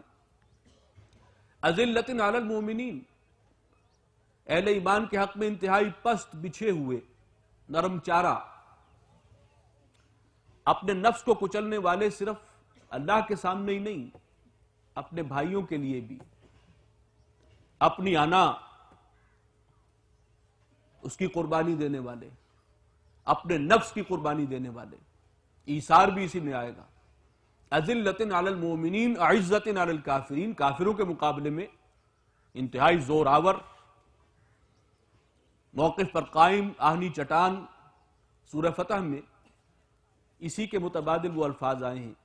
اذلۃ علی المؤمنین، اہل ایمان کے حق میں انتہائی پست، بچھے ہوئے، نرم چارہ، اپنے نفس کو کچلنے والے، صرف اللہ کے سامنے ہی نہیں، اپنے بھائیوں کے لیے بھی، اپنی انا اس کی قربانی دینے والے، اپنے نفس کی قربانی دینے والے، ایثار بھی اسی میں آئے گا۔ اذلۃ علی المؤمنین اعزۃ علی الکافرین، کافروں کے مقابلے میں انتہائی زور آور، موقف پر قائم، آہنی چٹان۔ سورہ فتح میں اسی کے متبادل وہ الفاظ آئے ہیں،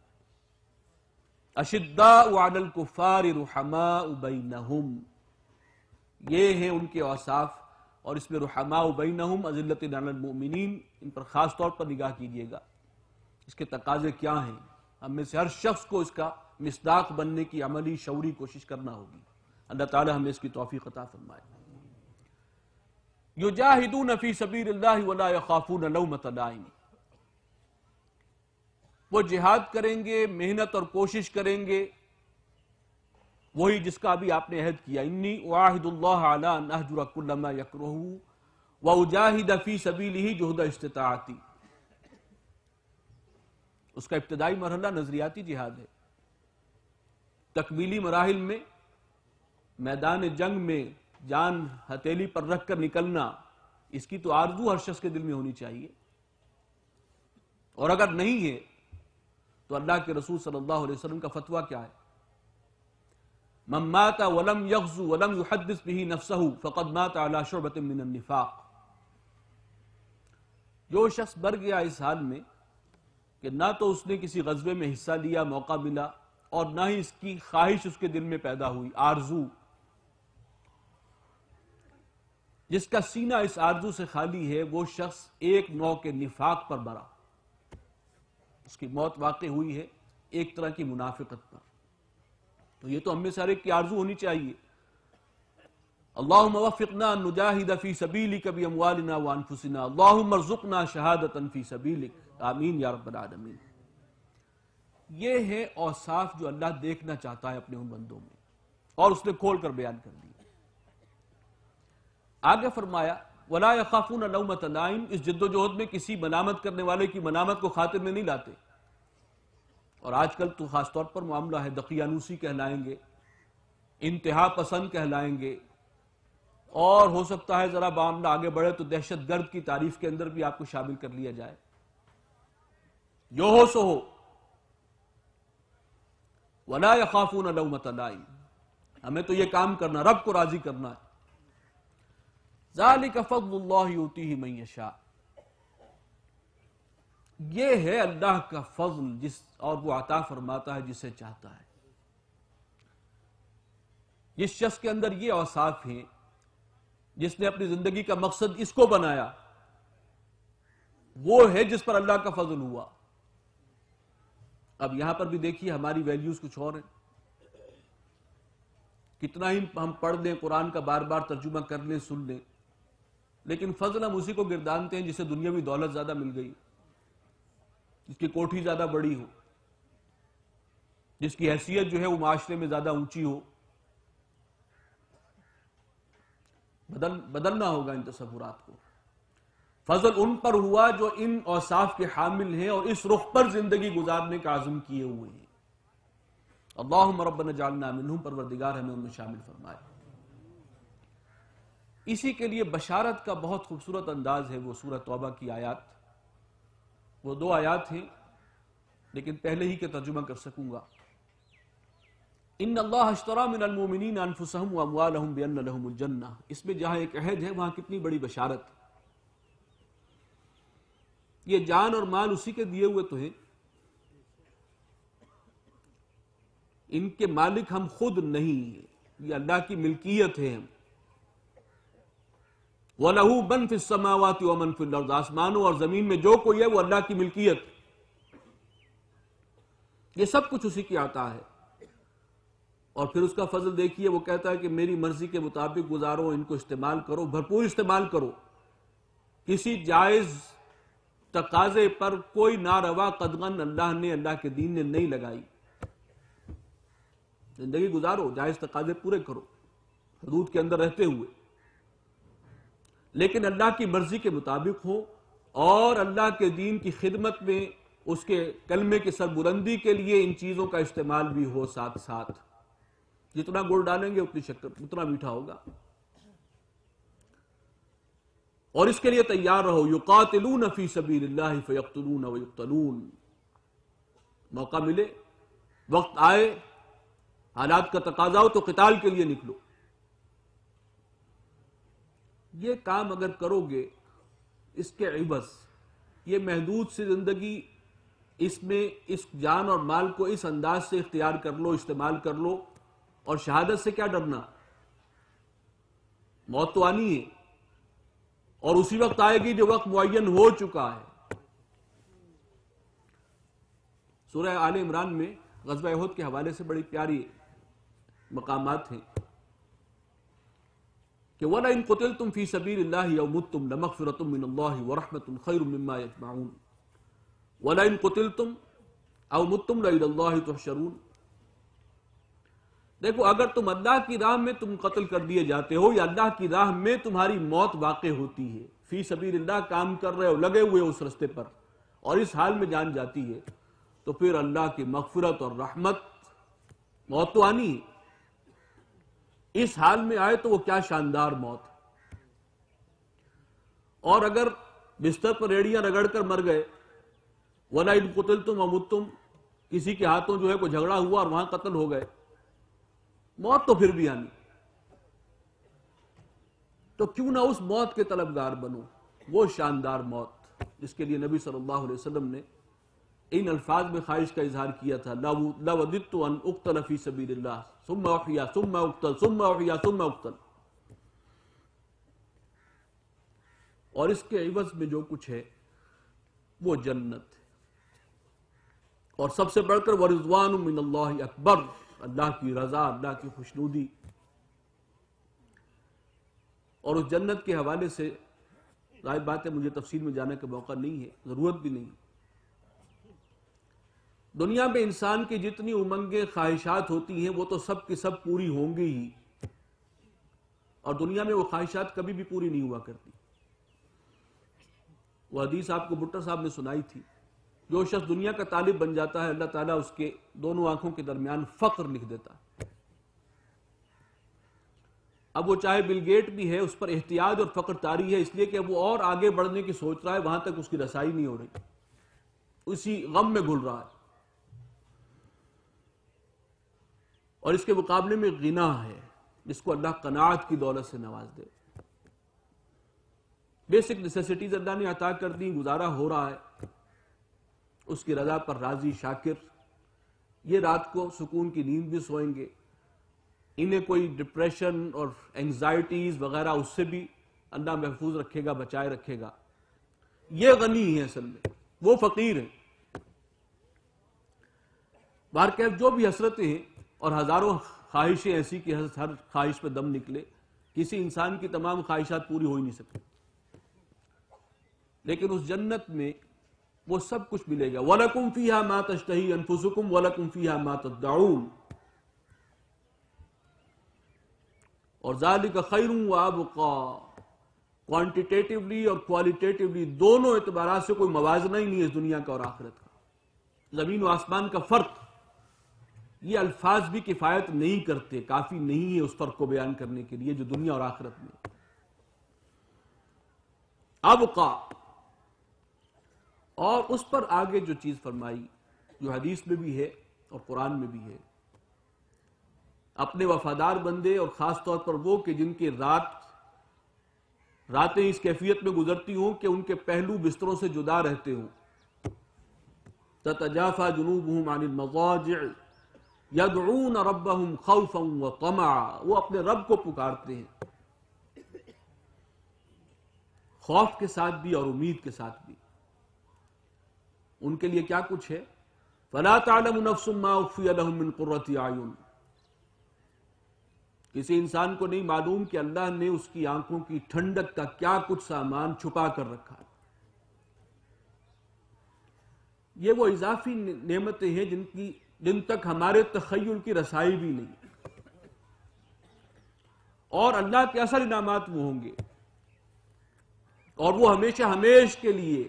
اشداء علی الکفار رحماء بینہم، یہ ہیں ان کے اوصاف، اور اس میں رحماء بینہم، اذلۃ علی المؤمنین، ان پر خاص طور پر نگاہ کیجیے گا۔ اس کے تقاضے کیا ہیں؟ ہم میں سے ہر شخص کو اس کا مصداق بننے کی عملی شعوری کوشش کرنا ہوگی۔ اللہ تعالی ہمیں اس کی توفیق عطا فرمائے۔ یجاہدون فی سبیل اللہ ولا یخافون لومۃ لائم، وہ جہاد کریں گے، محنت اور کوشش کریں گے، وہی جس کا ابھی آپ نے عہد کیا، انی اعاہد اللہ علی ان اہجر کل ما یکرہ واجاہد فی سبیلہ جہد استطاعتی۔ اس کا ابتدائی مرحلہ نظریاتی جہاد ہے، تکمیلی مراحل میں میدان جنگ میں جان ہتھیلی پر رکھ کر نکلنا، اس کی تو آرزو ہر شخص کے دل میں ہونی چاہیے، اور اگر نہیں ہے تو اللہ کے رسول صلی اللہ علیہ وسلم کا فتویٰ کیا ہے؟ من مات ولم یغزو ولم یحدث به نفسہ فقد مات علی شعبۃ من النفاق، جو شخص مر گیا اس حال میں کہ نہ تو اس نے کسی غزوے میں حصہ لیا، موقع ملا، اور نہ ہی اس کی خواہش اس کے دل میں پیدا ہوئی، آرزو، جس کا سینہ اس آرزو سے خالی ہے، وہ شخص ایک نوع کے نفاق پر مرا، اس کی موت واقع ہوئی ہے ایک طرح کی منافقت پر۔ تو یہ تو ہم میں سے ہر ایک کی آرزو ہونی چاہیے، اللہم وفقنا ان نجاہد فی سبیلک باموالنا وانفسنا، اللہم ارزقنا شہادتا فی سبیلک، آمین یا رب العالمین۔ یہ ہے اوصاف جو اللہ دیکھنا چاہتا ہے اپنے ان بندوں میں، اور اس نے کھول کر بیان کر دیا۔ آگے فرمایا وَلَا يَخَافُونَ لَوْمَةَ لَائِمٍ، اس جد و جہد میں کسی ملامت کرنے والے کی ملامت کو خاطر میں نہیں لاتے۔ اور آج کل تو خاص طور پر معاملہ ہے، دقیانوسی کہلائیں گے، انتہا پسند کہلائیں گے، اور ہو سکتا ہے ذرا معاملہ آگے بڑھے تو دہشت گرد کی تعریف کے اندر بھی آپ کو شامل کر لیا جائے۔ جو ہو سو ہو، وَلَا يَخَافُونَ لَوْمَةَ لَائِمٍ، ہمیں تو یہ کام کرنا، رب کو راضی کرنا ہے۔ ذَلِكَ فَضْلُ اللَّهِ يُؤْتِيهِ مَن يَشَاءُ، یہ ہے اللہ کا فضل اور وہ عطا فرماتا ہے جسے چاہتا ہے۔ جس شخص کے اندر یہ اوصاف ہیں، جس نے اپنی زندگی کا مقصد اس کو بنایا، وہ ہے جس پر اللہ کا فضل ہوا۔ اب یہاں پر بھی دیکھیے ہماری ویلیوز کچھ اور ہیں، کتنا ہی ہم پڑھ لیں قرآن کا بار بار ترجمہ کر لیں، سن لیں، لیکن فضل ہم اسی کو گردانتے ہیں جسے دنیاوی دولت زیادہ مل گئی، جس کی کوٹھی زیادہ بڑی ہو، جس کی حیثیت جو ہے وہ معاشرے میں زیادہ اونچی ہو۔ بدلنا ہوگا ان تصورات کو۔ فضل ان پر ہوا جو ان اوصاف کے حامل ہیں اور اس رخ پر زندگی گزارنے کا عزم کیے ہوئے ہیں۔ اللہم ربنا اجعلنا منہم، پروردگار ہمیں ان میں شامل فرمائے۔ اسی کے لیے بشارت کا بہت خوبصورت انداز ہے وہ سورہ توبہ کی آیات، وہ 2 آیات ہیں لیکن پہلے ہی کے ترجمہ کر سکوں گا۔ ان اللہ اشتری من المؤمنین انفسهم واموالهم بان لهم الجنہ، اس میں جہاں ایک عہد ہے وہاں کتنی بڑی بشارت۔ یہ جان اور مال اسی کے دیے ہوئے تو ہیں، ان کے مالک ہم خود نہیں ہیں، یہ اللہ کی ملکیت ہے۔ وَلَهُ مَن فِي السَّمَاوَاتِ وَمَن فِي الْأَرْضِ، آسمانوں اور زمین میں جو کوئی ہے وہ اللہ کی ملکیت، یہ سب کچھ اسی کی عطا ہے۔ اور پھر اس کا فضل دیکھیے، وہ کہتا ہے کہ میری مرضی کے مطابق گزارو، ان کو استعمال کرو، بھرپور استعمال کرو، کسی جائز تقاضے پر کوئی ناروا قدغن اللہ نے، اللہ کے دین نے نہیں لگائی۔ زندگی گزارو، جائز تقاضے پورے کرو حدود کے اندر رہتے ہوئے، لیکن اللہ کی مرضی کے مطابق ہو، اور اللہ کے دین کی خدمت میں اس کے کلمے کی سربلندی کے لیے ان چیزوں کا استعمال بھی ہو ساتھ ساتھ۔ جتنا گڑ ڈالیں گے اتنی شکر، اتنا میٹھا ہوگا۔ اور اس کے لیے تیار رہو، یقاتلون فی سبیل اللہ فیقتلون ویقتلون، موقع ملے، وقت آئے، حالات کا تقاضا ہو تو قتال کے لیے نکلو۔ یہ کام اگر کرو گے، اس کے عوض یہ محدود سی زندگی، اس میں اس جان اور مال کو اس انداز سے اختیار کر لو، استعمال کر لو، اور شہادت سے کیا ڈرنا، موت تو آنی ہے، اور اسی وقت آئے گی جو وقت معین ہو چکا ہے۔ سورہ آل عمران میں غزوہ احد کے حوالے سے بڑی پیاری مقامات ہیں کہ وَلَئِن قُتِلْتُمْ فِي سَبِيلِ اللَّهِ أَوْ مُتُّمْ لَمَغْفِرَةٌ مِّنَ اللَّهِ وَرَحْمَةٌ خَيْرٌ مِّمَّا يَجْمَعُونَ وَلَئِن قُتِلْتُمْ أَوْ مُتُّمْ لَإِلَى اللَّهِ تُحْشَرُونَ۔ دیکھو، اگر تم اللہ کی راہ میں تم قتل کر دیے جاتے ہو، یا اللہ کی راہ میں تمہاری موت واقع ہوتی ہے، فی سبیل اللہ کام کر رہے ہو، لگے ہوئے اس رستے پر، اور اس حال میں جان جاتی ہے، تو پھر اللہ کی مغفرت اور رحمت، موت تو آنی ہے، اس حال میں آئے تو وہ کیا شاندار موت۔ اور اگر بستر پر ریڑیاں رگڑ کر مر گئے، وَلَئِن قُتِلْتُمْ وَمُتُّمْ، کسی کے ہاتھوں جو ہے کوئی جھگڑا ہوا اور وہاں قتل ہو گئے، موت تو پھر بھی آنی۔ تو کیوں نہ اس موت کے طلبگار بنو، وہ شاندار موت جس کے لیے نبی صلی اللہ علیہ وسلم نے ان الفاظ میں خواہش کا اظہار کیا تھا، لَوَدِدْتُ أَنْ أُقْتَلَ فِي سَبِيلِ اللَّهِ ثُمَّ أُحْيَا ثُمَّ أُقْتَلْ ثُمَّ أُحْيَا ثُمَّ أُقْتَلْ۔ اور اس کے عوض میں جو کچھ ہے وہ جنت ہے، اور سب سے بڑھ کر وَرِضْوَانٌ مِّنَ اللَّهِ أَكْبَرُ، اللہ کی رضا، اللہ کی خوشنودی۔ اور اس جنت کے حوالے سے ظاہر بات ہے مجھے تفصیل میں جانے کا موقع نہیں ہے، ضرورت بھی نہیں، دنیا میں انسان کی جتنی امنگیں خواہشات ہوتی ہیں وہ تو سب کی سب پوری ہوں گی ہی، اور دنیا میں وہ خواہشات کبھی بھی پوری نہیں ہوا کرتی۔ وہ حدیث آپ کو بھٹر صاحب نے سنائی تھی، جو شخص دنیا کا طالب بن جاتا ہے اللہ تعالیٰ اس کے دونوں آنکھوں کے درمیان فقر لکھ دیتا ہے۔ اب وہ چاہے بل گیٹ بھی ہے، اس پر احتیاج اور فقر طاری ہے، اس لیے کہ وہ اور آگے بڑھنے کی سوچ رہا ہے، وہاں تک اس کی رسائی نہیں ہو رہی، اسی غم میں گھل رہا ہے۔ اور اس کے مقابلے میں غنا ہے، جس کو اللہ قناعت کی دولت سے نواز دے۔ بیسک نیسیسٹیز اللہ نے عطا کر دی، گزارا ہو رہا ہے، اس کی رضا پر راضی شاکر، یہ رات کو سکون کی نیند بھی سوئیں گے، انہیں کوئی ڈپریشن اور اینگزائٹیز وغیرہ اس سے بھی اللہ محفوظ رکھے گا، بچائے رکھے گا۔ یہ غنی ہیں اصل میں، وہ فقیر ہیں۔ بہرکیف جو بھی حسرتیں ہیں اور ہزاروں خواہشیں ایسی کہ ہر خواہش پہ دم نکلے، کسی انسان کی تمام خواہشات پوری ہو ہی نہیں سکتی، لیکن اس جنت میں وہ سب کچھ ملے گا۔ وَلَكُمْ فِيهَا مَا تَشْتَهِي أَنفُسُكُمْ وَلَكُمْ فِيهَا مَا تَدَّعُونَ، اور ذَلِكَ خَيْرٌ وَأَبْقَىٰ، کوانٹیٹیٹیولی اور کوالیٹیٹیولی دونوں اعتبارات سے کوئی موازنہ ہی نہیں ہے اس دنیا کا اور آخرت کا۔ زمین و آسمان کا فرق، یہ الفاظ بھی کفایت نہیں کرتے، کافی نہیں ہے اس فرق کو بیان کرنے کے لیے جو دنیا اور آخرت میں۔ ابقا، اور اس پر آگے جو چیز فرمائی، جو حدیث میں بھی ہے اور قرآن میں بھی ہے، اپنے وفادار بندے اور خاص طور پر وہ کہ جن کی راتیں اس کیفیت میں گزرتی ہوں کہ ان کے پہلو بستروں سے جدا رہتے ہوں، تتجافى جنوبهم عن المضاجع يدعون ربهم خوفا وطمعا، وہ اپنے رب کو پکارتے ہیں خوف کے ساتھ بھی اور امید کے ساتھ بھی۔ ان کے لیے کیا کچھ ہے؟ فلا تعلم نفس ما اخفی لهم من قرۃ اعین، کسی انسان کو نہیں معلوم کہ اللہ نے اس کی آنکھوں کی ٹھنڈک کا کیا کچھ سامان چھپا کر رکھا ہے۔ یہ وہ اضافی نعمتیں ہیں جن تک ہمارے تخیل کی رسائی بھی نہیں، اور اللہ کے اصل انعامات وہ ہوں گے، اور وہ ہمیشہ ہمیش کے لیے۔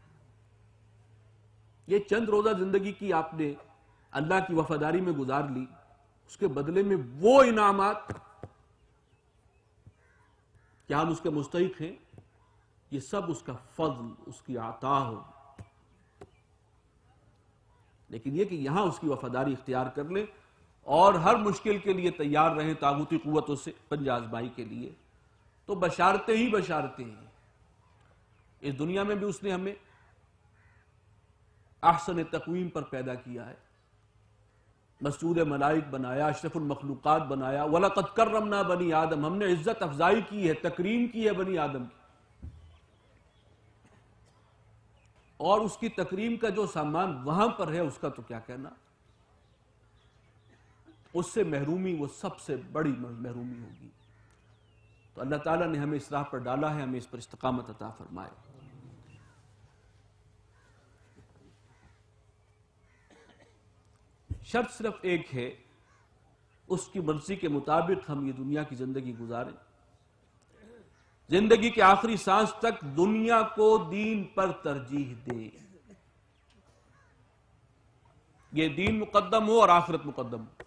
یہ چند روزہ زندگی کی آپ نے اللہ کی وفاداری میں گزار لی، اس کے بدلے میں وہ انعامات، کیا ہم اس کے مستحق ہیں؟ یہ سب اس کا فضل، اس کی عطا ہو، لیکن یہ کہ یہاں اس کی وفاداری اختیار کر لیں اور ہر مشکل کے لیے تیار رہیں طاغوتی قوتوں سے پنجہ آزمائی کے لیے، تو بشارتیں ہی بشارتیں ہیں۔ اس دنیا میں بھی اس نے ہمیں احسن تقویم پر پیدا کیا ہے، مسجود ملائک بنایا، اشرف المخلوقات بنایا، وَلَقَدْ كَرَّمْنَا بَنِي آدم، ہم نے عزت افزائی کی ہے، تکریم کی ہے بنی آدم کی، اور اس کی تکریم کا جو سامان وہاں پر ہے اس کا تو کیا کہنا، اس سے محرومی وہ سب سے بڑی محرومی ہوگی۔ تو اللہ تعالیٰ نے ہمیں اس راہ پر ڈالا ہے، ہمیں اس پر استقامت عطا فرمائے۔ شرط صرف ایک ہے، اس کی مرضی کے مطابق ہم یہ دنیا کی زندگی گزاریں، زندگی کے آخری سانس تک دنیا کو دین پر ترجیح دیں، یہ دین مقدم ہو اور آخرت مقدم ہو۔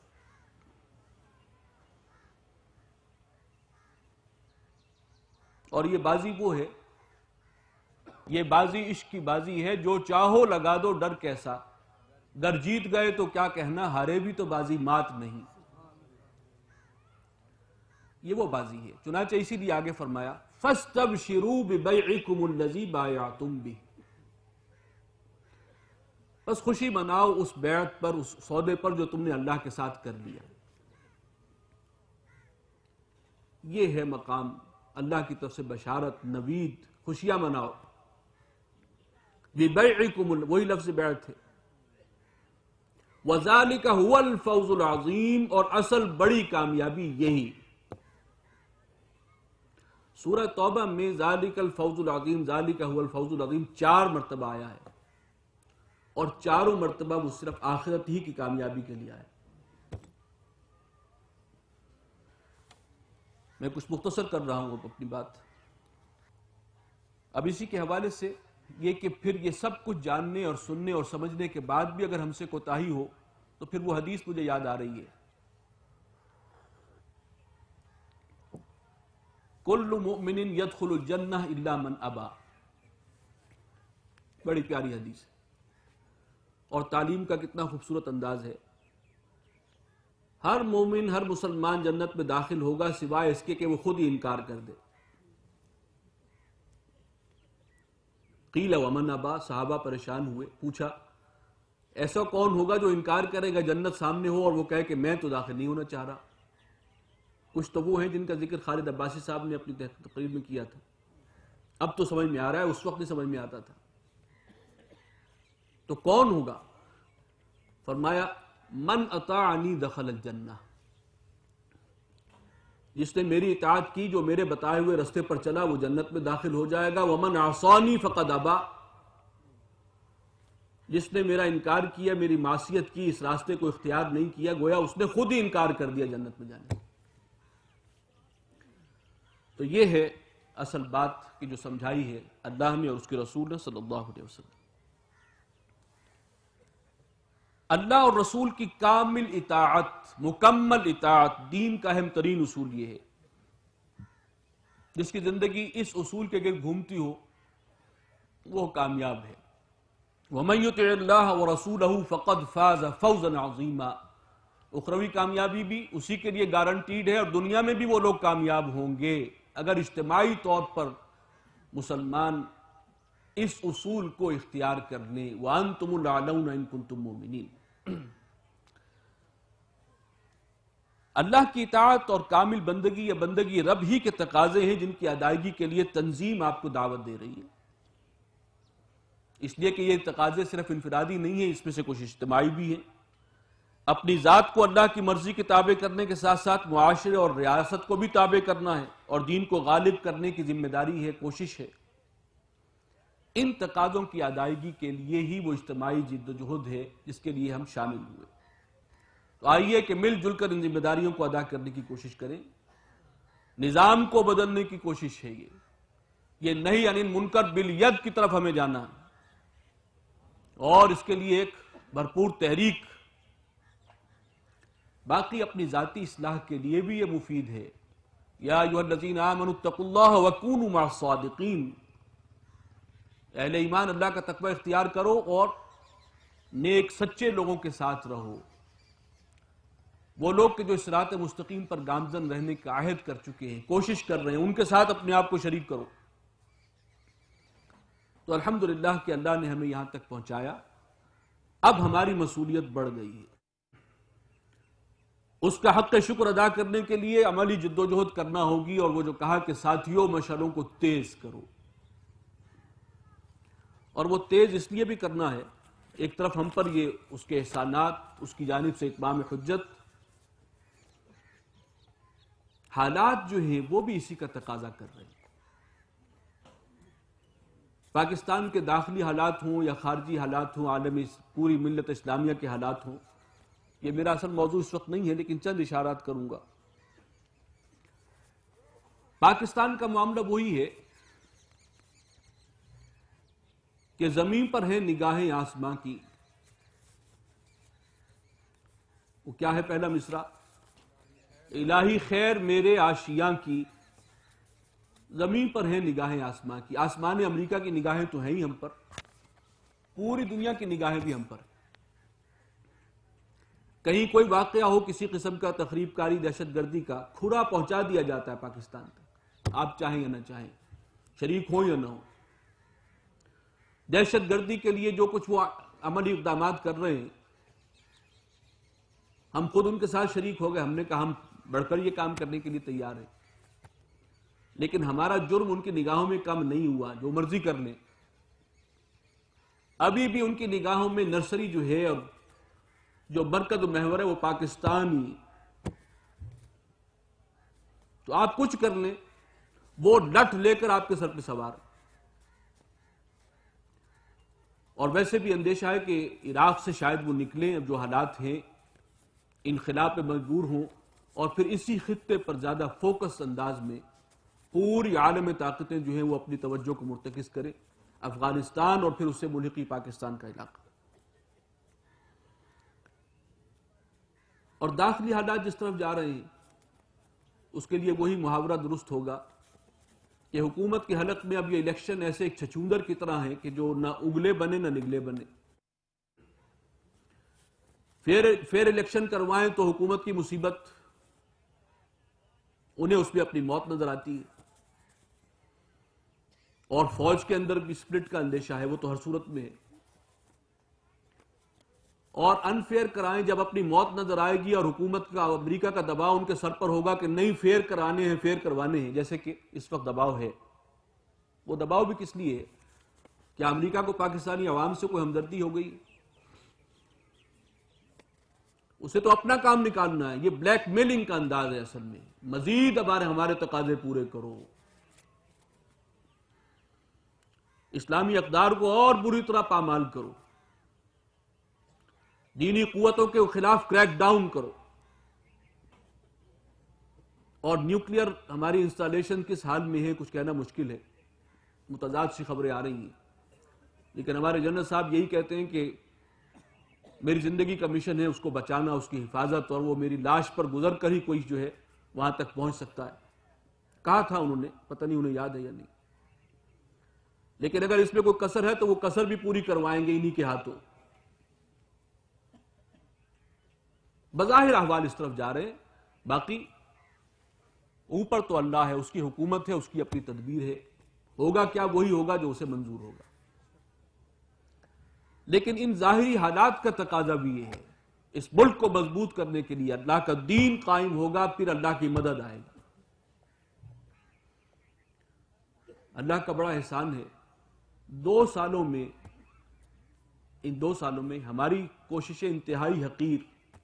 اور یہ بازی وہ ہے، یہ بازی عشق کی بازی ہے، جو چاہو لگا دو ڈر کیسا، گر جیت گئے تو کیا کہنا، ہارے بھی تو بازی مات نہیں۔ یہ وہ بازی ہے، چنانچہ اسی لیے آگے فرمایا فَاسْتَبْشِرُوا بِبَيْعِكُمُ الَّذِي بَايَعْتُمْ بِهِ، بس خوشی مناؤ اس بیعت پر، اس سودے پر جو تم نے اللہ کے ساتھ کر لیا۔ یہ ہے مقام اللہ کی طرف سے بشارت، نوید، خوشیاں مناؤ۔ بِبَيْعِكُمُ، وہی لفظ بیعت ہے۔ وَذَلِكَ هُوَ الْفَوْزُ الْعَظِيمُ، اور اصل بڑی کامیابی یہی۔ سورہ توبہ میں ذَلِكَ الْفَوْزُ الْعَظِيمُ، ذَلِكَ هُوَ الْفَوْزُ الْعَظِيمُ 4 مرتبہ آیا ہے، اور چاروں مرتبہ وہ صرف آخرت ہی کی کامیابی کے لیے آئے. میں کچھ مختصر کر رہا ہوں اپنی بات. اب اسی کے حوالے سے یہ کہ پھر یہ سب کچھ جاننے اور سننے اور سمجھنے کے بعد بھی اگر ہم سے کوتاہی ہو تو پھر وہ حدیث مجھے یاد آ رہی ہے. کل مؤمن یدخل الجنہ الا من ابا. بڑی پیاری حدیث ہے اور تعلیم کا کتنا خوبصورت انداز ہے. ہر مومن ہر مسلمان جنت میں داخل ہوگا سوائے اس کے کہ وہ خود ہی انکار کر دے. قیل ومن ابا. صحابہ پریشان ہوئے, پوچھا ایسا کون ہوگا جو انکار کرے گا جنت سامنے ہو اور وہ کہے کہ میں تو داخل نہیں ہونا چاہ رہا. کچھ تو وہ ہیں جن کا ذکر خالد عباسی صاحب نے اپنی تقریر میں کیا تھا. اب تو سمجھ میں آ رہا ہے, اس وقت نہیں سمجھ میں آتا تھا. تو کون ہوگا؟ فرمایا من اطاعنی دخل الجنہ. جس نے میری اطاعت کی, جو میرے بتائے ہوئے رستے پر چلا, وہ جنت میں داخل ہو جائے گا. ومن عصانی فقد ابا. جس نے میرا انکار کیا, میری معصیت کی, اس راستے کو اختیار نہیں کیا, گویا اس نے خود ہی انکار کر دیا جنت میں جانے کا. تو یہ ہے اصل بات کی جو سمجھائی ہے اللہ نے اور اس کے رسول نے صلی اللہ علیہ وسلم. اللہ اور رسول کی کامل اطاعت, مکمل اطاعت دین کا اہم ترین اصول یہ ہے. جس کی زندگی اس اصول کے گرد گھومتی ہو وہ کامیاب ہے. وَمَن يُطِعِ اللَّهَ وَرَسُولَهُ فَقَدْ فَازَ فَوْزًا عَظِيمًا. اخروی کامیابی بھی اسی کے لیے گارنٹیڈ ہے, اور دنیا میں بھی وہ لوگ کامیاب ہوں گے اگر اجتماعی طور پر مسلمان اس اصول کو اختیار کر لیں. وَأَنْتُمُ الْأَعْلَوْنَ إِن كُنتُم مُؤْمِنِينَ. اللہ کی اطاعت اور کامل بندگی یا بندگی رب ہی کے تقاضے ہیں جن کی ادائیگی کے لیے تنظیم آپ کو دعوت دے رہی ہے. اس لیے کہ یہ تقاضے صرف انفرادی نہیں ہیں, اس میں سے کچھ اجتماعی بھی ہیں. اپنی ذات کو اللہ کی مرضی کے تابع کرنے کے ساتھ ساتھ معاشرے اور ریاست کو بھی تابع کرنا ہے, اور دین کو غالب کرنے کی ذمہ داری ہے, کوشش ہے. ان تقاضوں کی ادائیگی کے لیے ہی وہ اجتماعی جد و جہد ہے جس کے لیے ہم شامل ہوئے. تو آئیے کہ مل جل کر ان ذمہ داریوں کو ادا کرنے کی کوشش کریں. نظام کو بدلنے کی کوشش ہے یہ نہیں عن المنکر بالید کی طرف ہمیں جانا ہے, اور اس کے لیے ایک بھرپور تحریک. باقی اپنی ذاتی اصلاح کے لیے بھی یہ مفید ہے. یا ایھا الذین آمنوا اتقوا اللہ وکونوا مع الصادقین. اہل ایمان اللہ کا تقوی اختیار کرو اور نیک سچے لوگوں کے ساتھ رہو. وہ لوگ کہ جو صراط مستقیم پر گامزن رہنے کا عہد کر چکے ہیں, کوشش کر رہے ہیں, ان کے ساتھ اپنے آپ کو شریک کرو. تو الحمدللہ کہ اللہ نے ہمیں یہاں تک پہنچایا. اب ہماری مسئولیت بڑھ گئی ہے. اس کا حق شکر ادا کرنے کے لیے عملی جد و جہد کرنا ہوگی, اور وہ جو کہا کہ ساتھیوں مشعلوں کو تیز کرو. اور وہ تیز اس لیے بھی کرنا ہے, ایک طرف ہم پر یہ اس کے احسانات, اس کی جانب سے اتمام حجت, حالات جو ہیں وہ بھی اسی کا تقاضا کر رہے ہیں. پاکستان کے داخلی حالات ہوں یا خارجی حالات ہوں, عالمی پوری ملت اسلامیہ کے حالات ہوں, یہ میرا اصل موضوع اس وقت نہیں ہے, لیکن چند اشارات کروں گا. پاکستان کا معاملہ وہی ہے کہ زمین پر ہیں نگاہیں آسماں کی. وہ کیا ہے پہلا مصرع؟ الہی خیر میرے آشیاں کی. زمین پر ہیں نگاہیں آسماں کی. آسمان امریکہ کی نگاہیں تو ہیں ہی ہم پر, پوری دنیا کی نگاہیں بھی ہم پر. کہیں کوئی واقعہ ہو کسی قسم کا تخریب کاری, دہشت گردی کا, کھرا پہنچا دیا جاتا ہے پاکستان تک, آپ چاہیں یا نہ چاہیں, شریک ہوں یا نہ ہوں. دہشت گردی کے لیے جو کچھ وہ عملی اقدامات کر رہے ہیں, ہم خود ان کے ساتھ شریک ہو گئے. ہم نے کہا ہم بڑھ کر یہ کام کرنے کے لیے تیار ہیں, لیکن ہمارا جرم ان کی نگاہوں میں کم نہیں ہوا. جو مرضی کر لیں, ابھی بھی ان کی نگاہوں میں نرسری جو ہے اور جو مرکز و محور ہے وہ پاکستان ہی. تو آپ کچھ کر لیں, وہ لٹ لے کر آپ کے سر پہ سوار. اور ویسے بھی اندیشہ ہے کہ عراق سے شاید وہ نکلیں، اب جو حالات ہیں انخلا پہ مجبور ہوں، اور پھر اسی خطے پر زیادہ فوکس انداز میں پوری عالم طاقتیں جو ہیں وہ اپنی توجہ کو مرتکز کریں افغانستان اور پھر اس سے ملحقی پاکستان کا علاقہ. اور داخلی حالات جس طرف جا رہے ہیں اس کے لیے وہی محاورہ درست ہوگا کہ حکومت کے حلق میں اب یہ الیکشن ایسے ایک چھچوندر کی طرح ہے کہ جو نہ اگلے بنے نہ نگلے بنے. فیر الیکشن کروائیں تو حکومت کی مصیبت، انہیں اس میں اپنی موت نظر آتی ہے، اور فوج کے اندر بھی سپلٹ کا اندیشہ ہے، وہ تو ہر صورت میں ہے. اور انفیئر کرائیں جب اپنی موت نظر آئے گی اور حکومت کا امریکہ کا دباؤ ان کے سر پر ہوگا کہ نہیں فیئر کرانے ہیں، فیئر کروانے ہیں، جیسے کہ اس وقت دباؤ ہے. وہ دباؤ بھی کس لیے ہے؟ کیا امریکہ کو پاکستانی عوام سے کوئی ہمدردی ہو گئی؟ اسے تو اپنا کام نکالنا ہے. یہ بلیک میلنگ کا انداز ہے اصل میں. مزید ہمارے تقاضے پورے کرو، اسلامی اقدار کو اور بری طرح پامال کرو، دینی قوتوں کے خلاف کریک ڈاؤن کرو. اور نیوکلیئر ہماری انسٹالیشن کس حال میں ہے کچھ کہنا مشکل ہے، متضاد سی خبریں آ رہی ہیں، لیکن ہمارے جنرل صاحب یہی کہتے ہیں کہ میری زندگی کا مشن ہے اس کو بچانا، اس کی حفاظت، اور وہ میری لاش پر گزر کر ہی کوئی جو ہے وہاں تک پہنچ سکتا ہے. کہا تھا انہوں نے، پتہ نہیں انہیں یاد ہے یا نہیں. لیکن اگر اس میں کوئی کسر ہے تو وہ کسر بھی پوری کروائیں گے انہی کے ہاتھوں. بظاہر احوال اس طرف جا رہے ہیں، باقی اوپر تو اللہ ہے، اس کی حکومت ہے، اس کی اپنی تدبیر ہے. ہوگا کیا وہی ہوگا جو اسے منظور ہوگا. لیکن ان ظاہری حالات کا تقاضا بھی یہ ہے، اس ملک کو مضبوط کرنے کے لیے اللہ کا دین قائم ہوگا، پھر اللہ کی مدد آئے گی. اللہ کا بڑا احسان ہے، ان 2 سالوں میں ہماری کوششیں انتہائی حقیر،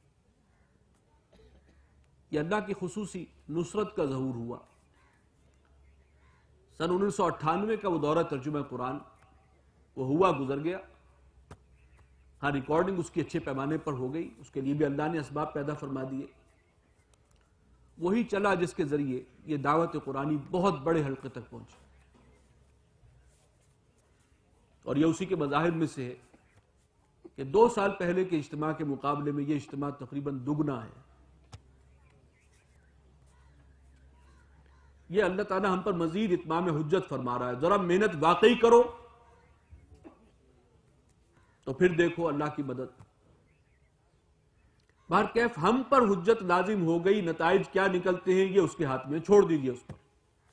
یہ اللہ کی خصوصی نصرت کا ظہور ہوا. سن 1998 کا وہ دورہ ترجمہ قرآن وہ ہوا، گزر گیا. ہاں ریکارڈنگ اس کی اچھے پیمانے پر ہو گئی، اس کے لیے بھی اللہ نے اسباب پیدا فرما دیے. وہی چلا جس کے ذریعے یہ دعوت قرآنی بہت بڑے حلقے تک پہنچی، اور یہ اسی کے مظاہر میں سے ہے کہ 2 سال پہلے کے اجتماع کے مقابلے میں یہ اجتماع تقریباً دگنا ہے. یہ اللہ تعالیٰ ہم پر مزید اتمام حجت فرما رہا ہے. ذرا محنت واقعی کرو تو پھر دیکھو اللہ کی مدد. بہرکیف ہم پر حجت لازم ہو گئی، نتائج کیا نکلتے ہیں یہ اس کے ہاتھ میں، چھوڑ دیجئے اس پر.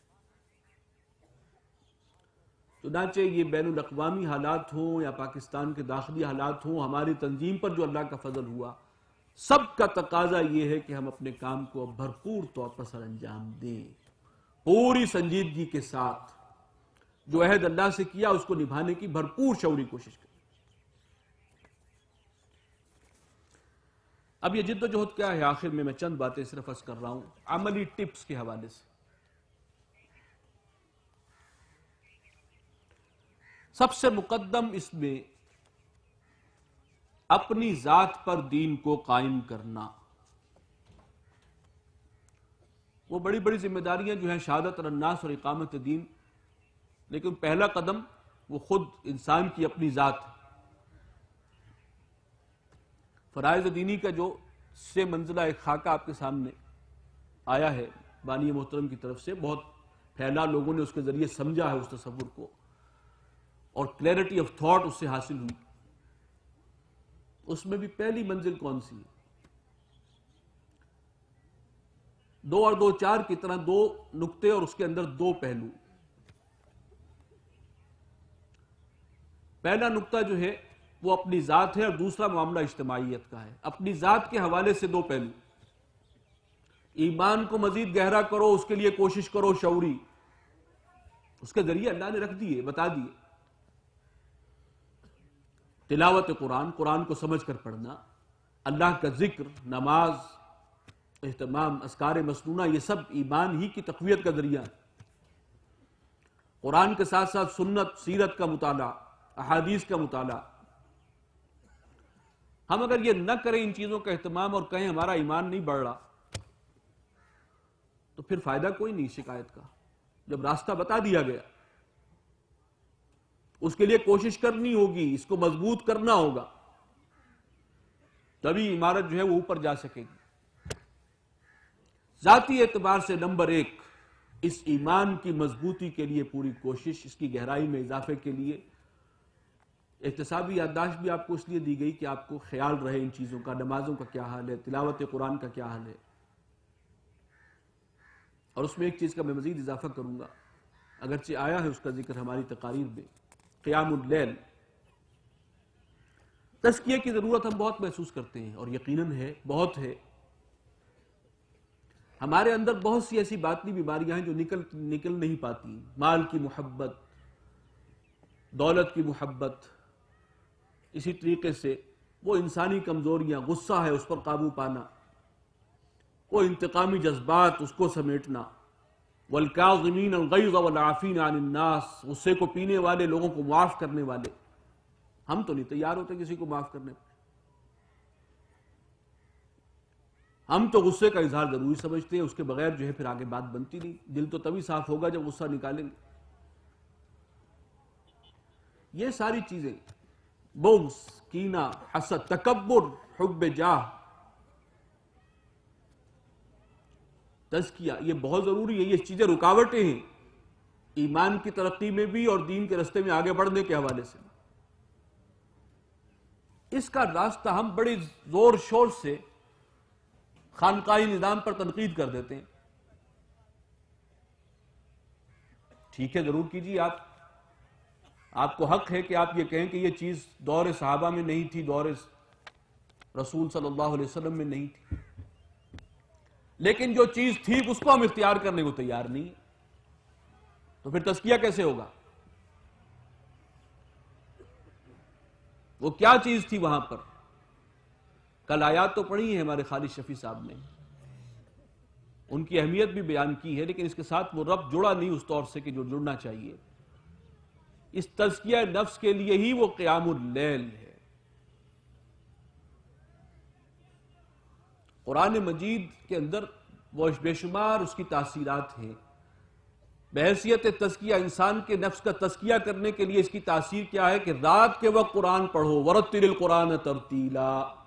چنانچہ یہ بین الاقوامی حالات ہوں یا پاکستان کے داخلی حالات ہوں، ہماری تنظیم پر جو اللہ کا فضل ہوا، سب کا تقاضا یہ ہے کہ ہم اپنے کام کو بھرپور طور پر سر انجام دیں، پوری سنجیدگی کے ساتھ. جو عہد اللہ سے کیا اس کو نبھانے کی بھرپور شعوری کوشش کریں. اب یہ جد و جہد کیا ہے؟ آخر میں چند باتیں صرف عرض کر رہا ہوں عملی ٹپس کے حوالے سے. سب سے مقدم اس میں اپنی ذات پر دین کو قائم کرنا. وہ بڑی بڑی ذمہ داریاں جو ہیں شہادت الناس اور اقامت دین، لیکن پہلا قدم وہ خود انسان کی اپنی ذات. فرائض دینی کا جو سے منزلہ ایک خاکہ آپ کے سامنے آیا ہے بانی محترم کی طرف سے، بہت پھیلا، لوگوں نے اس کے ذریعے سمجھا ہے اس تصور کو، اور کلیئرٹی آف تھاٹ اس سے حاصل ہوئی. اس میں بھی پہلی منزل کون سی ہے؟ 2 اور 2 4 کی طرح 2 نقطے اور اس کے اندر 2 پہلو. پہلا نقطہ جو ہے وہ اپنی ذات ہے، اور دوسرا معاملہ اجتماعیت کا ہے. اپنی ذات کے حوالے سے 2 پہلو. ایمان کو مزید گہرا کرو، اس کے لیے کوشش کرو شعوری، اس کے ذریعے اللہ نے رکھ دیے، بتا دیے. تلاوت قرآن، قرآن کو سمجھ کر پڑھنا، اللہ کا ذکر، نماز، اہتمام، اذکار مسنونہ، یہ سب ایمان ہی کی تقویت کا ذریعہ ہے. قرآن کے ساتھ ساتھ سنت، سیرت کا مطالعہ، احادیث کا مطالعہ، ہم اگر یہ نہ کریں ان چیزوں کا اہتمام اور کہیں ہمارا ایمان نہیں بڑھ رہا، تو پھر فائدہ کوئی نہیں شکایت کا۔ جب راستہ بتا دیا گیا، اس کے لیے کوشش کرنی ہوگی، اس کو مضبوط کرنا ہوگا، تبھی عمارت جو ہے وہ اوپر جا سکے گی۔ ذاتی اعتبار سے نمبر 1، اس ایمان کی مضبوطی کے لیے پوری کوشش، اس کی گہرائی میں اضافے کے لیے احتسابی یادداشت بھی آپ کو اس لیے دی گئی کہ آپ کو خیال رہے ان چیزوں کا، نمازوں کا کیا حال ہے، تلاوت قرآن کا کیا حال ہے۔ اور اس میں ایک چیز کا میں مزید اضافہ کروں گا، اگرچہ آیا ہے اس کا ذکر ہماری تقاریر میں، قیام اللیل۔ تزکیے کی ضرورت ہم بہت محسوس کرتے ہیں، اور یقیناً ہے، بہت ہے۔ ہمارے اندر بہت سی ایسی باطنی بیماریاں ہیں جو نکل نہیں پاتی، مال کی محبت، دولت کی محبت، اسی طریقے سے وہ انسانی کمزوریاں، غصہ ہے اس پر قابو پانا، وہ انتقامی جذبات اس کو سمیٹنا، والکاظمین الغیظ والعافین عن الناس، غصے کو پینے والے، لوگوں کو معاف کرنے والے۔ ہم تو نہیں تیار ہوتے کسی کو معاف کرنے پر، ہم تو غصے کا اظہار ضروری سمجھتے ہیں، اس کے بغیر جو ہے پھر آگے بات بنتی نہیں۔ دل تو تبھی صاف ہوگا جب غصہ نکالیں گے۔ یہ ساری چیزیں، بغض، کینہ، حسد، تکبر، حب جاہ، تزکیہ، یہ بہت ضروری ہے۔ یہ چیزیں رکاوٹیں ہیں ایمان کی ترقی میں بھی اور دین کے راستے میں آگے بڑھنے کے حوالے سے۔ اس کا راستہ ہم بڑے زور شور سے خانقاہی نظام پر تنقید کر دیتے ہیں۔ ٹھیک ہے، ضرور کیجیے، آپ کو حق ہے کہ آپ یہ کہیں کہ یہ چیز دور صحابہ میں نہیں تھی، دور رسول صلی اللہ علیہ وسلم میں نہیں تھی، لیکن جو چیز تھی اس کو ہم اختیار کرنے کو تیار نہیں ہیں، تو پھر تزکیہ کیسے ہوگا؟ وہ کیا چیز تھی وہاں پر؟ کل آیات تو پڑھی ہیں ہمارے خالد شفیع صاحب نے، ان کی اہمیت بھی بیان کی ہے، لیکن اس کے ساتھ وہ ربط جڑا نہیں اس طور سے کہ جو جڑنا چاہیے۔ اس تزکیہ نفس کے لیے ہی وہ قیام اللیل ہے۔ قرآن مجید کے اندر وہ بے شمار اس کی تاثیرات ہیں۔ بحیثیت تزکیہ، انسان کے نفس کا تزکیہ کرنے کے لیے اس کی تاثیر کیا ہے کہ رات کے وقت قرآن پڑھو، ورتل القرآن ترتیلا۔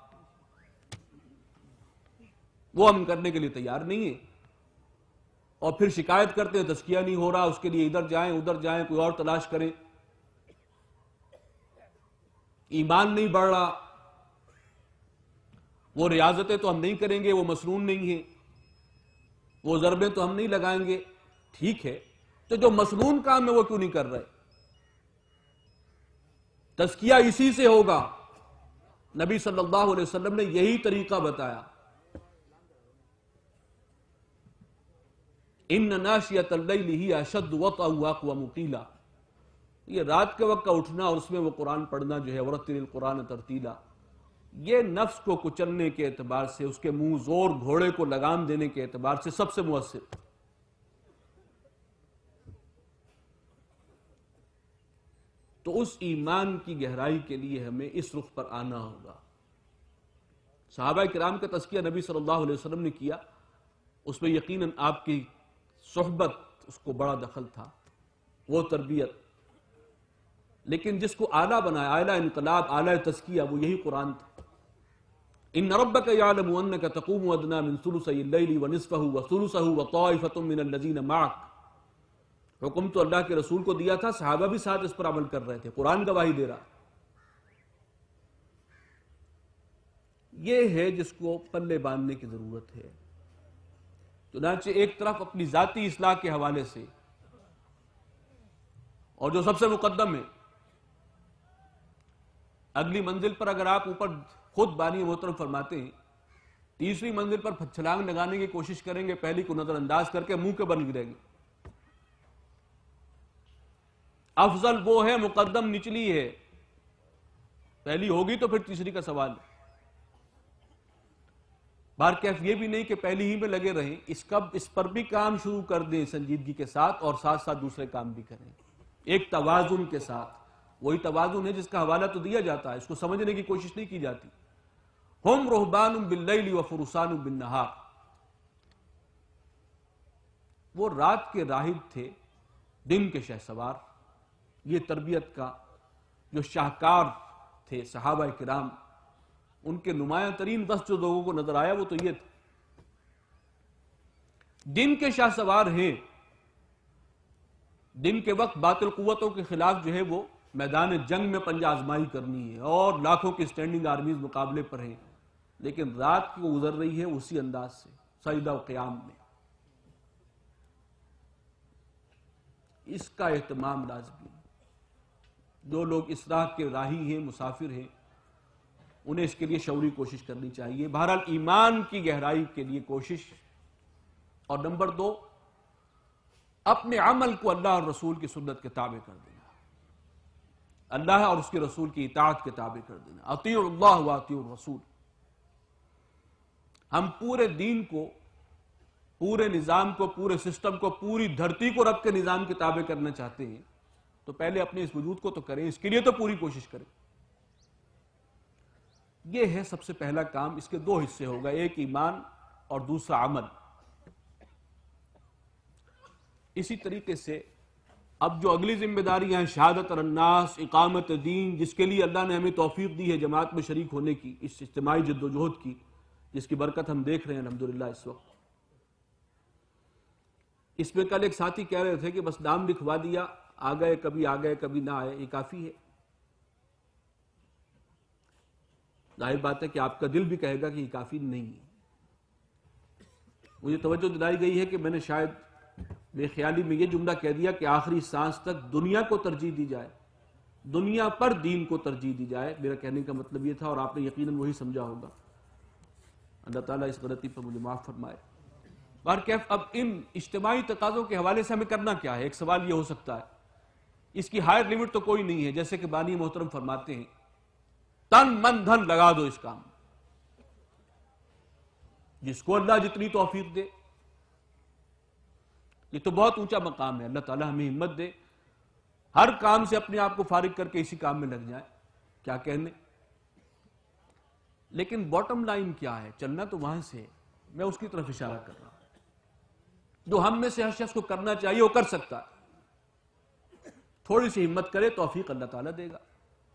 وہ ہم کرنے کے لیے تیار نہیں ہیں، اور پھر شکایت کرتے ہیں تزکیہ نہیں ہو رہا، اس کے لیے ادھر جائیں ادھر جائیں، کوئی اور تلاش کریں، ایمان نہیں بڑھ رہا، وہ ریاضتیں تو ہم نہیں کریں گے، وہ مسنون نہیں ہیں، وہ ضربیں تو ہم نہیں لگائیں گے۔ ٹھیک ہے، تو جو مسنون کام ہے وہ کیوں نہیں کر رہے؟ تزکیہ اسی سے ہوگا۔ نبی صلی اللہ علیہ وسلم نے یہی طریقہ بتایا، ان ناشیۃ اللیل ہی اشد وطئا واقوم قیلا۔ یہ رات کے وقت کا اٹھنا اور اس میں وہ قرآن پڑھنا جو ہے، ورتل القرآن ترتیلا، یہ نفس کو کچلنے کے اعتبار سے، اس کے منہ زور گھوڑے کو لگام دینے کے اعتبار سے سب سے مؤثر۔ تو اس ایمان کی گہرائی کے لیے ہمیں اس رخ پر آنا ہوگا۔ صحابہ کرام کا تزکیہ نبی صلی اللہ علیہ وسلم نے کیا، اس میں یقیناً آپ کی صحبت اس کو بڑا دخل تھا، وہ تربیت، لیکن جس کو آلہ بنایا، آلہ انقلاب، آلہ تزکیہ، وہ یہی قرآن تھا۔ ان ربک یعلم انک تقوم ادنی من ثلثی اللیل ونصفہ وثلثہ وطائفۃ من الذین معک۔ حکم تو اللہ کے رسول کو دیا تھا، صحابہ بھی ساتھ اس پر عمل کر رہے تھے، قرآن گواہی دے رہا۔ یہ ہے جس کو پلے باندھنے کی ضرورت ہے۔ چنانچہ ایک طرف اپنی ذاتی اصلاح کے حوالے سے، اور جو سب سے مقدم ہے، اگلی منزل پر اگر آپ اوپر خود بانی محترم فرماتے ہیں، تیسری منزل پر چھلانگ لگانے کی کوشش کریں گے، پہلی کو نظر انداز کر کے منہ کے بل گریں گے۔ افضل وہ ہے، مقدم نچلی ہے، پہلی ہوگی تو پھر تیسری کا سوال ہے۔ بہرکیف یہ بھی نہیں کہ پہلی ہی میں لگے رہیں، اس پر بھی کام شروع کر دیں سنجیدگی کے ساتھ، اور ساتھ ساتھ دوسرے کام بھی کریں، ایک توازن کے ساتھ۔ وہی توازن ہے جس کا حوالہ تو دیا جاتا ہے، اس کو سمجھنے کی کوشش نہیں کی جاتی۔ ہم رہبان باللیل و فرسان بالنہار، وہ رات کے راہب تھے، دن کے شہسوار۔ یہ تربیت کا جو شاہکار تھے صحابہ کرام، ان کے نمایاں ترین وصف جو لوگوں کو نظر آیا وہ تو یہ تھا، دن کے شاہ سوار ہیں، دن کے وقت باطل قوتوں کے خلاف جو ہے وہ میدان جنگ میں پنجہ آزمائی کرنی ہے اور لاکھوں کی اسٹینڈنگ آرمیز مقابلے پر ہیں، لیکن رات کو گزر رہی ہے اسی انداز سے، سجدہ و قیام میں۔ اس کا اہتمام لازمی ہے۔ جو لوگ اس راہ کے راہی ہیں، مسافر ہیں، انہیں اس کے لیے شعوری کوشش کرنی چاہیے۔ بہرحال ایمان کی گہرائی کے لیے کوشش، اور نمبر 2، اپنے عمل کو اللہ اور رسول کی سنت کے تابع کر دینا، اللہ اور اس کے رسول کی اطاعت کے تابع کر دینا۔ اطیعوا اللہ و اطیعوا الرسول۔ ہم پورے دین کو، پورے نظام کو، پورے سسٹم کو، پوری دھرتی کو رب کے نظام کے تابع کرنا چاہتے ہیں تو پہلے اپنے اس وجود کو تو کریں، اس کے لیے تو پوری کوشش کریں۔ یہ ہے سب سے پہلا کام۔ اس کے 2 حصے ہوگا، ایک ایمان اور دوسرا عمل۔ اسی طریقے سے اب جو اگلی ذمہ داریاں ہیں، شہادت الناس، اقامت دین، جس کے لیے اللہ نے ہمیں توفیق دی ہے جماعت میں شریک ہونے کی، اس اجتماعی جد و جہد کی، جس کی برکت ہم دیکھ رہے ہیں الحمدللہ اس وقت۔ اس میں کل ایک ساتھی کہہ رہے تھے کہ بس نام لکھوا دیا، آ گئے کبھی نہ آئے، یہ کافی ہے؟ ظاہر بات ہے کہ آپ کا دل بھی کہے گا کہ یہ کافی نہیں ہے۔ مجھے توجہ دلائی گئی ہے کہ میں نے شاید بے خیالی میں یہ جملہ کہہ دیا کہ آخری سانس تک دنیا کو ترجیح دی جائے، دنیا پر دین کو ترجیح دی جائے۔ میرا کہنے کا مطلب یہ تھا اور آپ نے یقیناً وہی سمجھا ہوگا۔ اللہ تعالیٰ اس غلطی پر مجھے معاف فرمائے۔ بہرکیف اب ان اجتماعی تقاضوں کے حوالے سے ہمیں کرنا کیا ہے؟ ایک سوال یہ ہو سکتا ہے، اس کی ہائر لیمٹ تو کوئی نہیں ہے، جیسے کہ بانی محترم فرماتے ہیں تن من دھن لگا دو اس کام، جس کو اللہ جتنی توفیق دے۔ یہ تو بہت اونچا مقام ہے، اللہ تعالیٰ ہمیں ہمت دے، ہر کام سے اپنے آپ کو فارغ کر کے اسی کام میں لگ جائیں، کیا کہنے۔ لیکن باٹم لائن کیا ہے؟ چلنا تو وہاں سے ہے، میں اس کی طرف اشارہ کر رہا ہوں۔ جو ہم میں سے ہر شخص کو کرنا چاہیے وہ کر سکتا ہے، تھوڑی سی ہمت کرے، توفیق اللہ تعالیٰ دے گا۔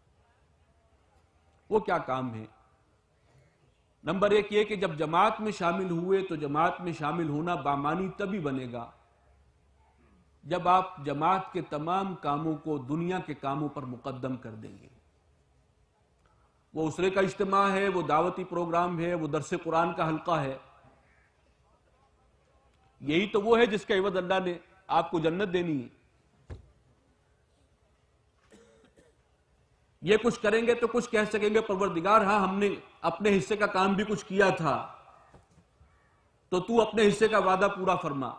وہ کیا کام ہے؟ نمبر 1 یہ کہ جب جماعت میں شامل ہوئے تو جماعت میں شامل ہونا بامانی تبھی بنے گا جب آپ جماعت کے تمام کاموں کو دنیا کے کاموں پر مقدم کر دیں گے۔ وہ اسرے کا اجتماع ہے، وہ دعوتی پروگرام ہے، وہ درس قرآن کا حلقہ ہے، یہی تو وہ ہے جس کا عوض اللہ نے آپ کو جنت دینی ہے۔ یہ کچھ کریں گے تو کچھ کہہ سکیں گے پروردگار ہاں ہم نے اپنے حصے کا کام بھی کچھ کیا تھا، تو تو اپنے حصے کا وعدہ پورا فرما،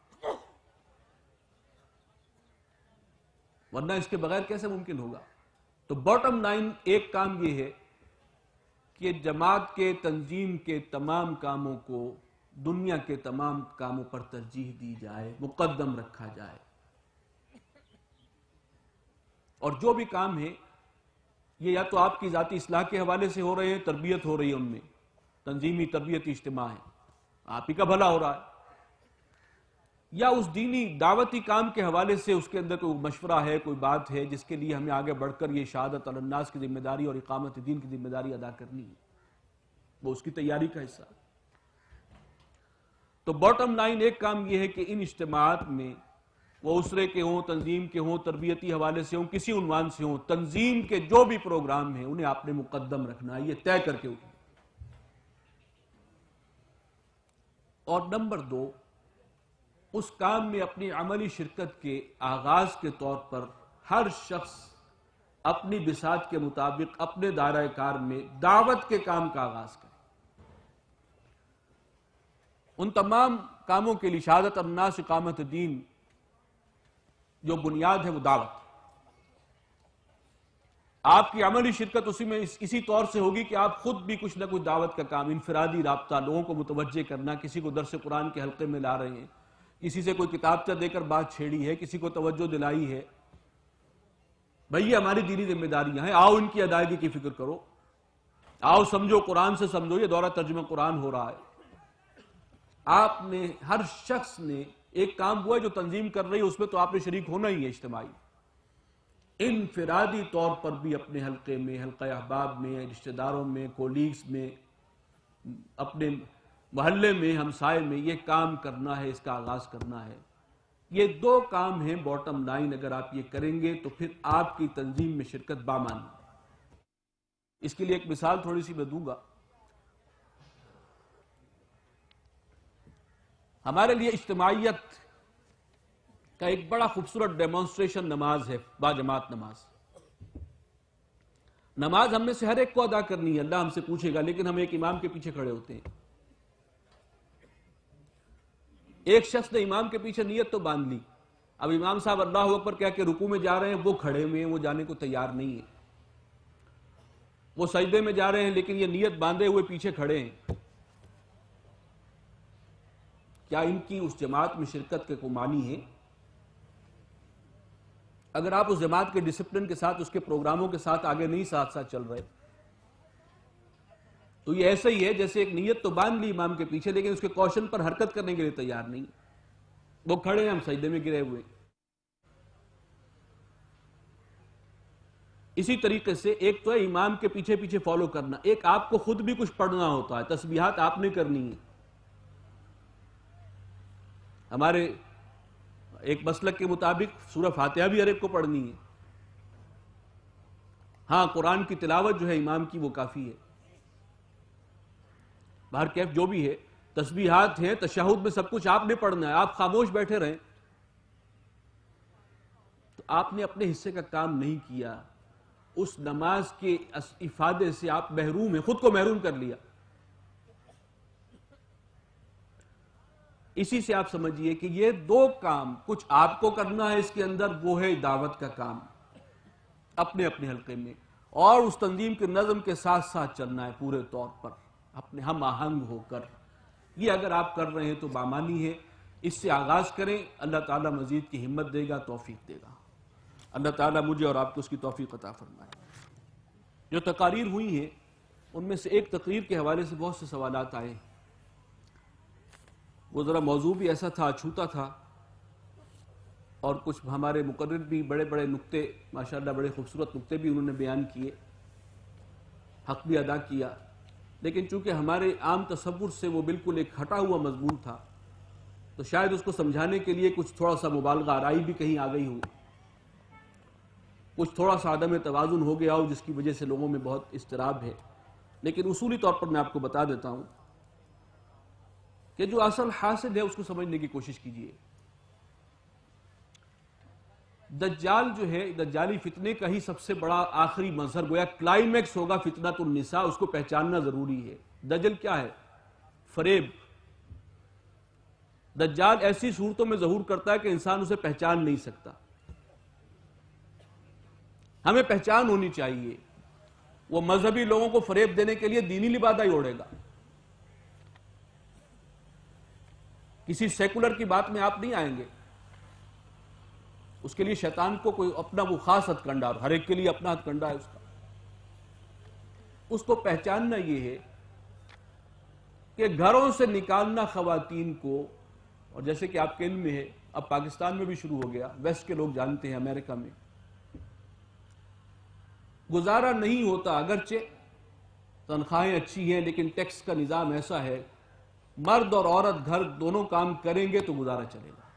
ورنہ اس کے بغیر کیسے ممکن ہوگا؟ تو باٹم لائن ایک کام یہ ہے کہ جماعت کے تنظیم کے تمام کاموں کو دنیا کے تمام کاموں پر ترجیح دی جائے، مقدم رکھا جائے، اور جو بھی کام ہے یہ یا تو آپ کی ذاتی اصلاح کے حوالے سے ہو رہے ہیں، تربیت ہو رہی ہے ان میں، تنظیمی تربیتی اجتماع ہے، آپ ہی کا بھلا ہو رہا ہے، یا اس دینی دعوتی کام کے حوالے سے اس کے اندر کوئی مشورہ ہے، کوئی بات ہے جس کے لیے ہمیں آگے بڑھ کر یہ شہادت علی الناس کی ذمہ داری اور اقامت دین کی ذمہ داری ادا کرنی ہے، وہ اس کی تیاری کا حصہ ہے۔ تو باٹم لائن ایک کام یہ ہے کہ ان اجتماعات میں وہ اسرے کے ہوں، تنظیم کے ہوں، تربیتی حوالے سے ہوں، کسی عنوان سے ہوں، تنظیم کے جو بھی پروگرام ہیں انہیں آپ نے مقدم رکھنا ہے، یہ طے کر کے اٹھیں۔ اور نمبر 2، اس کام میں اپنی عملی شرکت کے آغاز کے طور پر ہر شخص اپنی بساط کے مطابق اپنے دائرہ کار میں دعوت کے کام کا آغاز کرے۔ ان تمام کاموں کے لیے شہادت الناس، اقامت دین، جو بنیاد ہے وہ دعوت۔ آپ کی عملی شرکت اسی میں اسی طور سے ہوگی کہ آپ خود بھی کچھ نہ کچھ دعوت کا کام، انفرادی رابطہ، لوگوں کو متوجہ کرنا، کسی کو درس قرآن کے حلقے میں لا رہے ہیں، کسی سے کوئی کتابچہ دے کر بات چھیڑی ہے، کسی کو توجہ دلائی ہے، بھئی یہ ہماری دینی ذمہ داریاں ہیں، آؤ ان کی ادائیگی کی فکر کرو۔ آؤ سمجھو قرآن سے سمجھو، یہ دورہ ترجمہ قرآن ہو رہا ہے. آپ نے ہر شخص نے ایک کام ہوا ہے جو تنظیم کر رہی ہے، اس میں تو آپ نے شریک ہونا ہی ہے اجتماعی. انفرادی طور پر بھی اپنے حلقے میں، حلقہ احباب میں، رشتہ داروں میں، کولیگز میں، اپنے محلے میں، ہمسائے میں یہ کام کرنا ہے، اس کا آغاز کرنا ہے. یہ دو کام ہیں باٹم لائن. اگر آپ یہ کریں گے تو پھر آپ کی تنظیم میں شرکت بامانی. اس کے لیے ایک مثال تھوڑی سی میں دوں گا. ہمارے لیے اجتماعیت کا ایک بڑا خوبصورت ڈیمونسٹریشن نماز ہے، باجماعت نماز. نماز ہم میں سے ہر ایک کو ادا کرنی ہے، اللہ ہم سے پوچھے گا، لیکن ہم ایک امام کے پیچھے کھڑے ہوتے ہیں. ایک شخص نے امام کے پیچھے نیت تو باندھ لی، اب امام صاحب اللہ اکبر کہہ کے رکوع میں جا رہے ہیں، وہ کھڑے ہوئے ہیں، وہ جانے کو تیار نہیں ہیں. وہ سجدے میں جا رہے ہیں لیکن یہ نیت باندھے ہوئے پیچھے کھڑے ہیں. کیا ان کی اس جماعت میں شرکت کے کوئی معنی ہے؟ اگر آپ اس جماعت کے ڈسپلن کے ساتھ، اس کے پروگراموں کے ساتھ آگے نہیں ساتھ ساتھ چل رہے، تو یہ ایسا ہی ہے جیسے ایک نیت تو باندھ لی امام کے پیچھے، لیکن اس کے کوشن پر حرکت کرنے کے لیے تیار نہیں. وہ کھڑے ہیں، ہم سجدے میں گرے ہوئے. اسی طریقے سے ایک تو ہے امام کے پیچھے پیچھے فالو کرنا، ایک آپ کو خود بھی کچھ پڑھنا ہوتا ہے، تسبیحات آپ نے کرنی ہے. ہمارے ایک مسلک کے مطابق سورہ فاتحہ بھی ہر ایک کو پڑھنی ہے. ہاں قرآن کی تلاوت جو ہے امام کی وہ کافی ہے. باہر کیف جو بھی ہے، تسبیحات ہیں، تشہد میں سب کچھ آپ نے پڑھنا ہے. آپ خاموش بیٹھے رہیں تو آپ نے اپنے حصے کا کام نہیں کیا. اس نماز کے افادے سے آپ محروم ہیں، خود کو محروم کر لیا. اسی سے آپ سمجھیے کہ یہ دو کام کچھ آپ کو کرنا ہے اس کے اندر، وہ ہے دعوت کا کام اپنے اپنے حلقے میں، اور اس تنظیم کے نظم کے ساتھ ساتھ چلنا ہے پورے طور پر اپنے ہم آہنگ ہو کر. یہ اگر آپ کر رہے ہیں تو بامانی ہے. اس سے آغاز کریں، اللہ تعالیٰ مزید کی ہمت دے گا، توفیق دے گا. اللہ تعالیٰ مجھے اور آپ کو اس کی توفیق عطا فرمائے. جو تقاریر ہوئی ہیں ان میں سے ایک تقریر کے حوالے سے بہت سے سوالات آئے. وہ ذرا موضوع بھی ایسا تھا، اچھوتا تھا، اور کچھ ہمارے مقرر بھی بڑے بڑے نقطے، ماشاءاللہ بڑے خوبصورت نقطے بھی انہوں نے بیان کیے، حق بھی ادا کیا. لیکن چونکہ ہمارے عام تصور سے وہ بالکل ایک ہٹا ہوا مضمون تھا، تو شاید اس کو سمجھانے کے لیے کچھ تھوڑا سا مبالغہ آرائی بھی کہیں آ گئی ہو، کچھ تھوڑا سا عدم توازن ہو گیا ہو، جس کی وجہ سے لوگوں میں بہت اضطراب ہے. لیکن اصولی طور پر میں آپ کو بتا دیتا ہوں کہ جو اصل حاصل ہے اس کو سمجھنے کی کوشش کیجیے. دجال جو ہے، دجالی فتنے کا ہی سب سے بڑا آخری مظہر، گویا کلائمیکس ہوگا فتنۃ النساء. اس کو پہچاننا ضروری ہے. دجل کیا ہے؟ فریب. دجال ایسی صورتوں میں ظہور کرتا ہے کہ انسان اسے پہچان نہیں سکتا. ہمیں پہچان ہونی چاہیے. وہ مذہبی لوگوں کو فریب دینے کے لیے دینی لبادہ ہی اوڑھے گا. کسی سیکولر کی بات میں آپ نہیں آئیں گے. اس کے لیے شیطان کو کوئی اپنا وہ خاص ہتھ کنڈا، ہر ایک کے لیے اپنا ہتھ کنڈا ہے اس کا. اس کو پہچاننا یہ ہے کہ گھروں سے نکالنا خواتین کو، اور جیسے کہ آپ کے علم میں ہے اب پاکستان میں بھی شروع ہو گیا، ویسٹ کے لوگ جانتے ہیں، امریکہ میں گزارا نہیں ہوتا. اگرچہ تنخواہیں اچھی ہیں لیکن ٹیکس کا نظام ایسا ہے، مرد اور عورت گھر دونوں کام کریں گے تو گزارا چلے گا.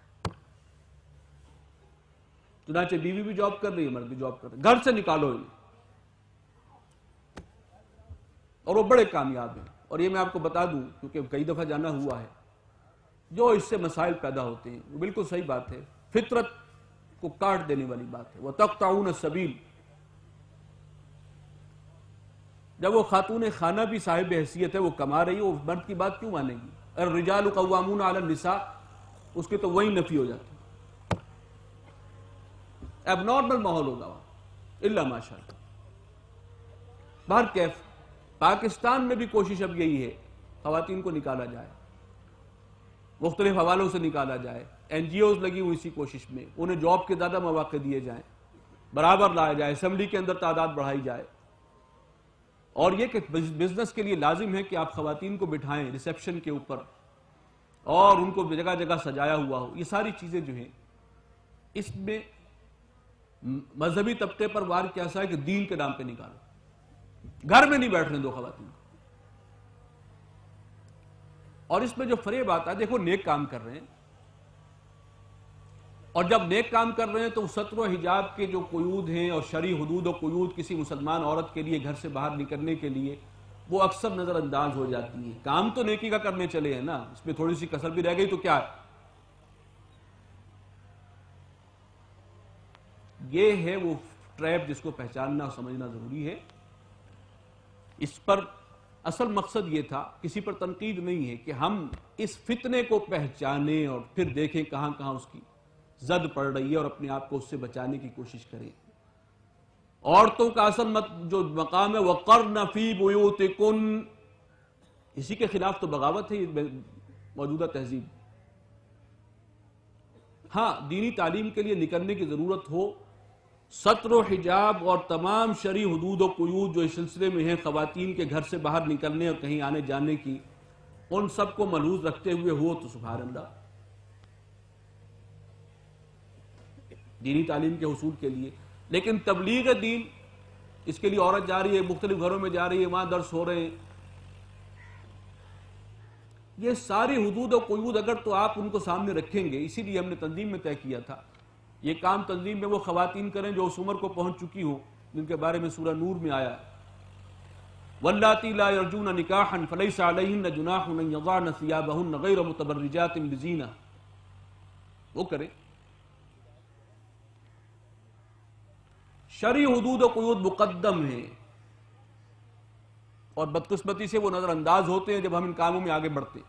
چنانچہ بیوی بھی جاب کر رہی ہے، مرد بھی جاب کر رہے ہیں. گھر سے نکالو انہیں، اور وہ بڑے کامیاب ہیں. اور یہ میں آپ کو بتا دوں کیونکہ کئی دفعہ جانا ہوا ہے، جو اس سے مسائل پیدا ہوتے ہیں وہ بالکل صحیح بات ہے، فطرت کو کاٹ دینے والی بات ہے. وَتَقْطَعُونَ السَّبِيلَ. جب وہ خاتون خانہ بھی صاحب حیثیت ہے، وہ کما رہی ہے، وہ مرد کی بات کیوں مانے گی؟ الرجال قوامون علی النساء، اس کے تو وہی نفی ہو جاتی. اب نارمل ماحول ہوگا وہاں الا ماشاءاللہ. باہر کیف پاکستان میں بھی کوشش اب یہی ہے، خواتین کو نکالا جائے، مختلف حوالوں سے نکالا جائے. این جی اوز لگی ہوئی اسی کوشش میں، انہیں جاب کے زیادہ مواقع دیے جائیں، برابر لایا جائے، اسمبلی کے اندر تعداد بڑھائی جائے. اور یہ کہ بزنس کے لیے لازم ہے کہ آپ خواتین کو بٹھائیں ریسیپشن کے اوپر اور ان کو جگہ جگہ سجایا ہوا ہو. یہ ساری چیزیں جو ہیں اس میں مذہبی طبقے پر وار کیسا ہے کہ دین کے نام پہ نکالو. گھر میں نہیں بیٹھنے دو خواتین کو. اور اس میں جو فریب آتا ہے، دیکھو نیک کام کر رہے ہیں، اور جب نیک کام کر رہے ہیں تو ستر و حجاب کے جو قیود ہیں اور شرعی حدود و قیود کسی مسلمان عورت کے لیے گھر سے باہر نکلنے کے لیے وہ اکثر نظر انداز ہو جاتی ہیں. کام تو نیکی کا کرنے چلے ہیں نا، اس میں تھوڑی سی کسر بھی رہ گئی تو کیا ہے. یہ ہے وہ ٹریپ جس کو پہچاننا اور سمجھنا ضروری ہے. اس پر اصل مقصد یہ تھا، کسی پر تنقید نہیں ہے، کہ ہم اس فتنے کو پہچانیں اور پھر دیکھیں کہاں کہاں اس کی زد پڑ رہی ہے اور اپنے آپ کو اس سے بچانے کی کوشش کریں. عورتوں کا اصل جو مقام ہے وَقَرْنَ فِي بُيُوتِكُنْ، اسی کے خلاف تو بغاوت ہے یہ موجودہ تہذیب. ہاں دینی تعلیم کے لیے نکلنے کی ضرورت ہو، ستر و حجاب اور تمام شرعی حدود و قیود جو اس سلسلے میں ہیں خواتین کے گھر سے باہر نکلنے اور کہیں آنے جانے کی، ان سب کو ملحوظ رکھتے ہوئے ہو تو سبحان اللہ. دینی تعلیم کے حصول کے لیے. لیکن تبلیغ دین، اس کے لیے عورت جا رہی ہے، مختلف گھروں میں جا رہی ہے، وہاں درس ہو رہے ہیں. یہ ساری حدود و قیود اگر تو آپ ان کو سامنے رکھیں گے، اسی لیے ہم نے تنظیم میں طے کیا تھا یہ کام تنظیم میں وہ خواتین کریں جو اس عمر کو پہنچ چکی ہوں، جن کے بارے میں سورہ نور میں آیا وَاللَّاتِي لَا يَرْجُونَ نِكَاحًا فَلَيْسَ عَلَيْهِنَّ جُنَاحٌ أَن يَضَعْنَ ثِيَابَهُنَّ غَيْرَ مُتَبَرِّجَاتٍ بِزِينَةٍ. وہ کریں. شرعی حدود و قیود مقدم ہیں اور بدقسمتی سے وہ نظر انداز ہوتے ہیں جب ہم ان کاموں میں آگے بڑھتے.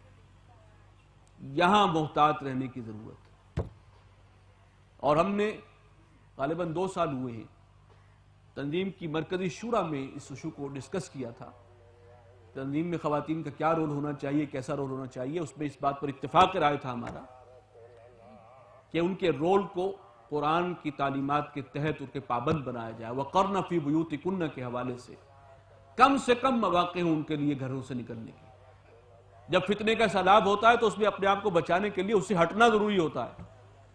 یہاں محتاط رہنے کی ضرورت. اور ہم نے غالباً 2 سال ہوئے ہیں تنظیم کی مرکزی شورا میں اس ایشو کو ڈسکس کیا تھا. تنظیم میں خواتین کا کیا رول ہونا چاہیے، کیسا رول ہونا چاہیے. اس میں اس بات پر اتفاق رائے تھا ہمارا کہ ان کے رول کو قرآن کی تعلیمات کے تحت ان کے پابند بنایا جائے. وَقَرْنَ فِي بُيُوتِكُنَّ کے حوالے سے کم مواقع ہوں ان کے لیے گھروں سے نکلنے کے. جب فتنے کا سیلاب ہوتا ہے تو اس میں اپنے آپ کو بچانے کے لیے اس سے ہٹنا ضروری ہوتا ہے.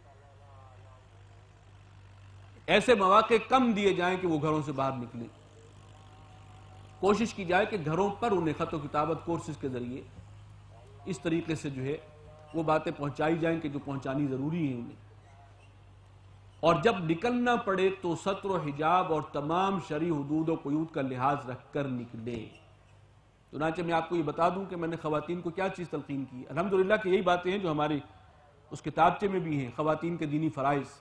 ایسے مواقع کم دیے جائیں کہ وہ گھروں سے باہر نکلیں. کوشش کی جائے کہ گھروں پر انہیں خط و کتابت کورسز کے ذریعے اس طریقے سے جو ہے وہ باتیں پہنچائی جائیں کہ جو پہنچانی ضروری ہیں انہیں. اور جب نکلنا پڑے تو ستر و حجاب اور تمام شرعی حدود و قیود کا لحاظ رکھ کر نکلے. چنانچہ میں آپ کو یہ بتا دوں کہ میں نے خواتین کو کیا چیز تلقین کی. الحمدللہ کہ یہی باتیں ہیں جو ہمارے اس کتابچے میں بھی ہیں، خواتین کے دینی فرائض.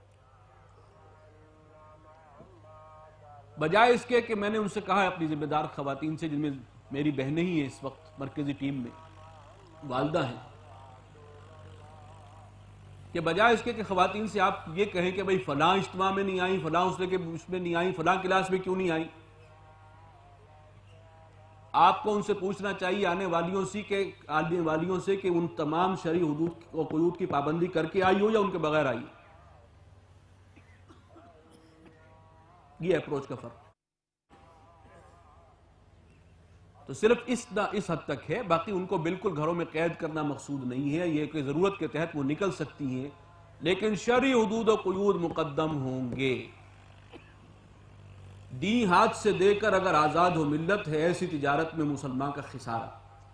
بجائے اس کے کہ میں نے ان سے کہا ہے اپنی ذمہ دار خواتین سے، جن میں میری بہنیں ہی ہیں اس وقت مرکزی ٹیم میں، والدہ ہیں، کہ بجائے اس کے کہ خواتین سے آپ یہ کہیں کہ بھئی فلاں اجتماع میں نہیں آئیں، فلاں اس میں نہیں آئیں، فلاں کلاس میں کیوں نہیں آئیں، آپ کو ان سے پوچھنا چاہیے آنے والیوں سے کہ ان تمام شرعی حدود و قیود کی پابندی کر کے آئی ہو یا ان کے بغیر آئی. یہ اپروچ کا فرق. تو صرف اس حد تک ہے، باقی ان کو بالکل گھروں میں قید کرنا مقصود نہیں ہے. یہ کہ ضرورت کے تحت وہ نکل سکتی ہیں، لیکن شرعی حدود و قیود مقدم ہوں گے. دی ہاتھ سے دے کر اگر آزاد ہو ملت ہے، ایسی تجارت میں مسلمان کا خسارہ.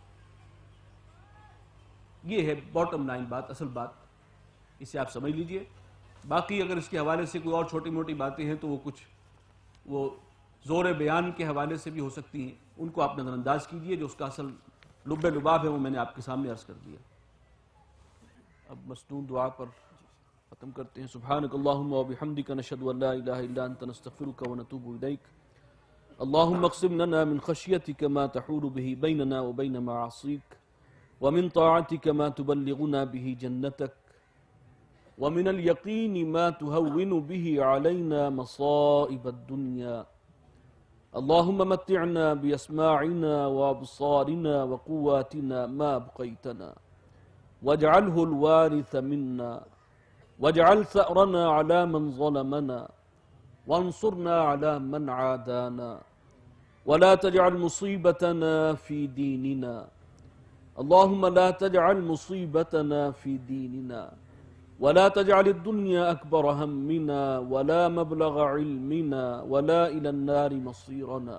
یہ ہے باٹم لائن بات، اصل بات. اسے آپ سمجھ لیجئے. باقی اگر اس کے حوالے سے کوئی اور چھوٹی موٹی باتیں ہیں تو وہ زور بیان کے حوالے سے بھی ہو سکتی ہیں، ان کو آپ نظر انداز کیجئے. جو اس کا اصل لب لباب ہے وہ میں نے آپ کے سامنے عرض کر دیا. اب مسنون دعا پر ختم کرتے ہیں. سبحانک اللہم و بحمدک نشہد ان لا الہ الا انت نستغفرک و نتوب الیک. اللہم اقسم لنا من خشیتک ما تحول به بیننا و بین معاصیک ومن طاعتک ما تبلغنا به جنتک ومن اليقين ما تهون به علينا مصائب الدنيا. اللهم متعنا بأسماعنا وأبصارنا وقواتنا ما بقيتنا واجعله الوارث منا واجعل ثأرنا على من ظلمنا وانصرنا على من عادانا ولا تجعل مصيبتنا في ديننا اللهم لا تجعل مصيبتنا في ديننا ولا تجعل الدنيا أكبر همنا ولا مبلغ علمنا ولا إلى النار مصيرنا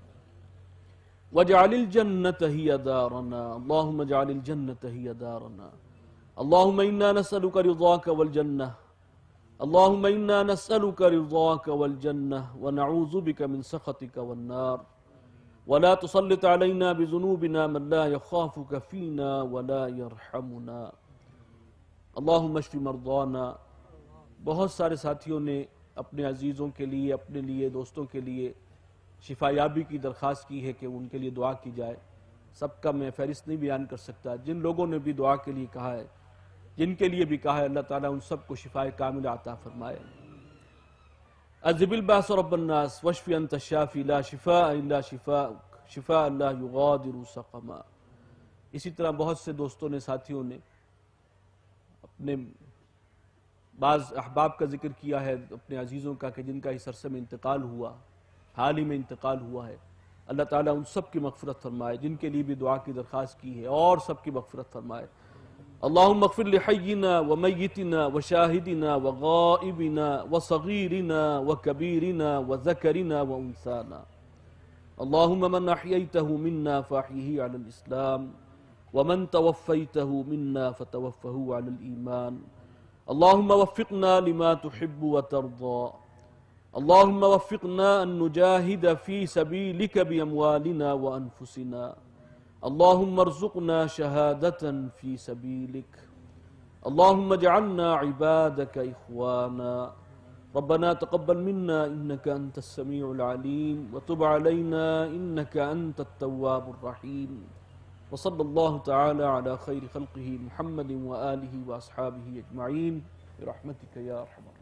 واجعل الجنة هي دارنا اللهم اجعل الجنة هي دارنا اللهم إنا نسألك رضاك والجنة اللهم إنا نسألك رضاك والجنة ونعوذ بك من سخطك والنار ولا تسلط علينا بذنوبنا من لا يخافك فينا ولا يرحمنا اللهم اشف مرضانا. بہت سارے ساتھیوں نے اپنے عزیزوں کے لیے، اپنے لیے، دوستوں کے لیے شفا یابی کی درخواست کی ہے کہ ان کے لیے دعا کی جائے. سب کا میں فہرست نہیں بیان کر سکتا. جن لوگوں نے بھی دعا کے لیے کہا ہے، جن کے لیے بھی کہا ہے، اللہ تعالیٰ ان سب کو شفا کاملہ عطا فرمائے. اذهب الباس رب الناس واشف انت الشافی لا شفاء الا شفاءک شفاء لا یغادر سقما. اسی طرح بہت سے دوستوں نے، ساتھیوں نے اپنے بعض احباب کا ذکر کیا ہے، اپنے عزیزوں کا، کہ جن کا اس عرصے میں انتقال ہوا، حال ہی میں انتقال ہوا ہے. اللہ تعالیٰ ان سب کی مغفرت فرمائے. جن کے لیے بھی دعا کی درخواست کی ہے اور سب کی مغفرت فرمائے. اللہم اغفر لحینا ومیتنا وشاہدنا وغائبنا وصغیرنا وکبیرنا وذکرنا وانثانا. اللہم من احییتہ منا فاحیہ علی الاسلام ومن توفیتہ منا فتوفہ علی الایمان. اللہم وفقنا لما تحب وترضى. اللہم وفقنا ان نجاہد فی سبیلک باموالنا وانفسنا. اللہم ارزقنا شہادة فی سبیلک. اللہم اجعلنا عبادک اخوانا. ربنا تقبل منا انك انت السميع العليم وتب علينا انك انت التواب الرحيم. وصلى الله تعالى على خير خلقه محمد وآله وأصحابه أجمعين برحمتك يا أرحم الراحمين.